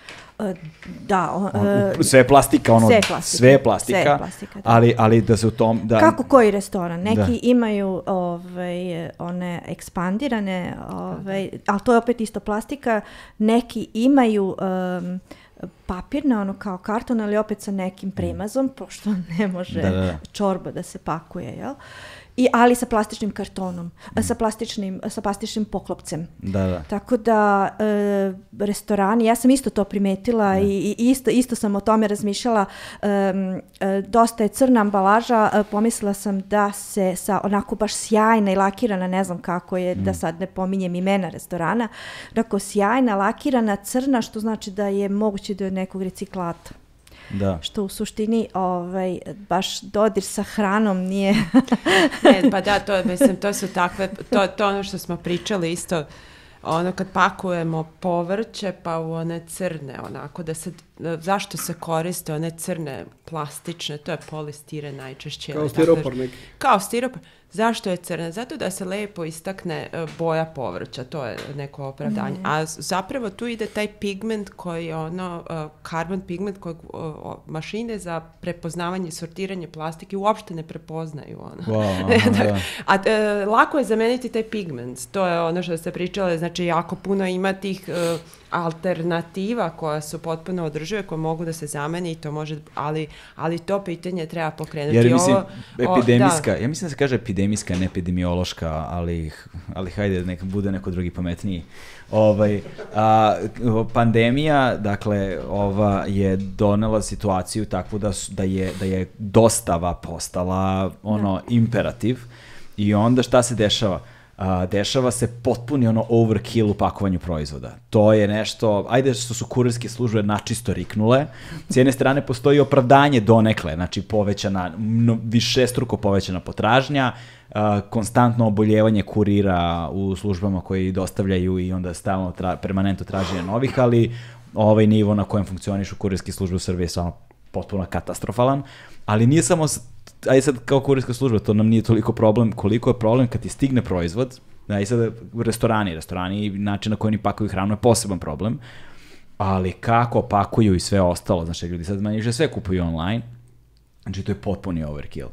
Da. Sve je plastika, ono, sve je plastika, da. ali da se u tom... Da... Kako koji restoran? Neki imaju one ekspandirane, ali to je opet isto plastika, neki imaju papirne, ono kao karton, ali opet sa nekim premazom, pošto ne može čorba da se pakuje, jel? Ali sa plastičnim kartonom, sa plastičnim poklopcem. Tako da restorani, ja sam isto to primetila i isto sam o tome razmišljala, dosta je crna ambalaža, pomislila sam da se sa onako baš sjajna i lakirana, ne znam kako je, da sad ne pominjem imena restorana, onako sjajna, lakirana, crna, što znači da je moguće da je od nekog reciklata. Da. Što u suštini baš dodir sa hranom nije... Ne, pa da, to su takve, to ono što smo pričali isto, ono kad pakujemo povrće pa u one crne, onako da se, zašto se koriste one crne plastične, to je polistiren najčešće. Kao stiropor neki. Kao stiropor. Zašto je crna? Zato da se lepo istakne boja povrća, to je neko opravdanje. A zapravo tu ide taj pigment koji je karbon pigment kojeg mašine za prepoznavanje i sortiranje plastike uopšte ne prepoznaju. A lako je zameniti taj pigment. To je ono što ste pričali, znači jako puno ima tih alternativa koja su potpuno održive, koje mogu da se zameni i to može, ali to pitanje treba pokrenuti. Jer mislim, epidemijska, ja mislim da se kaže epidemijska, ne epidemiološka, ali hajde, neka bude neko drugi pametniji. Pandemija, dakle, je donela situaciju takvu da je dostava postala imperativ i onda šta se dešava? Dešava se potpuni overkill u pakovanju proizvoda. To je nešto, ajde što su kurirske službe načisto riknule, s jedne strane postoji opravdanje donekle, znači višestruko povećana potražnja, konstantno oboljevanje kurira u službama koji dostavljaju i onda stalno permanentno traženje novih, ali ovaj nivo na kojem funkcionišu kurirske službe u Srbiji je stvarno potpuno katastrofalan, ali nije samo, ajde sad kao kurirska služba, to nam nije toliko problem, koliko je problem kad ti stigne proizvod, i sad restorani i način na koji oni pakuju hranu je poseban problem, ali kako pakuju i sve ostalo, znači ljudi sad manje sve kupuju online, znači to je potpuni overkill.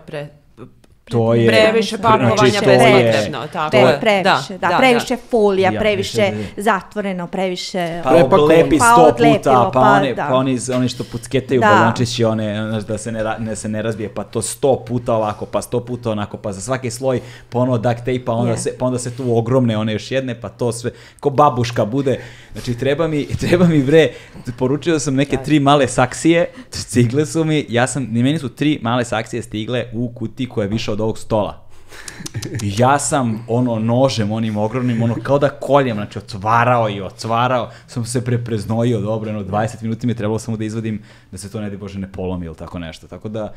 To je previše pakovanja bespotrebno. Previše folija, previše zatvoreno, previše... Pa lepi 100 puta, pa oni što pucketaju balončići, da se ne razbije, pa to 100 puta ovako, pa 100 puta onako, pa za svaki sloj ponovo duct tape, pa onda se tu ogromne one još jedne, pa to sve, ko babuška bude. Znači treba mi bre, poručio sam neke 3 male saksije, stigle su mi, meni su 3 male saksije stigle u kutiji koja je više od ovog stola. Ja sam nožem onim ogromnim, kao da koljem, znači otvarao, sam se prepreznojio dobro, 20 minuta mi je trebalo samo da izvadim, da se to ne Bože ne polomi ili tako nešto, tako da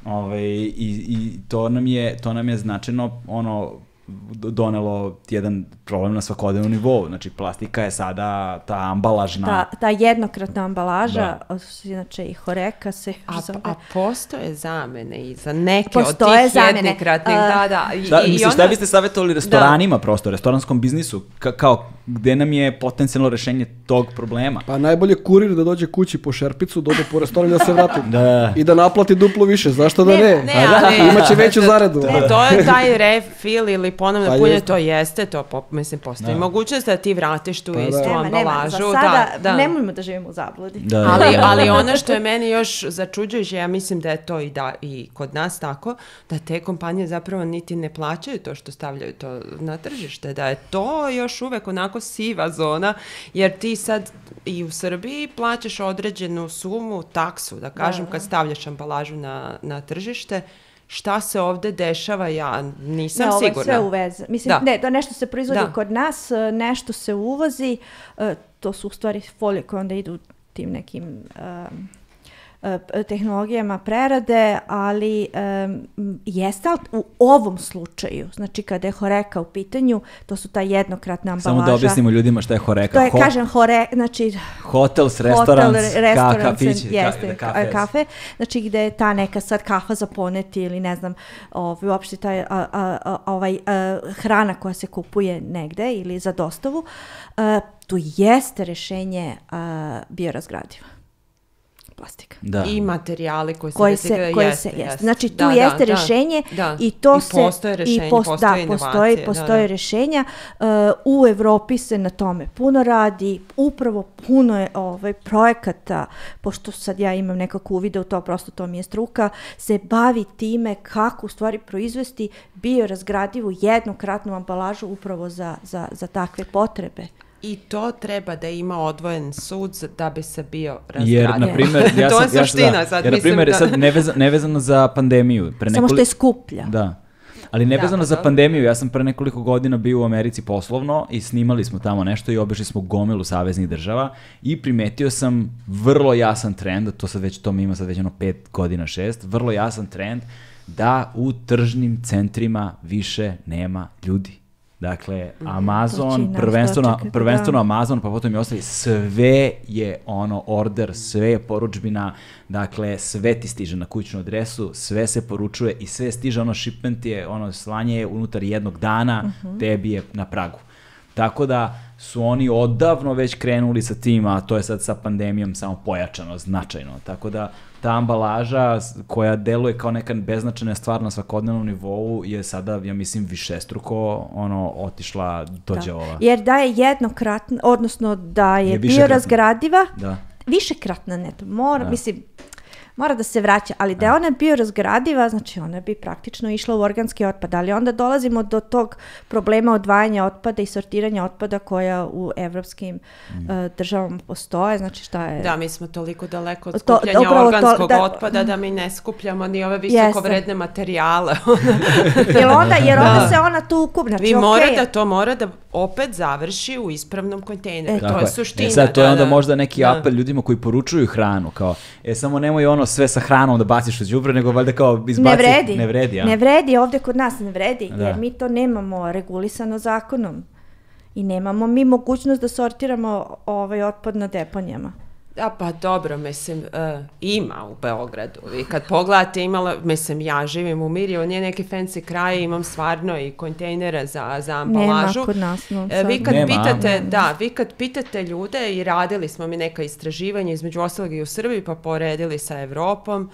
i to nam je značajno donelo jedan problem na svakodnevnom nivou. Znači, plastika je sada ta ambalažna... Ta jednokratna ambalaža, inače i Horeka se... A postoje zamene i za neke od tih jednokratnih, Šta biste savjetovali restoranima prosto, restoranskom biznisu, kao gde nam je potencijalno rešenje tog problema? Pa najbolje kurir da dođe kući po šerpicu, dođe po restoran da se vrati i da naplati duplo više, zašto da ne? Imaće veću zaradu. To je taj refill ili ponovno punje, to jeste, to mislim postoji mogućnost da ti vratiš tu istu ambalažu. Za sada nemojmo da živimo u zabludi. Ali ono što je meni još začuđujuće, ja mislim da je to i kod nas tako, da te kompanije zapravo niti ne plaćaju to što stavljaju to na tržište, da je to još uvek onako siva zona, jer ti sad i u Srbiji plaćaš određenu sumu, taksu, da kažem, kad stavljaš ambalažu na tržište. Šta se ovde dešava, ja nisam sigurna. Ovo je sve uveze. Mislim, to nešto se proizvodi kod nas, nešto se uvozi, to su u stvari folije koje onda idu tim nekim tehnologijama prerade, ali jeste u ovom slučaju, znači kada je Horeka u pitanju, to su ta jednokratna ambalaža. Samo da objasnimo ljudima šta je Horeka. To je, kažem, znači hotel, restoran, kafe, znači gde je ta neka sad kafa za poneti ili ne znam, uopšte taj hrana koja se kupuje negde ili za dostavu, tu jeste rješenje biorazgradiva plastika. Da. I materijali koji se jeste. Znači tu jeste rješenje i to se postoje rješenja, postoje rješenja. U Evropi se na tome puno radi, upravo puno je projekata, pošto sad ja imam nekako uvide u to, prosto to mi je struka, se bavi time kako u stvari proizvesti biorazgradivu jednokratnu ambalažu upravo za takve potrebe. I to treba da ima odvojen sud da bi se bio razgradio. Jer, na primjer, to je suština. Jer, na primjer, sad nevezano za pandemiju. Samo što je skuplja. Da. Ali nevezano za pandemiju, ja sam pre nekoliko godina bio u Americi poslovno i snimali smo tamo nešto i obišli smo gomilu saveznih država i primetio sam vrlo jasan trend, to mi ima sad već 5 godina, 6, vrlo jasan trend da u tržnim centrima više nema ljudi. Dakle, Amazon, prvenstveno Amazon, pa potom i ostali, sve je order, sve je poručbina, dakle, sve ti stiže na kućnu adresu, sve se poručuje i sve stiže, shipment je, slanje je unutar jednog dana, tebi je na pragu. Tako da su oni odavno već krenuli sa tim, a to je sad sa pandemijom samo pojačano, značajno. Tako da ta ambalaža koja deluje kao neka beznačajna stvar na svakodnevnom nivou je sada, ja mislim, višestruko otišla do đavola. Jer da je jednokratna, odnosno da je biorazgradiva, višekratna neto, mora da se vraća, ali da je ona biorazgradiva, znači ona bi praktično išla u organski otpad, ali onda dolazimo do tog problema odvajanja otpada i sortiranja otpada koja u evropskim državama postoje, znači šta je... Da, mi smo toliko daleko od skupljanja organskog otpada da mi ne skupljamo ni ove visokovredne materijale. Jer onda se ona tu kupi. Vi to mora da opet završi u ispravnom kontejneru. To je suština. Sad, to je onda možda neki apel ljudima koji poručuju hranu, kao, samo nemoj sve sa hranom da baciš u đubre, nego valjda kao izbaci. Ne vredi. Ne vredi, ovdje kod nas ne vredi, jer mi to nemamo regulisano zakonom. I nemamo mi mogućnost da sortiramo otpad na deponijama. Da, pa dobro, mislim, ima u Beogradu. Vi kad pogledate, ja živim u Mirjevu, nije neki fancy kraj, imam stvarno i kontejnere za ambalažu. Nema kod nas. Vi kad pitate ljude, i radili smo mi neka istraživanja, između ostalog i u Srbiji, pa poredili sa Evropom,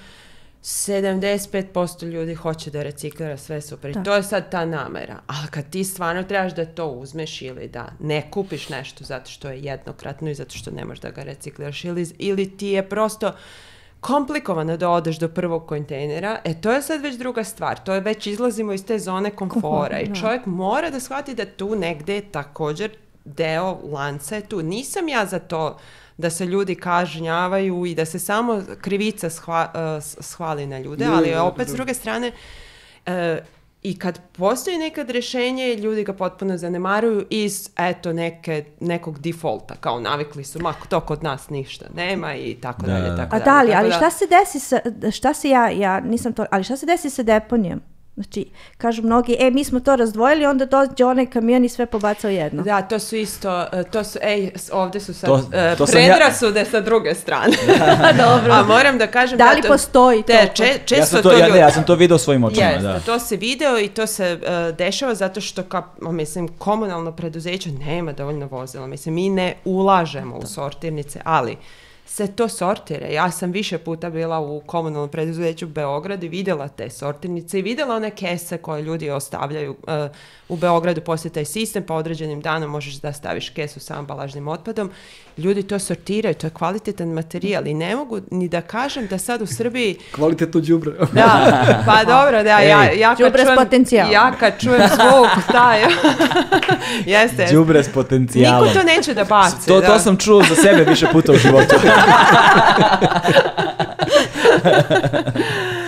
75% ljudi hoće da reciklira, sve super. I to je sad ta namera. Ali kad ti stvarno trebaš da to uzmeš ili da ne kupiš nešto zato što je jednokratno i zato što ne možeš da ga recikliraš ili ti je prosto komplikovano da odeš do prvog kontejnera, to je sad već druga stvar. To je već izlazimo iz te zone komfora i čovjek mora da shvati da tu negde također deo lanca je tu. Nisam ja za to da se ljudi kažnjavaju i da se samo krivica shvali na ljude, ali opet s druge strane i kad postoji nekad rješenje, ljudi ga potpuno zanemaruju iz nekog defaulta, kao navikli su, to kod nas ništa nema i tako dalje. Ali šta se desi šta se desi sa deponijom? Znači, kažu mnogi, mi smo to razdvojili, onda dođe onaj kamion i sve pobacao jedno. Da, to su isto, ovdje su sad predrasude sa druge strane. Dobro. A moram da kažem da li postoji to? Ja sam to video svojim očima. To se video i to se dešava zato što, komunalno preduzeće nema dovoljno vozila. Mi ne ulažemo u sortirnice, ali se to sortira. Ja sam više puta bila u komunalnom preduzeću u Beogradu i vidjela te sortirnice i vidjela one kese koje ljudi ostavljaju u Beogradu. Poslije taj sistem, pa određenim danom možeš da staviš kesu sa ambalažnim otpadom. Ljudi to sortiraju, to je kvalitetan materijal i ne mogu ni da kažem da sad u Srbiji... Kvalitetno đubre. Da, pa dobro, da, ja kad čujem zvuk, taj... Jeste. Đubre s potencijalom. Niko to neće da baci. To sam čuo za sebe više puta u životu.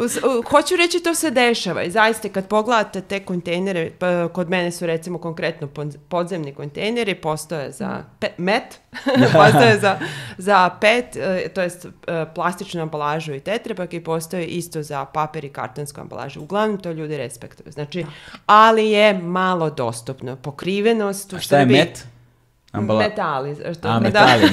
hoću reći, to se dešava i zaista kad pogledate te kontejnere, pa kod mene su recimo konkretno podzemni kontejneri, postoje za met, postoje za pet, to jest plastičnu ambalažu i tetrapak i postoje isto za papir i kartonsku ambalažu. Uglavnom to ljudi respektuju. Znači, ali je malo dostupno. Pokrivenost u Srbiji... A šta je met? Metali. Metali.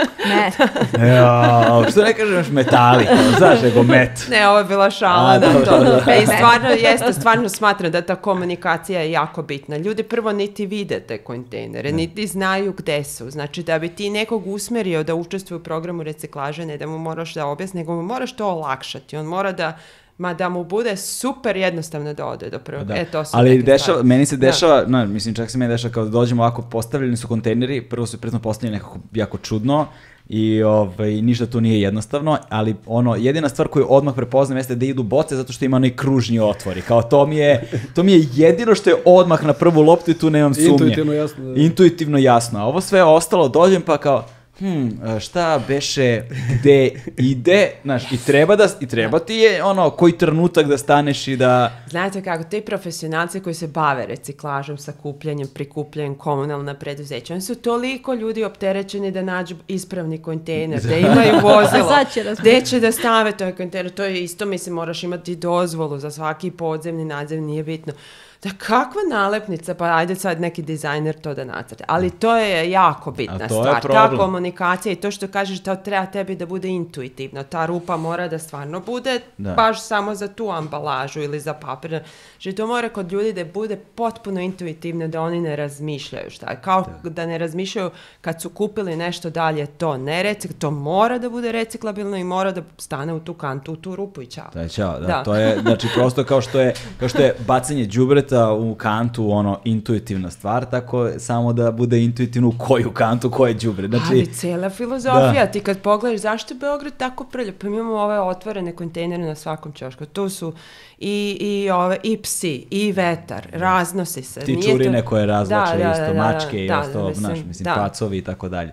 Što ne kažeš metali? Znaš, nego met. Ne, ovo je bila šala na to. I stvarno smatram da ta komunikacija je jako bitna. Ljudi prvo niti vide te kontejnere, niti znaju gde su. Znači, da bi ti nekog usmerio da učestvuje u programu reciklaže, ne da mu moraš da objasni, nego mu moraš to olakšati. On mora da mu bude super jednostavno da ode do prvog. Ali meni se dešava, mislim čak se meni dešava kao da dođemo ovako, postavljeni su kontejneri, prvo su prethodno postavljeni nekako jako čudno i ništa tu nije jednostavno, ali jedina stvar koju odmah prepoznam jeste da idu boce zato što ima onaj kružni otvori. Kao to mi je jedino što je odmah na prvu loptu i tu nemam sumnje. Intuitivno jasno. Intuitivno jasno. A ovo sve ostalo, dođem pa kao šta beše, gde ide, znaš, i treba ti je koji trenutak da staneš i da... Znate kako, ti profesionalci koji se bave reciklažom, sakupljanjem, prikupljanjem, komunalna preduzeća, oni su toliko ljudi opterećeni da nađu ispravni kontejner, da imaju vozilo, gde će da stave taj kontejner, to je isto, mislim, moraš imati dozvolu za svaki podzemni, nadzemni, nije bitno. Da kakva nalepnica, pa ajde sad neki dizajner to da nacrta. Ali to je jako bitna stvar. Ta komunikacija i to što kažeš da treba tebi da bude intuitivno. Ta rupa mora da stvarno bude baš samo za tu ambalažu ili za papir. Znači to mora kod ljudi da bude potpuno intuitivno, da oni ne razmišljaju šta je. Kao da ne razmišljaju kad su kupili nešto dalje, to mora da bude reciklabilno i mora da stane u tu kantu, u tu rupu i čao. Da. To je, znači prosto kao što je bacanje đubreta u kantu, intuitivna stvar, tako samo da bude intuitivno u koju kantu, koje đubre. Znači, ali cijela filozofija, ti kad pogledaš zašto je Beograd tako prljav, pa imamo ove otvorene kontejnere na svakom ćošku, tu su i psi, i vetar, raznosi se. Ti čurine koje razlače isto, mačke i ostalo, pacovi i tako dalje.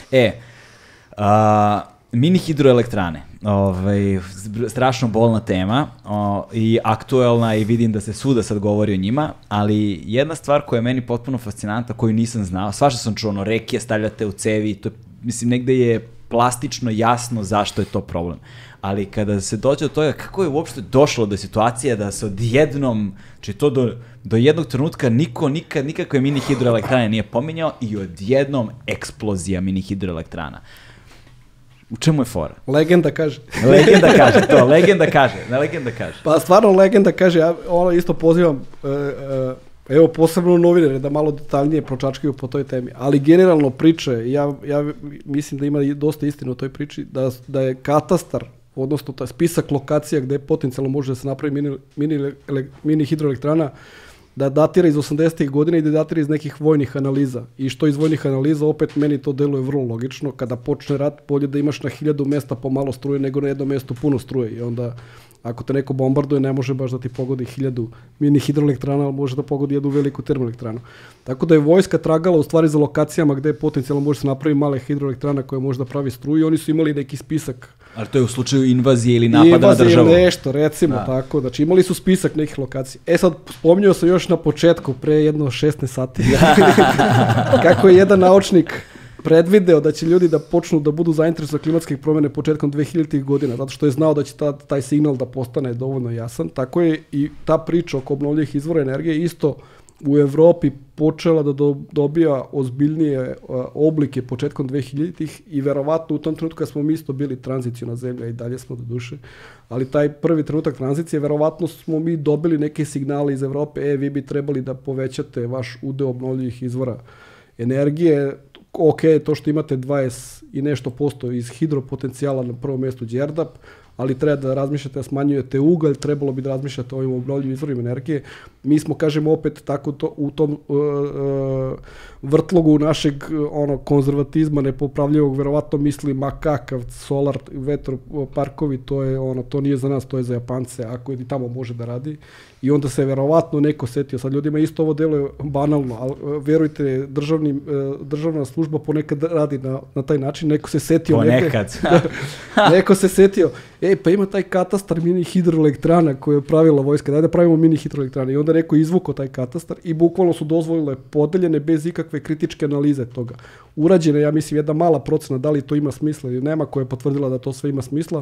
Mini hidroelektrane, strašno bolna tema i aktuelna i vidim da se svuda sad govori o njima, ali jedna stvar koja je meni potpuno fascinantna, koju nisam znao, svašta sam čuo, reke stavljate u cevi, to, mislim, negde je plastično jasno zašto je to problem. Ali kada se dođe do toga kako je uopšte došlo do situacije da se odjednom, znači to do jednog trenutka niko nikad nikakve mini hidroelektrane nije pominjao i odjednom eksplozija mini hidroelektrana. U čemu je fora? Legenda kaže. Legenda kaže. Pa stvarno legenda kaže, ja isto pozivam, evo posebno novinare da malo detaljnije pročačkaju po toj temi, ali generalno priče, ja mislim da ima dosta istine u toj priči, da je katastar, odnosno taj spisak lokacija gde potencijalno može da se napravi mini hidroelektrana, da datira iz 80-ih godina i da datira iz nekih vojnih analiza. I što iz vojnih analiza, opet meni to deluje vrlo logično. Kada počne rat, bolje da imaš na 1000 mesta pomalo struje nego na jednom mjestu puno struje. I onda, ako te neko bombarduje, ne može baš da ti pogodi 1000 mini hidroelektrana, ali može da pogodi jednu veliku termoelektranu. Tako da je vojska tragala u stvari za lokacijama gde potencijalno može se napraviti male hidroelektrane koje može da pravi struju i oni su imali neki spisak. Ali to je u slučaju invazije ili napada na državu. Invazije nešto, recimo tako. Znači imali su spisak nekih lokacija. Sad, spominjao sam još na početku, pre jedno 16 sati, kako je jedan naučnik predvideo da će ljudi da počnu da budu zainteresovani za klimatske promjene početkom 2000-ih godina, zato što je znao da će taj signal da postane dovoljno jasan. Tako je i ta priča oko obnovljivih izvora energije isto u Evropi počela da dobija ozbiljnije oblike početkom 2000-ih i verovatno u tom trenutku kad smo mi isto bili tranziciona zemlja i dalje smo do duše, ali taj prvi trenutak tranzicije, verovatno smo mi dobili neke signale iz Evrope, vi bi trebali da povećate vaš udeo obnovljivih izvora energije, ok, to što imate 20 i nešto posto iz hidropotencijala na prvom mjestu Đerdap, ali treba da razmišljate da smanjujete ugalj, trebalo bi da razmišljate o ovim obnovljivim izvorima energije. Mi smo, kažemo, opet tako u tom vrtlogu našeg konzervatizma nepopravljivog, verovatno misli kakav solar, vetroparkovi, to nije za nas, to je za Japance, ako i tamo može da radi. I onda se verovatno neko setio, sad ljudima isto ovo deluje banalno, ali verujte, državna služba ponekad radi na taj način, neko se setio. Ponekad. Neko se setio. pa ima taj katastar mini hidroelektrana koje je pravila vojska, daj da pravimo mini hidroelektrane. I onda neko izvukao taj katastar i bukvalno su dozvolile podeljene bez ikakve kritičke analize toga. Urađena, ja mislim, jedna mala procena da li to ima smisla ili nema, koja je potvrdila da to sve ima smisla.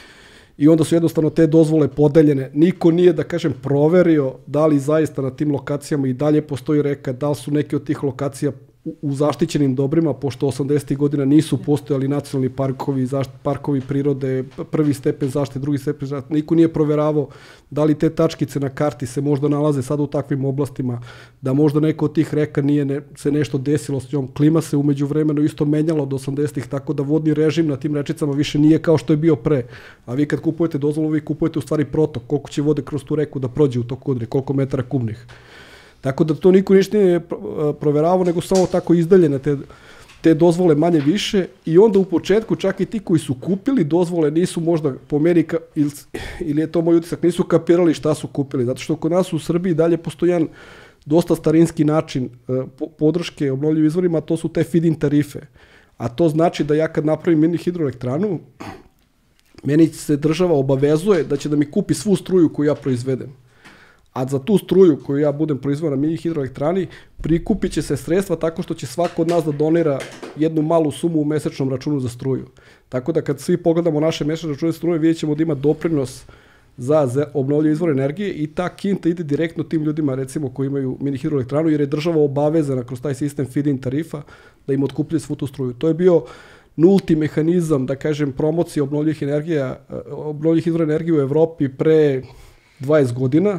I onda su jednostavno te dozvole podeljene. Niko nije, da kažem, proverio da li zaista na tim lokacijama i dalje postoji reka, da li su neke od tih lokacija u zaštićenim dobrima, pošto 80. godina nisu postojali nacionalni parkovi, parkovi prirode, prvi stepen zaštite, drugi stepen zaštite. Niko nije proveravao da li te tačkice na karti se možda nalaze sada u takvim oblastima, da možda neko od tih reka nije se nešto desilo s njom. Klima se umeđu vremenu isto menjala od 80-ih, tako da vodni režim na tim rečicama više nije kao što je bio pre. A vi kad kupujete dozvolu, vi kupujete u stvari protok, koliko će vode kroz tu reku da prođe u toku godine, koliko metara kubnih. Tako da to niko ništa nije proveravao, nego samo tako izdaljene te dozvole manje više. I onda u početku čak i ti koji su kupili dozvole nisu možda po meri, ili je to moj utisak, nisu kapirali šta su kupili. Zato što kod nas u Srbiji dalje postoji jedan dosta starinski način podrške obnovljivim izvorima, a to su te feed-in tarife. A to znači da ja kad napravim mini hidroelektranu, meni se država obavezuje da će da mi kupi svu struju koju ja proizvedem. A za tu struju koju ja budem proizveo na mini hidroelektrani, prikupit će se sredstva tako što će svako od nas da donira jednu malu sumu u mesečnom računu za struju. Tako da kad svi pogledamo naše mesečne račune struje, vidjet ćemo da ima doprinos za obnovljive izvore energije i ta kinta ide direktno tim ljudima, recimo, koji imaju mini hidroelektranu, jer je država obavezana kroz taj sistem feed-in tarifa da im otkupljuje svu tu struju. To je bio nulti mehanizam, da kažem, promocije obnovljivih izvora energije u Evropi pre 20 godina,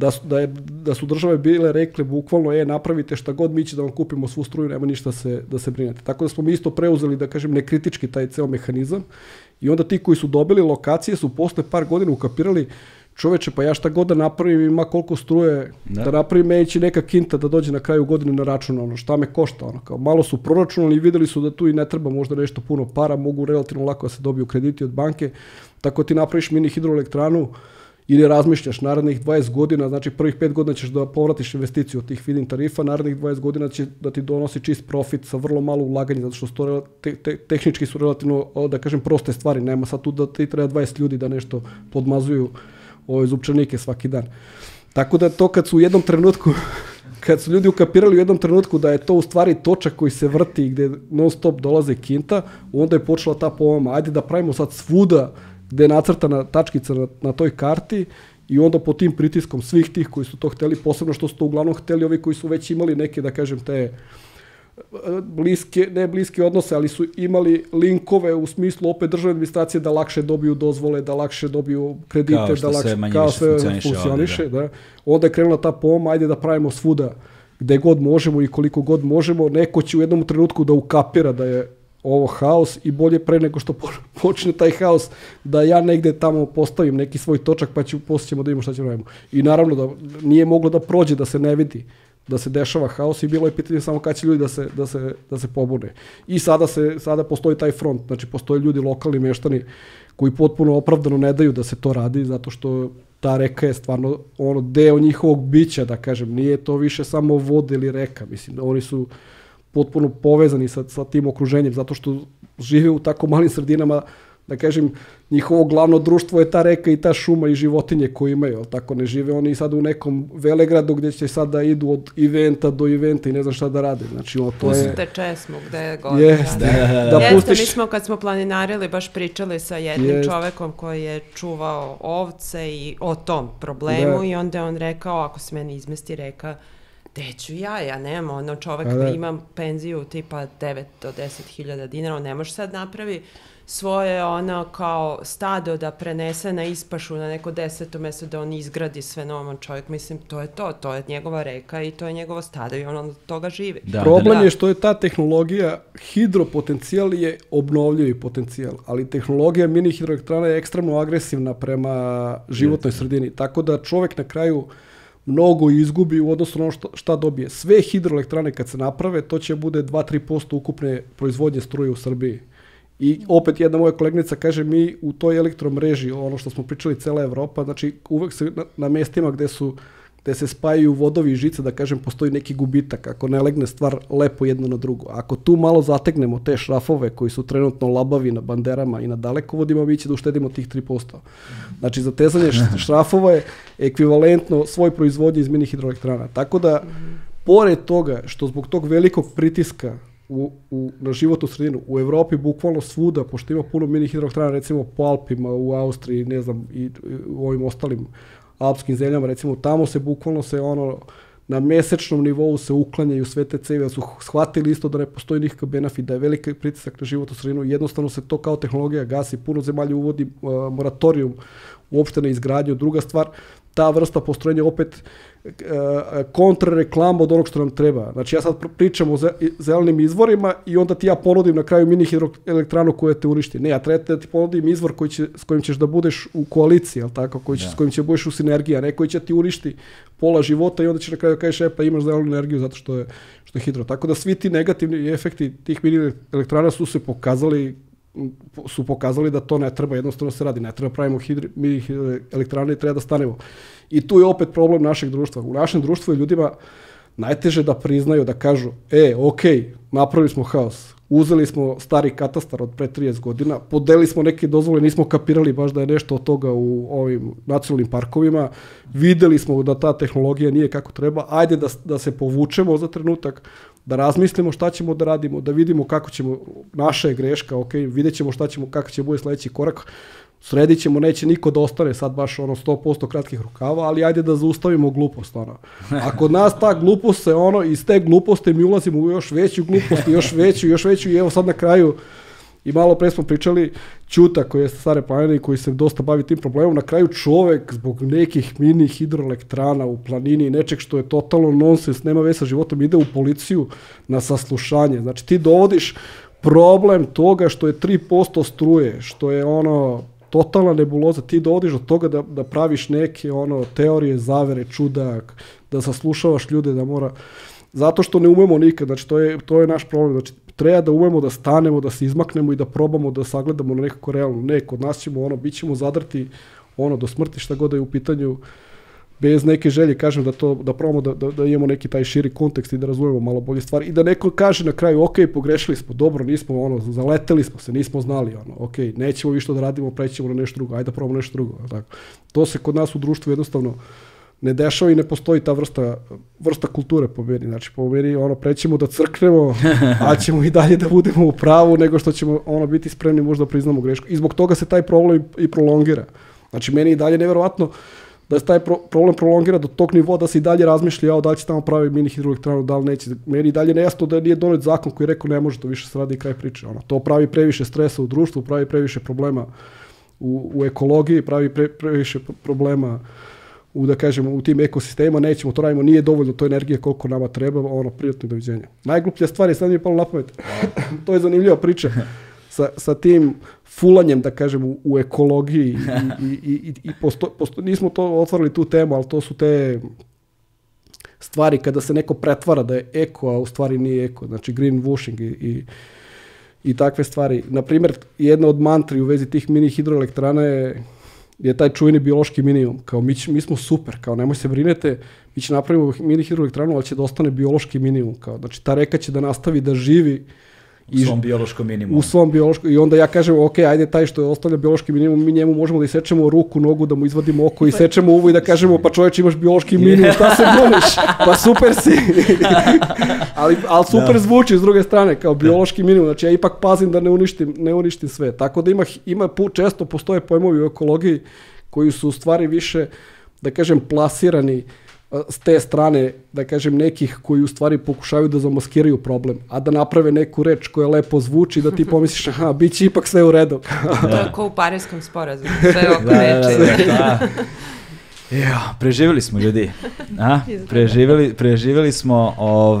da su države bile rekle bukvalno, napravite šta god, mi će da vam kupimo svu struju, nema ništa da se brinete. Tako da smo mi isto preuzeli, da kažem, nekritički taj ceo mehanizam i onda ti koji su dobili lokacije su posle par godina ukapirali, čoveče, pa ja šta god da napravim, ima koliko struje, da napravim, meni će neka kinta da dođe na kraju godine na račun, šta me košta, kao malo su proračunali i videli su da tu i ne treba možda nešto puno para, mogu relativno lako da se dobiju krediti od banke, tako ti napraviš mini hidroelektranu ili razmišljaš narednih 20 godina, znači prvih 5 godina ćeš da povratiš investiciju od tih feed-in tarifa, narednih 20 godina će da ti donosi čist profit sa vrlo malo ulaganja, zato što tehnički su relativno, da kažem, proste stvari, nema sad tu da ti treba 20 ljudi da nešto podmazuju ove zupčanike svaki dan. Tako da to kad su u jednom trenutku, kad su ljudi ukapirali u jednom trenutku da je to u stvari točak koji se vrti i gde non stop dolaze kinta, onda je počela ta pomama, ajde da pravimo sad svuda gde je nacrtana tačkica na toj karti i onda po tim pritiskom svih tih koji su to hteli, posebno što su to uglavnom hteli ovi koji su već imali neke, da kažem, te bliske odnose, ali su imali linkove u smislu opet državne administracije da lakše dobiju dozvole, da lakše dobiju kredite, kao sve funkcioniše. Da. Onda je krenula ta pomama, ajde da pravimo svuda gde god možemo i koliko god možemo. Neko će u jednom trenutku da ukapira da je ovo haos i bolje pre nego što počne taj haos da ja negde tamo postavim neki svoj točak pa poslije ćemo da vidimo šta ćemo radimo. I naravno da nije moglo da prođe, da se ne vidi da se dešava haos i bilo je pitanje samo kad će ljudi da se pobune. I sada postoji taj front, znači postoje ljudi, lokalni meštani koji potpuno opravdano ne daju da se to radi zato što ta reka je stvarno deo njihovog bića, da kažem, nije to više samo voda ili reka, mislim da oni su potpuno povezani sa tim okruženjem, zato što žive u tako malim sredinama, da kažem, njihovo glavno društvo je ta reka i ta šuma i životinje koje imaju, tako ne žive oni sad u nekom velegradu gdje će sad da idu od eventa do eventa i ne znam šta da rade. Znači, to je... Pustite česmu gde god. Mi smo kad smo planinarili baš pričali sa jednim čovekom koji je čuvao ovce i o tom problemu i onda je on rekao, ako se meni izmesti reka, gde ću ja nemam, čovek imam penziju tipa 9 do 10.000 dinara, on ne može sad napravi svoje kao stado da prenese na ispašu na neko 10. mesto da on izgradi sve novom čovjek, mislim, to je njegova reka i to je njegovo stado i on od toga živi. Problem je što je ta tehnologija, hidropotencijal je obnovljivi potencijal, ali tehnologija mini hidroelektrana je ekstremno agresivna prema životnoj sredini, tako da čovjek na kraju mnogo izgubi u odnosu na ono šta dobije. Sve hidroelektrane kad se naprave, to će bude 2-3% ukupne proizvodnje struje u Srbiji. I opet jedna moja kolegnica kaže, mi u toj elektromreži, ono što smo pričali cela Evropa, znači uvek se na mestima gde se spajaju vodovi i žice, da kažem, postoji neki gubitak, ako ne legne stvar lepo jedno na drugo. Ako tu malo zategnemo te šrafove koji su trenutno labavi na banderama i na dalekovodima, mi će da uštedimo tih 3%. Znači, zatezanje šrafova je ekvivalentno svoj proizvodnji iz mini hidroelektrana. Tako da, pored toga što zbog tog velikog pritiska na životnu sredinu, u Evropi bukvalno svuda, pošto ima puno mini hidroelektrana, recimo po Alpima, u Austriji, ne znam, i u ovim ostalim alpskim zemljama, recimo tamo se bukvalno na mesečnom nivou se uklanjaju sve te cevi, da su shvatili isto da ne postoji nikakav benefit, da je veliki pritisak na životnu sredinu, jednostavno se to kao tehnologija gasi, puno zemalja uvodi moratorijum uopšte na izgradnju. Druga stvar, ta vrsta postrojenja opet kontrareklama od onog što nam treba. Znači ja sad pričam o zelenim izvorima i onda ti ja ponudim na kraju mini hidroelektranu koja te uništi. Ne, ja treba da ti ponudim izvor s kojim ćeš da budeš u koaliciji, jel tako? S kojim će budeš u sinergiji, a ne koji će ti uništi pola života i onda će na kraju kažeš pa imaš zelenu energiju zato što je hidro. Tako da svi ti negativni efekti tih mini elektrana su pokazali da to ne treba, jednostavno se radi, ne treba pravimo mini elektrane i treba da stanemo. I tu je opet problem našeg društva. U našem društvu je ljudima najteže da priznaju, da kažu, ok, napravili smo haos, uzeli smo stari katastar od pre 30 godina, podelili smo neke dozvole, nismo kapirali baš da je nešto od toga u ovim nacionalnim parkovima, videli smo da ta tehnologija nije kako treba, ajde da se povučemo za trenutak, da razmislimo šta ćemo da radimo, da vidimo kako ćemo, naša je greška, ok, vidjet ćemo kako će bude sledeći korak, sredit ćemo, neće niko da ostane sad baš 100% kratkih rukava, ali ajde da zaustavimo glupost. A kod nas ta glupost se iz te gluposti mi ulazimo u još veću glupost, još veću i evo sad na kraju, i malo pre smo pričali, Ćuta koji je sa Stare planine i koji se dosta bavi tim problemom, na kraju čovek zbog nekih mini hidroelektrana u planini, nečeg što je totalno nonsens, nema veze sa životom, ide u policiju na saslušanje. Znači ti dovodiš problem toga što je 3% struje, što je totalna nebuloza, ti dovodiš do toga da praviš neke teorije, zavere, čudak, da saslušavaš ljude, da mora... Zato što ne umemo nikad, znači to je naš problem, znači treba da umemo da stanemo, da se izmaknemo i da probamo da sagledamo na nekako realno. Ne, kod nas ćemo, bit ćemo zadrti do smrti, šta god da je u pitanju, bez neke želje, kažem, da probamo da imamo neki taj širi kontekst i da razumemo malo bolje stvari i da neko kaže na kraju, ok, pogrešili smo, dobro, nismo, zaleteli smo se, nismo znali, ok, nećemo više da radimo, prećemo na nešto drugo, ajde da probamo nešto drugo, tako. To se kod nas u društvu jednostavno ne dešava i ne postoji ta vrsta kulture po meni, znači po meni prećemo da crknemo, a ćemo i dalje da budemo u pravu nego što ćemo biti spremni možda da priznamo grešku i zbog toga se taj problem i prolongira. Znači meni i dalje neverovatno da se taj problem prolongira do tog nivoa da se i dalje razmišlja da li će tamo pravi mini hidroelektranu, da li neće. Meni i dalje nejasno da nije donet zakon koji je rekao ne može, to više se radi i kraj priče. To pravi previše stresa u društvu, pravi previše problema u ekologiji, pravi previše problema da kažemo, u tim ekosistemima, nećemo to radimo, nije dovoljno to energije koliko nama treba, prijatno doviđenja. Najgluplja stvar je, sad mi je palo na pamet, to je zanimljiva priča, sa tim fulanjem, da kažem, u ekologiji i nismo to otvorili tu temu, ali to su te stvari kada se neko pretvara da je eko, a u stvari nije eko, znači greenwashing i takve stvari. Naprimjer, jedna od mantri u vezi tih mini hidroelektrana je taj čuveni biološki minimum, kao mi smo super, kao nemoj se brinete, mi će napravimo mini hidroelektranu, ali će da ostane biološki minimum, kao, znači ta reka će da nastavi da živi u svom biološkom minimumu. U svom biološkom, i onda ja kažem, ok, ajde taj što je ostavlja biološki minimum, mi njemu možemo da isečemo ruku, nogu, da mu izvadimo oko i sečemo uvo i da kažemo, pa čovječ imaš biološki minimum, šta se buniš, pa super si. ali super zvuči s druge strane, kao biološki minimum, znači ja ipak pazim da ne uništim sve. Tako da često postoje pojmovi u ekologiji koji su u stvari više, da kažem, plasirani s te strane, da kažem, nekih koji u stvari pokušavaju da zamaskiraju problem, a da naprave neku reč koja lepo zvuči, da ti pomisliš, aha, bit će ipak sve u redu. To je kao u Parijskom sporazumu, sve oko reči. Preživjeli smo, ljudi. Preživjeli smo,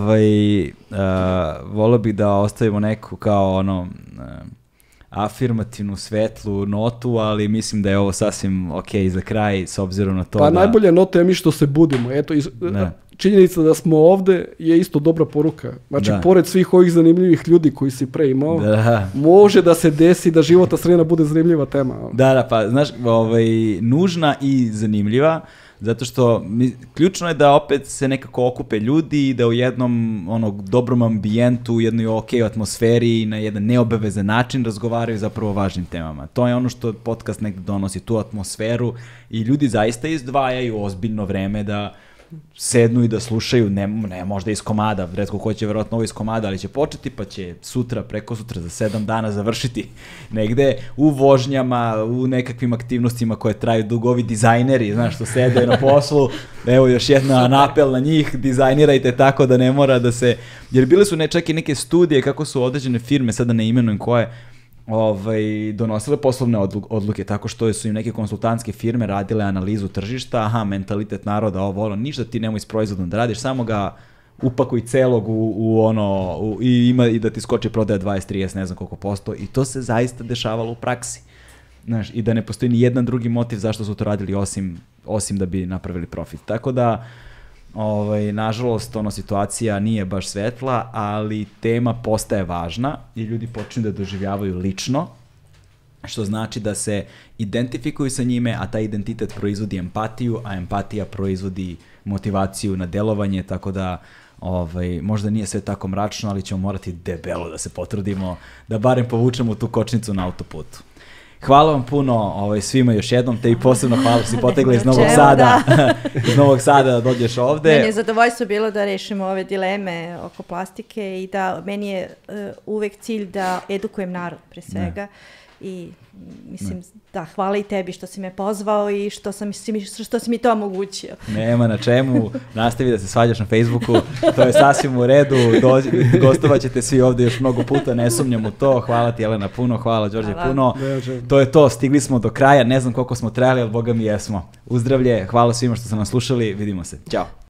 volio bih da ostavimo neku kao afirmativnu, svetlu notu, ali mislim da je ovo sasvim ok za kraj, s obzirom na to najbolja nota je mi što se budimo. Eto, činjenica da smo ovde je isto dobra poruka. Znači, pored svih ovih zanimljivih ljudi koji si pre imao, može da se desi da životna sredina bude zanimljiva tema. Pa znaš, nužna i zanimljiva, Zato što ključno je da opet se nekako okupe ljudi i da u jednom dobrom ambijentu, u jednoj okej atmosferi i na jedan neobavezan način razgovaraju zapravo o važnim temama. To je ono što podcast negde donosi, tu atmosferu i ljudi zaista izdvajaju ozbiljno vreme da sednu i da slušaju, ne možda iz komada, retko ko će verovatno ovo iz komada, ali će početi pa će sutra, preko sutra, za 7 dana završiti negde u vožnjama, u nekakvim aktivnostima koje traju dugo, ovi dizajneri, znaš, što sede na poslu, evo još jedna apel na njih, dizajnirajte tako da ne mora da se, jer bile su čak i neke studije kako su određene firme, sada ne imenujem koje, donosile poslovne odluke tako što su im neke konsultantske firme radile analizu tržišta, mentalitet naroda, ništa ti nemoj s proizvodom da radiš, samo ga upakuj celog i da ti skoči prodaja 20, 30, ne znam koliko posto, i to se zaista dešavalo u praksi. Znaš, i da ne postoji ni jedan drugi motiv zašto su to radili osim da bi napravili profit. Tako da nažalost, situacija nije baš svetla, ali tema postaje važna i ljudi počinju da doživljavaju lično, što znači da se identifikuju sa njime, a taj identitet proizvodi empatiju, a empatija proizvodi motivaciju na delovanje, tako da možda nije sve tako mračno, ali ćemo morati debelo da se potrudimo da barem povučemo tu kočnicu na autoputu. Hvala vam puno svima još jednom, te i posebno hvala što si potegla iz Novog Sada, iz Novog Sada da dođeš ovde. Meni je zadovoljstvo bilo da rešimo ove dileme oko plastike i da meni je uvek cilj da edukujem narod pre svega. I mislim da hvala i tebi što si me pozvao i što si mi to omogućio. Nema na čemu, nastavi da se svađaš na Facebooku, to je sasvim u redu, gostovat ćete svi ovde još mnogo puta, ne sumnjam u to. Hvala ti, Jelena, puno, hvala Đorđe puno. To je to, stigli smo do kraja, ne znam koliko smo trajali, ali boga mi jesmo. Uzdravlje, hvala svima što ste nas slušali, vidimo se, ćao.